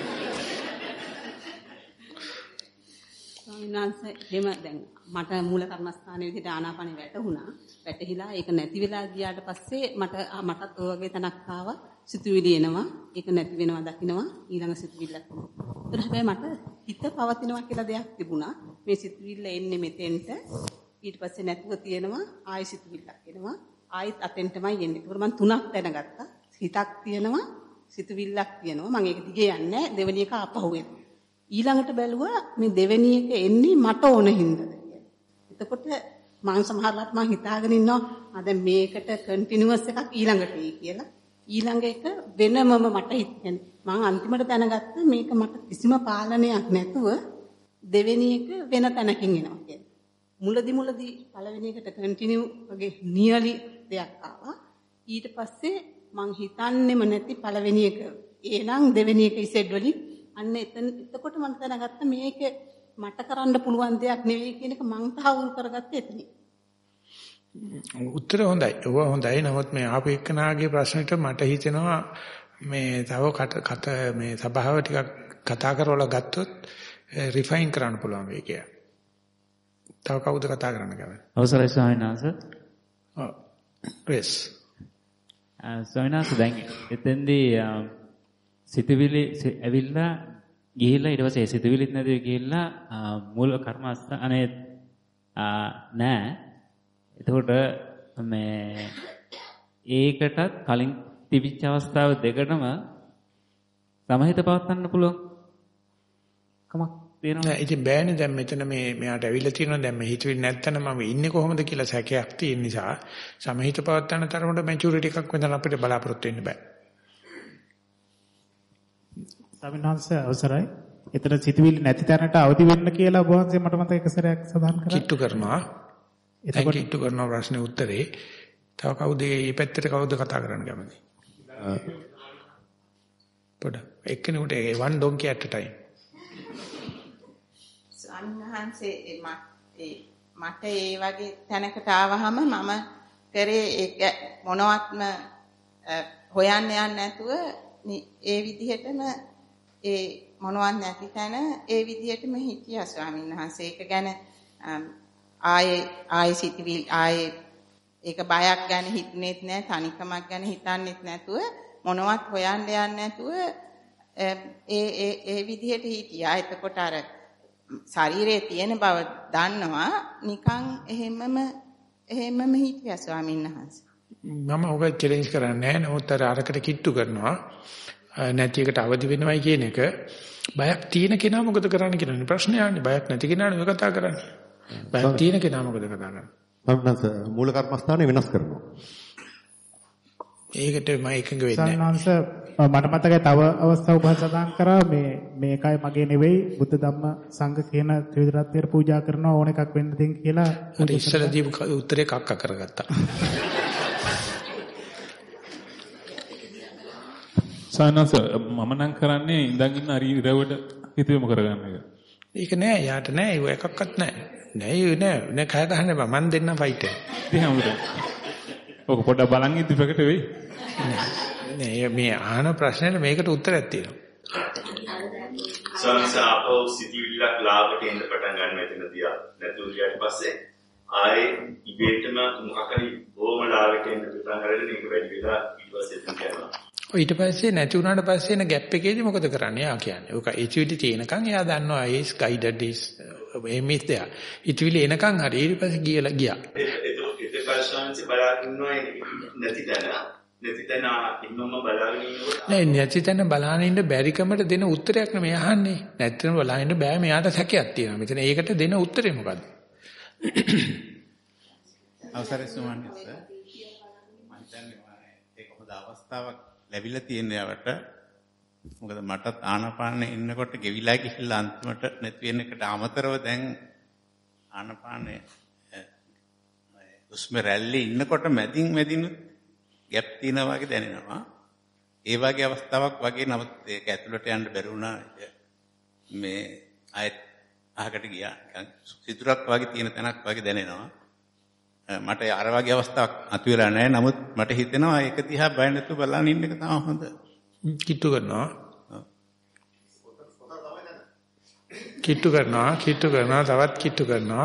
Speaker 12: ස්වාමීන් වහන්සේ එහෙම දැන් මට මූල කර්මස්ථානයේ විදිහට ආනාපානෙ වැටුණා. වැටහිලා ඒක නැති වෙලා ගියාට පස්සේ මට මටත් ඔය වගේ තැනක් ආවා. සිතුවිලි එනවා. ඒක නැති වෙනවා දකින්නවා. ඊළඟ සිතුවිල්ලක් එනවා. ඒත් හැබැයි මට හිත පවතිනවා කියලා දෙයක් තිබුණා. මේ සිතුවිල්ල එන්නේ මෙතෙන්ට. ඊට පස්සේ නැතුව තියෙනවා ආයෙ සිතුවිල්ලක් එනවා. ආයෙත් අතෙන්ටමයි එන්නේ. ඒක මම තුනක් දැනගත්තා. හිතක් තියෙනවා, සිතුවිල්ලක් තියෙනවා. මම ඒක දිගේ යන්නේ නැහැ. දෙවෙනි එක ආපහු එනවා. ඊළඟට බැලුවා මේ දෙවෙනි එක එන්නේ මට ඕන හින්දාද කියලා. එතකොට මම සමහරවිට මම හිතාගෙන ඉන්නවා ආ දැන් මේකට කන්ටිනියුවස් එකක් ඊළඟට එයි කියලා. ඊළඟ එක වෙනමම මට හිතෙන්නේ. මම අන්තිමට දැනගත්තා මේක මට කිසිම පාලනයක් නැතුව දෙවෙනි එක වෙන තැනකින් එනවා කියලා. මුලදි මුලදි පළවෙනි එකට කන්ටිනියු වගේ නියලි දෙයක් ආවා. ඊට පස්සේ මං හිතන්නේම නැති පළවෙනි එක එනං දෙවෙනි එක ඉසෙඩ් වලින් අන්න එතන එතකොට මම දැනගත්තා මේක මට කරන්න පුළුවන් දෙයක් නෙවෙයි කියන එක මං තහවුරු කරගත්තේ එතනින්.
Speaker 1: උත්තර හොඳයි. ඔව හොඳයි. නමුත් මේ ආපු එක්කනාගේ ප්‍රශ්නෙට මට හිතෙනවා මේ තව කට මේ සබාව ටිකක් කතා කරවලා ගත්තොත් රිෆයින් කරන්න පුළුවන් වෙයි කියලා. තව කවුද කතා කරන්න කැමති?
Speaker 17: අවසරයි ස්වාමීන් වහන්සේ.
Speaker 1: ඔව්. රෙස්.
Speaker 17: ස්වාමීන් වහන්සේ දැන් එතෙන්දී සිතවිලි ඇවිල්ලා ගිහිල්ලා ඊට පස්සේ සිතවිලිත් නැතිව ගිහිල්ලා මූල කර්මස්ථානේ නෑ. එතකොට මේ ඒකටත් කලින් තිබිච්ච අවස්ථාව දෙකටම සමහිත පවත්වන්න පුළුවන් කමක් තියෙනවා.
Speaker 1: නෑ ඉතින් බෑනේ දැන් මෙතන මේ මෙයාට ඇවිල්ලා තියෙනවා දැන් මේ හිතවිලි නැත්තන මම ඉන්නේ කොහොමද කියලා සැකයක් තියෙන නිසා සමහිත පවත්වන්න තරමට මැචියුරිටි එකක් වෙනදන් අපිට බලාපොරොත්තු වෙන්න බෑ.
Speaker 18: ස්වාමීන් වහන්සේ අවසරයි. එතන සිතවිලි නැති තැනට අවදි වෙන්න කියලා ඔබ වහන්සේ මට මතක එක සැරයක් සඳහන් කරා.
Speaker 1: කිට්ටු කරනවා. එතකොට කිට්ටු කරන ප්‍රශ්නේ උත්තරේ තව කවුද මේ පැත්තට කවුද කතා කරන්න කැමති? පොඩ එක්කෙනෙකුට one donkey at a time.
Speaker 8: සම්හන්සේ මට ඒ වගේ තැනකට ආවහම මම කරේ ඒක මොනවත්ම හොයන්න යන්නේ නැතුව ඒ විදිහටම ඒ මොනවත් නැති තැන ඒ විදිහටම හිටියා ස්වාමීන් වහන්සේ. ඒක ගැන ආයේ ආයේ සිටිවිල් ආයේ ඒක බයක් ගැන හිතන්නේත් නැහැ, තනිකමක් ගැන හිතන්නේත් නැතුව මොනවත් හොයන්න යන්නේ නැතුව ඒ ඒ ඒ විදිහට හිටියා. එතකොට අර ශරීරයේ තියෙන බව දන්නවා නිකන් එහෙමම එහෙමම හිටියා ස්වාමීන් වහන්සේ.
Speaker 1: මම ඔක චැලෙන්ජ් කරන්නේ නැහැ. නමුත් අර අරකට කිට්ටු කරනවා නැති එකට අවදි වෙනවයි කියන එක බයක් තියෙන කෙනා මොකද කරන්න කියලා ප්‍රශ්නේ ආන්නේ. බයක් නැති කෙනාට ඔය කතා කරන්නේ. බයක් තියෙන කෙනා මොකද කතා කරන්නේ?
Speaker 6: සම්මත මූල කර්මස්ථානේ වෙනස් කරනවා.
Speaker 1: ඒකට මම එකඟ වෙන්නේ
Speaker 18: නැහැ. මට මතකයි තව අවස්ථාවක් ඔබ සඳහන් කරා මේ මේකයි මගේ නෙවෙයි බුද්ධ ධම්ම සංඝ කියන ත්‍රිවිධ රත්නයට පූජා කරනවා ඕන එකක් වෙන්න දෙන්න කියලා.
Speaker 1: අර ඉස්සලා දීපු උත්තරේ කක්ක කරගත්තා.
Speaker 3: සානස මම නම් කරන්නේ ඉඳන් ඉන්න හරි ඉරවට හිතෙම කරගන්න එක.
Speaker 1: ඒක නෑ යාට නෑ ඒක එකක්වත් නෑ. නෑ ඒ නෑ නෑ කය ගහන්න බෑ මන් දෙන්න ෆයිට් එක.
Speaker 3: ඉතින් හමුද. ඔක පොඩ්ඩක් බලන් ඉද්දි ප්‍රකට වෙයි.
Speaker 1: නෑ මේ අහන ප්‍රශ්නෙට මේකට උත්තරයක් තියෙනවා.
Speaker 19: සංසාපෝ සිටිවිල්ලක් ලාභට එන්න පටන් ගන්න මෙතනදී නැතුව ඊට පස්සේ ආයේ ඉබේටම මොකක් හරි බොහොම ලාභට එන්න පටන් අරගෙන ඒක වැඩි වෙලා ඊට පස්සේ එතන යනවා.
Speaker 1: ඊට පස්සේ නැති වුණාට පස්සේ එන ગેප් එකේදී මොකද කරන්නේ? යා කියන්නේ. ඔක එච්.වී.ඩි තියෙනකන් එයා දන්නවා is guided is එමිස් දෙයා. ඉතිවිලි එනකන් හරි ඊට පස්සේ ගියලා ගියා.
Speaker 19: ඒක ඒක පරිස්සම්සි බලාගෙන ඉන්නවා නැති තැන නැති තැන ඉන්නම බලාගෙන ඉන්නකොට
Speaker 1: නෑ නැති තැන බලාගෙන ඉන්න බැරිකමට දෙන උත්තරයක් නෙමෙයි අහන්නේ. නැත්නම් බලාගෙන බෑ මෙයාට සැකයක් තියෙනවා. මෙතන ඒකට දෙන උත්තරේ මොකද්ද?
Speaker 20: අවසරයි සුමන්ස. මම හිතන්නේ ඒක හොඳ අවස්ථාවක් ලැබිලා තියෙන යාවට මොකද මටත් ආනාපානෙ ඉන්නකොට ගෙවිලා ගිහිල්ලා අන්තිමට නැති වෙන එකට අමතරව දැන් ආනාපානෙ උස්ම රැල්ලේ ඉන්නකොට මැදින් මැදින් ગેප් තියෙනවා වගේ දැනෙනවා. ඒ වගේ අවස්ථාවක් වගේ නමුත් ඒක ඇතුළට යන්න බැරි වුණා. මේ ආයත් අහකට ගියා. සිතුරක් වගේ තියෙන තැනක් වගේ දැනෙනවා. මට අර වගේ අවස්ථාවක් අතු වෙලා නැහැ. නමුත් මට හිතෙනවා ඒක දිහා බය නැතුව බලන් ඉන්න එක තමයි හොඳ.
Speaker 1: කිට්ටු කරනවා. කිට්ටු කරනවා, කිට්ටු කරනවා, තවත් කිට්ටු කරනවා.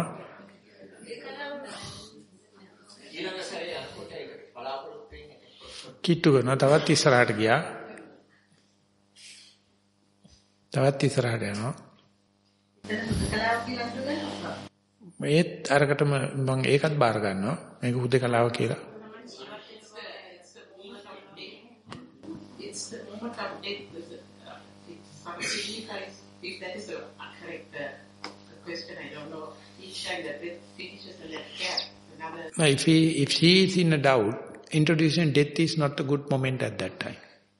Speaker 1: කිට්ටු කරනවා, තවත් ඉස්සරහට ගියා. තවත් ඉස්සරහට යනවා. ඒත් අරකටම මම ඒකත් බාර ගන්නවා. මේක හුදේකලාව කියලා.
Speaker 21: It's the moment of death with the, uh, it's if that is a correct uh, question, I don't know. Each time that death finishes the left gap, another.
Speaker 1: No, if he if he is in a doubt, introducing death is not a good moment at that time.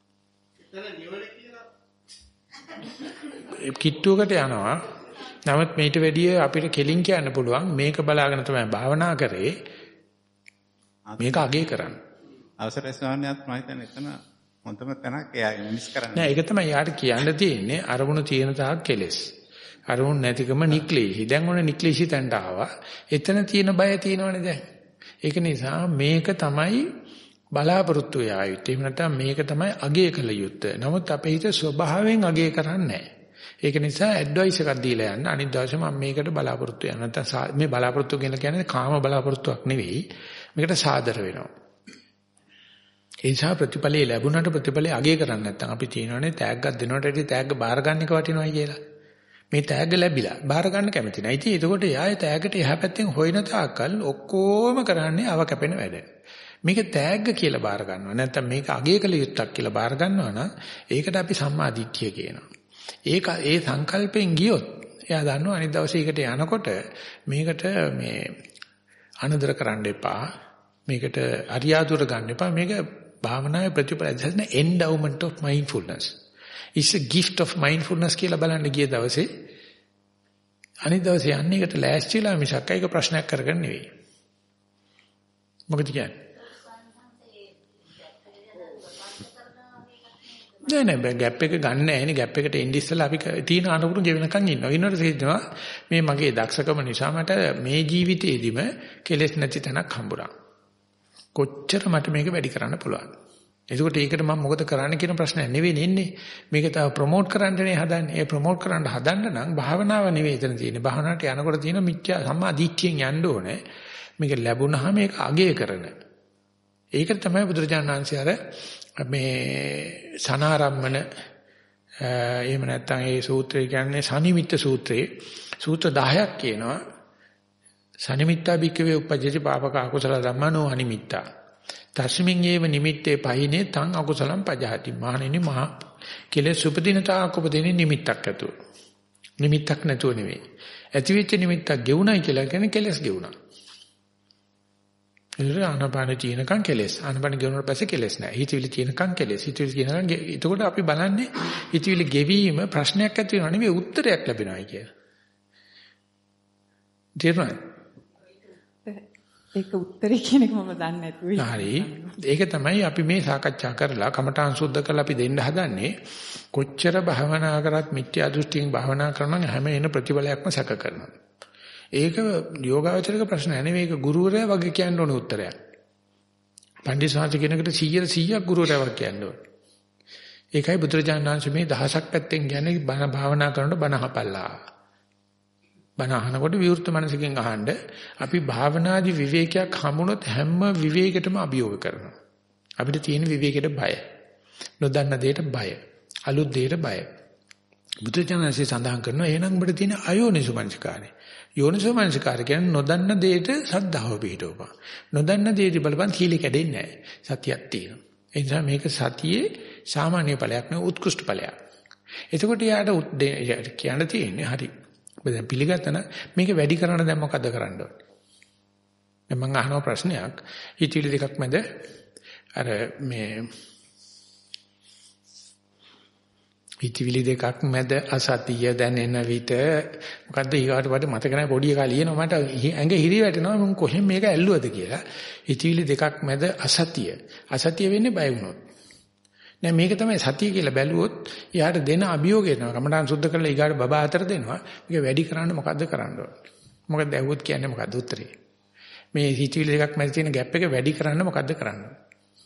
Speaker 1: කිට්ටුවකට යනවා. නමුත් මේට වැඩිය අපිට කෙලින් කියන්න පුළුවන් මේක බලාගෙන තමයි භාවනා කරේ. මේක අගේ කරන්න.
Speaker 20: අවසරයි ස්වාමීන් වහන්සේ මම හිතන්නේ එතන මොන්තම තැනක් එයා මිස් කරන්නේ.
Speaker 1: නෑ ඒක තමයි යාට කියන්න තියෙන්නේ අරමුණු තියෙන තාක් කෙලෙස්. අරමුණු නැතිකම නික්ලේශි. දැන් ඔන්න නික්ලේශි තැනට ආවා. එතන තියෙන බය තියෙනවනේ දැන්. ඒක නිසා මේක තමයි බලාපොරොත්තු වෙ ආයුත්. එහෙම නැත්නම් මේක තමයි අගේ කළ යුත්තේ. නමුත් අපේ හිත ස්වභාවයෙන් අගේ කරන්නේ නැහැ. ඒක නිසා ඇඩ්වයිස් එකක් දීලා යන්න. අනිත් දවසේ මම මේකට බලාපොරොත්තු වෙනවා. නැත්නම් මේ බලාපොරොත්තු කියලා කියන්නේ කාම බලාපොරොත්තුවක් නෙවෙයි. මේකට සාදර වෙනවා. ඒ නිසා ප්‍රතිඵලය ලැබුණාට ප්‍රතිඵලය අගය කරන්නේ නැත්නම් අපි කියනවානේ තෑග්ගක් දෙනකොට ඇටි තෑග්ග බාර ගන්න එක වටිනවයි කියලා. මේ තෑග්ග ලැබිලා බාර ගන්න කැමති නැහැ. ඉතින් ඒකෝට යායේ තෑග්ගට එහා පැත්තෙන් හොයන තාක්කල් ඔක්කොම කරන්නේ අව කැපෙන වැඩ. මේක තෑග්ග කියලා බාර ගන්නවා. නැත්නම් මේක අගය කළ යුත්තක් කියලා බාර ගන්නවා නම් ඒකට අපි සම්මා දිට්ඨිය කියනවා. ඒක ඒ සංකල්පෙන් ගියොත් එයා දන්නවා අනිත් දවසේ ඒකට යනකොට මේකට මේ අනදර කරන්න එපා. මේකට අරියාදුර ගන්න එපා. මේක භාවනාවේ ප්‍රතිඵල දැන endowment of mindfulness. It's a gift of mindfulness කියලා බලන්න ගිය දවසේ අනිත් දවසේ යන්නේ ඒකට ලෑස්තිලා මිසක් ඒක ප්‍රශ්නයක් කරගන්න නෙවෙයි. මොකද කියන්නේ? නෑ නෑ ગેප් එක ගන්න නැහැ නේ. ગેප් එකට එන්න ඉස්සෙල්ලා අපි තීන අනුකුරු ගෙවෙනකන් ඉන්නවා. ඊනොට තේරෙනවා මේ මගේ දක්ෂකම නිසා මට මේ ජීවිතේදීම කෙලෙස් නැති තැනක් හම්බුණා. කොච්චර මට මේක වැඩි කරන්න පුළුවන්. එතකොට ඒකට මම මොකද කරන්න කියන ප්‍රශ්නයක් නෙවෙයි එන්නේ. මේක තව ප්‍රොමෝට් කරන්නනේ හදන්නේ. ඒ ප්‍රොමෝට් කරන්න හදන්න නම් භාවනාව නෙවෙයි එතන තියෙන්නේ. භාවනාවට යනකොට තියෙන මිත්‍යා සම්මා දිට්ඨියෙන් යන්න ඕනේ. මේක ලැබුණාම මේක අගය කරන. ඒක තමයි බුදුරජාණන් වහන්සේ අර මේ සනාරම්මන එහෙම නැත්නම් ඒ සූත්‍රය කියන්නේ සනිමිත්ත සූත්‍රයේ සූත්‍ර දහයක් කියනවා. සනිමිත්තා භික්ඛවේ උපජ්ජති පාපක අකුසල ධම්මනෝ අනිමිත්තා. තස්මින් ඒව නිමිත්තේ පහිනේ තං අකුසලම් පජහති. මහණෙනි මහ කෙලෙස් උපදින තාක් උපදින නිමිත්තක් ඇතුව. නිමිත්තක් නැතුව නෙවෙයි. ඇතිවෙච්ච නිමිත්තක් ගෙවුණයි කියලා කියන්නේ කෙලෙස් ගෙවුණා. ඒක ආනපාන චීනකම් කෙලෙස්. ආනපාන ගෙවුනට පස්සේ කෙලෙස් නැහැ. හිතවිලි චීනකම් කෙලෙස්. හිතවිලි චීනකම් එතකොට අපි බලන්නේ හිතවිලි ගෙවීම ප්‍රශ්නයක් ඇති වෙනවා නෙවෙයි උත්තරයක් ලැබෙනවායි කියලා. තේරුණාද?
Speaker 10: ඒක උත්තරේ කියන එක මම දන්නේ නැතුයි.
Speaker 1: හරි. ඒක තමයි අපි මේ සාකච්ඡා කරලා කමඨාන් සුද්ධ කරලා අපි දෙන්න හදන්නේ. කොච්චර භාවනා කරත් මිත්‍යා දෘෂ්ටියෙන් භාවනා කරනවා හැම එන ප්‍රතිඵලයක්ම සැක කරනවා. ඒක යෝගාවචරික ප්‍රශ්න නෙවෙයි. ඒක ගුරුවරයා වගේ කියන්න ඕන උත්තරයක්. පණ්ඩිත සාංශ කෙනෙකුට සීයට සීයක් ගුරුවරයා වගේ කියන්න ඕන. ඒකයි බුදුරජාණන් වහන්සේ මේ දහසක් පැත්තෙන් කියන්නේ බණ භාවනා කරනකොට බණ අහපල්ලා. බණ අහනකොට විවෘත මනසකින් අහන්න අපි භාවනාදි විවේකයක් හමුනොත් හැම විවේකයකටම අභියෝග කරනවා. අපිට තියෙන විවේකයට බය. නොදන්න දෙයට බය. අලුත් දෙයට බය. බුදුචානන්සේ සඳහන් කරනවා එහෙනම් ඔබට තියෙන අයෝනිසෝමනසිකාරය. යෝනිසෝමනසිකාරය කියන්නේ නොදන්න දෙයට සද්ධාව පිහිටවපන්. නොදන්න දෙයට බලපන් සීල කැඩෙන්නේ නැහැ. සතියක් තියෙනවා. ඒ නිසා මේක සතියේ සාමාන්‍ය ඵලයක් නෙවෙයි උත්කෘෂ්ඨ ඵලයක්. එතකොට යාට කියන්න තියෙන්නේ හරි. දැන් පිළිගත්තන මේක වැඩි කරන්න දැන් මොකද කරන්න ඕනේ? දැන් මම අහන ප්‍රශ්නයක් හිතවිලි දෙකක් මැද අර මේ හිතවිලි දෙකක් මැද අසතිය දැනෙන විට මොකද්ද ඊගාට වට මතක නැහැ පොඩි එකා ලියනවා මට ඇඟ හිරි වැටෙනවා මම කොහෙන් මේක ඇල්ලුවද කියලා. හිතවිලි දෙකක් මැද අසතිය. අසතිය වෙන්නේ බය වුණොත්. දැන් මේක තමයි සතිය කියලා බැලුවොත් යාට දෙන අභියෝගය තමයි කමඨාන් සුද්ධ කරලා ඊගාට බබා අතර දෙනවා. මේක වැඩි කරන්න මොකද්ද කරන්න ඕනේ? මොකද ඇහුවොත් කියන්නේ මොකද්ද උත්තරේ? මේ හිතවිලි දෙකක් මැද තියෙන ગેප් එක වැඩි කරන්න මොකද්ද කරන්න ඕනේ?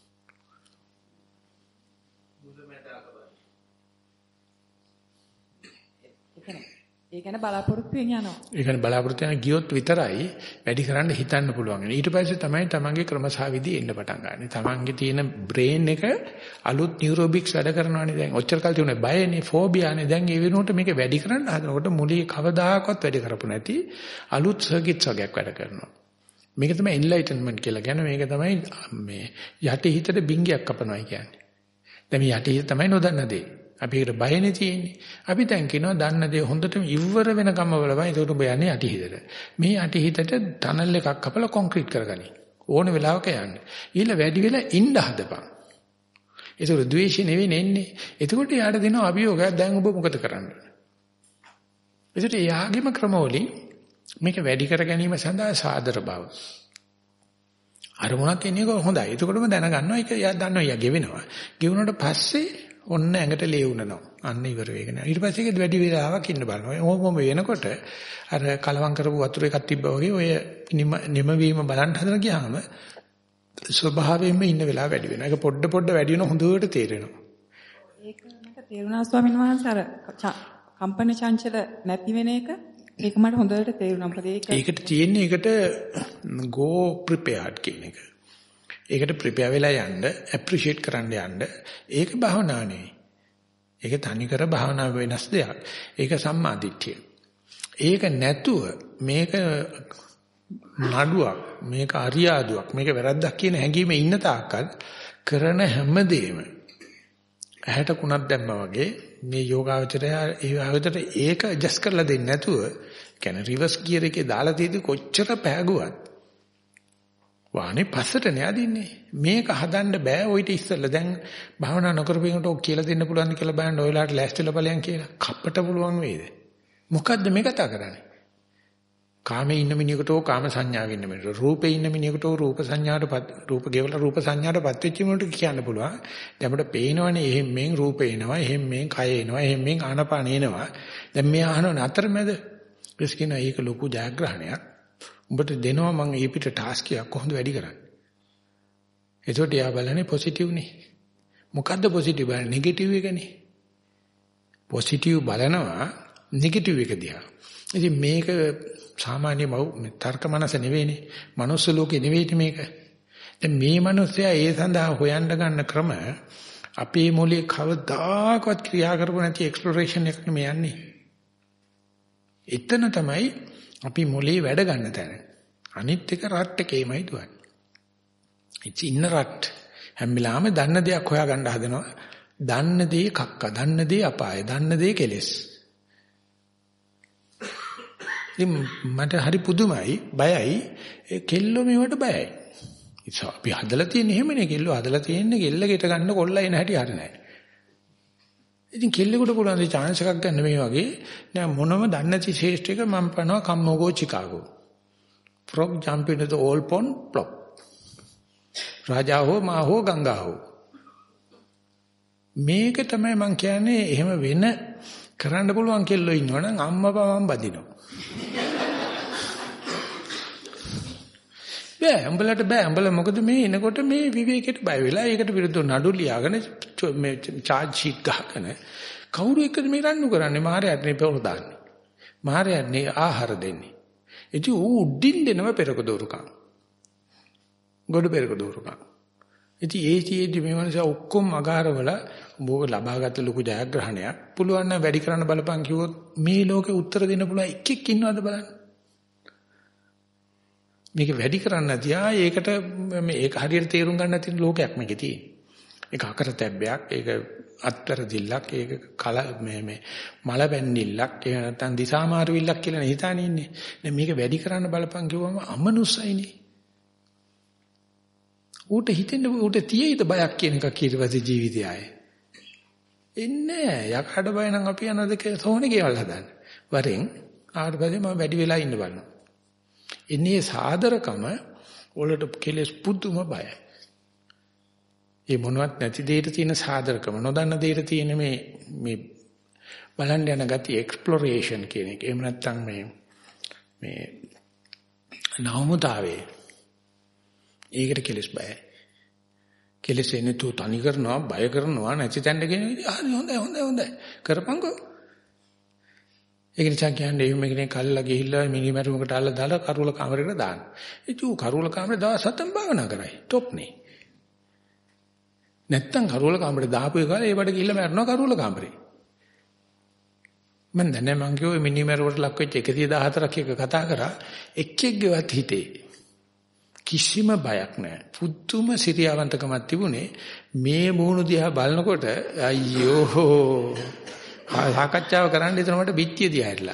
Speaker 10: ඒ කියන්නේ බලාපොරොත්තු වෙන යනවා.
Speaker 1: ඒ කියන්නේ බලාපොරොත්තු වෙන ගියොත් විතරයි වැඩි කරන්න හිතන්න පුළුවන්. ඊට පස්සේ තමයි තමන්ගේ ක්‍රමසාවිදි එන්න පටන් ගන්න. තමන්ගේ තියෙන බ්‍රේන් එක අලුත් නියුරෝබික්ස් වැඩ කරනවානේ දැන්. ඔච්චර කල් තිබුණේ බයනේ, ෆෝබියානේ. දැන් ඒ වෙනුවට මේක වැඩි කරන්න හදනකොට මුලිය කවදාකවත් වැඩි කරපු නැති අලුත් සර්කිට්ස් වගේක් වැඩ කරනවා. මේක තමයි එන්ලයිටන්මන්ට් කියලා කියන්නේ. මේක තමයි මේ යටි හිතට බින්ගයක් කපනවා කියන්නේ. දැන් මේ යටි හිත තමයි නොදන්න දේ. අපි ඒකට බයනේ තියෙන්නේ. අපි දැන් කියනවා දන්න දේ හොඳටම ඉවර වෙනකම්ම බලපන්. ඒකට ඔබ යන්නේ යටි හිතට. මේ යටි හිතට ටනල් එකක් කපලා කොන්ක්‍රීට් කරගනි. ඕන වෙලාවක යන්න. ඊළ වැඩි වෙලා ඉන්න හදපන්. ඒක ද්වේෂය නෙවෙයි එන්නේ. එතකොට යාට දෙනවා අභියෝගයක්. දැන් ඔබ මොකද කරන්නේ? ඒකට යාගෙම ක්‍රමවලින් මේක වැඩි කර ගැනීම සඳහා සාදර බව. අරමුණක් එන්නේ හොඳයි. එතකොටම දැනගන්නවා ඒක යා දන්නවා යා ගෙවෙනවා. ගෙවුනට පස්සේ ඔන්න ඇඟට ලේ උනනවා. අන්න ඉවර වෙගෙන. ඊට පස්සේ ඒක වැඩි වෙලාවක් ඉන්න බලනවා. ඕමම වෙනකොට අර කලවම් කරපු වතුර එකක් තිබ්බා වගේ ඔය නිමවීම බලන්න හදන ගියාම ස්වභාවයෙන්ම ඉන්න වෙලාව වැඩි වෙනවා. ඒක පොඩ පොඩ වැඩි වෙන හොඳට තේරෙනවා.
Speaker 10: ඒක මට තේරුණා ස්වාමීන් වහන්සේ අර
Speaker 4: කම්පන චංචල නැති වෙන එක ඒක මට හොඳට තේරුණා. මොකද ඒක
Speaker 1: ඒකට තියෙන්නේ ඒකට go prepared කියන එක. ඒකට prepare වෙලා යන්න, appreciate කරන්න යන්න. ඒක භාවනාව නෙවෙයි. ඒක තනිකර භාවනාව වෙනස් දෙයක්. ඒක සම්මාදිට්ඨිය. ඒක නැතුව මේක නඩුවක්, මේක අරියාදුවක්, මේක වැරද්දක් කියන හැඟීමේ ඉන්න තාක්කල් කරන හැමදේම ඇහැට කුණක් දැම්මා වගේ මේ යෝගාවචරය ඒ ආයතට ඒක ඇඩ්ජස්ට් කරලා දෙන්නේ නැතුව කියන්නේ රිවර්ස් ගියර් එකේ දාලා තියෙදි කොච්චර පෑගුවත් වාහනේ පස්සට නෑදින්නේ. මේක හදන්න බෑ ඔයිට ඉස්සෙල්ලා. දැන් භාවනා නොකරපෙන්නට ඔක් කියලා දෙන්න පුළුවන්ද කියලා බලන්න ඔයලාට ලෑස්තිලා බලයන් කියලා. කප්පට පුළුවන් වේද? මොකද්ද මේ කතා කරන්නේ? කාමේ ඉන්න මිනිහෙකුට ඕ කාම සංඥාවෙ ඉන්න මිනිහෙකුට, රූපේ ඉන්න මිනිහෙකුට ඕ රූප සංඥාටපත්, රූප ගෙවල රූප සංඥාටපත් වෙච්ච මිනිහෙකුට කියන්න පුළුවන්. දැන් අපිට පේනවනේ එහෙන් මෙන් රූපේ එනවා, එහෙන් මෙන් කය එනවා, එහෙන් මෙන් ආනපාන එනවා. දැන් මේ අහනවනේ අතරමැද ප්‍රශ්න ඒක ලොකු ජයග්‍රහණයක්. උඹට දෙනවා මම ඊ පිට ටාස්ක් එකක් කොහොමද වැඩි කරන්නේ? ඒකට යා බලන්නේ පොසිටිව් නේ. මොකද්ද පොසිටිව් බලන්නේ? නෙගටිව් එකනේ. පොසිටිව් බලනවා නෙගටිව් එක දිහා. ඉතින් මේක සාමාන්‍ය තර්ක මනස නෙවෙයිනේ. මනුස්ස ලෝකේ නෙවෙයි මේක. දැන් මේ මනුස්සයා ඒ සඳහා හොයන්න ගන්න ක්‍රම අපේ මොලේ කවදාකවත් ක්‍රියා කරපො නැති එක්ස්ප්ලොරේෂන් එකක් නෙමෙයි යන්නේ. එතන තමයි අපි මොලේ වැඩ ගන්න තැන. අනිත් එක රට් එකේමයි දුවන්නේ. ඉති ඉන්න රට් හැම වෙලාවෙම දන්න දෙයක් හොයාගන්න හදනවා. දන්න දේ කක්ක, දන්න දේ අපාය, දන්න දේ කෙලෙස්. ඉතින් මට හරි පුදුමයි, බයයි. ඒ කෙල්ලෝ මේවට බයයි. ඉතින් අපි හදලා තියෙන්නේ එහෙමනේ. කෙල්ලෝ හදලා තියෙන්නේ කෙල්ල ගෙට ගන්න කොල්ල එන හැටි හරි නැහැ. ඉතින් කෙල්ලෙකුට පුළුවන් ඒ chance එකක් ගන්න මේ වගේ නෑ මොනම දන්නේ නැති ශේෂ්ඨයක මම පනවා කම්මෝගෝ Chicago. frog jump into the old pond plop. රාජා හෝ මා හෝ ගංගා හෝ. මේක තමයි මම කියන්නේ. එහෙම වෙන කරන්න පුළුවන් කෙල්ලෝ ඉන්නවනම් අම්මපා මම බදිනවා. බෑ උඹලට බෑ. උඹලා මොකද මේ එනකොට මේ විවේකයට බය වෙලා ඒකට විරුද්ධව නඩු ලියාගෙන මේ charge sheet ගහගෙන කවුරු එක්කද මේ රණ්ඩු කරන්නේ? මහරයාට නේ පොර දාන්නේ. මහරයාට නේ ආහාර දෙන්නේ. ඉතින් ඌ උඩින් දෙනව පෙරක දෝරුකම්. ගොඩ පෙරක දෝරුකම්. ඉතින් ඒ චීදි මේ මනස ඔක්කොම අගාරවල උඹව ලබාගත්ත ලොකු ජයග්‍රහණයක්. පුළුවන් නම් වැඩි කරන්න බලපන් කිව්වොත් මේ ලෝකේ උත්තර දෙන්න පුළුවන් එකෙක් ඉන්නවද බලන්න. මේක වැඩි කරන්න තියා ඒකට මේක හරියට තේරුම් ගන්න නැති ලෝකයක් මේකේ තියෙන්නේ. ඒක අකරතැබ්බයක්, ඒක අත්තරදිල්ලක්, ඒක කල මේ මේ මල බැන්නිල්ලක්, ඒක නැත්නම් දිසාමාරුවිල්ලක් කියලා හිතානේ ඉන්නේ. දැන් මේක වැඩි කරන්න බලපන් කිව්වම අමනුස්සයිනේ. ඌට හිතෙන්න ඌට තියෙයිද බයක් කියන එක ඊටපස්සේ ජීවිතය ආයේ. එන්නේ යකඩ බය නම් අපි යනද සෝනේ ගෙවල් හදන්න. වරෙන් ආවට පස්සේ මම වැඩි වෙලා ඉන්න බලනවා. ඉන්නේ සාදරකම වලට කෙලස් පුදුම බයයි. ඒ මොනවත් නැති දෙයට තියෙන සාදරකම නොදන්න දෙයට තියෙන මේ මේ බලන්න යන ගතිය එක්ස්ප්ලොරේෂන් කියන එක. එහෙම නැත්නම් මේ මේ නවමුදාවේ ඒකට කෙලස් බයයි. කෙලස් එන්නේ තු තනි කරනවා, බය කරනවා, නැති තැන්න කියන හරි හොඳයි හොඳයි හොඳයි කරපන්කෝ. ඒක නිසා කියන්නේ එහෙම කෙනෙක් කල්ලා ගිහිල්ලා මිනිමැරුමකට අල්ල දාලා කරුවල කාමරේකට දාන්න. ඉතින් ඌ කරුවල කාමරේ දවස් හතක් භාවනා කරයි. টොප් නේ. නැත්තම් කරුවල කාමරේ දාපු එක ඒ බඩ ගිහිල්ලා මැරෙනවා කරුවල කාමරේ. මම දන්නේ මං කිව්වේ මිනිමැරුමට ලක් වෙච්ච එකසිය දහහතරක් එක කතා කරා එක්කෙක්ගේවත් හිතේ කිසිම බයක් නැහැ. පුදුම සිරියාවන්තකමක් තිබුණේ මේ මූණු දිහා බලනකොට අයියෝ සාකච්ඡාව කරන්න ඉතන මට පිටිය දිහා හැරිලා.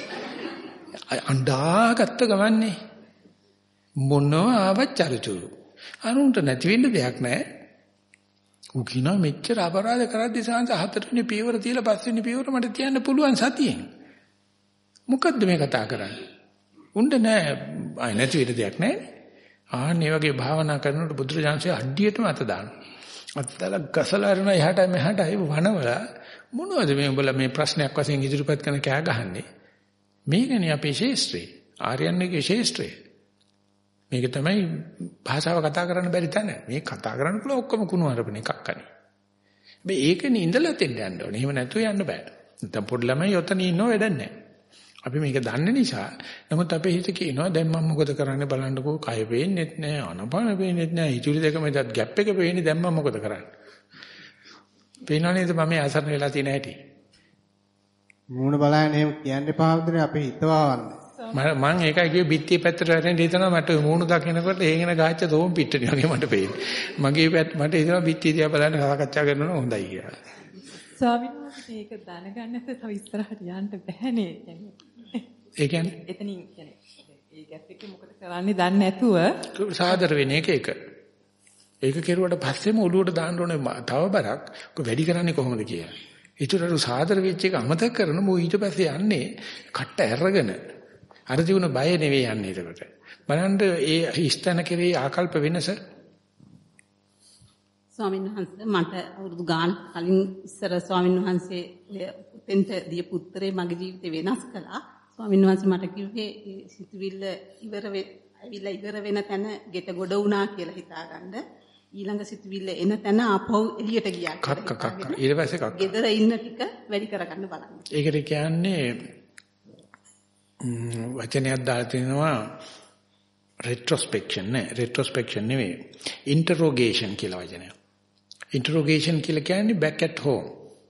Speaker 1: අඬාගත්ත ගමන්නේ මොනව ආවත් චරිචුරු. අනුන්ට නැති වෙන්න දෙයක් නැහැ. ඌ කිනා මෙච්චර අපරාධ කරද්දී සාංශ හතරවෙනි පියවර තියලා පස්වෙනි පියවර මට තියන්න පුළුවන් සතියෙන්. මොකද්ද මේ කතා කරන්නේ? උණ්ඩ නෑ ආය නැති වෙන්න දෙයක් නැහැ. ආන්නේ වගේ භාවනා කරනකොට බුදුරජාණන්සේ අඩියටම අත දානවා. අත දාලා ගසලා අරන එහාට මෙහාට ඒ වනවල මොනවද මේ උඹලා මේ ප්‍රශ්නයක් වශයෙන් ඉදිරිපත් කරන කෑ ගහන්නේ? මේකනේ අපේ ශේෂ්ත්‍රය. ආර්යයන්ගේ ශේෂ්ත්‍රය. මේක තමයි භාෂාව කතා කරන්න බැරි තැන. මේ කතා කරන්න පුළුවන් ඔක්කොම කුණු අරපණ එකක් අනේ. මේ ඒකනේ ඉඳලා තෙන්න යන්න ඕනේ. එහෙම නැතුව යන්න බෑ. නැත්නම් පොඩි ළමයි යොතන ඉන්නව වැඩක් නැහැ. අපි මේක දන්න නිසා නමුත් අපේ හිත කියනවා දැන් මම මොකද කරන්නේ බලන්නකෝ කය පේන්නේත් නැහැ ආනපාන පේන්නේත් නැහැ හිතුවේ දෙක මැදත් ગેප් එක පේන්නේ දැන් මම මොකද කරන්නේ පේනව නේද මම අසරණ වෙලා තියෙන හැටි
Speaker 2: මූණ බලන්න එහෙම කියන්න එපා හඳුනේ අපේ හිතවවන්නේ
Speaker 1: මම මම ඒකයි කිව්වේ බිත්තිය පැත්තට වැටෙන්න හිතනවා මට මූණ දකින්නකොට හේගෙන ගාච්ච තෝම් පිට්ටනිය වගේ මට පේන්නේ මගේ පැත්ත මට හිතෙනවා බිත්තිය දිහා බලන්න සාකච්ඡා කරනවා හොඳයි කියලා
Speaker 10: ස්වාමීන් වහන්සේ මේක දැනගන්න නැත්නම් තව ඉස්සරහට යන්න බෑනේ
Speaker 1: ඒ කියන්නේ
Speaker 10: එතනින් කියන්නේ ඒ ගැප් එකේ මොකද කරන්නේ දන්නේ නැතුව
Speaker 1: සාදර වෙන එක එක ඒක කෙරුවට පස්සේම ඔළුවට දාන්න ඕනේ තව බරක් ඔක වැඩි කරන්නේ කොහොමද කියලා. ඊටතර සාදර වෙච්ච එක අමතක කරන මො ඊට පස්සේ යන්නේ කට්ට ඇරගෙන අර ජීවන බය නෙවෙයි යන්නේ ඒකට. බලන්න ඒ ස්ථාන කෙරේ ආකල්ප වෙනස
Speaker 12: ස්වාමීන් වහන්සේ මට අවුරුදු ගාන කලින් ඉස්සර ස්වාමීන් වහන්සේ උතෙන්ට දීපු උත්තරේ මගේ ජීවිතේ වෙනස් කළා. ස්වාමීන් වහන්සේ මට කිව්වේ සිතුවිල්ල ඉවර වෙවිලා ඉවර වෙන තැන ගෙට ගොඩ වුණා කියලා හිතාගන්න. ඊළඟ සිතුවිල්ල එන තැන ආපහු එළියට ගියා.
Speaker 1: කක්ක කක්ක ඊට පස්සේ කක්ක.
Speaker 12: ගෙදර ඉන්න ටික වැඩි කරගන්න බලන්න.
Speaker 1: ඒකට කියන්නේ වචනයක් දාලා තිනවා retrospection නේ retrospection නෙවෙයි interrogation කියලා වචනයක්. interrogation කියලා කියන්නේ back at home.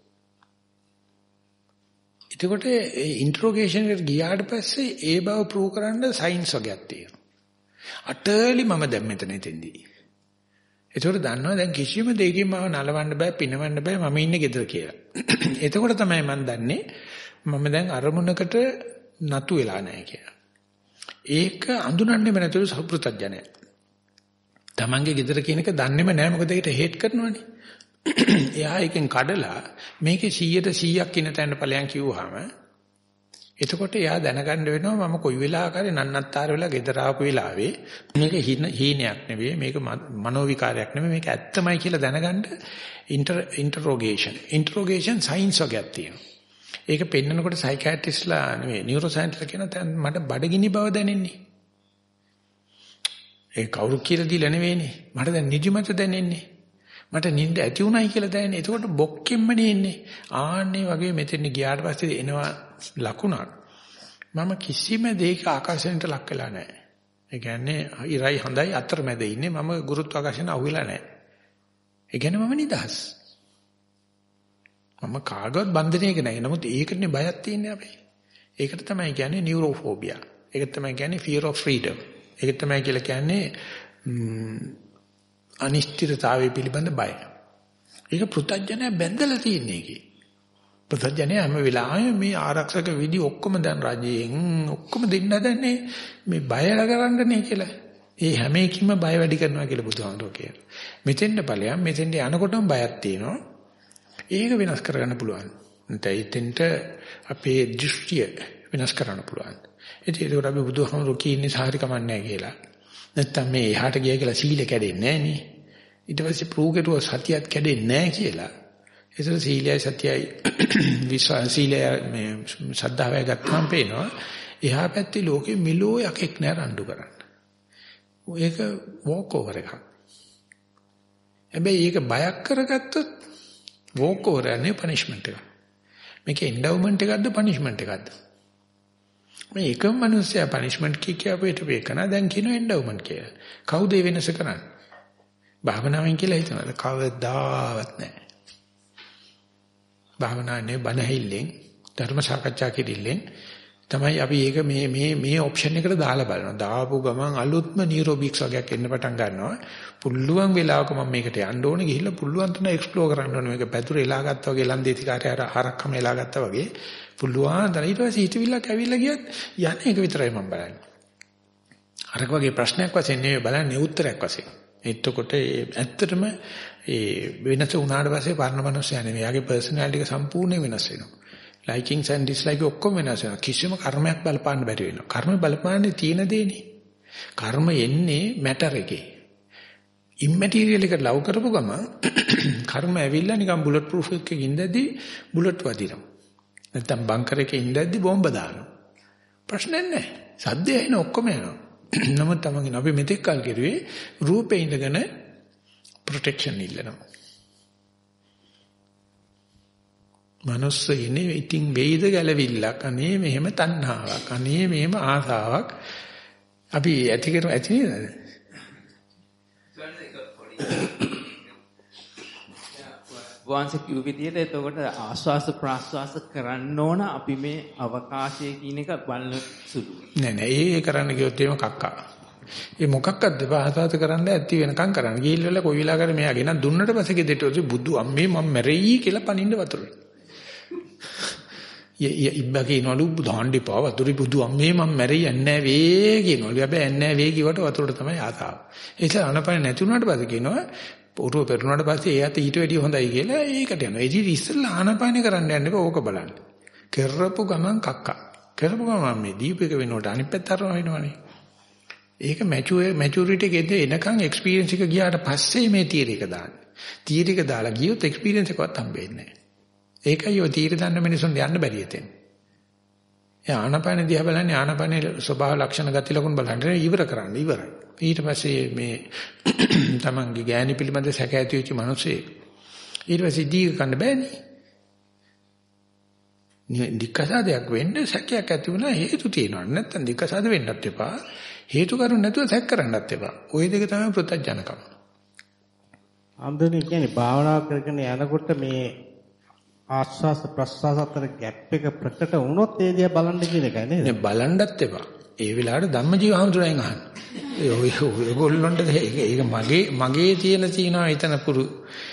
Speaker 1: එතකොට ඒ interrogation එකට ගියාට පස්සේ ඒ බව ප්‍රූව් කරන්න සයන්ස් වගේක් තියෙනවා. අටලි මම දැන් මෙතන ඉතින්දී. ඒතකොට දන්නවා දැන් කිසිම දෙයකින් මම නලවන්න බෑ පිනවන්න බෑ මම ඉන්නේ ගෙදර කියලා. එතකොට තමයි මම දන්නේ මම දැන් අරමුණකට නතු වෙලා නැහැ කියලා. ඒක අඳුනන්නේම නැතුව සපෘතඥය. තමන්ගේ ගෙදර කියන එක දන්නේම නැහැ මොකද ඒකට හේට් කරනවනේ. එයා එකෙන් කඩලා මේකේ සීයට සීයක් ඉන්න තැන ඵලයන් කිව්වහම එතකොට එයා දැනගන්න වෙනවා මම කොයි වෙලාවකරි නන්නත්තර වෙලා ගෙදර ආපු වෙලාවේ මේක හීනයක් නෙවෙයි මේක මනෝ විකාරයක් නෙවෙයි මේක ඇත්තමයි කියලා දැනගන්න ඉන්ටරොගේෂන් ඉන්ටරොගේෂන් සයන්ස් වගේක් තියෙනවා. ඒක පෙන්නකොට සයිකියාට්‍රිස්ලා නෙවෙයි නියුරෝ සයන්ටිස්ලා කියන දැන් මට බඩගිනි බව දැනෙන්නේ. ඒ කවුරු කියලා දීලා නෙවෙයිනේ. මට දැන් නිදිමත දැනෙන්නේ. මට නිින්ද ඇති උනායි කියලා දැනෙන්නේ. එතකොට බොක්කෙම්ම නෙන්නේ. ආන්නේ වගේ මෙතෙන් ගියාට පස්සේ එනවා ලකුණක්. මම කිසිම දෙයක ආකර්ෂණයට ලක් වෙලා නැහැ. ඒ කියන්නේ ඉරයි හඳයි අතරමැද ඉන්නේ. මම ගුරුත්වාකර්ෂණ අහුවෙලා නැහැ. ඒ කියන්නේ මම නිදහස්. මම කාගවත් බන්ධනයක නැහැ. නමුත් ඒකනේ බයක් තියෙන්නේ අපි. ඒකට තමයි කියන්නේ නියුරෝෆෝබියා. ඒක තමයි කියන්නේ fear of freedom. ඒක තමයි කියලා කියන්නේ අනිශ්චිතතාවය පිළිබඳ බය. ඒක පෘථග්ජනය බැඳලා තියෙන එකේ. පෘථග්ජනය හැම වෙලාවෙම මේ ආරක්ෂක විදි ඔක්කොම දැන් රජයෙන් ඔක්කොම දෙන්න හදන්නේ මේ බයලා කරන්නනේ කියලා. ඒ හැම එකකින්ම බය වැඩි කරනවා කියලා බුදුහාමුදුරුවෝ කියනවා. මෙතෙන්ද ඵලයන් මෙතෙන්ද යනකොටම බයක් තියෙනවා. ඒක වෙනස් කරගන්න පුළුවන්. නැත්නම් එතෙන්ට අපේ දෘෂ්ටිය වෙනස් කරන්න පුළුවන්. ඒක ඒකට අපි බුදුහාමුදුරුවෝ කියන්නේ සාහරි කමන්නේ නැහැ කියලා. නැත්නම් මේ එහාට ගියා කියලා සීල කැඩෙන්නේ නැහැ නේ. ඊට පස්සේ ප්‍රූව් කෙරුවා සතියත් කැඩෙන්නේ නැහැ කියලා. ඒසර සීලයයි සතියයි විශ්වාස සීලය මේ ශ්‍රද්ධාවයි ගත්තාම පේනවා එහා පැත්තේ ලෝකෙ මිලෝ යකෙක් නෑ රණ්ඩු කරන්න. ඒක වෝක් ඕවර් එකක්. හැබැයි ඒක බයක් කරගත්තොත් වෝක් ඕවර් යන්නේ පනිෂ්මන්ට් එකක්. මේක එන්ඩවුමන්ට් එකක්ද පනිෂ්මන්ට් එකක්ද? මේ එකම මිනිස්සයා පනිෂ්මන්ට් කිය කියපු ඊට වේකන දැන් කියන එන්ඩවුමන්ට් කියලා. කවුද ඒ වෙනස කරන්නේ? භාවනාවෙන් කියලා හිතනවාද? කවදාවත් නැහැ. භාවනාවේ බණහිල්ලෙන් ධර්ම සාකච්ඡා කිරිල්ලෙන් තමයි අපි ඒක මේ මේ මේ ඔප්ෂන් එකට දාලා බලනවා. දාපු ගමන් අලුත්ම නියුරෝබික්ස් වගේක් එන්න පටන් ගන්නවා. පුළුවන් වෙලාවක මම මේකට යන්න ඕනේ ගිහිල්ලා පුළුවන් තරම් එක්ස්ප්ලෝර් කරන්න ඕනේ. මේක පැතුර එලා ගත්තා වගේ ලන්දේති කාර්යය අර හරක්කම එලා ගත්තා වගේ පුළුවන් තරම් ඊට පස්සේ හිතවිල්ලක් ඇවිල්ලා ගියත් යන්නේ ඒක විතරයි මම බලන්නේ. අරක වගේ ප්‍රශ්නයක් වශයෙන් නෙවෙයි බලන්නේ උත්තරයක් වශයෙන්. එතකොට ඇත්තටම ඒ වෙනස උනාට පස්සේ පරණ මනුස්සයා නෙවෙයි. යාගේ පර්සනැලිටි එක සම්පූර්ණයෙන් වෙනස් වෙනවා. ලයිකින්ස් ඇන්ඩ් ඩිස්ලයික් ඔක්කොම වෙනස් වෙනවා. කිසිම කර්මයක් බලපාන්න බැරි වෙනවා. කර්ම බලපාන්නේ තියෙන දේනේ. කර්ම එන්නේ මැටර් එකේ. ඉම්මැටීරියල් එකට ලව් කරපු ගමන් කර්ම ඇවිල්ලා නිකන් බුලට් ප්‍රූෆ් එකකින් ඉඳද්දි බුලට් වදිනවා. නැත්තම් බංකර් එකේ ඉඳද්දි බෝම්බ දානවා. ප්‍රශ්නයක් නැහැ. සද්දය එන ඔක්කොම යනවා. නමුත් තමයි අපි මෙතෙක් කල් කරුවේ රූපේ ඉඳගෙන ප්‍රොටෙක්ෂන් ඉල්ලනවා. මනුස්ස ඉන්නේ ඉතින් වෙයිද ගැලවිල්ලක්. අනේ මෙහෙම තණ්හාවක්. අනේ මෙහෙම ආසාවක්. අපි ඇති කර ඇති නේද?
Speaker 5: වංශ කිව් විදියට එතකොට ආස්වාස ප්‍රාස්වාස කරන්න ඕන අපි මේ අවකාශය කියන එක බලන සුළු.
Speaker 1: නෑ නෑ ඒ කරන්න ගියොත් එහෙම කක්කා. ඒ මොකක්ද දෙපාසාත කරන්න ඇති වෙනකම් කරන්න. ගිහිල් වෙලා කොයි වෙලාවකරි මෙයා ගෙනත් දුන්නට පස්සේ ගෙදරට බුදු අම්මේ මම මැරෙයි කියලා පනින්න වතුරේ. ය ඉබ්බා කියනවලු දාන්න එපා වතුරේ බුදු අම්මේ මම මැරෙයි යන්නේ වේ කියනවලු. හැබැයි යන්නේ වේ කිව්වට වතුරට තමයි ආසාව. ඒ නිසා අනපන නැති වුණාට පස්සේ කියනවා පොරුව පෙරුණාට පස්සේ එයාට ඊට වැඩිය හොඳයි කියලා ඒකට යනවා. ඒ ඉතින් ඉස්සෙල්ලා ආනපාන කරන්න යන්න එපා ඕක බලන්න. කරපු ගමන් කක්කා. කරපු ගමන් මේ දීපේක වෙනකොට අනිත් පැත්ත අරනවා වෙනවනේ. ඒක මැචුර් මැචුරිටි එකේදී එනකන් එක්ස්පීරියන්ස් එක ගියාට පස්සේ මේ තියරි එක දාන්න. තියරි එක දාලා ගියොත් එක්ස්පීරියන්ස් එකවත් හම්බෙන්නේ නැහැ. ඒකයි ඔය තියරි දාන්න මිනිසුන් යන්න බැරි හිතෙන්. ඒ ආනපාන දිහා බලන්නේ ආනපානේ ස්වභාව ලක්ෂණ ගති ලකුණු බලන්න ඉවර කරන්න ඉවරයි. ඊට පස්සේ මේ තමන්ගේ ගෑණි පිළිබඳ සැක ඇති වෙච්ච මිනිස්සේ ඊට පස්සේ දීග ගන්න බෑනේ. දික්කසාදයක් වෙන්න සැකයක් ඇති වුණා හේතු තියෙනවා. නැත්තම් දික්කසාද වෙන්නත් එපා. හේතු කරුණ නැතුව සැක කරන්නත් එපා. ওই දෙක තමයි ප්‍රත්‍යඥකම.
Speaker 2: ආම්දනේ කියන්නේ භාවනා කරගෙන යනකොට මේ ආස්වාස ප්‍රස්වාස අතර ગેප් එක ප්‍රකට වුණොත් ඒ දිහා බලන්න කියන එකයි නේද?
Speaker 1: නේ බලන්නත් එපා. ඒ වෙලාවට ධම්මජීව හඳුරෙන් අහන්න. ඔය ඔයගොල්ලන්ට ඒක මගේ මගේ තියෙන තියෙනවා එතන පුරු.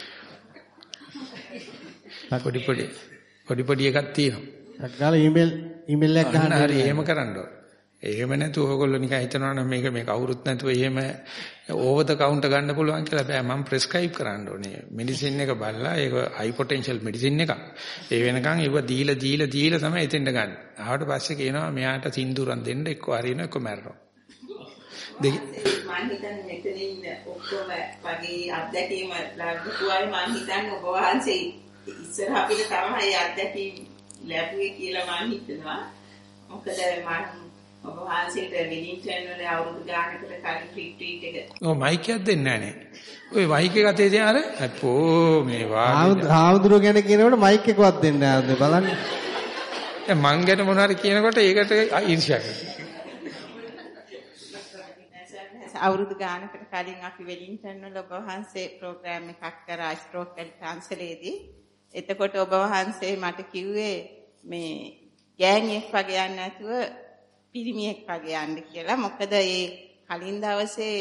Speaker 1: පොඩි පොඩි පොඩි පොඩි එකක් තියෙනවා.
Speaker 2: අග්ගාලා ඊමේල් ඊමේල් එකක් ගන්න
Speaker 1: හරි එහෙම කරන්න ඕන. එහෙම නැතුව ඔයගොල්ලෝ නිකන් හිතනවා නම් මේක මේක අවුරුත් නැතුව එහෙම ඕවර් ද කවුන්ටර් ගන්න පුළුවන් කියලා බෑ. මම ප්‍රෙස්ක්‍රයිබ් කරන්න ඕනේ. මෙඩිසින් එක බලලා ඒක හයි පොටෙන්ෂල් මෙඩිසින් එකක්. ඒ වෙනකන් ඒව දීලා දීලා දීලා තමයි එතෙන්ට ගන්න. ආවට පස්සේ කියනවා මෙයාට සින්දුරන් දෙන්න එක්ක හරියන එක්ක මැරෙනවා. දෙක
Speaker 8: මම හිතන්නේ මෙතන ඉන්න ඔක්කොම වගේ අත්දැකීම ලැබුවා මම හිතන්නේ ඔබ වහන්සේ ඉස්සර අපිට තමයි අත්දැකීම් ලැබුවේ කියලා මම හිතනවා. මොකද මම ඔබ වහන්සේට විලින්ටන් වල අවුරුදු ගානකට කලින් රිට්‍රීට් එක.
Speaker 1: ඔව් මයික් එකක් දෙන්නේ නැහැ නේ. ඔය මයික් එක අතේ තියන අර අපෝ මේ වාගේ.
Speaker 2: ආවුදුර ගැන කියනකොට මයික් එකවත් දෙන්නේ නැහැ බලන්න.
Speaker 1: දැන් මං ගැන මොනවා හරි කියනකොට ඒකට ඊර්ෂ්‍යා කරනවා.
Speaker 8: අවුරුදු ගානකට කලින් අපි වෙලින්ටන් වල ඔබ වහන්සේ ප්‍රෝග්‍රෑම් එකක් කරා ස්ට්‍රෝක් කැන්සලේදී. එතකොට ඔබ වහන්සේ මට කිව්වේ මේ ගෑණියෙක් වගේ යන්නේ නැතුව පිරිමියෙක් වගේ යන්න කියලා. මොකද ඒ කලින් දවසේ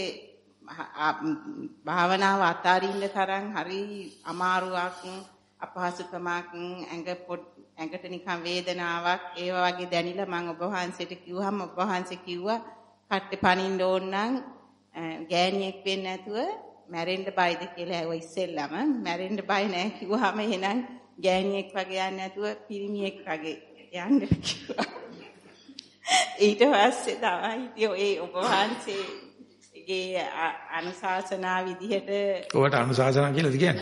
Speaker 8: භාවනාව අතාරින්න තරම් හරි අමාරුවක් අපහසුකමක් ඇඟ පොඩ් ඇඟට නිකන් වේදනාවක් ඒ වගේ දැනිලා මම ඔබ වහන්සේට කිව්වම ඔබ වහන්සේ කිව්වා කට්ටේ පනින්න ඕන නම් ගෑණියෙක් වෙන්නේ නැතුව මැරෙන්න බයද කියලා. ඒව ඉස්සෙල්ලම මැරෙන්න බය නැහැ කිව්වම එහෙනම් ගෑණියෙක් වගේ යන්නේ නැතුව පිරිමියෙක් වගේ යන්න කිව්වා. ඊට පස්සේ තමයි ඒ ඔබ වහන්සේගේ අනුශාසනා විදිහට
Speaker 1: ඔයාට අනුශාසනා කියලාද කියන්නේ?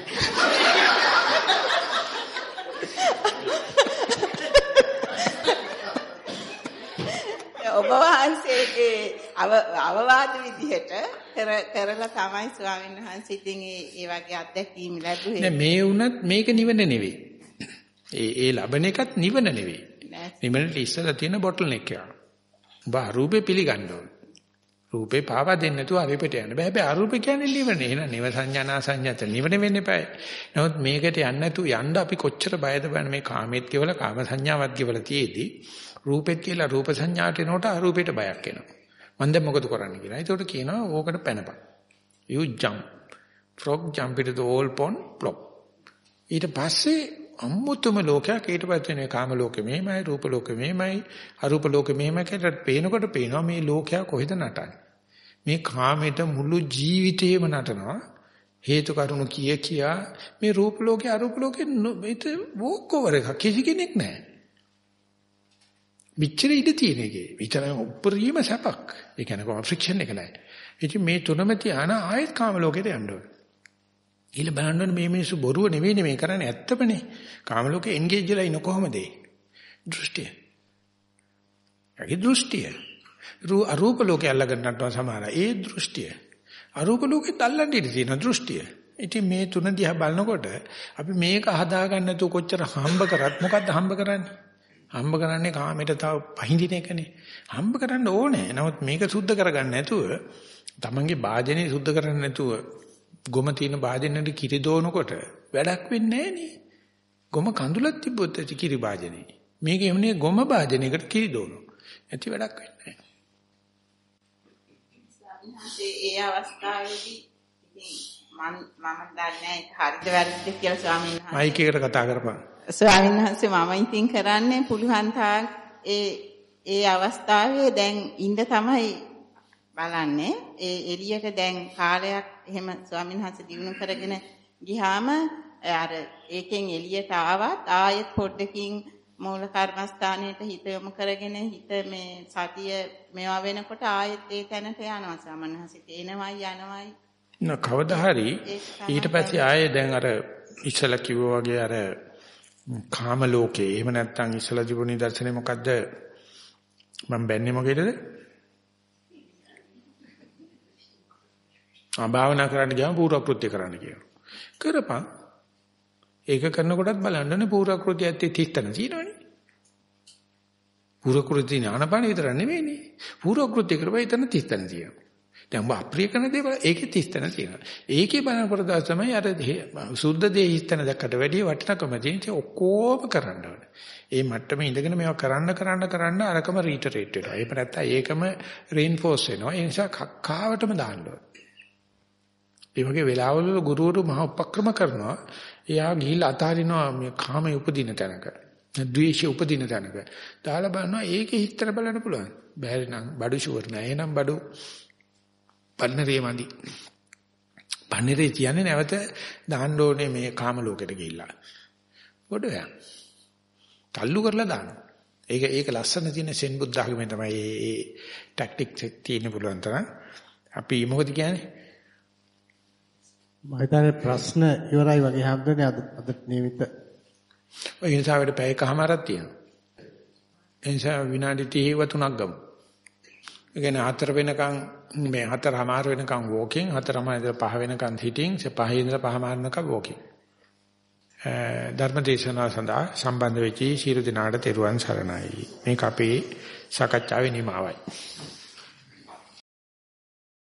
Speaker 8: ඔබ වහන්සේගේ අවවාද විදිහට කරලා තමයි ස්වාමීන් වහන්සේ ඉතින් ඒ වගේ අත්දැකීම් ලැබුවේ.
Speaker 1: නෑ මේ වුණත් මේක නිවන නෙවෙයි. ඒ ඒ ලබන එකත් නිවන නෙවෙයි. නිවනට ඉස්සලා තියෙන බොටල් නෙක් එක. ඔබ අරූපේ පිළිගන්න ඕන. රූපේ පාවා දෙන්නේ නැතුව අරූපෙට යන්න බෑ. හැබැයි අරූපේ කියන්නේ නිවන. එහෙනම් නිව සංඥානා සංඥාත නිවන වෙන්න එපායි. නමුත් මේකට යන්න නැතුව යන්න අපි කොච්චර බයද බලන්න මේ කාමෙත් කියලා කාම සංඥාවත් කියලා තියේදී රූපෙත් කියලා රූප සංඥාට එනකොට අරූපෙට බයක් එනවා. මම දැන් මොකද කරන්නේ කියලා. ඒකට කියනවා ඕකට පැනපන්. You jump. Frog jump into the old pond plop. ඊට පස්සේ අමුතුම ලෝකයක් ඊට පස්සේ මේ කාම ලෝකෙ මෙහෙමයි රූප ලෝකෙ මෙහෙමයි අරූප ලෝකෙ මෙහෙමයි කියලා පේනකොට පේනවා මේ ලෝකයා කොහෙද නටන්නේ. මේ කාමයට මුළු ජීවිතේම නටනවා. හේතු කරුණු කිය කියා මේ රූප ලෝකේ අරූප ලෝකේ මේක වෝක් ඕවර් එක කිසි කෙනෙක් නැහැ. විචර ඉඳ තියෙන එකේ විතර උපරිම සැපක්. ඒ කියන්නේ කොහොම ෆ්‍රික්ෂන් එක නැහැ. ඉතින් මේ තුනම තියාන ආයෙත් කාම ලෝකෙට යන්න ඕනේ. ඊළ බලන්න මේ මිනිස්සු බොරුව නෙවෙයි මේ කරන්නේ ඇත්තමනේ. කාම ලෝකේ එන්ගේජ් වෙලා ඉන්න කොහමද ඒ? දෘෂ්ටිය. ඒ දෘෂ්ටිය. රූ අරූප ලෝකේ අල්ලගෙන නටන සමහර ඒ දෘෂ්ටිය. අරූප ලෝකෙත් අල්ලන්නේ තියෙන දෘෂ්ටිය. ඉතින් මේ තුන දිහා බලනකොට අපි මේක හදාගන්න නැතුව කොච්චර හම්බ කරත් මොකද්ද හම්බ කරන්නේ? හම්බ කරන්නේ කාමයට තව පහඳින එකනේ. හම්බ කරන්න ඕනේ. නමුත් මේක සුද්ධ කරගන්න නැතුව තමන්ගේ වාදනේ සුද්ධ කරන්න නැතුව ගොම තියෙන වාදනෙට කිරි දෝනකොට වැඩක් වෙන්නේ නැහැ නේ. ගොම කඳුලක් තිබ්බොත් ඇති කිරි වාදනේ. මේක එමුනේ ගොම වාදනයකට කිරි දෝනවා. ඇති වැඩක් වෙන්නේ
Speaker 8: නැහැ. ඒ අවස්ථාවේදී මම මම දන්නේ හරිද වැරදිද කියලා ස්වාමීන් වහන්සේ
Speaker 1: මයික් එකට කතා කරපන්.
Speaker 8: ස්වාමීන් වහන්සේ මම ඉතින් කරන්නේ පුළුවන් තාක් ඒ ඒ අවස්ථාවේ දැන් ඉන්න තමයි බලන්නේ. ඒ එළියට දැන් කාලයක් එහෙම ස්වාමීන් වහන්සේ දිනු කරගෙන ගියාම අර ඒකෙන් එළියට ආවත් ආයෙත් පොඩ්ඩකින් මූල කර්මස්ථානයට හිත යොමු කරගෙන හිත මේ සතිය මේවා වෙනකොට ආයෙත් ඒ තැනට යනවා ස්වාමීන් වහන්සේ. එනවයි යනවයි
Speaker 1: නෝ කවදා හරි ඊට පස්සේ ආයේ දැන් අර ඉස්සලා කිව්වා වගේ අර කාම ලෝකේ එහෙම නැත්නම් ඉස්සලා තිබුණ නිදර්ශනේ මොකද්ද මම බැන්නේ මොකේදද ආ භාවනා කරන්න ගියාම පූර්ව කෘත්‍ය කරන්න කියනවා කරපන් ඒක කරනකොටත් බලන්නනේ පූර්ව කෘත්‍ය ඇත්තේ තිස්තන තියෙනවනේ පූර්ව කෘත්‍ය ඥානපාන විතර නෙවෙයිනේ පූර්ව කෘත්‍ය කරපුවා එතන තිස්තන තියෙනවා දැන් ඔබ අප්‍රිය කරන දේ ඒකේ තිස්තන තියෙනවා. ඒකේ බලනකොට තමයි අර සුද්ධ දේ හිතන දැක්කට වැඩිය වටිනකම තියෙන ඔක්කොම කරන්න ඕනේ. ඒ මට්ටමේ ඉඳගෙන මේවා කරන්න කරන්න කරන්න අරකම රීටරේට් වෙනවා. ඒක නැත්තම් ඒකම රේන්ෆෝස් වෙනවා. ඒ නිසා කක්කාවටම දාන්න ඕනේ. ඒ වගේ වෙලාවවල ගුරුවරු මහ උපක්‍රම කරනවා. එයා ගිහිල්ලා අතාරිනවා මේ කාමයේ උපදින තැනක. ද්වේෂයේ උපදින තැනක. දාලා බලනවා ඒකේ හිතතර බලන්න පුළුවන්. බැරි නම් බඩු ෂුවර් නෑ. එහෙනම් බඩු පන්නරේ මදි. පන්නරේ කියන්නේ නැවත දාන්න ඕනේ මේ කාම ලෝකෙට ගිහිල්ලා. පොඩ යා. තල්ලු කරලා දානවා. ඒක ඒක ලස්සන තියෙන සෙන් බුද්ධ ආගමේ තමයි මේ ටැක්ටික්ස් එක තියෙන්න පුළුවන් තරම්. අපි මොකද කියන්නේ?
Speaker 2: මම හිතන්නේ ප්‍රශ්න ඉවරයි වගේ හම්බුනේ අද අද නියමිත.
Speaker 1: ඔය නිසා වැඩ පැයකමාරක් තියෙනවා. ඒ නිසා විනාඩි තිහව තුනක් ගමු. ඒ කියන්නේ හතර වෙනකන් මේ හතරමාර වෙනකන් වෝකින් හතරමාර ඉඳලා පහ වෙනකන් හිටින් පහේ ඉඳලා පහමාර වෙනකන් වෝකින් ධර්මදේශනා සඳහා සම්බන්ධ වෙච්චි ශීල දිනාට තෙරුවන් සරණයි මේක අපේ සාකච්ඡාවේ නිමාවයි